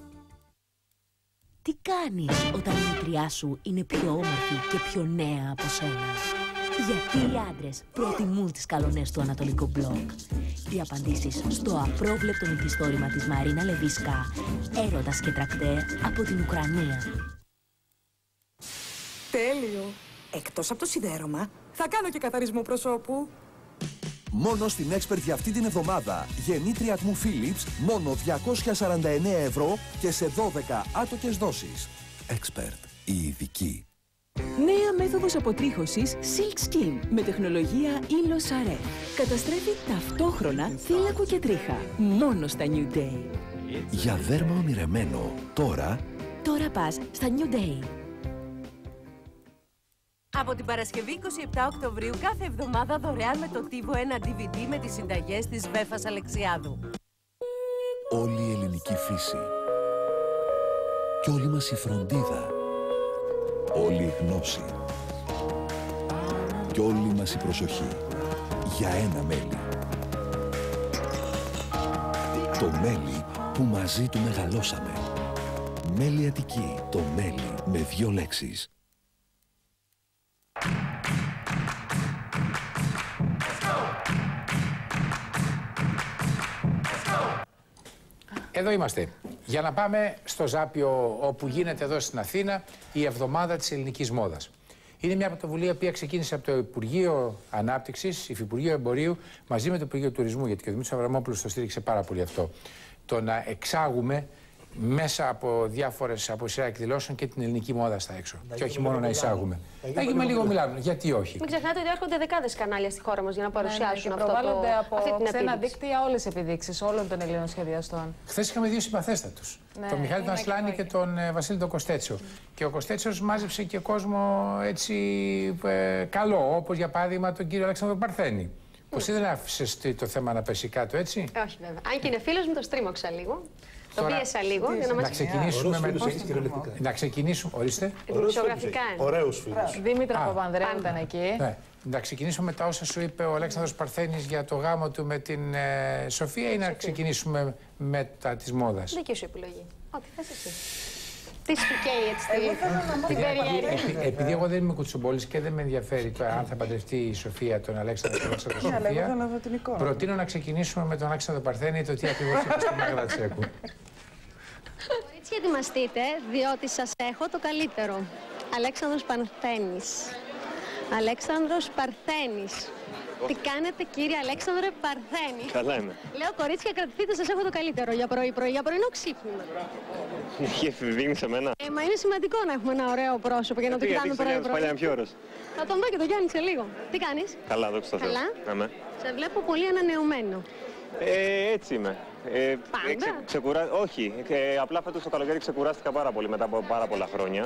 Τι κάνεις όταν η μητριά σου είναι πιο όμορφη και πιο νέα από σένα? Γιατί οι άντρες προτιμούν τις καλονές του Ανατολικό Μπλοκ? Οι απαντήσεις στο απρόβλεπτο μυθιστόρημα της Μαρίνα Λεβίσκα, Έρωτας και Τρακτέρ από την Ουκρανία. Τέλειο! Εκτός από το σιδέρωμα, θα κάνω και καθαρισμό προσώπου. Μόνο στην Expert για αυτή την εβδομάδα. Γεννήτρια ατμού Philips, μόνο 249 ευρώ και σε 12 άτοκες δόσεις. Expert, η ειδική. Νέα μέθοδος αποτρίχωσης Silk Skin με τεχνολογία Ήλος Αρέ. Καταστρέφει ταυτόχρονα θύλακο και τρίχα. Μόνο στα New Day. Για δέρμα ονειρεμένο, τώρα πας στα New Day. Από την Παρασκευή 27 Οκτωβρίου κάθε εβδομάδα δωρεάν με το TiVo ένα DVD με τις συνταγές της Βέφας Αλεξιάδου. όλη η ελληνική φύση και όλη μας η φροντίδα, όλη η γνώση και όλη μας η προσοχή για ένα μέλι. Το μέλι που μαζί του μεγαλώσαμε. Μέλι Αττική, το μέλι με 2 λέξεις. Εδώ είμαστε. Για να πάμε στο Ζάπιο, όπου γίνεται εδώ στην Αθήνα η Εβδομάδα της Ελληνικής Μόδας. Είναι μια πρωτοβουλία που ξεκίνησε από το Υπουργείο Ανάπτυξης, Υφυπουργείο Εμπορίου, μαζί με το Υπουργείο Τουρισμού, γιατί και ο Δημήτρης Αβραμόπουλος το στήριξε πάρα πολύ αυτό. Το να εξάγουμε μέσα από διάφορες από σειρά εκδηλώσεων και την ελληνική μόδα στα έξω. Και όχι μόνο να εισάγουμε. Έγινε λίγο Μιλάνο. Γιατί όχι. Μην ξεχνάτε ότι έρχονται δεκάδες κανάλια στη χώρα μας για να παρουσιάσουν αυτό. Προβάλλονται από από ξένα δίκτυα όλες τις επιδείξεις όλων των Ελλήνων σχεδιαστών. Χθες είχαμε 2 συμπαθέστατους. Τον Μιχάλη τον Ασλάνη και τον Βασίλη τον Κωστέτσο. Και ο Κωστέτσος μάζεψε και κόσμο έτσι καλό, όπως για παράδειγμα τον κύριο Αλέξανδρο Παρθένη. Πως δεν άφησες το θέμα να πέσει κάτω, έτσι. Όχι, βέβαια. Αν και είναι φίλος μου, το στρίμωξα λίγο. Το πίεσα λίγο για να μας ξεκινήσουμε με να ξεκινήσουμε, ορίστε. Δημοσιογραφικά είναι. Ωραίους φίλους. Δήμητρα Παπανδρέου ήταν εκεί. Ναι. Να ξεκινήσουμε με τα όσα σου είπε ο Αλέξανδρος Παρθένης για το γάμο του με την Σοφία ή να ξεκινήσουμε με τα της μόδας? Δική σου επιλογή. Ό,τι θες εσύ. Τι σου καίει έτσι την περιέργεια. Επειδή εγώ δεν είμαι κουτσομπόλης και δεν με ενδιαφέρει το αν θα παντρευτεί η Σοφία τον Αλέξανδρο και τον Σοφία, προτείνω να ξεκινήσουμε με τον Αλέξανδρο Παρθένη το τι ακριβώς είπε στη Μάγδα Τσέκου. Κορίτσια, ετοιμαστείτε, διότι σας έχω το καλύτερο. Αλέξανδρος Παρθένης. Αλέξανδρος Παρθένης. Τι κάνετε, κύριε Αλέξανδρε Παρθένη? Καλά είμαι. Λέω, κορίτσια, κρατηθείτε, σας έχω το καλύτερο για πρωί-πρωί, για πρωινό ξύπνημα. Είχε ευθυμβίνει σε μένα. Μα είναι σημαντικό να έχουμε ένα ωραίο πρόσωπο για να το κοιτάμε πρωί-πρωί. Θα τον δω και τον Γιάννη σε λίγο. Τι κάνεις? Καλά, δόξα τω Θεώ. Καλά. Αμέ. Σε βλέπω πολύ ανανεωμένο. Έτσι είμαι. Πάντα? Όχι. Απλά φέτος το καλοκαίρι ξεκουράστηκα πάρα πολύ μετά από πάρα πολλά χρόνια.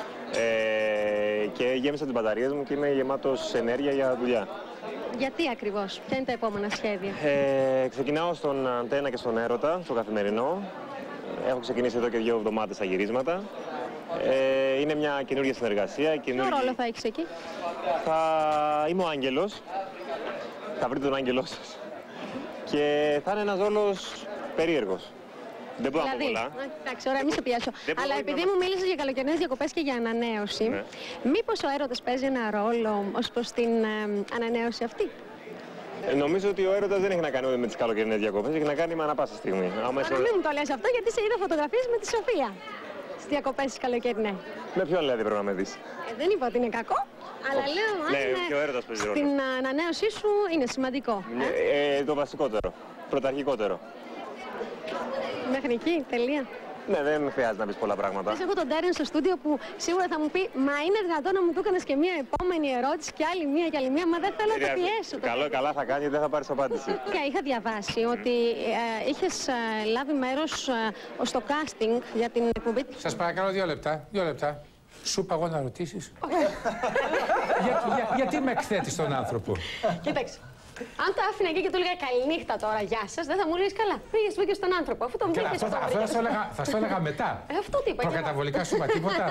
Και γέμισα τις μπαταρίες μου και είμαι γεμάτος ενέργεια για δουλειά. Γιατί ακριβώς? Ποια είναι τα επόμενα σχέδια? Ξεκινάω στον Αντένα και στον Έρωτα, στο καθημερινό. Έχω ξεκινήσει εδώ και 2 εβδομάδες τα γυρίσματα. Είναι μια καινούργια συνεργασία. Ποιο ρόλο θα έχεις εκεί? Θα είμαι ο Άγγελος. Θα βρείτε τον άγγελό σας. Και θα είναι ένας ρόλος περίεργος. Δεν μπορώ να πω πολλά. Εντάξει, ωραία, μη σε πιάσω. Αλλά επειδή μου μίλησες για καλοκαιρινές διακοπές και για ανανέωση, μήπως ο έρωτας παίζει ένα ρόλο ως προς την ανανέωση αυτή? Νομίζω ότι ο έρωτας δεν έχει να κάνει με τις καλοκαιρινές διακοπές, έχει να κάνει με ανά πάσα στιγμή. Να μην μου το λες αυτό, γιατί σε είδα φωτογραφίες με τη Σοφία στις διακοπές τις καλοκαιρινές. Με ποιον δηλαδή πρέπει να με δεις? Δεν είπα ότι είναι κακό, αλλά λέω αν στην ανανέωσή σου είναι σημαντικό. Το βασικότερο, πρωταρχικότερο. Μέχρι εκεί, τελεία. Ναι, δεν χρειάζεται να πεις πολλά πράγματα. Έχω τον Τέρεν στο στούντιο που σίγουρα θα μου πει «Μα είναι δυνατόν να μου του έκανες και μία επόμενη ερώτηση και άλλη μία και άλλη μία, μα δεν θέλω να το πιέσω». Καλά θα κάνει, δεν θα πάρεις απάντηση. Και είχα διαβάσει ότι είχες λάβει μέρος στο casting για την εκπομπή. Σας παρακαλώ 2 λεπτά, 2 λεπτά. Σου είπα εγώ να ρωτήσεις. Γιατί με εκθέτεις τον άνθρωπο? Κοίταξε. Αν το άφηνα εκεί και του έλεγα καληνύχτα τώρα, γεια σας, δεν θα μου λες καλά. Πήγες και στον άνθρωπο, αφού τον βρήκες. Θα στο έλεγα μετά. Αυτό τι είπα. Προκαταβολικά σου είπα τίποτα.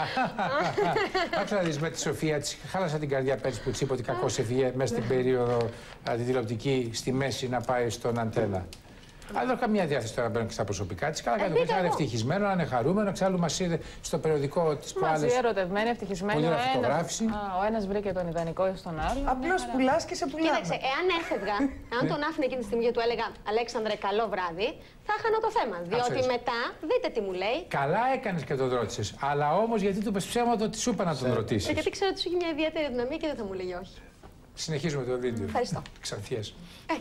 Άκουσα να δεις με τη Σοφία, της χάλασα την καρδιά πέρσι που της είπε ότι κακώς έφυγε μέσα στην περίοδο τη τηλεοπτική στη μέση να πάει στον Αντένα. Αλλά δεν έχω καμία διάθεση τώρα να μπαίνω και στα προσωπικά τη. Καλά, κάνει το να είναι ευτυχισμένο, να είναι χαρούμενο. Εξάλλου μα είδε στο περιοδικό τη προάλλη. Μαζί ερωτευμένοι, ευτυχισμένοι. Ο ένας βρήκε τον ιδανικό στον άλλο. Απλώς πουλάς και σε πουλάμε. Κοίταξε, εάν έφευγα, αν τον άφηνε εκείνη τη στιγμή και του έλεγα Αλέξανδρε, καλό βράδυ, θα χάνω το θέμα. Διότι μετά, δείτε τι μου λέει. Καλά έκανε και τον ρώτησε. Αλλά όμω γιατί του πες ψέματα ότι σου είπα να τον ρωτήσει. Γιατί ξέρω ότι σου έχει μια ιδιαίτερη δυναμία και δεν θα μου λέει όχι. Συνεχίζουμε το βίντεο. Ευχαριστώ. Ξανθιές.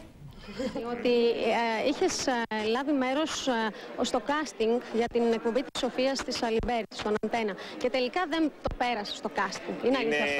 Ότι είχες λάβει μέρος στο casting για την εκπομπή της Σοφίας της Αλιμπέρτης, στον Αντένα. Και τελικά δεν το πέρασε στο casting. Είναι αλήθεια αυτό?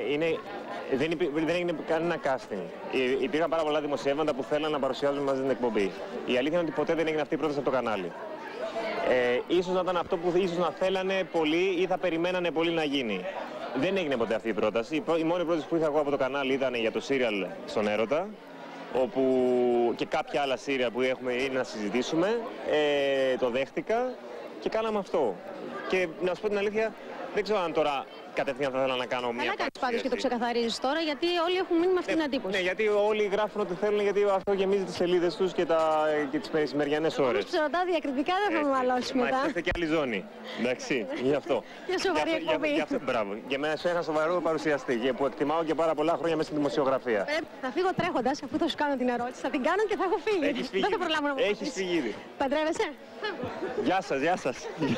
Δεν έγινε κανένα casting. Υπήρχαν πάρα πολλά δημοσιεύματα που θέλαν να παρουσιάζουν μαζί την εκπομπή. Η αλήθεια είναι ότι ποτέ δεν έγινε αυτή η πρόταση από το κανάλι. Ίσως να ήταν αυτό που ίσως να θέλανε πολλοί ή θα περιμένανε πολλοί να γίνει. Δεν έγινε ποτέ αυτή η πρόταση. Η μόνη πρόταση που είχα εγώ από το κανάλι ήταν για το σύριαλ στον Έρωτα, όπου και κάποια άλλα σύρια που έχουμε είναι να συζητήσουμε, το δέχτηκα και κάναμε αυτό. Και να σου πω την αλήθεια, δεν ξέρω αν τώρα κατευθείαν θα ήθελα να κάνω μια. Καλά κάνεις πάντως και το ξεκαθαρίζεις τώρα, γιατί όλοι έχουν μείνει με αυτή την εντύπωση. Ναι, γιατί όλοι γράφουν ό,τι θέλουν, γιατί αυτό γεμίζει τις σελίδες τους και τις μεσημεριανές ώρες. Όμως σε ρωτάω διακριτικά, δεν θα μου μαλώσει μετά. Μα είστε και άλλη ζώνη. Εντάξει, γι' αυτό. Για σοβαρή εκπομπή. Μπράβο. Για μένα είσαι ένα σοβαρό παρουσιαστή που εκτιμάω και πάρα πολλά χρόνια μέσα στην δημοσιογραφία. Θα φύγω τρέχοντας, αφού θα σου κάνω την ερώτηση. Θα την κάνω και θα έχω φύγει. Δεν θα προλάβω να μου Έχεις φύγει ήδη. Παντρεύεσαι? Γεια σας, γεια σας.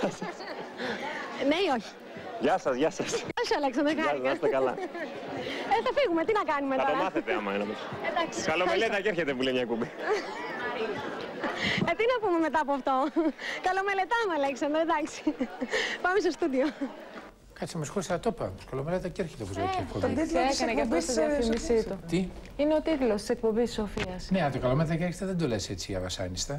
Ναι ή όχι? Γεια σας, γεια σας. Γεια σου, Αλέξανδρε, χάρηκα. Να είστε καλά. Θα φύγουμε, τι να κάνουμε τώρα. Θα το μάθετε άμα είναι όμως. Εντάξει. Καλό μελέτα και έρχεται που λέει μια κουμπί. Τι να πούμε μετά από αυτό. Καλό μελετάμε, Αλέξανδρε, εντάξει. Πάμε στο στούντιο. Κάτσε, με συγχωρείτε, θα το είπα. Σκολομελέτα και έρχεται όπως λέει και εκπομπή. Τον τίτλο έκανε και αυτό στη διαφήμισή του. Τι? Είναι ο τίτλος της εκπομπής της Σοφίας. Ναι, αν το καλομέλα και έρχεται δεν το λες έτσι αβασάνιστα.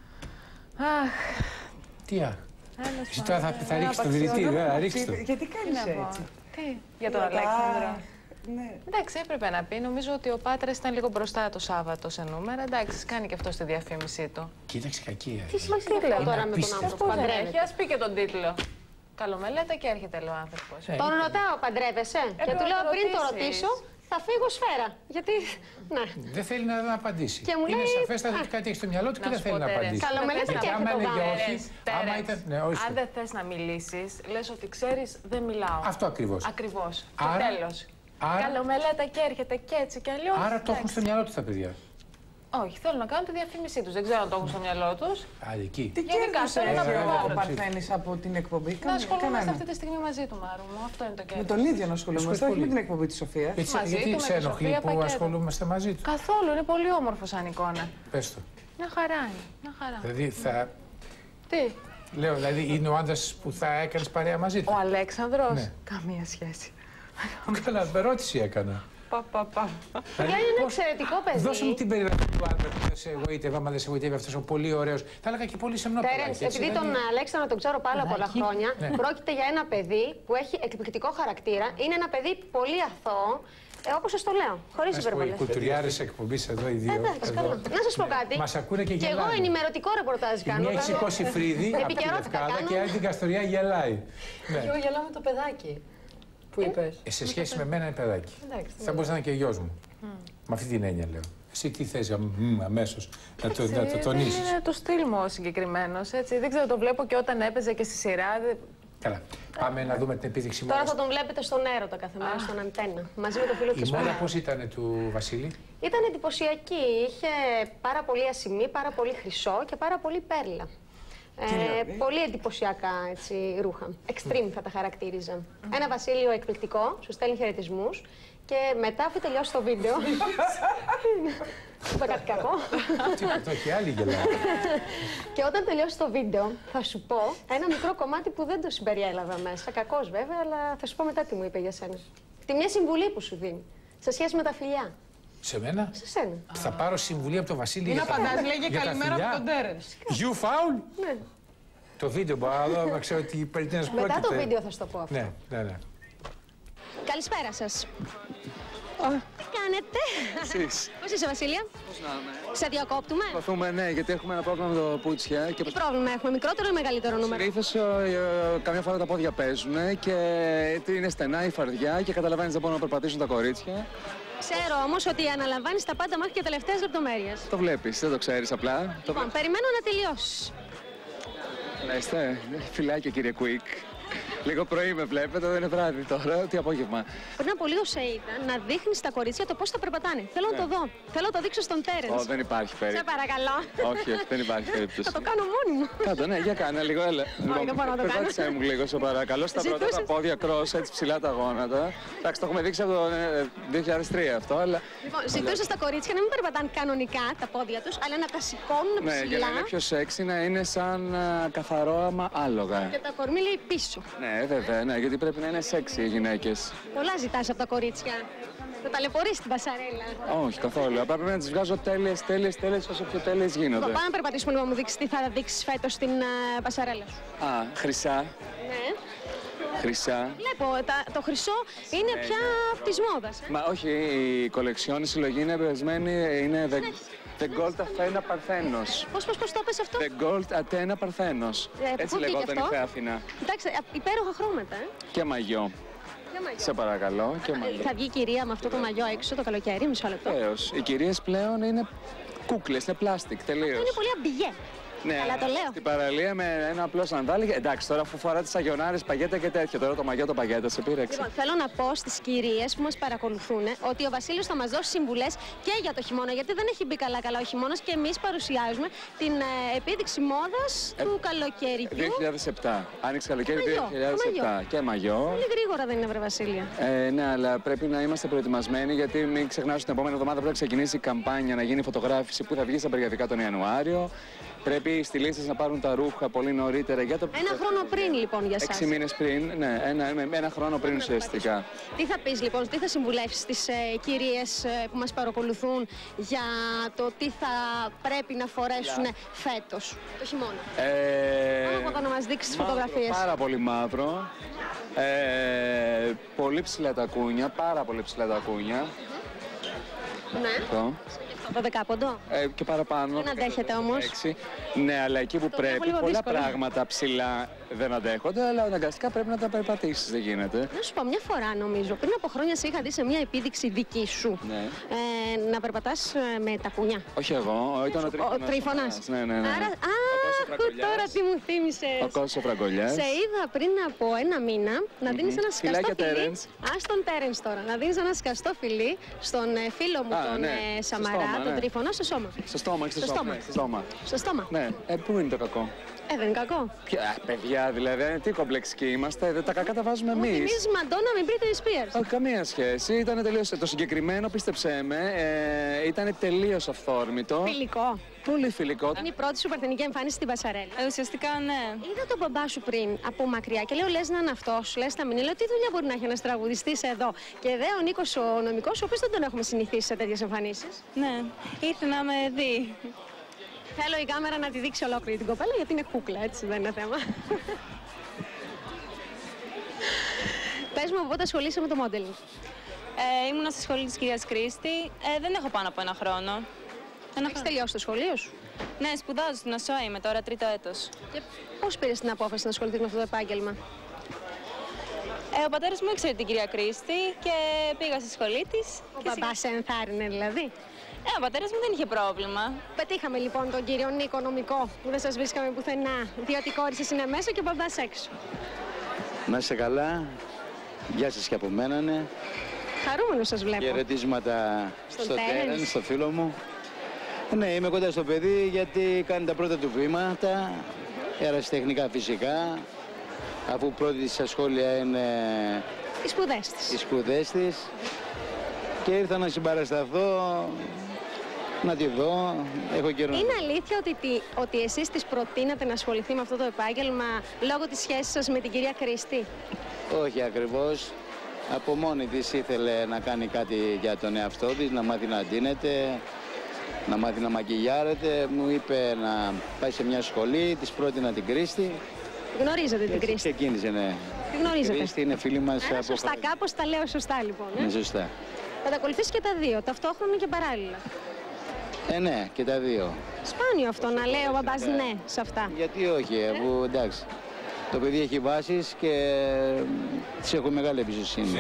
Αχ. Τι αχ. Εσύ τώρα θα ρίξεις το δηλητήριο, ρίξεις το. Γιατί κάνεις έτσι? Τι, για τον Αλέξανδρο. Ναι. Εντάξει, έπρεπε να πει. Νομίζω ότι ο Πάτρας ήταν λίγο μπροστά το Σάββατο σε νούμερα. Εντάξει, κάνει και αυτό στη διαφήμισή του. Κοίταξε κακία. Τι σημασία λέω τώρα με τον άνθρωπο που παντρεύεται? Ας πει και τον τίτλο. Καλομελέτα και έρχεται, λέει ο άνθρωπος. Τον ρωτάω, παντρεύεσαι? Και του λέω πριν το ρωτήσω, θα φύγω σφαίρα. Γιατί. Ναι. Δεν θέλει να απαντήσει. Και μου είναι λέει... σαφέστατο ότι κάτι έχει στο μυαλό του και δεν θέλει να απαντήσει. Καλομελέτα και άμα έλεγε όχι, άμα ήταν. Αν δεν θες να μιλήσεις, λες ότι ξέρεις, δεν μιλάω. Αυτό ακριβώς. Ακριβώς. Και τέλος. Καλομελέτα και έρχεται και έτσι κι αλλιώς. Άρα το έχουν στο μυαλό του τα παιδιά. Όχι, θέλουν να κάνουν τη διαφήμισή τους. Δεν ξέρω αν το έχουν στο μυαλό τους. Εκεί. Τι κέρδισε ο Παρθένης από την εκπομπή? Να ασχολούμαστε αυτή τη στιγμή μαζί του, Μάρου μου. Αυτό είναι το κέρδος. Με τον ίδιο να ασχολούμαστε, όχι με την εκπομπή της Σοφίας. Γιατί σε ενοχλεί που ασχολούμαστε μαζί του? Καθόλου, είναι πολύ όμορφο σαν εικόνα. Πες το. Μια χαρά είναι. Μια χαρά. Δηλαδή θα. Τι? Λέω, δηλαδή είναι ο άντρας που θα έκανες παρέα μαζί του. Ο Αλέξανδρος. Ναι. Καμία σχέση. Καλά, ερώτηση έκανα. Είναι ένα εξαιρετικό παιδί. Δώσε μου την περιγραφή του άντρα που δεν σε εγωίτευε, άμα δεν σε εγωίτευε αυτός ο πολύ ωραίος. Θα έλεγα και πολύ σεμνό παιδάκι. Επειδή τον Αλέξανδρο τον ξέρω πάρα πολλά χρόνια, πρόκειται για ένα παιδί που έχει εκπληκτικό χαρακτήρα. Είναι ένα παιδί πολύ αθώο. Όπως σας το λέω, χωρίς υπερβολές. Οι κουλτουριάρες εκπομπής εδώ οι δύο. Να σας πω κάτι. Μας ακούνε και γελάνε. Και εγώ ενημερωτικό ρεπορτάζ κάνω. Μια έχει σηκώσει φρύδι από την Λευκάδα και άλλη την Καστοριά γελάει. Και εγώ γελάω με το παιδάκι. Που είπες. Σε σχέση με μένα είναι παιδάκι. Θα μπορούσε να είναι και γιος μου. Με αυτή την έννοια λέω. Εσύ τι θες αμέσως να το τονίσεις? Είναι το στυλ μου ο συγκεκριμένος, έτσι. Δεν ξέρω, το βλέπω και όταν έπαιζε και στη σειρά. Καλά. Πάμε να δούμε την επίδειξη μόνας. Τώρα θα τον βλέπετε στον Έρωτα κάθε μέρα, στον Αντένα. Μαζί με το φίλο της. Η μόνα πώς ήταν του Βασίλη? Ήταν εντυπωσιακή. Είχε πάρα πολύ ασημί, πάρα πολύ χρυσό και πάρα πολύ πέρλα. Πολύ εντυπωσιακά έτσι, ρούχα. Extreme θα τα χαρακτήριζα. Ένα Βασίλειο εκπληκτικό, σου στέλνει χαιρετισμούς και μετά, αφού τελειώσει το βίντεο. Είπα κάτι κακό. Το έχει άλλη γελά. Και όταν τελειώσει το βίντεο, θα σου πω ένα μικρό κομμάτι που δεν το συμπεριέλαβα μέσα. Κακός βέβαια, αλλά θα σου πω μετά τι μου είπε για σένα. Τη μια συμβουλή που σου δίνει σε σχέση με τα φιλιά. Σε μένα? Σε σένα. Θα πάρω συμβουλή από τον Βασίλη για τα φιλιά. Να απαντάς, λέγε καλημέρα από τον Τέρενς. You foul? Ναι. Το βίντεο μπορώ να δω, να ξέρω τι περί τίνος πρόκειται. Μετά το βίντεο θα σου το πω αυτό. Ναι. Καλησπέρα σας. Τι κάνετε? Εσείς. Πώς είσαι, Βασίλεια? Πώς να είμαι. Σε διακόπτουμε? Προσπαθούμε, ναι, γιατί έχουμε ένα πρόβλημα με το πούτσια. Τι πρόβλημα έχουμε, μικρότερο ή μεγαλύτερο νούμερο? Συνήθως καμιά φορά τα πόδια παίζουν και είναι στενά η φαρδιά και καταλαβαίνεις δεν μπορούν να περπατήσουν τα κορίτσια. Ξέρω όμως ότι αναλαμβάνεις τα πάντα μέχρι και τελευταίες λεπτομέρειες. Το βλέπεις, δεν το ξέρεις απλά. Λοιπόν, περιμένω να τελειώσεις. Να είστε, φιλάκια κύριε Κουίκ. Λίγο πρωί με βλέπετε, δεν είναι βράδυ τώρα, τι απόγευμα. Πριν από λίγο σε είδα να δείχνεις στα κορίτσια το πώς θα περπατάνε. Θέλω να το δω. Θέλω να το δείξω στον Τέρενς. Δεν υπάρχει περίπτωση. Σε παρακαλώ. Όχι, δεν υπάρχει περίπτωση. Θα το κάνω μόνη μου. Κάτω, ναι, για κάνε λίγο, έλα. Όχι, δεν μπορώ να το κάνω. Περπάτησέ μου λίγο, σε παρακαλώ. Στα πρώτα τα πόδια cross, έτσι ψηλά τα γόνατα. Εντάξει, το έχουμε δείξει από το 2003 αυτό, αλλά. Λοιπόν, ζητούσα στα κορίτσια να μην περπατάνε κανονικά τα πόδια τους, αλλά να τα σηκώνουν ψηλά. Ναι, για να είναι πιο σεξι, να είναι σαν καθαρό άμα άλογα. Και τα κορμί λέει πίσω. Ναι, βέβαια, ναι, γιατί πρέπει να είναι σεξι οι γυναίκες. Πολλά ζητάς από τα κορίτσια. Το ταλαιπωρείς την πασαρέλα. Όχι, καθόλου. Απλά πρέπει να τις βγάζω τέλειες, όσο πιο τέλειες γίνονται. Πάμε να περπατήσουμε λίγο, μου δείξεις τι θα δείξεις φέτος στην πασαρέλα σου. Α, χρυσά. Ναι. Χρυσά. Βλέπω, το χρυσό είναι πια της μόδας. Μα όχι, η κολεξιόν, η συλλογή είναι εμπνευσμένη, είναι The Gold Athena Parthenos. Πώς το πες αυτό? The Gold Athena Parthenos. Έτσι λεγόταν η Θέα Αθηνά. Εντάξει, υπέροχα χρώματα. Και μαγιό. Σε παρακαλώ, και μαγιό. Θα βγει η κυρία με αυτό το μαγιό έξω το καλοκαίρι, μισό λεπτό. Βεβαίως. Οι κυρίες πλέον είναι κούκλες, είναι πλάστικ, τελείως. Αυτό είναι πολύ αμπιγέ. Ναι, αλλά το λέω. Στην παραλία με ένα απλό σανδάλι. Εντάξει, τώρα αφού φορά τις αγιονάρες, παγέτα και τέτοιο. Τώρα το μαγιό το παγέτα σε πήρεξε. Λοιπόν, θέλω να πω στις κυρίες που μας παρακολουθούν ότι ο Βασίλειος θα μας δώσει συμβουλές και για το χειμώνα. Γιατί δεν έχει μπει καλά ο χειμώνας και εμείς παρουσιάζουμε την επίδειξη μόδας του καλοκαιριού. 2007. Άνοιξε καλοκαίρι 2007. Και μαγιό. Πολύ γρήγορα δεν είναι, βρε Βασίλεια. Ναι, αλλά πρέπει να είμαστε προετοιμασμένοι γιατί μην ξεχνάς την επόμενη εβδομάδα πρέπει να ξεκινήσει η καμπάνια να γίνει φωτογράφηση που θα βγει στα περιοδικά τον Ιανουάριο. Πρέπει οι στυλίστες να πάρουν τα ρούχα πολύ νωρίτερα για το. Ένα χρόνο πριν, λοιπόν, για σας. 6 μήνες πριν, ναι, ένα χρόνο πριν ουσιαστικά. Τι θα πεις, λοιπόν, τι θα συμβουλεύσεις τις κυρίες που μας παρακολουθούν για το τι θα πρέπει να φορέσουν φέτος, το χειμώνα? Πάμε από εδώ να μας δείξεις τις φωτογραφίες. Πάρα πολύ μαύρο. Πολύ ψηλά τα κούνια, πάρα πολύ ψηλά τα κούνια. Ναι. Το δεκάποντο. Και παραπάνω. Δεν αντέχετε όμως. Ναι, αλλά εκεί που πρέπει πολλά πράγματα ψηλά δεν αντέχονται, αλλά αναγκαστικά πρέπει να τα περπατήσεις, δεν γίνεται. Να σου πω, μια φορά νομίζω, πριν από χρόνια σε είχα δει σε μια επίδειξη δική σου. Ναι. Να περπατάς με τα κουνιά. Όχι εγώ, ήταν ο Τρίφωνας. Ο Τρίφωνας. Ναι. Άρα, τώρα τι μου θύμισες. Ο Κώστας ο Φραγκολιάς. Σε είδα πριν από ένα μήνα να δίνεις ένα σκαστό φιλί. Στον Τέρενς τώρα. Να δίνεις ένα σκαστό φιλί στον φίλο μου τον Σαμαρά, τον Τρίφωνα, στο σώμα. Στο στόμα, στο στόμα. Ναι, πού είναι το κακό? Δεν είναι κακό. Παιδιά, δηλαδή, τι κομπλεξικοί είμαστε, τα κακά τα βάζουμε εμείς. Θυμίζεις Μαντόνα με Britney Spears. Όχι, καμία σχέση. Ήταν τελείως. Το συγκεκριμένο, πίστεψέ με, ήταν τελείως αυθόρμητο. Φιλικό. Πολύ φιλικό. Είναι η πρώτη σου παρθενική εμφάνιση στην πασαρέλα. Ουσιαστικά ναι. Είδα τον μπαμπά σου πριν από μακριά και λέω: λες να είναι αυτός, λες να μην είναι. Λέω: τι δουλειά μπορεί να έχει ένας τραγουδιστής εδώ? Και δε ο Νίκος ο νομικός, ο οποίος δεν τον έχουμε συνηθίσει σε τέτοιες εμφανίσεις. Ναι, ήρθε να με δει. Θέλω η κάμερα να τη δείξει ολόκληρη την κοπέλα γιατί είναι κούκλα, έτσι δεν είναι θέμα. Πες μου, πότε ασχολείσαι με το modeling? Ήμουνα στη σχολή της κυρίας Κρίστη. Δεν έχω πάνω από ένα χρόνο. Έχεις τελειώσει το σχολείο σου? Ναι, σπουδάζω στην ΟΣΟ, είμαι τώρα τρίτο έτος. Και πώς πήρες την απόφαση να ασχοληθείς με αυτό το επάγγελμα? Ο πατέρας μου ήξερε την κυρία Κρίστη και πήγα στη σχολή της. Ο μπαμπάς σε ενθάρρυνε δηλαδή? Ο πατέρας μου δεν είχε πρόβλημα. Πετύχαμε λοιπόν τον κύριο Νίκο νομικό που δεν σας βρίσκαμε πουθενά, διότι η κόρη σας είναι μέσα και ο μπαμπάς έξω. Να είστε καλά. Γεια σας και από μένα, ναι. Χαρούμενος σας βλέπω. Χαιρετίσματα στο Τέρενς, στο φίλο μου. Ναι, είμαι κοντά στο παιδί γιατί κάνει τα πρώτα του βήματα, ερασιτεχνικά φυσικά, αφού πρώτη της σχόλια είναι οι σπουδές της. Και ήρθα να συμπαρασταθώ, να τη δω, έχω καιρό. Είναι αλήθεια ότι εσείς της προτείνατε να ασχοληθεί με αυτό το επάγγελμα λόγω της σχέσης σας με την κυρία Κρίστη? Όχι ακριβώς. Από μόνη της ήθελε να κάνει κάτι για τον εαυτό της, να μάθει να ντύνεται, να μάθει να μακιγιάρεται. Μου είπε να πάει σε μια σχολή, της πρότεινα την Κρίστη. Γνωρίζετε την Κρίστη? Ξεκίνησε, ναι. Τη γνωρίζετε? Η Κρίστη είναι φίλη μας. Άρα σωστά, κάπως τα λέω σωστά λοιπόν. Ναι, σωστά. Θα τα ακολουθήσει και τα δύο, ταυτόχρονα και παράλληλα. Ναι, και τα δύο. Σπάνιο αυτό να λέει ο μπαμπάς ναι σε αυτά. Γιατί όχι, αφού εντάξει. Το παιδί έχει βάσεις και της έχω μεγάλη εμπιστοσύνη.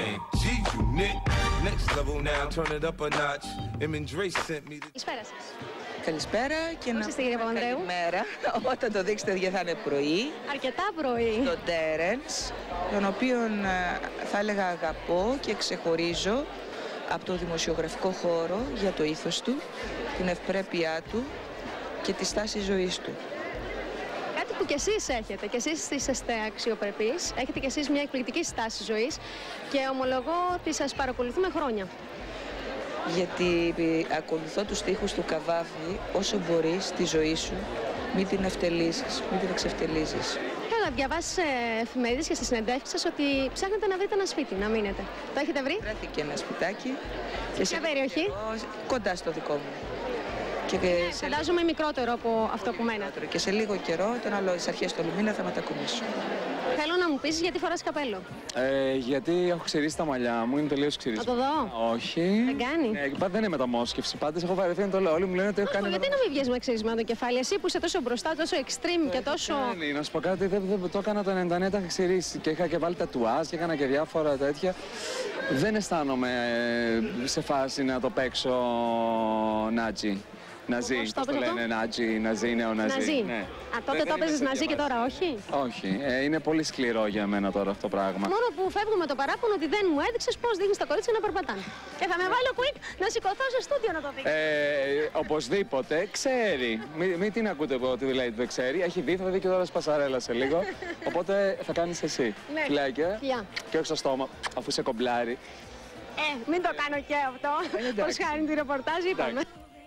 Καλησπέρα σας. Καλησπέρα και να είστε, κύριε Παπανδρέου? Καλημέρα. Όταν το δείξετε θα είναι πρωί. Αρκετά πρωί. Τον Τέρενς, τον οποίον θα έλεγα αγαπώ και ξεχωρίζω από το δημοσιογραφικό χώρο για το ήθος του, την ευπρέπειά του και τη στάση ζωής του. Κάτι που κι εσείς έχετε, κι εσείς είσαστε αξιοπρεπείς, έχετε κι εσείς μια εκπληκτική στάση ζωής και ομολογώ ότι σας παρακολουθούμε χρόνια. Γιατί ακολουθώ τους στίχους του Καβάφη, όσο μπορείς στη ζωή σου, μην την ευτελίζεις, μην την εξευτελίζεις. Καλά, διαβάσεις εφημερίδες και στις συνεντεύξεις σας ότι ψάχνετε να βρείτε ένα σπίτι, να μείνετε. Το έχετε βρει? Βρέθηκε ένα σπιτάκι. Και σε περιοχή? Κοντά στο δικό μου. Και φαντάζομαι μικρότερο από αυτό που μένατε. Και σε λίγο καιρό, τον άλλο στις αρχές του μήνα θα μετακομίσω. Θέλω να μου πεις γιατί φοράς καπέλο. Γιατί έχω ξηρίσει τα μαλλιά μου, είναι τελείως ξηρίσει. Να το δω. Όχι. Δεν κάνει. Δεν είναι μεταμόσχευση. Πάντως έχω βαρεθεί να το λέω. Όλοι μου λένε ότι έχω κάνει. Γιατί να μην βγες με ξυρισμένο το κεφάλι, εσύ που είσαι τόσο μπροστά, τόσο extreme και τόσο. Να σου πω κάτι, δεν το έκανα το 99, τα είχα ξηρίσει και είχα και βάλει τατουάζ και έκανα και διάφορα τέτοια. Δεν αισθάνομαι σε φάση να το παίξω νάτζι. Ναζί, πώς το λένε, Ναζί, νεοναζί. Ναι. Τότε το έπαιζες Ναζί και τώρα όχι. Όχι, είναι πολύ σκληρό για μένα τώρα αυτό το πράγμα. Μόνο που φεύγουμε το παράπονο ότι δεν μου έδειξες πώς δείχνεις τα κορίτσια να περπατάνε. Και θα με βάλω quick να σηκωθώ στο στούντιο να το δείξω. Οπωσδήποτε, ξέρει. Μην την ακούτε ότι δηλαδή δεν ξέρει. Έχει δει, θα δει και τώρα σπασαρέλα σε λίγο. Οπότε θα κάνεις εσύ. Φιλάκια. Και όχι στο στόμα, αφού σε κομπλάρει. Μην το κάνω και αυτό. Πώς χάνει τη ρεπορτάζ, είπαμε.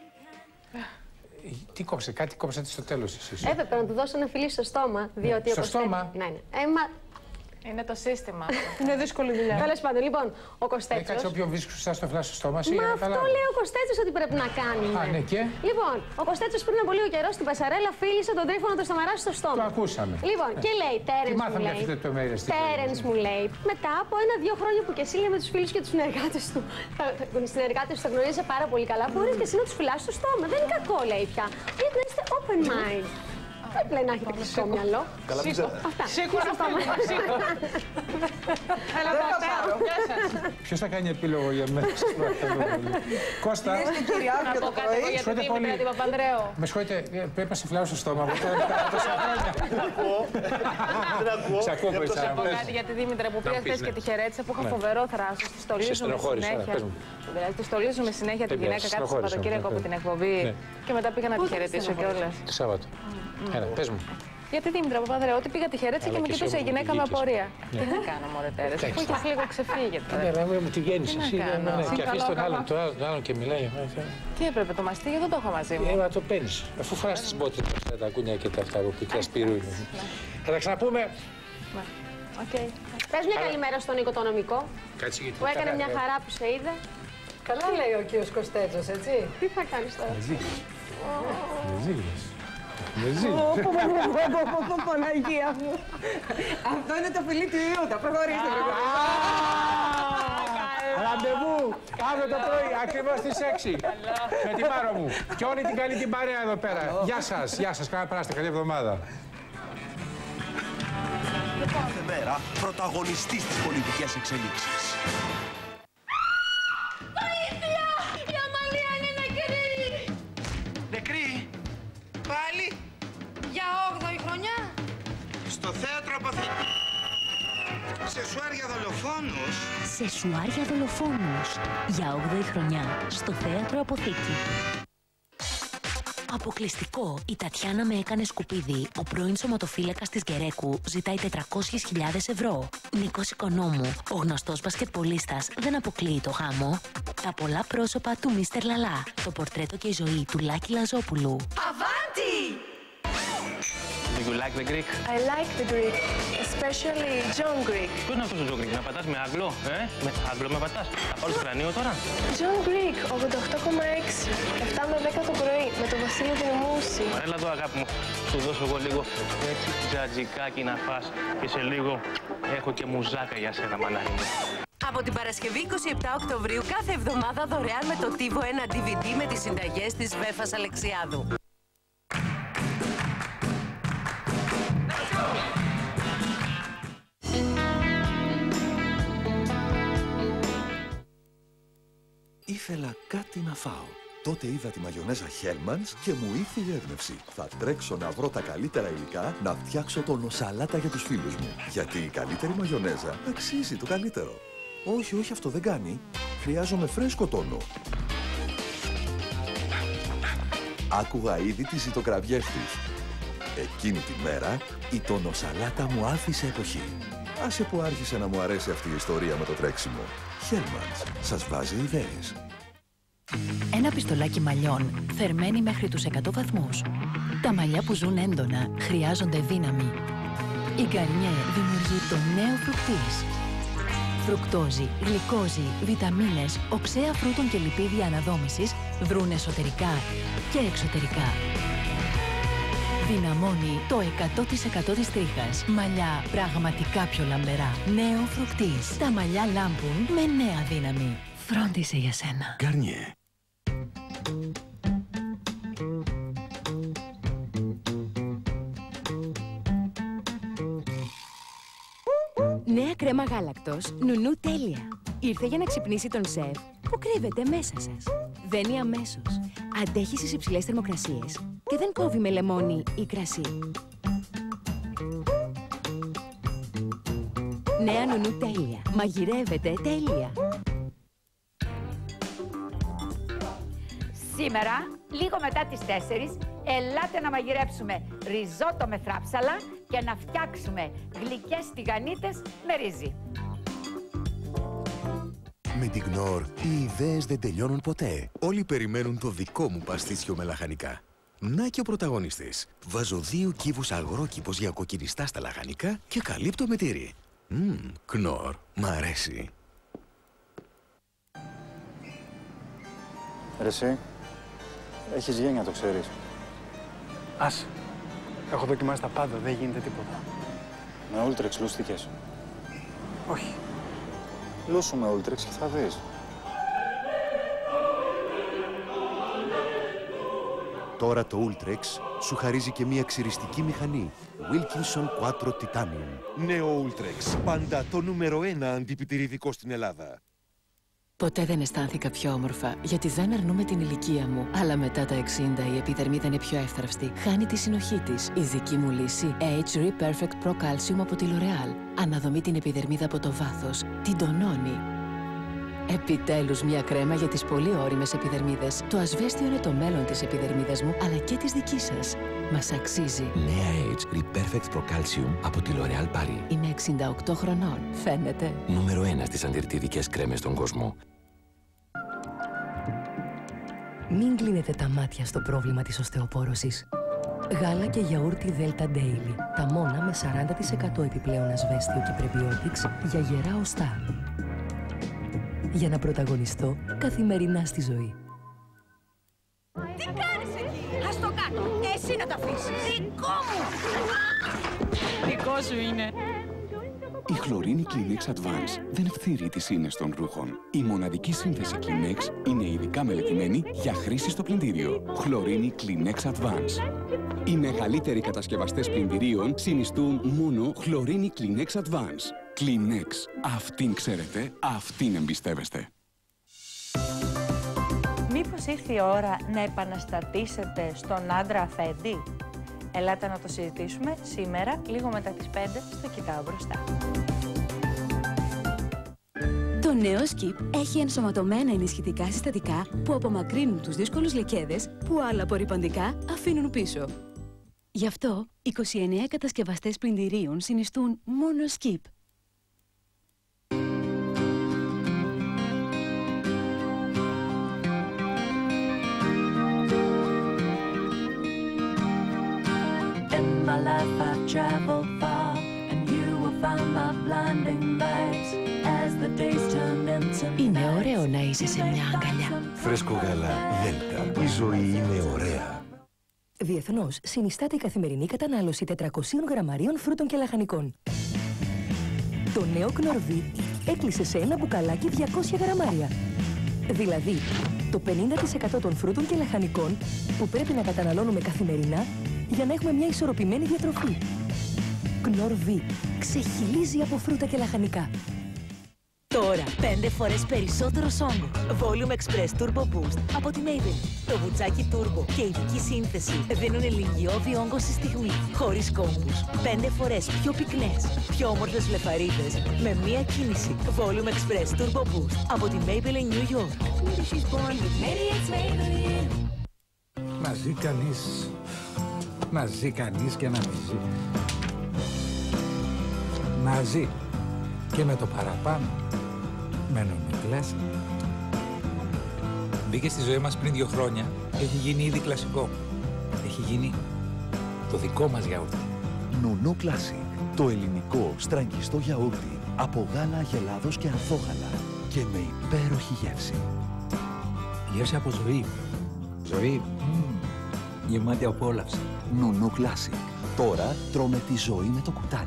Τι κόψε, κάτι κόψατε στο τέλος εσείς. Έπρεπε να του δώσω ένα φιλί στο στόμα, διότι στο στόμα. Ναι. Είναι το σύστημα. Είναι δύσκολη δουλειά. Τέλος πάντων, λοιπόν, ο Κωστέτσος. Κάτσε όποιον βρίσκει σωστά στο φλάσιο στο στόμα. Μα αυτό λέει ο Κωστέτσος ότι πρέπει να κάνουμε. Ναι, και. Λοιπόν, ο Κωστέτσος πριν από λίγο καιρό στην Πασαρέλα φίλησε τον Τρίφωνα το Σταμαράση στο στόμα. Το ακούσαμε. Λοιπόν, και λέει, Τέρενς μου λέει, μετά από 1-2 χρόνια που και εσύ λέει με τους φίλους και τους συνεργάτες του, τα γνωρίζεις πάρα πολύ καλά, μπορείς και εσύ να τους φυλάς στο στόμα. Δεν είναι κακό, λέει πια. Γιατί να είστε open mind. Δεν πρέπει να έχετε κλειστό μυαλό. Αυτά. Σίγουρα αυτό. Έλα το πάρω. Ποιος θα κάνει επίλογο για μένα. Κώστα. Να πω κάτι εγώ για τη Δήμητρα την Παπανδρέου. Με συγχωρείτε, πρέπει να σε φυλάω στο στόμα μου. Να πω κάτι για τη Δήμητρα που πήρε θέση και τη χαιρέτησα που είχα φοβερό θράσος. Τη στολίζουμε συνέχεια. Δηλαδή τη στολίζουμε συνέχεια τη γυναίκα κάθε Σαββατοκύριακο από την εκπομπή και μετά πήγα να τη χαιρετήσω κιόλας. Το Σάββατο. Έλα, πες μου. Για τη Δήμητρα Παπανδρέου, ότι πήγα τη χαιρέτησα και με κοιτούσε η γυναίκα με απορία. Τι να κάνω, μωρέ Τέρες, αφού είχες λίγο ξεφύγεται. Ναι, μου τη γέννησε εσύ. Και αφήσει τον άλλον και μιλάει. Τι έπρεπε, το μαστίγιο δεν το έχω μαζί μου. Να το παίρνεις. Αφού φοράς τις μπότες, τα κούνια και τα αυτά από πικρά σπύρου. Θα τα ξαναπούμε. Πες μια καλημέρα στον Νίκο το νομικό, που έκανε μια χαρά που σε είδε. Καλά λέει ο κύριος Κωστέτσος, έτσι. Τι θα κάνεις τώρα. Παναγία μου. Αυτό είναι το φιλί του Ιούδα. Προχωρήστε. Ραντεβού αύριο το πρωί, ακριβώς στις 6. Με την Μάρο μου. Και όλη την καλή την παρέα εδώ πέρα. Γεια σας, καλά περάστε, καλή εβδομάδα. Κάθε μέρα πρωταγωνιστής στις πολιτικές εξελίξεις. Βοήθεια! Η Αμαλία είναι νεκρή! Νεκρή! Πάλι! Για 8η χρονιά! Στο θέατρο αποθήκη. Σεσουάρια δολοφόνους. Σεσουάρια δολοφόνους. Για 8η χρονιά στο θέατρο Αποθήκη. Αποκλειστικό. Η Τατιάνα με έκανε σκουπίδι. Ο πρώην σωματοφύλακας της Γκερέκου ζητάει 400.000 ευρώ. Νίκος Οικονόμου, ο γνωστός μπασκετπολίστας, δεν αποκλείει το γάμο. Τα πολλά πρόσωπα του Μίστερ Λαλά. Το πορτρέτο και η ζωή του Λάκη Λαζόπουλου. Αβάντι! Do you like the Greek? I like the Greek, especially John Greek. Ποιος είναι αυτός ο John Greek, να πατάς με Άγγλο, με Άγγλο με πατάς. Θα πάρω στο κρανίο τώρα. John Greek, 88,6, 7 με 10 το πρωί, με το Βασίλειο Δημούση. Έλα εδώ αγάπη μου, σου δώσω εγώ λίγο έτσι τζατζικάκι να φας και σε λίγο έχω και μουζάκα για σένα, μανάρι μου. Από την Παρασκευή 27 Οκτωβρίου κάθε εβδομάδα δωρεάν με το TiVo ένα DVD με τις συνταγές της Βέφας Αλεξιάδου. Ήθελα κάτι να φάω. Τότε είδα τη μαγιονέζα Hellmann's και μου ήρθε η έμπνευση. Θα τρέξω να βρω τα καλύτερα υλικά να φτιάξω τονοσαλάτα για τους φίλους μου. Γιατί η καλύτερη μαγιονέζα αξίζει το καλύτερο. Όχι, αυτό δεν κάνει. Χρειάζομαι φρέσκο τόνο. Άκουγα ήδη τις ζητοκραυγές τους. Εκείνη τη μέρα η τονοσαλάτα μου άφησε εποχή. Άσε που άρχισε να μου αρέσει αυτή η ιστορία με το τρέξιμο. Hellmann's, σας βάζει ιδέες. Ένα πιστολάκι μαλλιών θερμαίνει μέχρι τους 100 βαθμούς. Τα μαλλιά που ζουν έντονα χρειάζονται δύναμη. Η Garnier δημιουργεί το νέο Fructis. Φρουκτόζη, γλυκόζη, βιταμίνες, οξέα φρούτων και λιπίδια αναδόμησης δρούν εσωτερικά και εξωτερικά. Δυναμώνει το 100% της τρίχας. Μαλλιά πραγματικά πιο λαμπερά. Νέο Fructis. Τα μαλλιά λάμπουν με νέα δύναμη. Φρόντισε για σένα. Garnier. Νέα κρέμα γάλακτος Νουνού τέλεια. Ήρθε για να ξυπνήσει τον σεφ που κρύβεται μέσα σας. Δένει αμέσως. Αντέχει στις υψηλές θερμοκρασίες και δεν κόβει με λεμόνι ή κρασί. Νέα Νουνού τέλεια. Μαγειρεύεται τέλεια. Σήμερα, λίγο μετά τις 4, ελάτε να μαγειρέψουμε ριζότο με θράψαλα και να φτιάξουμε γλυκές τηγανίτες με ρύζι. Με την Knorr, οι ιδέες δεν τελειώνουν ποτέ. Όλοι περιμένουν το δικό μου παστίτσιο με λαχανικά. Να και ο πρωταγωνιστής. Βάζω 2 κύβους αγρόκηπος για κοκκινιστά στα λαχανικά και καλύπτω με τυρί. Knorr, μ' αρέσει. Ρε εσύ, έχεις γένεια, το ξέρεις. Άσε. Έχω δοκιμάσει τα πάντα, δεν γίνεται τίποτα. Με Ultrex λούστηκες. Όχι. Λούσου με Ultrex και θα δεις. Τώρα το Ultrex σου χαρίζει και μια ξυριστική μηχανή. Wilkinson Quattro Titanium. Νέο Ultrex. Πάντα το νούμερο 1 αντιπιτηριδικό στην Ελλάδα. Ποτέ δεν αισθάνθηκα πιο όμορφα, γιατί δεν αρνούμε την ηλικία μου. Αλλά μετά τα 60 η επιδερμίδα είναι πιο εύθραυστη. Χάνει τη συνοχή της. Η δική μου λύση H-Re Perfect Pro Calcium από τη L'Oreal. Αναδομεί την επιδερμίδα από το βάθος. Την τονώνει. Επιτέλους μια κρέμα για τις πολύ ώριμες επιδερμίδες. Το ασβέστιο είναι το μέλλον της επιδερμίδας μου, αλλά και της δικής σας. Μας αξίζει. Νέα H-Re Perfect Pro Calcium από τη L'Oreal Paris. Είμαι 68 χρονών. Φαίνεται. Νούμερο 1 στις αντιρρητιδικές κρέμες στον κόσμο. Μην κλείνετε τα μάτια στο πρόβλημα της οστεοπόρωσης. Γάλα και γιαούρτι Delta Daily. Τα μόνα με 40% επιπλέον ασβέστιο και prebiotics για γερά οστά. Για να πρωταγωνιστώ καθημερινά στη ζωή. Τι κάνεις εκεί! Ας το κάτω! Εσύ να το αφήσεις! Δικό μου! Δικό σου είναι. Η χλωρίνη Kleenex Advance δεν φθείρει τις ίνες των ρούχων. Η μοναδική σύνθεση Kleenex είναι ειδικά μελετημένη για χρήση στο πλυντήριο. Χλωρίνη Kleenex Advance. Οι μεγαλύτεροι κατασκευαστές πλυντηρίων συνιστούν μόνο χλωρίνη Kleenex Advance. Kleenex. Αυτήν ξέρετε, αυτήν εμπιστεύεστε. Μήπως ήρθε η ώρα να επαναστατήσετε στον άντρα αφέντη? Ελάτε να το συζητήσουμε σήμερα, λίγο μετά τις 5, στο Κοιτάω Μπροστά. Το νέο Skip έχει ενσωματωμένα ενισχυτικά συστατικά που απομακρύνουν τους δύσκολους λεκέδες που άλλα απορρυπαντικά αφήνουν πίσω. Γι' αυτό, 29 κατασκευαστές πλυντηρίων συνιστούν μόνο Skip. In my life I've traveled far, and you will find my blinding lights as the days turn into Είναι ωραίο να είσαι σε μια αγκαλιά. Φρέσκο γάλα Δέλτα. Η ζωή είναι ωραία. Διεθνώς συνιστάται η καθημερινή κατανάλωση 400 γραμμαρίων φρούτων και λαχανικών. Το νέο Knorr έκλεισε σε ένα μπουκαλάκι 200 γραμμάρια. Δηλαδή, το 50% των φρούτων και λαχανικών που πρέπει να καταναλώνουμε καθημερινά για να έχουμε μια ισορροπημένη διατροφή. Knorr V. Ξεχυλίζει από φρούτα και λαχανικά. Τώρα 5 φορές περισσότερο όγκο. Volume Express Turbo Boost από τη Maybelline. Το βουτσάκι Turbo και η ειδική σύνθεση δίνουν ηλικιώδη όγκο στη στιγμή. Χωρίς κόμπους. 5 φορές πιο πυκνές, πιο όμορφες βλεφαρίδες με μία κίνηση. Volume Express Turbo Boost από τη Maybelline New York. Να ζει κανείς και να μην ζει. Να ζει και με το παραπάνω. Με νονόκλαση. Μπήκε στη ζωή μας πριν 2 χρόνια και έχει γίνει ήδη κλασικό. Έχει γίνει το δικό μας γιαούρτι. Νονό Classic. Το ελληνικό στραγγιστό γιαούρτι από γάλα αγελάδος και ανθόγαλα και με υπέροχη γεύση. Γεύση από ζωή. Ζωή γεμάτη απόλαυση. Νονό Classic. Τώρα τρώμε τη ζωή με το κουτάλι.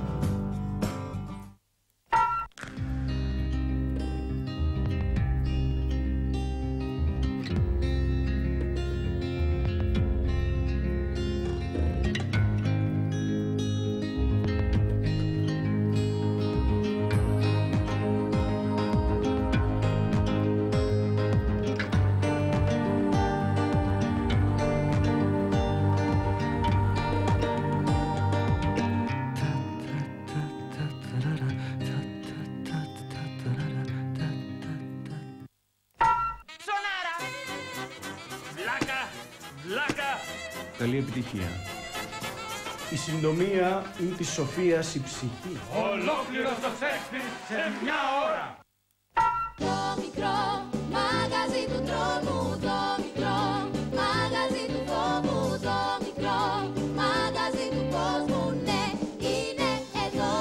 Καλή επιτυχία. Η συντομία είναι της σοφίας η ψυχή. Ολόκληρο το Σέξπιρ σε μια ώρα. Το μικρό μαγαζί του τρόμου, το μικρό μαγαζί του φόβου, το μικρό μαγαζί του κόσμου, ναι, είναι εδώ.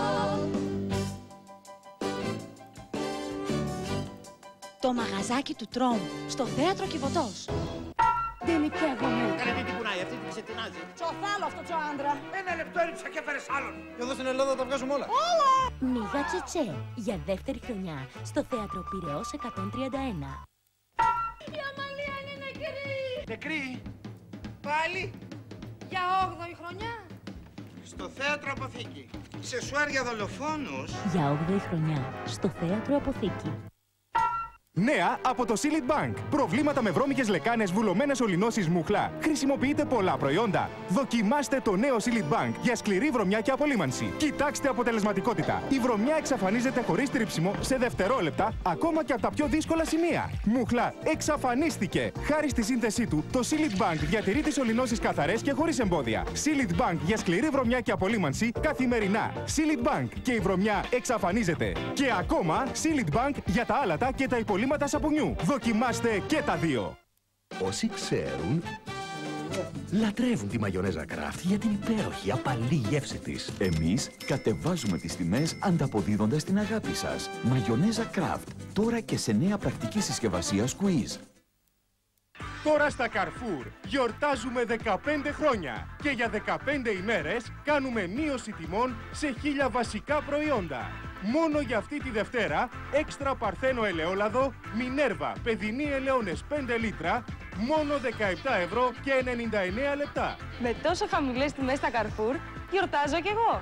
Το μαγαζάκι του τρόμου, στο θέατρο Κιβωτός. Δεν υπέγομαι. Κάνε τι κουνάει, αυτή την ξετινάζει. Τσοφάλο αυτό τσο άντρα. Ένα λεπτό έριψα και έφερες άλλον. Και εδώ στην Ελλάδα τα βγάζουμε όλα. Μίγα Τσετσέ, για δεύτερη χρονιά, στο θέατρο Πειραιώς 131. Η Αμαλία είναι νεκρή. Νεκρή. Πάλι. Για 8η χρονιά. Στο θέατρο Αποθήκη. Σε σουάρια δολοφόνους. Για 8η χρονιά, στο θέατρο Αποθήκη. Νέα από το Sealit Bank. Προβλήματα με βρώμικες λεκάνες, βουλωμένες ολυνώσεις, μούχλα. Χρησιμοποιείτε πολλά προϊόντα. Δοκιμάστε το νέο Sealit Bank για σκληρή βρωμιά και απολύμανση. Κοιτάξτε αποτελεσματικότητα. Η βρωμιά εξαφανίζεται χωρίς τρίψιμο σε δευτερόλεπτα, ακόμα και από τα πιο δύσκολα σημεία. Μούχλα εξαφανίστηκε. Χάρη στη σύνθεσή του, το Sealit Bank διατηρεί τις ολυνώσεις καθαρές και χωρίς εμπόδια. Sealit Bank για σκληρή βρωμιά και απολύμανση καθημερινά. Sealit Bank και η βρωμιά εξαφανίζεται. Και ακόμα Sealit Bank για τα άλατα και τα υπολείμματα σαπουνιού. Δοκιμάστε και τα δύο. Όσοι ξέρουν, λατρεύουν τη μαγιονέζα Kraft για την υπέροχη απαλή γεύση της. Εμείς κατεβάζουμε τις τιμές ανταποδίδοντας την αγάπη σας. Μαγιονέζα Kraft, τώρα και σε νέα πρακτική συσκευασία squeeze. Τώρα στα Carrefour γιορτάζουμε 15 χρόνια και για 15 ημέρες κάνουμε μείωση τιμών σε 1000 βασικά προϊόντα. Μόνο για αυτή τη Δευτέρα, έξτρα παρθένο ελαιόλαδο, Μινέρβα, παιδινή ελαιώνες 5 λίτρα, μόνο 17 ευρώ και 99 λεπτά. Με τόσο χαμηλές τιμές στα Carrefour, γιορτάζω κι εγώ.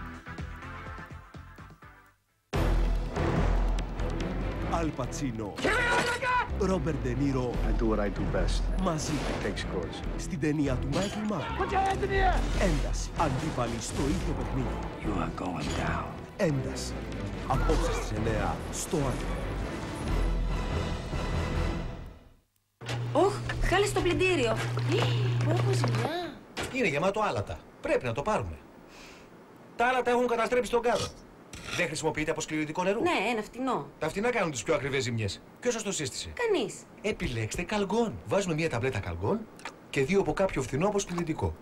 Αλ Πατσίνο, Ρόμπερτ Ντε Νίρο, I do what I do best. μαζί Takes course. στην ταινία του Μάικλ Μαν. Ένταση, αντίπαλοι στο ίδιο παιχνίδι. You are going down. Ένταση, απόψε στις 9 στο Άλμα. Όχ, χάλασε το πλυντήριο. Έχω ζημιά. Είναι γεμάτο άλατα. Πρέπει να το πάρουμε. Τα άλατα έχουν καταστρέψει τον κάδο. Δεν χρησιμοποιείται αποσκληρητικό νερό. Ναι, ένα φτηνό. Τα φτηνά κάνουν τις πιο ακριβές ζημιές. Ποιος σας το σύστησε? Κανείς. Επιλέξτε Καλγκόν. Βάζουμε μία ταμπλέτα Καλγκόν και 2 από κάποιο φθηνό αποσκληρητικό.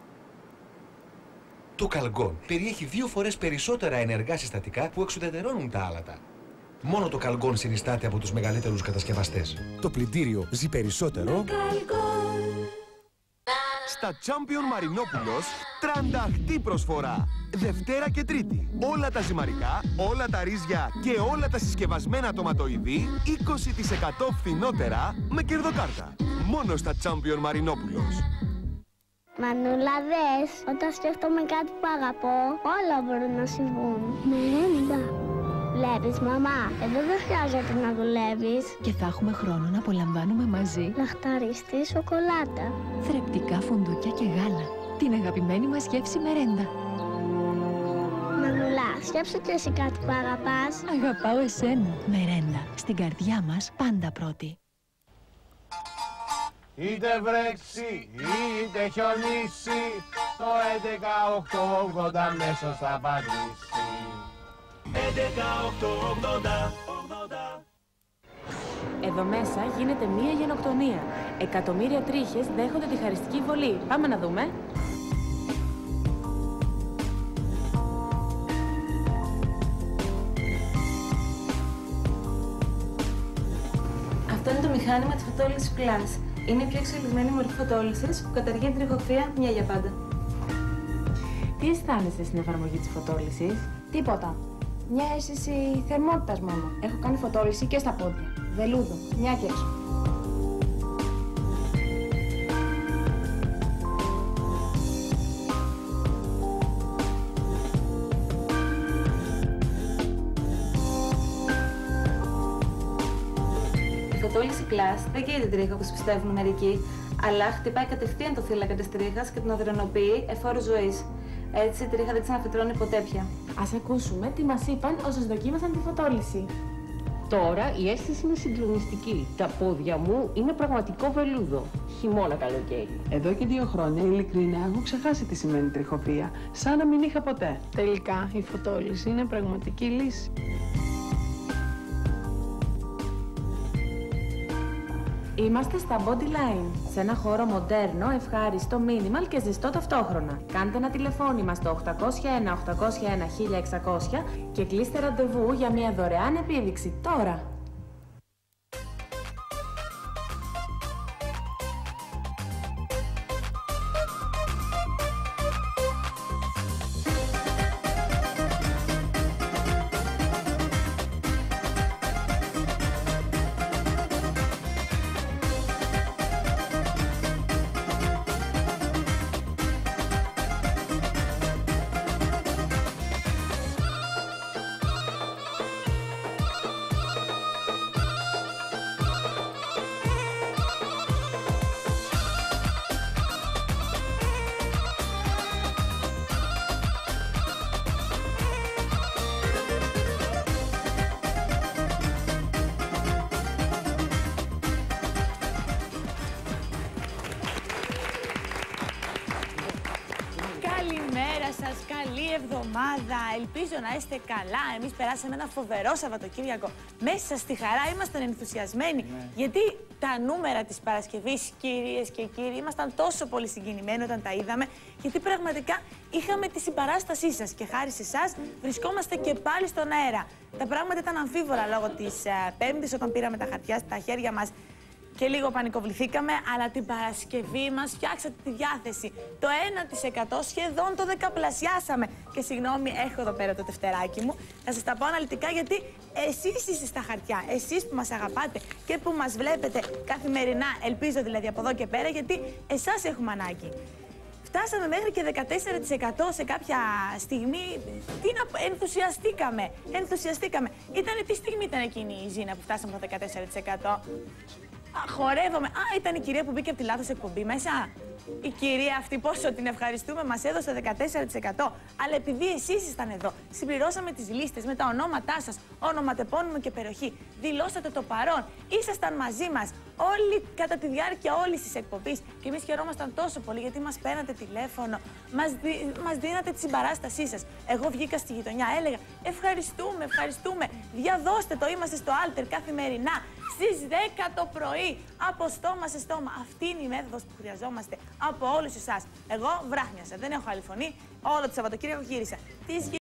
Το Καλγκόν περιέχει 2 φορές περισσότερα ενεργά συστατικά που εξουδετερώνουν τα άλατα. Μόνο το Καλγκόν συνιστάται από τους μεγαλύτερους κατασκευαστές. Το πλυντήριο ζει περισσότερο. Στα στα Champion Μαρινόπουλος τρανταχτή προσφορά. Δευτέρα και Τρίτη. Όλα τα ζυμαρικά, όλα τα ρύζια και όλα τα συσκευασμένα τοματοειδή 20% φθηνότερα με κερδοκάρτα. Μόνο στα Champion Μαρινόπουλος. Μανούλα, δες, όταν σκέφτομαι κάτι που αγαπώ, όλα μπορούν να συμβούν. Μερέντα. Βλέπεις, μαμά, εδώ δεν χρειάζεται να δουλεύεις. Και θα έχουμε χρόνο να απολαμβάνουμε μαζί λαχταριστή σοκολάτα, θρεπτικά φουντούκια και γάλα. Την αγαπημένη μας γεύση μερέντα. Μανούλα, σκέψου και εσύ κάτι που αγαπάς. Αγαπάω εσένα. Μερέντα. Στην καρδιά μας πάντα πρώτη. Είτε βρέξει, είτε χιονίσει, το 11-8-80 μέσω θα πατήσει. 11-8-80. Εδώ μέσα γίνεται μία γενοκτονία. Εκατομμύρια τρίχες δέχονται τη χαριστική βολή. Πάμε να δούμε. Αυτό είναι το μηχάνημα της φωτόλυσης Plus. Είναι η πιο εξελιγμένη μορφή φωτόλυσης που καταργεί την τριχοθρία μια για πάντα. Τι αισθάνεσαι στην εφαρμογή της φωτόλυσης? Τίποτα. Μια αίσθηση θερμότητας μόνο. Έχω κάνει φωτόλυση και στα πόδια. Βελούδο, μια και έξω. Η φωτόλυση Plus δεν καίει την τρίχα όπως πιστεύουν μερικοί, αλλά χτυπάει κατευθείαν το θύλακα της τρίχας και την αδρενοποιεί εφόρου ζωής. Έτσι η τρίχα δεν ξαναφυτρώνει ποτέ πια. Ας ακούσουμε τι μας είπαν όσες δοκίμασαν τη φωτόλυση. Τώρα η αίσθηση είναι συγκλονιστική. Τα πόδια μου είναι πραγματικό βελούδο. Χειμώνα καλοκαίρι. Εδώ και 2 χρόνια ειλικρινά έχω ξεχάσει τι σημαίνει τριχοπία. Σαν να μην είχα ποτέ. Τελικά η φωτόλυση είναι πραγματική λύση. Είμαστε στα Body Line, σε ένα χώρο μοντέρνο, ευχάριστο, minimal και ζεστό ταυτόχρονα. Κάντε ένα τηλεφώνημα στο 801-801-1600 και κλείστε ραντεβού για μια δωρεάν επίδειξη τώρα. Καλημέρα σας, καλή εβδομάδα. Ελπίζω να είστε καλά. Εμείς περάσαμε ένα φοβερό Σαββατοκύριακο. Μέσα στη χαρά ήμασταν ενθουσιασμένοι. Γιατί τα νούμερα της Παρασκευής, κυρίες και κύριοι, ήμασταν τόσο πολύ συγκινημένοι όταν τα είδαμε. Γιατί πραγματικά είχαμε τη συμπαράστασή σας και χάρη σε εσάς βρισκόμαστε και πάλι στον αέρα. Τα πράγματα ήταν αμφίβολα λόγω της Πέμπτης όταν πήραμε τα χαρτιά στα χέρια μας. Και λίγο πανικοβληθήκαμε, αλλά την Παρασκευή μας φτιάξατε τη διάθεση. Το 1% σχεδόν το δεκαπλασιάσαμε. Και συγγνώμη, έχω εδώ πέρα το τευτεράκι μου. Θα σας τα πω αναλυτικά γιατί εσείς είστε στα χαρτιά. Εσείς που μας αγαπάτε και που μας βλέπετε καθημερινά, ελπίζω δηλαδή από εδώ και πέρα, γιατί εσάς έχουμε ανάγκη. Φτάσαμε μέχρι και 14% σε κάποια στιγμή. Ενθουσιαστήκαμε. Τι στιγμή ήταν εκείνη η Ζήνα που φτάσαμε το 14%? Χορεύαμε. Ήταν η κυρία που μπήκε από τη λάθος εκπομπή μέσα. Η κυρία αυτή, πόσο την ευχαριστούμε, μας έδωσε 14%. Αλλά επειδή εσείς ήσταν εδώ, συμπληρώσαμε τις λίστες με τα ονόματά σας, ονοματεπώνυμο και περιοχή. Δηλώσατε το παρόν. Ήσασταν μαζί μας όλοι κατά τη διάρκεια όλης της εκπομπής. Και εμείς χαιρόμασταν τόσο πολύ γιατί μας παίρνατε τηλέφωνο, μας δίνατε τη συμπαράστασή σας. Εγώ βγήκα στη γειτονιά, έλεγα ευχαριστούμε. Διαδώστε το, είμαστε στο Alter καθημερινά. Στις 10 το πρωί, από στόμα σε στόμα. Αυτή είναι η μέθοδος που χρειαζόμαστε από όλους εσάς. Εγώ βράχνιασα, δεν έχω άλλη φωνή. Όλο το Σαββατοκύριακο γύρισα.